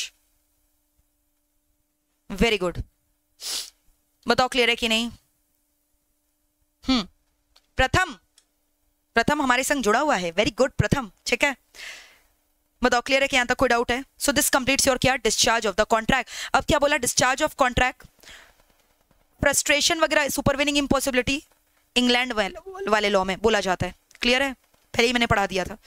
very good. बताओ clear है कि नहीं? हम्म प्रथम, प्रथम हमारे संग जुड़ा हुआ है, वेरी गुड प्रथम. ठीक है, बताओ क्लियर है कि यहां तक कोई डाउट है? सो दिस कंप्लीट्स योर क्या? Discharge of the contract. अब क्या बोला? डिस्चार्ज ऑफ कॉन्ट्रैक्ट, फ्रस्ट्रेशन वगैरह, सुपरविनिंग इम्पॉसिबिलिटी इंग्लैंड वाले लॉ में बोला जाता है. क्लियर है? पहले ही मैंने पढ़ा दिया था.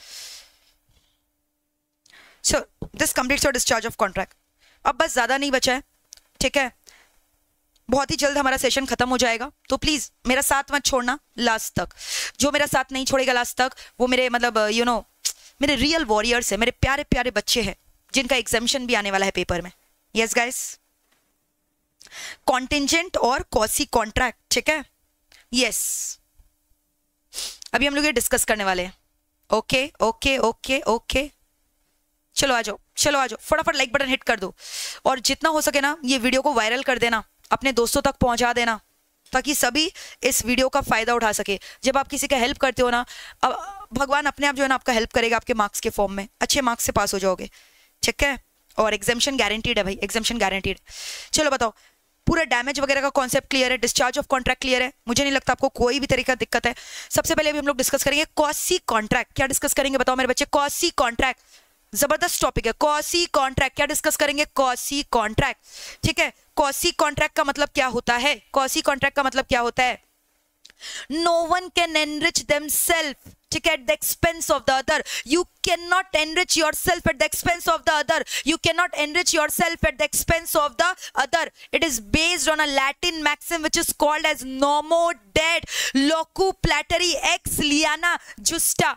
So this completes your discharge of contract. अब बस ज्यादा नहीं बचा है, ठीक है, बहुत ही जल्द हमारा सेशन खत्म हो जाएगा. तो प्लीज मेरा साथ मत छोड़ना लास्ट तक. जो मेरा साथ नहीं छोड़ेगा लास्ट तक वो मेरे मतलब यू नो मेरे रियल वॉरियर्स है, मेरे प्यारे प्यारे बच्चे हैं जिनका एग्जामिशन भी आने वाला है पेपर में. यस गाइस, कॉन्टिंजेंट और कॉसी कॉन्ट्रैक्ट. ठीक है, यस अभी हम लोग ये डिस्कस करने वाले हैं. ओके ओके ओके ओके, चलो आ जाओ, चलो आ जाओ, फटाफट लाइक बटन हिट कर दो और जितना हो सके ना ये वीडियो को वायरल कर देना, अपने दोस्तों तक पहुंचा देना, ताकि सभी इस वीडियो का फायदा उठा सके. जब आप किसी का हेल्प करते हो ना, अब भगवान अपने आप जो है ना आपका हेल्प करेगा, आपके मार्क्स के फॉर्म में अच्छे मार्क्स से पास हो जाओगे. ठीक है, और एग्जामिशन गारंटीड है भाई, एग्जामिशन गारंटीड. चलो बताओ, पूरा डैमेज वगैरह का कॉन्सेप्ट क्लियर है, डिस्चार्ज ऑफ कॉन्ट्रैक्ट क्लियर है, मुझे नहीं लगता आपको कोई भी तरीका दिक्कत है. सबसे पहले अभी हम लोग डिस्कस करेंगे कॉसी कॉन्ट्रैक्ट. क्या डिस्कस करेंगे बताओ मेरे बच्चे? कॉसी कॉन्ट्रैक्ट, जबरदस्त टॉपिक है. कॉसी कॉन्ट्रैक्ट क्या डिस्कस करेंगे? Quasi contract. ठीक है, कॉसी कॉन्ट्रैक्ट का मतलब क्या होता है? कॉसी कॉन्ट्रैक्ट का मतलब क्या होता है? No one can enrich themselves, ठीक है, at the expense of the other. You cannot enrich yourself at the expense of the other. You cannot enrich yourself at the expense of the other. It is based on a Latin maxim which is called as nomo dat locu plateri ex liana justa.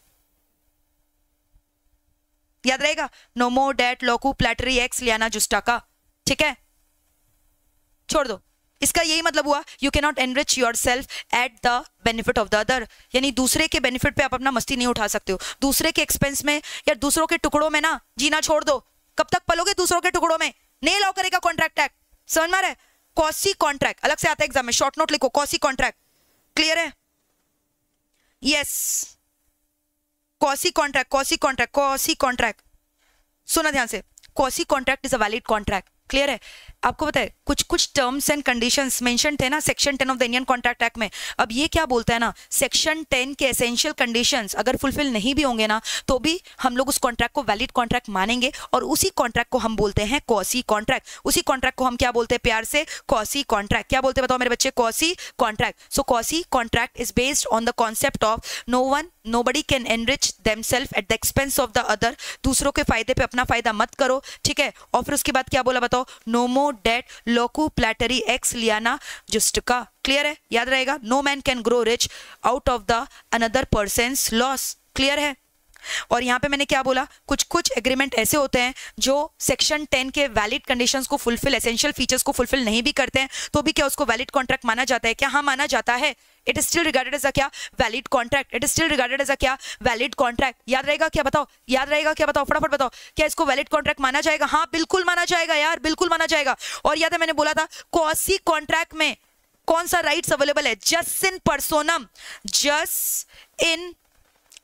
याद रहेगा? नोमो डेट लोकू प्लेटरी एक्स लियाना जुस्टा का. ठीक है, छोड़ दो. इसका यही मतलब हुआ, you can not enrich yourself at the benefit of the other. यानी दूसरे के बेनिफिट पे आप अपना मस्ती नहीं उठा सकते हो, दूसरे के एक्सपेंस में या दूसरों के टुकड़ों में ना जीना छोड़ दो. कब तक पलोगे दूसरों के टुकड़ों में? नहीं अलाउ करेगा कॉन्ट्रैक्ट एक्ट. समझ में आ रहा है? कॉसी कॉन्ट्रैक्ट अलग से आता है एग्जाम में, शॉर्ट नोट लिखो, कॉसी कॉन्ट्रैक्ट. क्लियर है? Yes, quasi contract, quasi contract, quasi contract. सुना ध्यान से, quasi contract is a valid contract. Clear है? आपको पता है कुछ कुछ टर्म्स एंड कंडीशंस मेंशन थे ना section ten of the Indian contract act में. अब ये क्या बोलता है ना, सेक्शन टेन के एसेंशियल कंडीशंस अगर फुलफिल नहीं भी होंगे ना तो भी हम लोग उस कॉन्ट्रैक्ट को वैलिड कॉन्ट्रैक्ट मानेंगे और उसी कॉन्ट्रैक्ट को हम बोलते हैं कॉसी कॉन्ट्रैक्ट. उसी कॉन्ट्रैक्ट को हम क्या बोलते हैं प्यार से? Quasi contract. क्या बोलते हैं बताओ मेरे बच्चे? Quasi contract. So quasi contract is based on the concept of no one nobody can enrich themselves at the expense of the other. दूसरों के फायदे पे अपना फायदा मत करो. ठीक है, और फिर उसके बाद क्या बोला बताओ? नोमो डेट लोकू प्लेटरी एक्स लियाना जुस्टिका. क्लियर है? याद रहेगा? No man can grow rich out of the another person's loss. Clear है? और यहाँ पे मैंने क्या बोला, कुछ कुछ एग्रीमेंट ऐसे होते हैं जो सेक्शन टेन के वैलिड कंडीशंस को फुलफिल, एसेंशियल फीचर्स को फुलफिल नहीं भी करते हैं तो भी क्या उसको वैलिड कॉन्ट्रैक्ट माना जाता है? क्या हाँ माना जाता है. It is still regarded as a क्या? Valid contract. It is still regarded as a क्या? Valid contract. याद रहेगा क्या? बताओ, याद रहेगा क्या? बताओ फटाफट बताओ, क्या इसको वैलिड कॉन्ट्रैक्ट माना जाएगा? हाँ बिल्कुल माना जाएगा यार, बिल्कुल माना जाएगा. और याद है मैंने बोला था कॉसी कॉन्ट्रैक्ट में कौन सा राइट्स अवेलेबल है? जस इन पर्सोनम, जस इन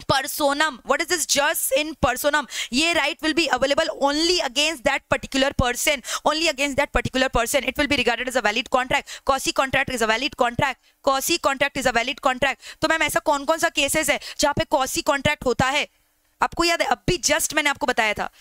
personam. What is this? Just in personam. ये right will be available only against that particular person. Only against that particular person. It will be regarded as a valid contract. Quasi contract is a valid contract. Quasi contract is a valid contract. तो ma'am ऐसा कौन कौन सा cases है जहाँ पे quasi contract होता है? आपको याद है अभी जस्ट मैंने आपको बताया था,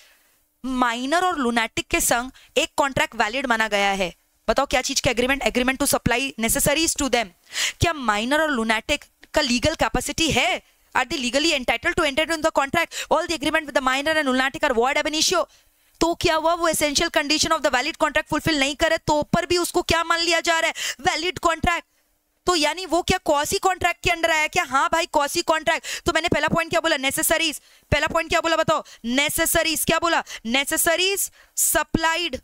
माइनर और लुनैटिक के संग एक कॉन्ट्रैक्ट वैलिड माना गया है. बताओ क्या चीज का agreement? Agreement to supply necessaries to them. क्या माइनर और लुनैटिक का लीगल कैपेसिटी है? Are they legally entitled to enter into the contract? All the agreement with the minor and lunatic are void ab initio. तो क्या हुआ? वो essential condition of the valid contract fulfill नहीं करे तो पर भी उसको क्या मान लिया जा रहा है? Valid contract. तो यानी वो क्या quasi contract के अंडर आया क्या? हाँ भाई quasi contract. तो मैंने पहला पॉइंट क्या बोला? Necessaries. पहला पॉइंट क्या बोला बताओ? Necessaries. क्या बोला? Necessaries supplied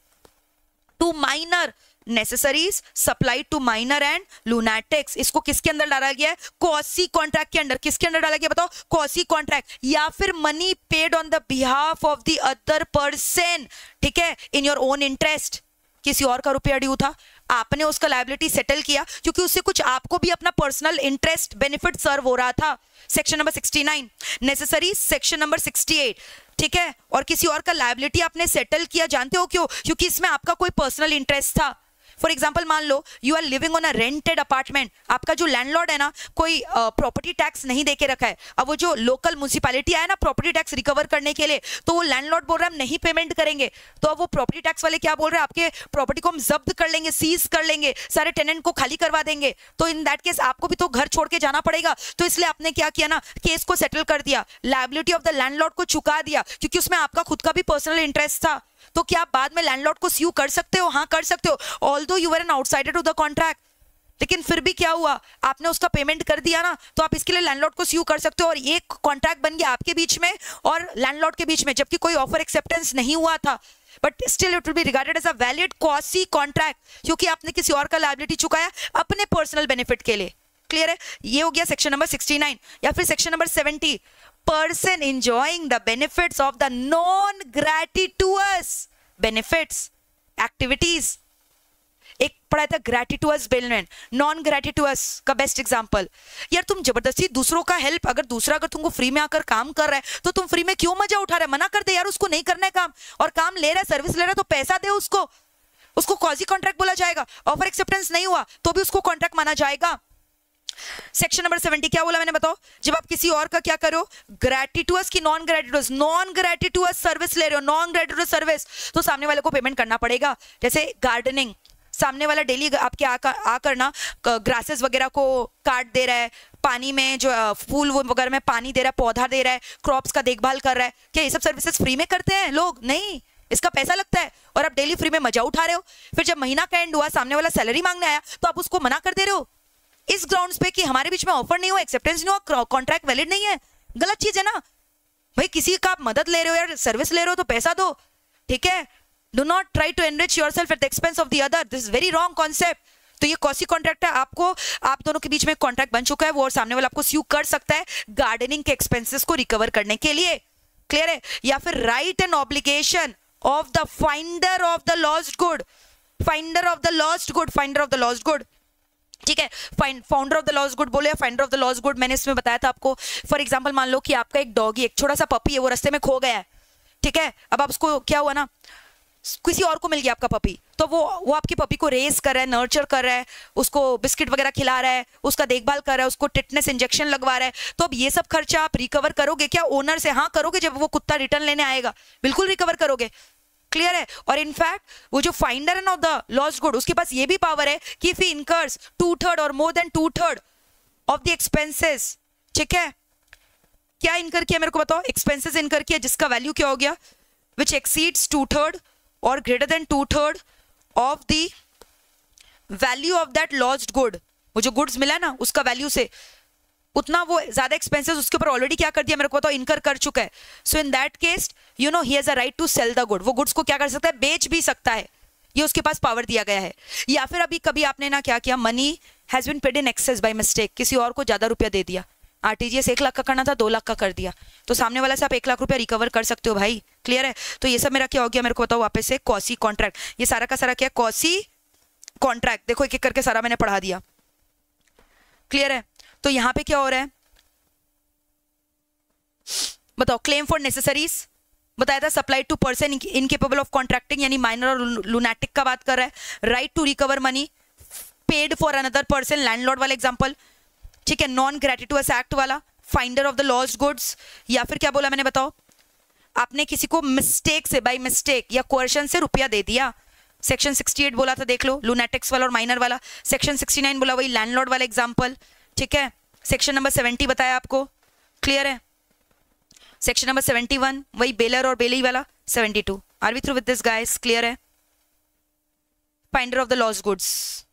to minor. Necessaries supplied to minor and lunatics. इसको किसके अंदर डाला गया है? Quasi contract के अंदर. किसके अंदर डाला गया बताओ? Quasi contract. या फिर money paid on the behalf of the other person. ठीक है? In your own interest. किसी और का रुपया ड्यू था, आपने उसका लायबिलिटी सेटल किया क्योंकि उससे कुछ आपको भी अपना पर्सनल इंटरेस्ट बेनिफिट सर्व हो रहा था. Section number sixty nine. Necessary section number sixty eight. ठीक है? और किसी और का लायबिलिटी आपने सेटल किया, जानते हो क्यों? क्योंकि इसमें आपका कोई पर्सनल इंटरेस्ट था. फॉर एग्जाम्पल मान लो you are living on a rented apartment. आपका जो लैंडलॉर्ड है ना, कोई प्रॉपर्टी uh, टैक्स नहीं देके रखा है. अब वो जो लोकल म्युनिसिपैलिटी आया ना प्रॉपर्टी टैक्स रिकवर करने के लिए, तो वो लैंडलॉर्ड बोल रहा है हम नहीं पेमेंट करेंगे. तो अब वो प्रॉपर्टी टैक्स वाले क्या बोल रहे हैं? आपके प्रॉपर्टी को हम जब्त कर लेंगे, सीज कर लेंगे, सारे टेनेंट को खाली करवा देंगे. तो इन दैट केस आपको भी तो घर छोड़ के जाना पड़ेगा. तो इसलिए आपने क्या किया ना, केस को सेटल कर दिया, लायबिलिटी ऑफ द लैंडलॉर्ड को चुका दिया क्योंकि उसमें आपका खुद का भी पर्सनल इंटरेस्ट था. तो क्या आप बाद में लैंडलॉर्ड को स्यू कर सकते हो? हाँ कर सकते हो, although you were an outsider to the contract. लेकिन फिर भी क्या हुआ, आपने उसका पेमेंट कर दिया ना, तो आप इसके लिए लैंडलॉर्ड को स्यू कर सकते हो और ये कॉन्ट्रैक्ट बन गया आपके बीच में और लैंडलॉर्ड के बीच में, जबकि कोई ऑफर एक्सेप्टेंस नहीं हुआ था. But still it will be regarded as a valid quasi contract क्योंकि आपने किसी और का लायबिलिटी चुकाया अपने पर्सनल बेनिफिट के लिए. क्लियर है? ये हो गया सेक्शन नंबर सिक्सटी नाइन. या फिर section number seventy. Person enjoying the benefits of the non-gratuitous benefits activities. एक पढ़ा था ग्रेटिटुअस बेनिफिट, नॉन ग्रेटिटुअस का बेस्ट एग्जांपल. यार तुम जबरदस्ती दूसरों का हेल्प, अगर दूसरा अगर तुमको फ्री में आकर काम कर रहा है तो तुम फ्री में क्यों मजा उठा रहे? मना कर दे यार, उसको नहीं करना है काम, और काम ले रहा है, सर्विस ले रहा है, तो पैसा दे उसको. उसको क्वाजी कॉन्ट्रैक्ट बोला जाएगा. ऑफर एक्सेप्टेंस नहीं हुआ तो भी उसको कॉन्ट्रैक्ट माना जाएगा. सेक्शन नंबर सेवेंटी क्या बोला मैंने बताओ? जब आप किसी और का क्या करो, ग्रेटिटुअस की non gratuitous, non gratuitous service ले रहे हो, नॉन ग्रेटिटुअस सर्विस, तो सामने वाले को पेमेंट करना पड़ेगा. जैसे गार्डनिंग, सामने वाला डेली आपके आकर ना ग्रासेस वगैरह को काट दे रहा है, पानी में जो फूल वगैरह में पानी दे रहा है, पौधा दे रहा है, क्रॉप्स का देखभाल कर रहा है. क्या ये सब सर्विसेज फ्री में करते हैं लोग? नहीं, इसका पैसा लगता है और आप डेली फ्री में मजा उठा रहे हो. फिर जब महीना का एंड हुआ, सामने वाला सैलरी मांगने आया तो आप उसको मना कर दे रहे हो इस ग्राउंड्स पे कि हमारे बीच में ऑफर नहीं हुआ, एक्सेप्टेंस नहीं हुआ, कॉन्ट्रैक्ट वैलिड नहीं है. गलत चीज है ना भाई. किसी का आप मदद ले रहे हो यार, सर्विस ले रहे हो तो पैसा दो. ठीक है? Do not try to enrich yourself at the expense of the other. This is very wrong concept. तो ये क्वासी कॉन्ट्रैक्ट है, आपको आप दोनों के बीच में कॉन्ट्रैक्ट बन चुका है वो, और सामने वाला आपको स्यू कर सकता है गार्डनिंग के एक्सपेंसेस को रिकवर करने के लिए. क्लियर है? या फिर right and obligation of the finder of the lost good. Finder of the lost good, finder of the lost good. ठीक है? Founder of the lost good बोले या finder of the lost good, मैंने इसमें बताया था आपको. फॉर एग्जांपल मान लो कि आपका एक डॉगी, एक छोटा सा पपी है, वो रास्ते में खो गया है. ठीक है? अब आप उसको क्या हुआ ना, किसी और को मिल गया आपका पपी, तो वो वो आपकी पपी को रेस कर रहा है, नर्चर कर रहा है, उसको बिस्किट वगैरह खिला रहा है, उसका देखभाल कर रहा है, उसको टिटनेस इंजेक्शन लगवा रहा है. तो अब ये सब खर्चा आप रिकवर करोगे क्या ओनर से? हाँ करोगे. जब वो कुत्ता रिटर्न लेने आएगा बिल्कुल रिकवर करोगे. क्लियर है? और इनफैक्ट वो जो फाइंडर है ऑफ द लॉस्ट गुड, उसके पास ये भी पावर है कि if he incurs two third और more than two third of the expenses. ठीक है? क्या इनकर किया मेरे को बताओ? एक्सपेंसेस इनकर किया जिसका वैल्यू क्या हो गया, विच एक्सीड्स टू थर्ड और greater than two third of the value of that lost good. वो जो गुड्स मिला ना उसका वैल्यू से उतना वो ज्यादा एक्सपेंसेस उसके ऊपर ऑलरेडी क्या कर दिया मेरे को बताओ, इनकर कर चुका है. So in that case you know he has a right to sell the good. वो गुड्स को क्या कर सकता है? बेच भी सकता है. ये उसके पास पावर दिया गया है. या फिर अभी कभी आपने ना क्या किया, money has been paid in excess by mistake, किसी और को ज्यादा रुपया दे दिया. आरटीजीएस एक लाख का करना था, दो लाख का कर दिया, तो सामने वाला से आप एक लाख रुपया रिकवर कर सकते हो भाई. क्लियर है? तो ये सब मेरा क्या हो गया मेरे को बताओ वापस से, क्वासी कॉन्ट्रैक्ट. ये सारा का सारा क्या, क्वासी कॉन्ट्रैक्ट. देखो एक एक करके सारा मैंने पढ़ा दिया. क्लियर है? तो यहाँ पे क्या हो रहा है, बताओ क्लेम फॉर नेसेसरीज बताया था, supply to person incapable of contracting यानी माइनर और लुनैटिक का बात कर रहा है। Right to recover money paid for another person, landlord वाला एग्जांपल, ठीक है। नॉन ग्रेटिटुअस एक्ट वाला, finder of the lost goods, या फिर क्या बोला मैंने बताओ, आपने किसी को मिस्टेक से, बाय मिस्टेक या कोर्शन से रुपया दे दिया, सेक्शन सिक्सटी एट बोला था, देख लो, लुनैटिक्स वाला और माइनर वाला। सेक्शन सिक्सटी नाइन बोला वही लैंडलॉर्ड वाला एग्जांपल, ठीक है। सेक्शन नंबर सेवेंटी बताया आपको, क्लियर है। सेक्शन नंबर सेवेंटी वन वही बेलर और बेली वाला, seventy two. Are we through with this guys, clear है। Finder of the lost goods,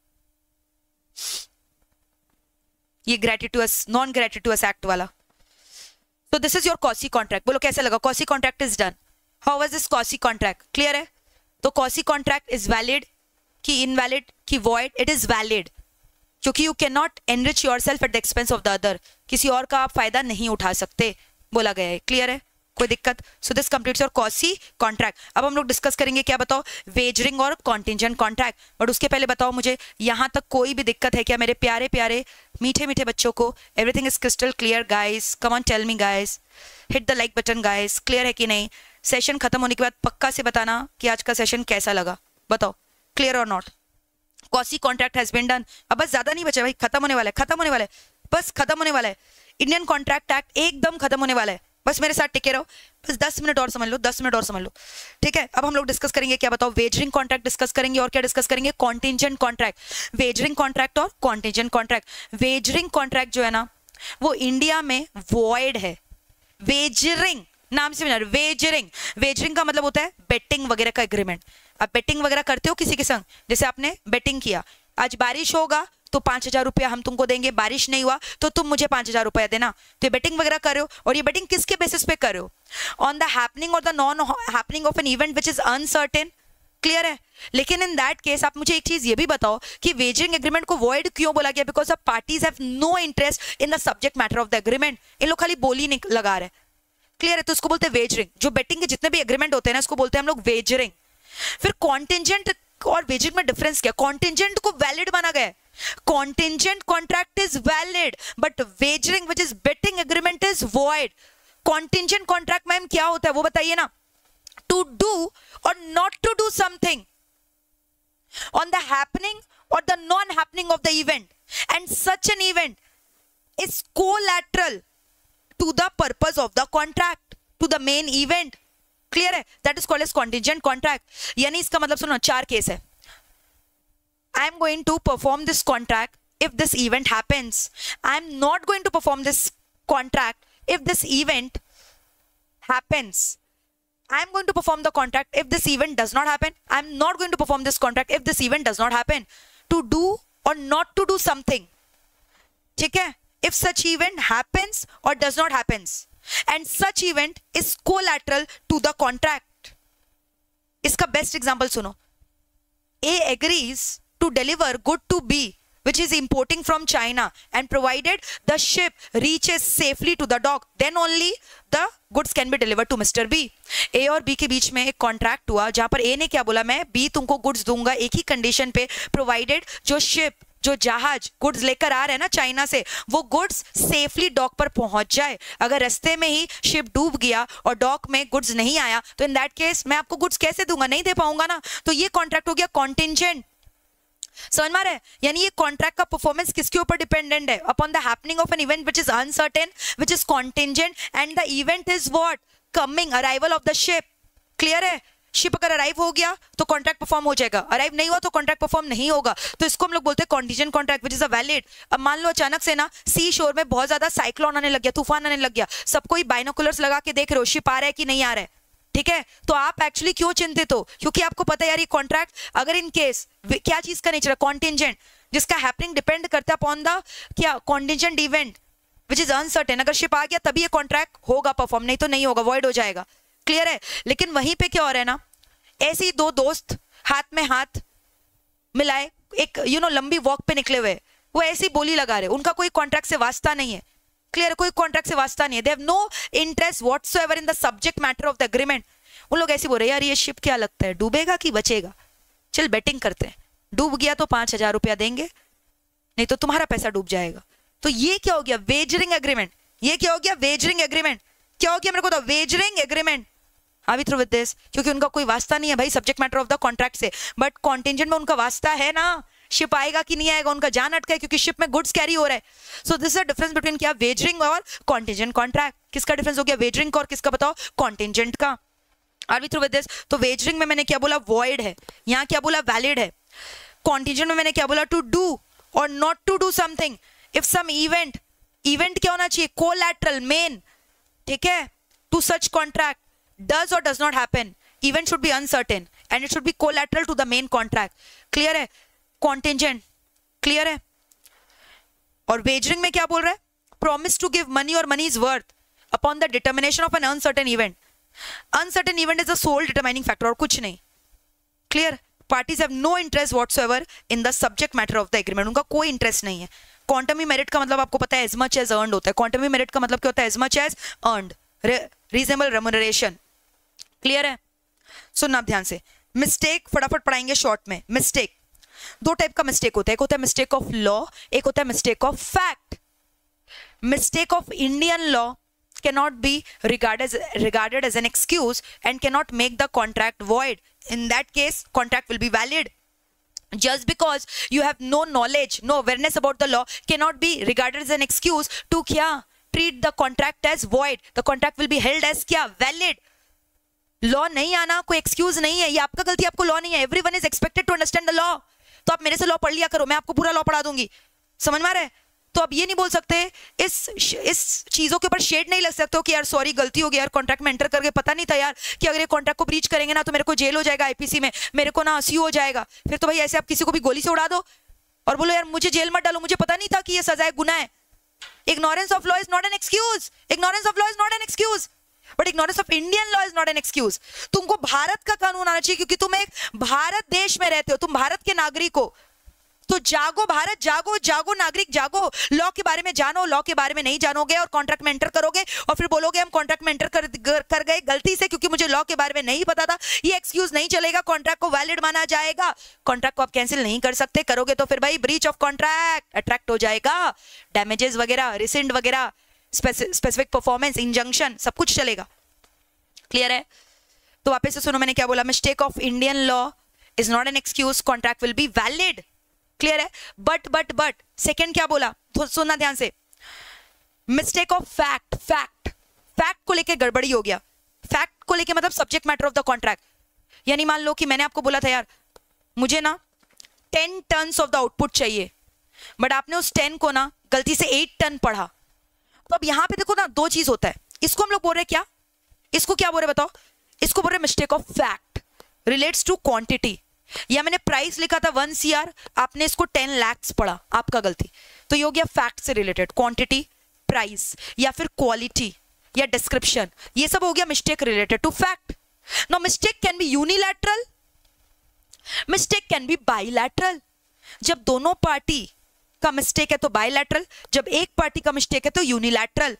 ये ग्रेटिटुअस, नॉन ग्रेटिटुअस एक्ट वाला। तो this is your quasi contract. बोलो कैसे लगा? Quasi contract is done. How was this quasi contract? Clear है। तो quasi contract is valid कि इनवैलिड कि वॉइड? इट इज वैलिड, क्योंकि you can not enrich yourself at the expense of the other, किसी और का आप फायदा नहीं उठा सकते, बोला गया है। क्लियर है, कोई दिक्कत? So this completes your quasi contract. अब हम लोग डिस्कस करेंगे क्या, बताओ, वेजरिंग और कॉन्टिंजेंट कॉन्ट्रैक्ट। बट उसके पहले बताओ मुझे, यहां तक कोई भी दिक्कत है क्या मेरे प्यारे प्यारे मीठे मीठे बच्चों को? Everything is crystal clear guys? Come on tell me guys, hit the like button guys. Clear है कि नहीं? सेशन खत्म होने के बाद पक्का से बताना कि आज का सेशन कैसा लगा, बताओ क्लियर और not. Quasi contract has been done. अब बस ज्यादा नहीं बचा भाई, खत्म होने वाला है, खत्म होने वाला है, बस खत्म होने वाला है। इंडियन कॉन्ट्रैक्ट एक्ट एकदम खत्म होने वाला है, बस मेरे साथ टिके रहो, बस दस मिनट और समझ लो, दस मिनट और समझ लो, ठीक है। अब हम लोग डिस्कस करेंगे क्या, बताओ, वेजरिंग कॉन्ट्रैक्ट डिस्कस करेंगे और क्या डिस्कस करेंगे, कॉन्टिंजेंट कॉन्ट्रैक्ट। वेजरिंग कॉन्ट्रैक्ट और कॉन्टिंजेंट कॉन्ट्रैक्ट। वेजरिंग कॉन्ट्रैक्ट जो है ना, वो इंडिया में वॉइड है। वेजरिंग नाम से बना, वेजरिंग, वेजरिंग का मतलब होता है बेटिंग वगैरह का एग्रीमेंट। आप बेटिंग वगैरह करते हो किसी के संग, जैसे आपने बेटिंग किया, आज बारिश होगा तो पांच हजार रुपया हम तुमको देंगे, बारिश नहीं हुआ तो तुम मुझे पांच हजार रुपया देना। तो ये बेटिंग वगैरह कर रहे हो, और ये बेटिंग किसके बेसिस पे कर रहे हो? ऑन द हैपनिंग और the non happening of an event which is uncertain. Clear है। लेकिन इन दैट केस आप मुझे एक चीज ये भी बताओ कि वेजरिंग एग्रीमेंट को वॉइड क्यों बोला गया? Because the parties have no interest in the subject matter of the agreement. इन लोग खाली बोली नहीं लगा रहे। क्लियर है, तो उसको बोलते हैं वेजरिंग। जो बेटिंग के जितने भी एग्रीमेंट होते हैं ना, उसको बोलते हैं हम लोग वेजरिंग। फिर कॉन्टिंजेंट और वेजरिंग में डिफरेंस क्या? कॉन्टिंजेंट को वैलिड माना गया है, contingent contract is valid, but wagering which is betting agreement is void. Contingent contract ma'am क्या होता है वो बताइए ना? टू डू और not to do something on the happening or the non-happening of the event, and such an event is collateral to the purpose of the contract, to the main event. Clear है? That is called as contingent contract. यानी इसका मतलब सुनो, चार case है। I am going to perform this contract if this event happens. I am not going to perform this contract if this event happens. I am going to perform the contract if this event does not happen. I am not going to perform this contract if this event does not happen. To do or not to do something. ठीक है? If such event happens or does not happens, and such event is collateral to the contract. इसका best example सुनो. A agrees to deliver good to B, which is importing from China, and provided the ship reaches safely to the dock, then only the goods can be delivered to mister B. A और B के बीच में एक contract हुआ जहां पर A ने क्या बोला, मैं B तुमको गुड्स दूंगा एक ही कंडीशन पे, प्रोवाइडेड जो शिप, जो जहाज गुड्स लेकर आ रहे हैं ना चाइना से, वो गुड्स सेफली डॉक पर पहुंच जाए। अगर रास्ते में ही शिप डूब गया और डॉक में गुड्स नहीं आया तो इन दैट केस मैं आपको गुड्स कैसे दूंगा? नहीं दे पाऊंगा ना। तो ये कॉन्ट्रैक्ट हो गया कॉन्टिंजेंट। समझ में आ रहा है? यानी ये कॉन्ट्रैक्ट का परफॉर्मेंस किसके ऊपर डिपेंडेंट है? Upon the happening of an event which is uncertain, which is contingent, and the event is what? Coming, arrival of the ship. Clear है? शिप अगर अराइव हो गया तो कॉन्ट्रैक्ट परफॉर्म हो जाएगा, अराइव नहीं हुआ तो कॉन्ट्रैक्ट परफॉर्म नहीं होगा। तो इसको हम लोग बोलते हैं contingent contract which is a valid. अब मान लो अचानक से ना सी शोर में बहुत ज्यादा साइक्लोन आने लग गया, तूफान आने लग गया, सबको ही बाइनोकुलर्स लगा के देख रहे हो शिप आ रहा है कि नहीं आ रहा है, ठीक है? तो आप एक्चुअली क्यों चिंतित हो? क्योंकि आपको पता है यार ये कॉन्ट्रैक्ट अगर इन केस क्या चीज का नेचर है? कॉन्टिंजेंट, जिसका हैपनिंग डिपेंड करता है अपॉन द क्या? Contingent event which is uncertain. अगर शिप आ गया तभी ये कॉन्ट्रैक्ट होगा परफॉर्म, नहीं तो नहीं होगा, वॉइड हो जाएगा। क्लियर है? लेकिन वहीं पे क्या हो रहा है ना, ऐसे ही दो दोस्त हाथ में हाथ मिलाए एक यू नो लंबी वॉक पे निकले हुए, वो ऐसी बोली लगा रहे, उनका कोई कॉन्ट्रैक्ट से वास्ता नहीं है। क्लियर? कोई कॉन्ट्रैक्ट से वास्ता नहीं है। They have no interest whatsoever in the subject matter of the agreement. उन लोग ऐसे बोल रहे यार ये शिप क्या लगता है, डूबेगा कि बचेगा? चल बेटिंग करते हैं, डूब गया तो पांच हजार रुपया देंगे, नहीं तो तुम्हारा पैसा डूब जाएगा। तो ये क्या हो गया? Wagering agreement. ये क्या हो गया? Wagering agreement. क्या हो गया मेरे को? The wagering agreement. Are we through with this? क्योंकि उनका कोई वास्ता नहीं है भाई subject matter of the contract से, बट कॉन्टिंजेंट में उनका वास्ता है ना, शिप आएगा कि नहीं आएगा, उनका जान अटका है क्योंकि शिप में गुड्स कैरी हो रहा है। So this is the difference between क्या, वेजरिंग और कॉन्टिंजेंट कॉन्ट्रैक्ट। किसका डिफरेंस हो गया? वेजरिंग और किसका बताओ? कॉन्टिंजेंट का। Are we through with this? तो वेजरिंग में मैंने क्या बोला? वॉइड है। यहाँ क्या बोला? वैलिड है। कॉन्टिंजेंट में मैंने क्या बोला? टू डू और not to do something. If some event, event क्या होना चाहिए? कोलैटरल, मेन, ठीक है, to such contract does or does not happen, event should be uncertain and it should be collateral to the main contract. clear है? contingent clear है? और wagering में क्या बोल रहा है? promise to give money or money is worth upon the determination of an uncertain event. uncertain event is the sole determining factor और कुछ नहीं। clear? parties have no interest whatsoever in the subject matter of the agreement. उनका कोई interest नहीं है। quantum merit का मतलब आपको पता है as much as earned होता है। quantum merit का मतलब क्या होता है? as much as earned, reasonable remuneration। Clear है? सुनना आप ध्यान से। मिस्टेक फटाफट पढ़ाएंगे शॉर्ट में। मिस्टेक दो टाइप का मिस्टेक होता है, एक होता है मिस्टेक ऑफ लॉ, एक होता है mistake of fact. Mistake of Indian law cannot be regarded as regarded as an excuse and cannot make the contract void. In that case, contract will be valid. Just because you have no knowledge, no awareness about the law cannot be regarded as an excuse to क्या treat the contract as void. The contract will be held as क्या valid. Law नहीं आना कोई excuse नहीं है, ये आपका गलती, आपको लॉ नहीं है। Everyone is expected to understand the law. तो आप मेरे से लॉ पढ़ लिया करो, मैं आपको पूरा लॉ पढ़ा दूंगी। समझ में आ रहा है? तो आप ये नहीं बोल सकते, इस इस चीजों के ऊपर शेड नहीं लग सकते हो कि यार सॉरी गलती हो गई यार, कॉन्ट्रैक्ट में एंटर करके पता नहीं था यार कि अगर ये कॉन्ट्रैक्ट को ब्रीच करेंगे ना तो मेरे को जेल हो जाएगा, आईपीसी में मेरे को ना सीओ हो जाएगा। फिर तो भाई ऐसे आप किसी को भी गोली से उड़ा दो और बोलो यार मुझे जेल मत डालो, मुझे पता नहीं था कि ये सजा है, गुनाह है। Ignorance of law is not an excuse. Ignorance of law is not an excuse, but ignorance of Indian law is not an excuse. तुमको भारत का कानून आना चाहिए क्योंकि तुम एक भारत देश में रहते हो, तुम भारत के नागरिक हो। तो जागो भारत, जागो जागो नागरिक जागो, लॉ के बारे में जानो। लॉ के बारे में नहीं जानोगे और कॉन्ट्रैक्ट में एंटर करोगे और फिर बोलोगे हम कॉन्ट्रैक्ट में एंटर कर, कर गए गलती से क्योंकि मुझे लॉ के बारे में नहीं पता था, ये एक्सक्यूज नहीं चलेगा, कॉन्ट्रैक्ट को वैलिड माना जाएगा। कॉन्ट्रैक्ट को आप कैंसिल नहीं कर सकते, करोगे तो फिर भाई ब्रीच ऑफ कॉन्ट्रैक्ट अट्रैक्ट हो जाएगा, डैमेजेस वगैरह, रिसेंट वगैरह, स्पेसिफिक परफॉर्मेंस, इंजंक्शन, सब कुछ चलेगा। क्लियर है? तो वापस से सुनो मैंने क्या बोला। Mistake of Indian law is not an excuse, contract will be valid. Clear है? बट बट बट सेकंड क्या बोला तो सुनना ध्यान से। Mistake of fact, fact fact को लेके गड़बड़ी हो गया। फैक्ट को लेके मतलब subject matter of the contract. यानी मान लो कि मैंने आपको बोला था यार मुझे ना ten ton of the output चाहिए, बट आपने उस टेन को ना गलती से एट टन पढ़ा। तो अब यहां पे देखो ना दो चीज होता है, इसको हम लोग बोल रहे क्या, इसको क्या बोल रहे बताओ, इसको बोल रहे mistake of fact, relates to quantity. या मैंने प्राइस लिखा था वन सीआर, आपने इसको टेन लैक्स पढ़ा, आपका गलती। तो ये हो गया फैक्ट से रिलेटेड, क्वांटिटी, प्राइस या फिर क्वालिटी या डिस्क्रिप्शन, ये सब हो गया mistake related to fact. Now mistake can be unilateral, mistake can be bilateral. जब दोनों पार्टी का मिस्टेक है तो बाइलैटरल, जब एक पार्टी का मिस्टेक है तो यूनिलैटरल।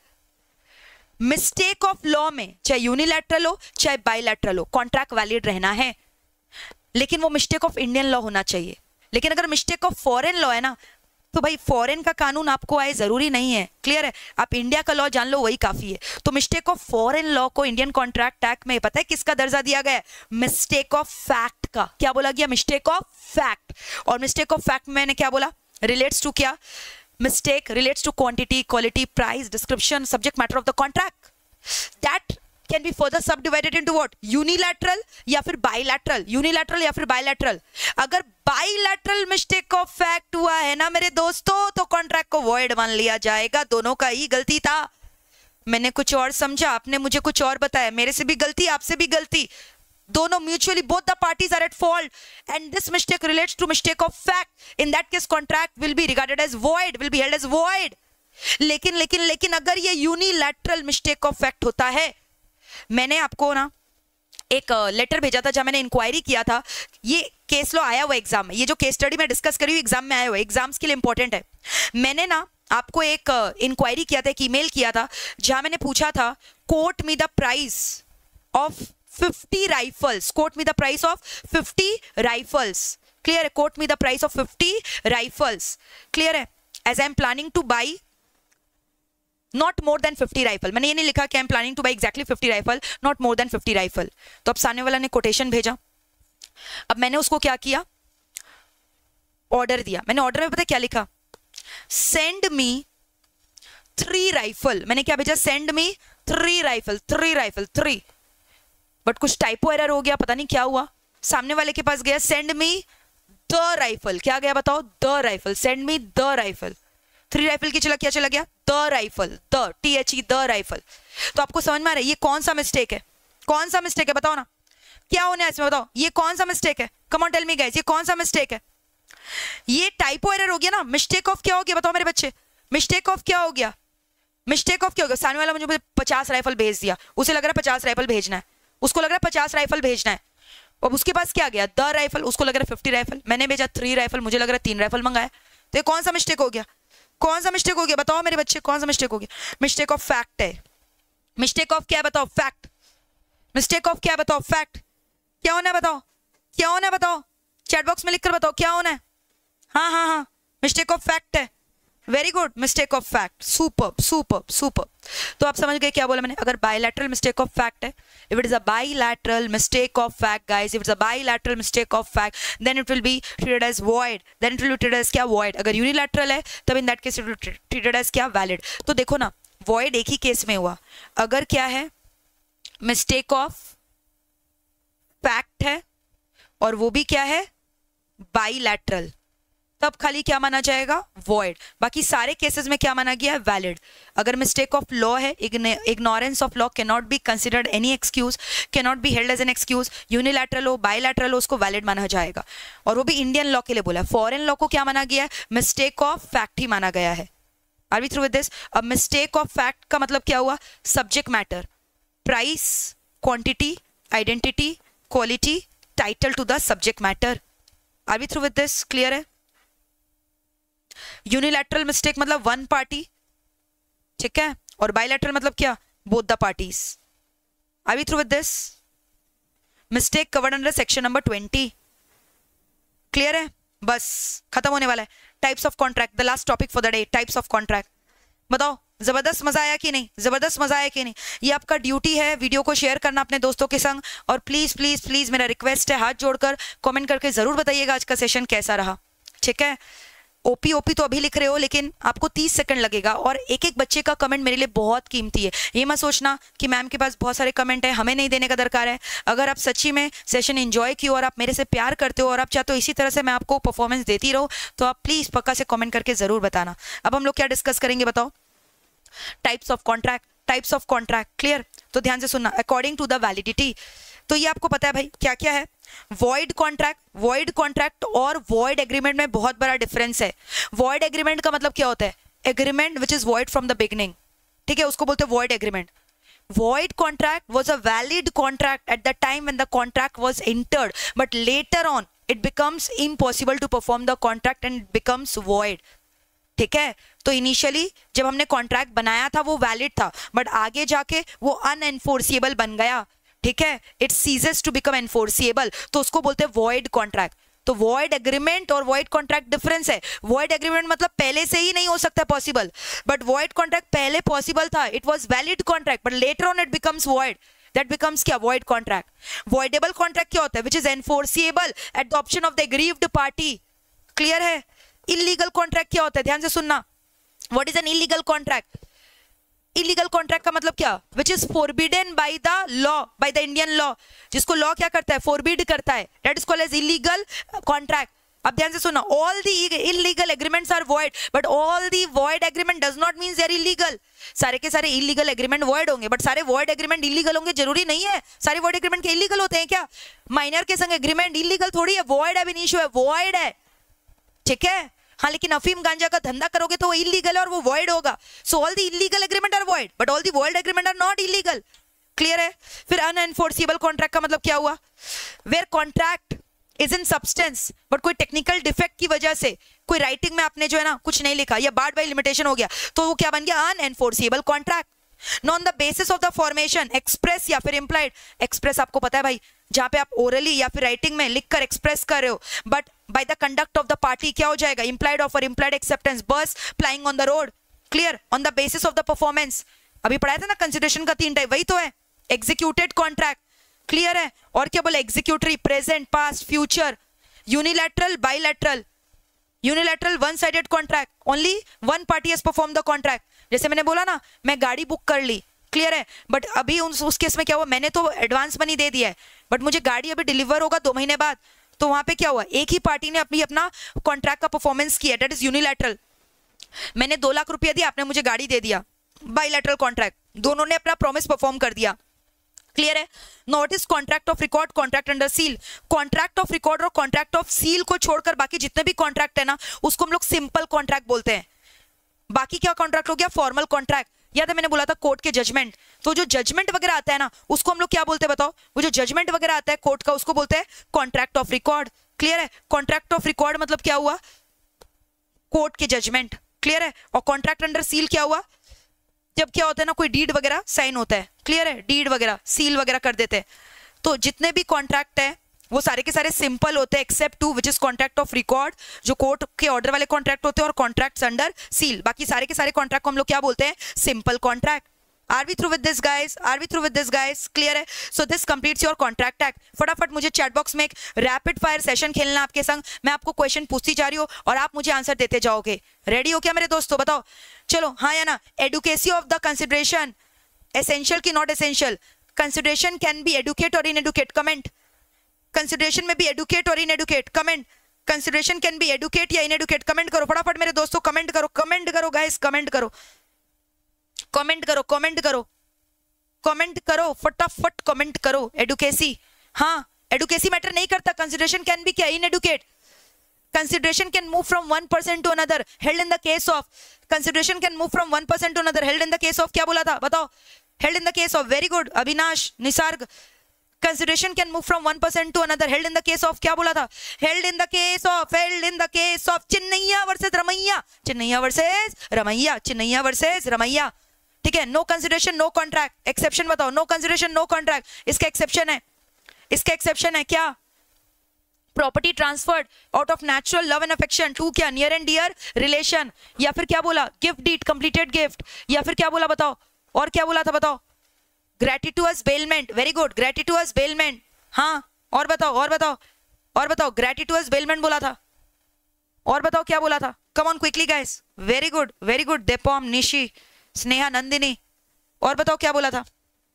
मिस्टेक ऑफ लॉ में चाहे यूनिलैटरल हो चाहे बाइलैटरल हो, कॉन्ट्रैक्ट वैलिड रहना है, लेकिन वो मिस्टेक ऑफ इंडियन लॉ होना चाहिए। लेकिन अगर मिस्टेक ऑफ फॉरेन लॉ है ना तो भाई फॉरेन का कानून आपको आए जरूरी नहीं है। क्लियर है? आप इंडिया का लॉ जान लो वही काफी है। तो मिस्टेक ऑफ फॉरेन लॉ को इंडियन कॉन्ट्रैक्ट एक्ट में पता है किसका दर्जा दिया गया है? मिस्टेक ऑफ फैक्ट का। क्या बोला गया? Mistake of fact. और मिस्टेक ऑफ फैक्ट में मैंने क्या बोला? रिलेट्स टू क्या? Mistake relates to quantity, quality, price, description, subject matter of the contract. That can be further subdivided into what? Unilateral या फिर bilateral, unilateral या फिर bilateral। अगर bilateral mistake of fact हुआ है ना मेरे दोस्तों तो कॉन्ट्रैक्ट को void मान लिया जाएगा, दोनों का ही गलती था। मैंने कुछ और समझा, आपने मुझे कुछ और बताया, मेरे से भी गलती आपसे भी गलती, दोनों mutually both the parties are at fault and this mistake relates to mistake of fact. In that case contract will be regarded as void, will be held as void। लेकिन लेकिन लेकिन अगर ये unilateral mistake of fact होता है, मैंने आपको ना एक लेटर भेजा था जहां मैंने इंक्वायरी किया था, ये केस लॉ आया हुआ एग्जाम में, ये जो केस स्टडी में डिस्कस करी हुई एग्जाम में आया हुआ, एग्जाम्स के लिए इंपॉर्टेंट है। मैंने ना आपको एक इंक्वायरी किया था, एक ईमेल किया था जहां मैंने पूछा था quote me the price of fifty rifles, quote me the price of fifty rifles. Clear है? Quote me the price of fifty rifles. Clear है? As I am planning to buy not more than fifty rifle. मैंने ये नहीं लिखा कि I am planning to buy exactly fifty rifle, not more than fifty rifle. तो अब सामने वाला ने कोटेशन भेजा, अब मैंने उसको क्या किया, ऑर्डर दिया। मैंने ऑर्डर में पता है क्या लिखा, सेंड मी थ्री राइफल। मैंने क्या भेजा, send me three rifle, three rifle, three. But कुछ टाइपो एरर हो गया, पता नहीं क्या हुआ। सामने वाले के पास गया, सेंड मी द राइफल, क्या गया बताओ, the rifle, send me the rifle. Three rifle की चला क्या चला गया, the rifle, the T H E, the rifle. तो आपको समझ में आ रहा है ये कौन सा मिस्टेक है, कौन सा मिस्टेक है बताओ ना, क्या होने इसमें बताओ, ये कौन सा मिस्टेक है, come on tell me guys, ये कौन सा मिस्टेक है। ये टाइपो एरर हो गया ना, मिस्टेक ऑफ क्या हो गया बताओ मेरे बच्चे, मिस्टेक ऑफ क्या हो गया, मिस्टेक ऑफ क्या हो गया। सामने वाला मुझे पचास राइफल भेज दिया, उसे लग रहा है पचास राइफल भेजना है, उसको लग रहा है पचास राइफल भेजना है, और उसके पास क्या गया, द राइफल, उसको लग रहा है फिफ्टी राइफल। मैंने भेजा थ्री राइफल, मुझे लग रहा है तीन राइफल मंगाया। तो ये कौन सा मिस्टेक हो गया, कौन सा मिस्टेक हो गया बताओ मेरे बच्चे, कौन सा मिस्टेक हो गया। मिस्टेक ऑफ फैक्ट है। मिस्टेक ऑफ क्या है बताओ, फैक्ट। मिस्टेक ऑफ क्या है बताओ, फैक्ट। क्या होना है बताओ, क्या होना है बताओ, चैट बॉक्स में लिखकर बताओ क्या होना है। हाँ हाँ हाँ, मिस्टेक ऑफ फैक्ट है, very good, mistake of fact, super super super. तो आप समझ गए क्या बोला मैंने, अगर बायलैटरल मिस्टेक ऑफ फैक्ट है, if it is a bilateral mistake of fact guys, if it's a bilateral mistake of fact, then it will be treated as void, then it will be treated as क्या, void. अगर unilateral है तब in that case it will be treated as क्या, valid. तो देखो ना, void एक ही case में हुआ, अगर क्या है, मिस्टेक ऑफ फैक्ट है और वो भी क्या है, बायलैटरल, तब खाली क्या माना जाएगा, वॉइड। बाकी सारे केसेस में क्या माना गया है, वैलिड। अगर मिस्टेक ऑफ लॉ है, ignorance of law can not be considered any excuse, can not be held as an excuse. Unilateral हो, बायलैटरल हो, उसको वैलिड माना जाएगा। और वो भी इंडियन लॉ के लिए बोला है। फॉरेन लॉ को क्या माना गया है, मिस्टेक ऑफ फैक्ट ही माना गया है। Are we through with this. अब मिस्टेक ऑफ फैक्ट का मतलब क्या हुआ, subject matter, price, quantity, identity, quality, title to the subject matter. Are we through with this, clear है। यूनिलैटरल मिस्टेक मतलब वन पार्टी, ठीक है, और बायलैटरल मतलब क्या, both the parties. Are we through with this. Mistake covered under section number twenty, clear है, बस खत्म होने वाला है। Types of contract, the last topic for the day, types of contract. बताओ जबरदस्त मजा आया कि नहीं, जबरदस्त मजा आया कि नहीं। ये आपका ड्यूटी है वीडियो को शेयर करना अपने दोस्तों के संग, और प्लीज प्लीज प्लीज मेरा रिक्वेस्ट है, हाथ जोड़कर कमेंट करके जरूर बताइएगा आज का सेशन कैसा रहा, ठीक है। ओपी ओपी तो अभी लिख रहे हो, लेकिन आपको तीस सेकंड लगेगा, और एक एक बच्चे का कमेंट मेरे लिए बहुत कीमती है। ये मत सोचना कि मैम के पास बहुत सारे कमेंट है, हमें नहीं देने का दरकार है। अगर आप सच्ची में सेशन एंजॉय किए और आप मेरे से प्यार करते हो और आप चाहते हो इसी तरह से मैं आपको परफॉर्मेंस देती रहूं, तो आप प्लीज पक्का से कमेंट करके जरूर बताना। अब हम लोग क्या डिस्कस करेंगे बताओ, types of contract. Types of contract clear, तो ध्यान से सुनना। अकॉर्डिंग टू द वैलिडिटी, तो ये आपको पता है भाई क्या क्या है। वॉइड कॉन्ट्रैक्ट, वॉइड कॉन्ट्रैक्ट और वॉइड एग्रीमेंट में बहुत बड़ा डिफरेंस है। वॉइड एग्रीमेंट का मतलब क्या होता है, agreement which is void from the beginning, ठीक है, उसको बोलते हैं void agreement. Void contract was a valid contract at the time when the contract was entered, but later on it becomes impossible to perform the contract and it becomes void. ठीक है, तो initially जब हमने contract बनाया था वो valid था, but आगे जाके वो अनएनफोर्सिएबल बन गया, ठीक है, it ceases to become enforceable, तो उसको बोलते हैं वॉइड कॉन्ट्रैक्ट। तो वॉइड एग्रीमेंट और वॉइड कॉन्ट्रैक्ट डिफरेंस है। वॉइड एग्रीमेंट मतलब पहले से ही नहीं हो सकता पॉसिबल, बट वॉइड कॉन्ट्रैक्ट पहले पॉसिबल था, it was valid contract, but later on it becomes void, that becomes क्या, वॉइड कॉन्ट्रैक्ट। वॉइडेबल कॉन्ट्रैक्ट क्या होता है, which is enforceable at the option of the aggrieved party, clear है। Illegal contract क्या होता है, ध्यान से सुनना, what is an illegal contract. Illegal contract का मतलब क्या, which is forbidden by the law, by the Indian law, जिसको लॉ क्या करता है, फोरबिड करता है, that is called as illegal contract. अब ध्यान से सुनना, all the illegal agreements are void, but all the void agreement does not mean they are illegal. सारे के सारे इलीगल एग्रीमेंट वॉइड होंगे, बट सारे वॉइड एग्रीमेंट इलीगल होंगे जरूरी नहीं है। सारे वॉइड एग्रीमेंट के इलीगल होते हैं क्या, माइनर के संग एग्रीमेंट इलीगल थोड़ी है, वॉइड है, इशू है, वॉइड है, ठीक है। हाँ, लेकिन अफीम गांजा का धंधा करोगे तो वो इलीगल है और वो वॉइड होगा। So all the illegal agreement are void, but all the void agreement are not illegal, clear है। फिर अनएनफोर्सिबल कॉन्ट्रैक्ट का मतलब क्या हुआ, where contract is in substance but कोई टेक्निकल डिफेक्ट की वजह से, कोई राइटिंग में आपने जो है ना कुछ नहीं लिखा या बार्ड बाय लिमिटेशन हो गया, तो वो क्या बन गया, unenforceable contract. On the basis of the formation, express या फिर इंप्लाइड। एक्सप्रेस आपको पता है भाई, जहां पे आप ओरली या फिर राइटिंग में लिखकर एक्सप्रेस कर रहे हो, but by the conduct of the party क्या हो जाएगा, implied offer, implied acceptance, bus plying on the road, clear, on the basis of the performance, अभी पढ़ाया था ना कंसिडरेशन का तीन टाइप, वही तो है, एग्जीक्यूटेड कॉन्ट्रैक्ट, क्लियर है, और क्या बोला, executory, present, past, future, unilateral, bilateral, unilateral one sided contract, only one party has perform the contract, जैसे मैंने बोला ना, मैं गाड़ी बुक कर ली, क्लियर है, बट अभी उस, उस केस में क्या हुआ, मैंने तो एडवांस मनी दे दिया है, बट मुझे गाड़ी अभी डिलीवर होगा दो महीने बाद, तो वहां पे क्या हुआ, एक ही पार्टी ने अपनी अपना कॉन्ट्रैक्ट का परफॉर्मेंस किया, दैट इज यूनिलैटरल, मैंने दो लाख रुपया दिया, आपने मुझे गाड़ी दे दिया, बाइलैटरल कॉन्ट्रैक्ट, दोनों ने अपना प्रॉमिस परफॉर्म कर दिया, क्लियर है। Not is contract of record, contract under seal, contract of record और कॉन्ट्रैक्ट ऑफ सील को छोड़कर बाकी जितने भी कॉन्ट्रैक्ट है ना, उसको हम लोग सिंपल कॉन्ट्रैक्ट बोलते हैं। बाकी क्या कॉन्ट्रैक्ट हो गया, फॉर्मल कॉन्ट्रैक्ट, याद है मैंने बोला था कोर्ट के जजमेंट, तो जो जजमेंट वगैरह आता है ना, उसको हम लोग क्या बोलते हैं बताओ, वो जो जजमेंट वगैरह आता है कोर्ट का, उसको बोलते हैं कॉन्ट्रैक्ट ऑफ रिकॉर्ड, क्लियर है। कॉन्ट्रैक्ट ऑफ रिकॉर्ड मतलब क्या हुआ, कोर्ट के जजमेंट, क्लियर है, और कॉन्ट्रैक्ट अंडर सील क्या हुआ, जब क्या होता है ना, कोई डीड वगैरह साइन होता है, क्लियर है, डीड वगैरह सील वगैरह कर देते हैं, तो जितने भी कॉन्ट्रैक्ट है वो सारे के सारे सिंपल होते हैं, except to which is contract of record, जो कोर्ट के ऑर्डर वाले कॉन्ट्रैक्ट होते हैं, और कॉन्ट्रैक्ट्स अंडर सील, बाकी सारे के सारे कॉन्ट्रैक्ट को हम लोग क्या बोलते हैं, simple contract. Are we through with this guys, are we through with this guys, clear है। So this completes your contract act. फटाफट मुझे चैट बॉक्स में एक रैपिड फायर सेशन खेलना आपके संग, मैं आपको क्वेश्चन पूछती जा रही हूँ और आप मुझे आंसर देते जाओगे। रेडी हो क्या मेरे दोस्तों, बताओ, चलो हाँ या ना। Adequacy of the consideration, essential की not essential, consideration can be adequate और इन एडुकेट, कमेंट। कंसिडरेशन में भी एडुकेट और inadequate, comment. Consideration can be adequate या इन एडुकेट, कमेंट करो फटाफट मेरे दोस्तों, कमेंट करो, कमेंट करो गाइस, कमेंट करो, कमेंट करो, कमेंट करो, कमेंट करो, फटाफट कमेंट करो। एडुकेसी, हाँ एडुकेसी मैटर नहीं करता, कंसिडरेशन कैन बी क्या, inadequate. Consideration can move from one person to another, held in the case of, consideration can move from one person to another, held in the case of, क्या बोला था बताओ, held in the case of, very good Avinash, Nisarga. Consideration can move from one person to another, held in the case of, क्या बोला था, held in the case of, held in the case of, Chinnaiya versus Ramaiya, Chinnaiya versus Ramaiya, Chinnaiya versus Ramaiya, ठीक है। No consideration no contract, exception बताओ, no consideration no contract, इसका exception है, इसका exception है क्या, property transferred out of natural love and affection to क्या, near and dear relation, या फिर क्या बोला, गिफ्ट डीड, कंप्लीटेड गिफ्ट, या फिर क्या बोला बताओ, और क्या बोला था बताओ, gratuitous bailment, very good, gratuitous bailment, हाँ और बताओ, और बताओ, और बताओ, ग्रेटिट्यूअस बेलमेंट बोला था, और बताओ क्या बोला था, come on quickly guys, very good very good, देपोम, निशी, स्नेहा, नंदिनी, और बताओ क्या बोला था,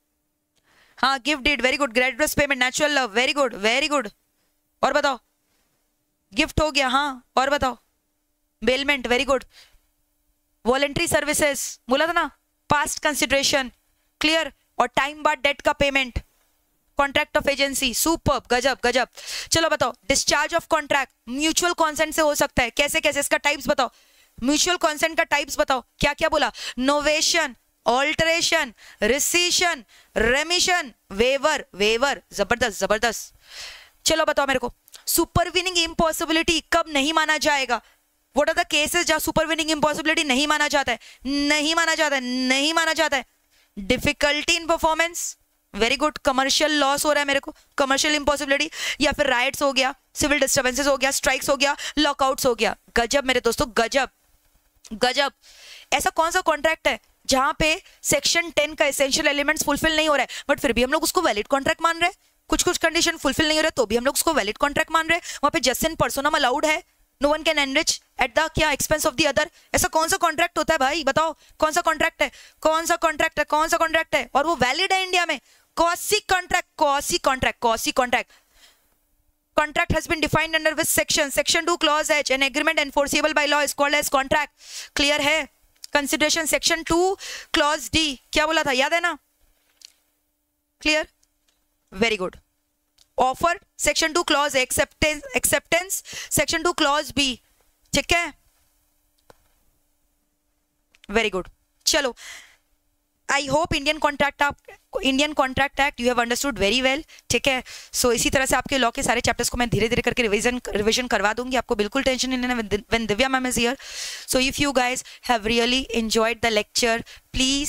हाँ gift deed, very good, gratuitous payment, natural love, very good very good, और बताओ, गिफ्ट हो गया, हाँ और बताओ, bailment, very good, voluntary services बोला था ना, पास्ट कंसिडरेशन, क्लियर, और टाइम बाद डेट का payment, contract of agency, super, गजब गजब। चलो बताओ, discharge of contract mutual consent से हो सकता है, कैसे कैसे, इसका टाइप्स बताओ, म्यूचुअल कॉन्सेंट का टाइप्स बताओ, क्या क्या बोला, novation, alteration, rescission, remission, waiver, waiver, जबरदस्त जबरदस्त। चलो बताओ मेरे को, सुपरवीनिंग इम्पॉसिबिलिटी कब नहीं माना जाएगा, व्हाट आर द केसेस जहां सुपरवीनिंग इम्पॉसिबिलिटी नहीं माना जाता है, नहीं माना जाता है, नहीं माना जाता है, difficulty in performance, very good, commercial loss हो रहा है मेरे को, कमर्शियल इम्पॉसिबिलिटी, या फिर राइट्स हो गया, सिविल डिस्टर्बेंसेस हो गया, स्ट्राइक्स हो गया, लॉकआउट्स हो गया, गजब मेरे दोस्तों, गजब गजब। ऐसा कौन सा कॉन्ट्रैक्ट है जहां पे सेक्शन टेन का एसेंशियल एलिमेंट्स फुलफिल नहीं हो रहा है, बट फिर भी हम लोग उसको वैलिड कॉन्ट्रैक्ट मान रहे हैं, कुछ कुछ कंडीशन फुलफिल नहीं हो रहा है तो भी हम लोग उसको वैलिड कॉन्ट्रैक्ट मान रहे हैं, वहां पे जस्ट इन पर्सोनम अलाउड है, no one can enrich at the क्या एक्सपेंस ऑफ द अदर। ऐसा कौन सा कॉन्ट्रैक्ट होता है भाई, बताओ कौन सा कॉन्ट्रैक्ट है, कौन सा कॉन्ट्रैक्ट है, कौन सा कॉन्ट्रैक्ट है, और वो वैलिड है इंडिया में, quasi contract, quasi contract, quasi contract. Contract has been defined under which section? Section two clause H. An agreement enforceable by law is called as contract. Clear है? Consideration section two clause D. क्या बोला था, याद है ना? Clear? Very good. Offer section two clause A. Acceptance acceptance section two clause B. ठीक है? Very good. चलो. I hope Indian contract Indian contract act you have understood very well, ठीक है। सो इसी तरह से आपके लॉ के सारे चैप्टर्स को मैं धीरे धीरे करके रिवीजन रिवीजन करवा दूंगी, आपको बिल्कुल टेंशन नहीं लेना when Divya ma'am is here. So if you guys have really enjoyed the lecture, please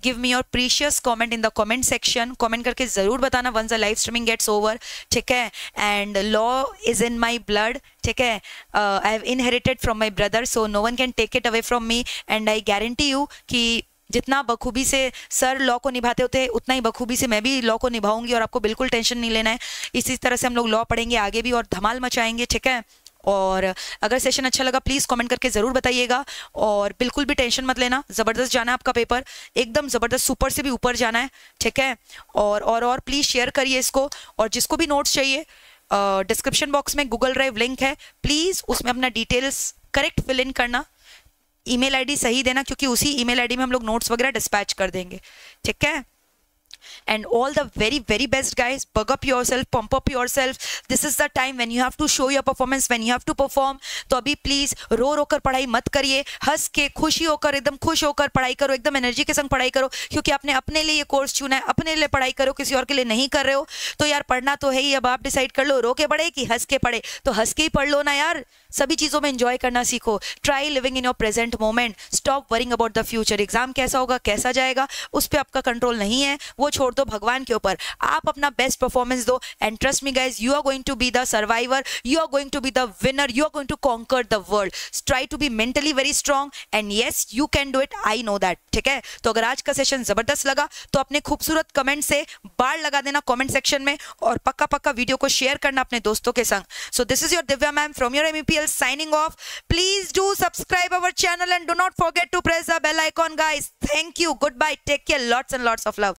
give me your precious comment in the comment section. Comment करके ज़रूर बताना once the live streaming gets over. ठीक है. And law is in my blood. ठीक है. I have inherited from my brother, so no one can take it away from me. And I guarantee you कि जितना बखूबी से sir law को निभाते होते हैं उतना ही बखूबी से मैं भी लॉ को निभाऊंगी, और आपको बिल्कुल टेंशन नहीं लेना है. इसी तरह से हम लोग लॉ पढ़ेंगे आगे भी और धमाल मचाएंगे. ठीक है. और अगर सेशन अच्छा लगा प्लीज़ कमेंट करके ज़रूर बताइएगा. और बिल्कुल भी टेंशन मत लेना, ज़बरदस्त जाना है आपका पेपर, एकदम ज़बरदस्त, सुपर से भी ऊपर जाना है. ठीक है. और और और प्लीज़ शेयर करिए इसको. और जिसको भी नोट्स चाहिए डिस्क्रिप्शन बॉक्स में गूगल ड्राइव लिंक है, प्लीज़ उसमें अपना डिटेल्स करेक्ट फिल इन करना, ईमेल आईडी सही देना, क्योंकि उसी ईमेल आईडी में हम लोग नोट्स वगैरह डिस्पैच कर देंगे. ठीक है. And all the very very best guys. Bug up yourself, pump up yourself. This is the time when you have to show your performance, when you have to perform. तो अभी please रो रो कर पढ़ाई मत करिए, हंस के खुशी होकर एकदम खुश होकर पढ़ाई करो, एकदम एनर्जी के संग पढ़ाई करो, क्योंकि आपने अपने लिए ये कोर्स चुना है, अपने लिए पढ़ाई करो, किसी और के लिए नहीं कर रहे हो. तो यार पढ़ना तो है ही, अब आप डिसाइड कर लो रो के पढ़े कि हंस के पढ़े. तो हंस के ही पढ़ लो ना यार, सभी चीज़ों में एंजॉय करना सीखो. Try living in your present moment. Stop worrying about the future. Exam कैसा होगा कैसा जाएगा उस पर आपका कंट्रोल नहीं है, वो छोड़ दो भगवान के ऊपर. आप अपना बेस्ट परफॉर्मेंस दो. And trust me guys, you are going to be the survivor, you are going to be the winner, you are going to conquer the world. Try to be mentally very strong and yes you can do it, I know that. ठीक है. तो अगर आज का session जबरदस्त लगा तो अपने खूबसूरत कमेंट से बाढ़ लगा देना कमेंट सेक्शन में, और पक्का पक्का वीडियो को शेयर करना अपने दोस्तों के संग. So this is your Divya ma'am from your MEPL signing off. Please do subscribe our channel and do not forget to press the bell icon guys. Thank you. Goodbye. Take care. Lots and lots of love.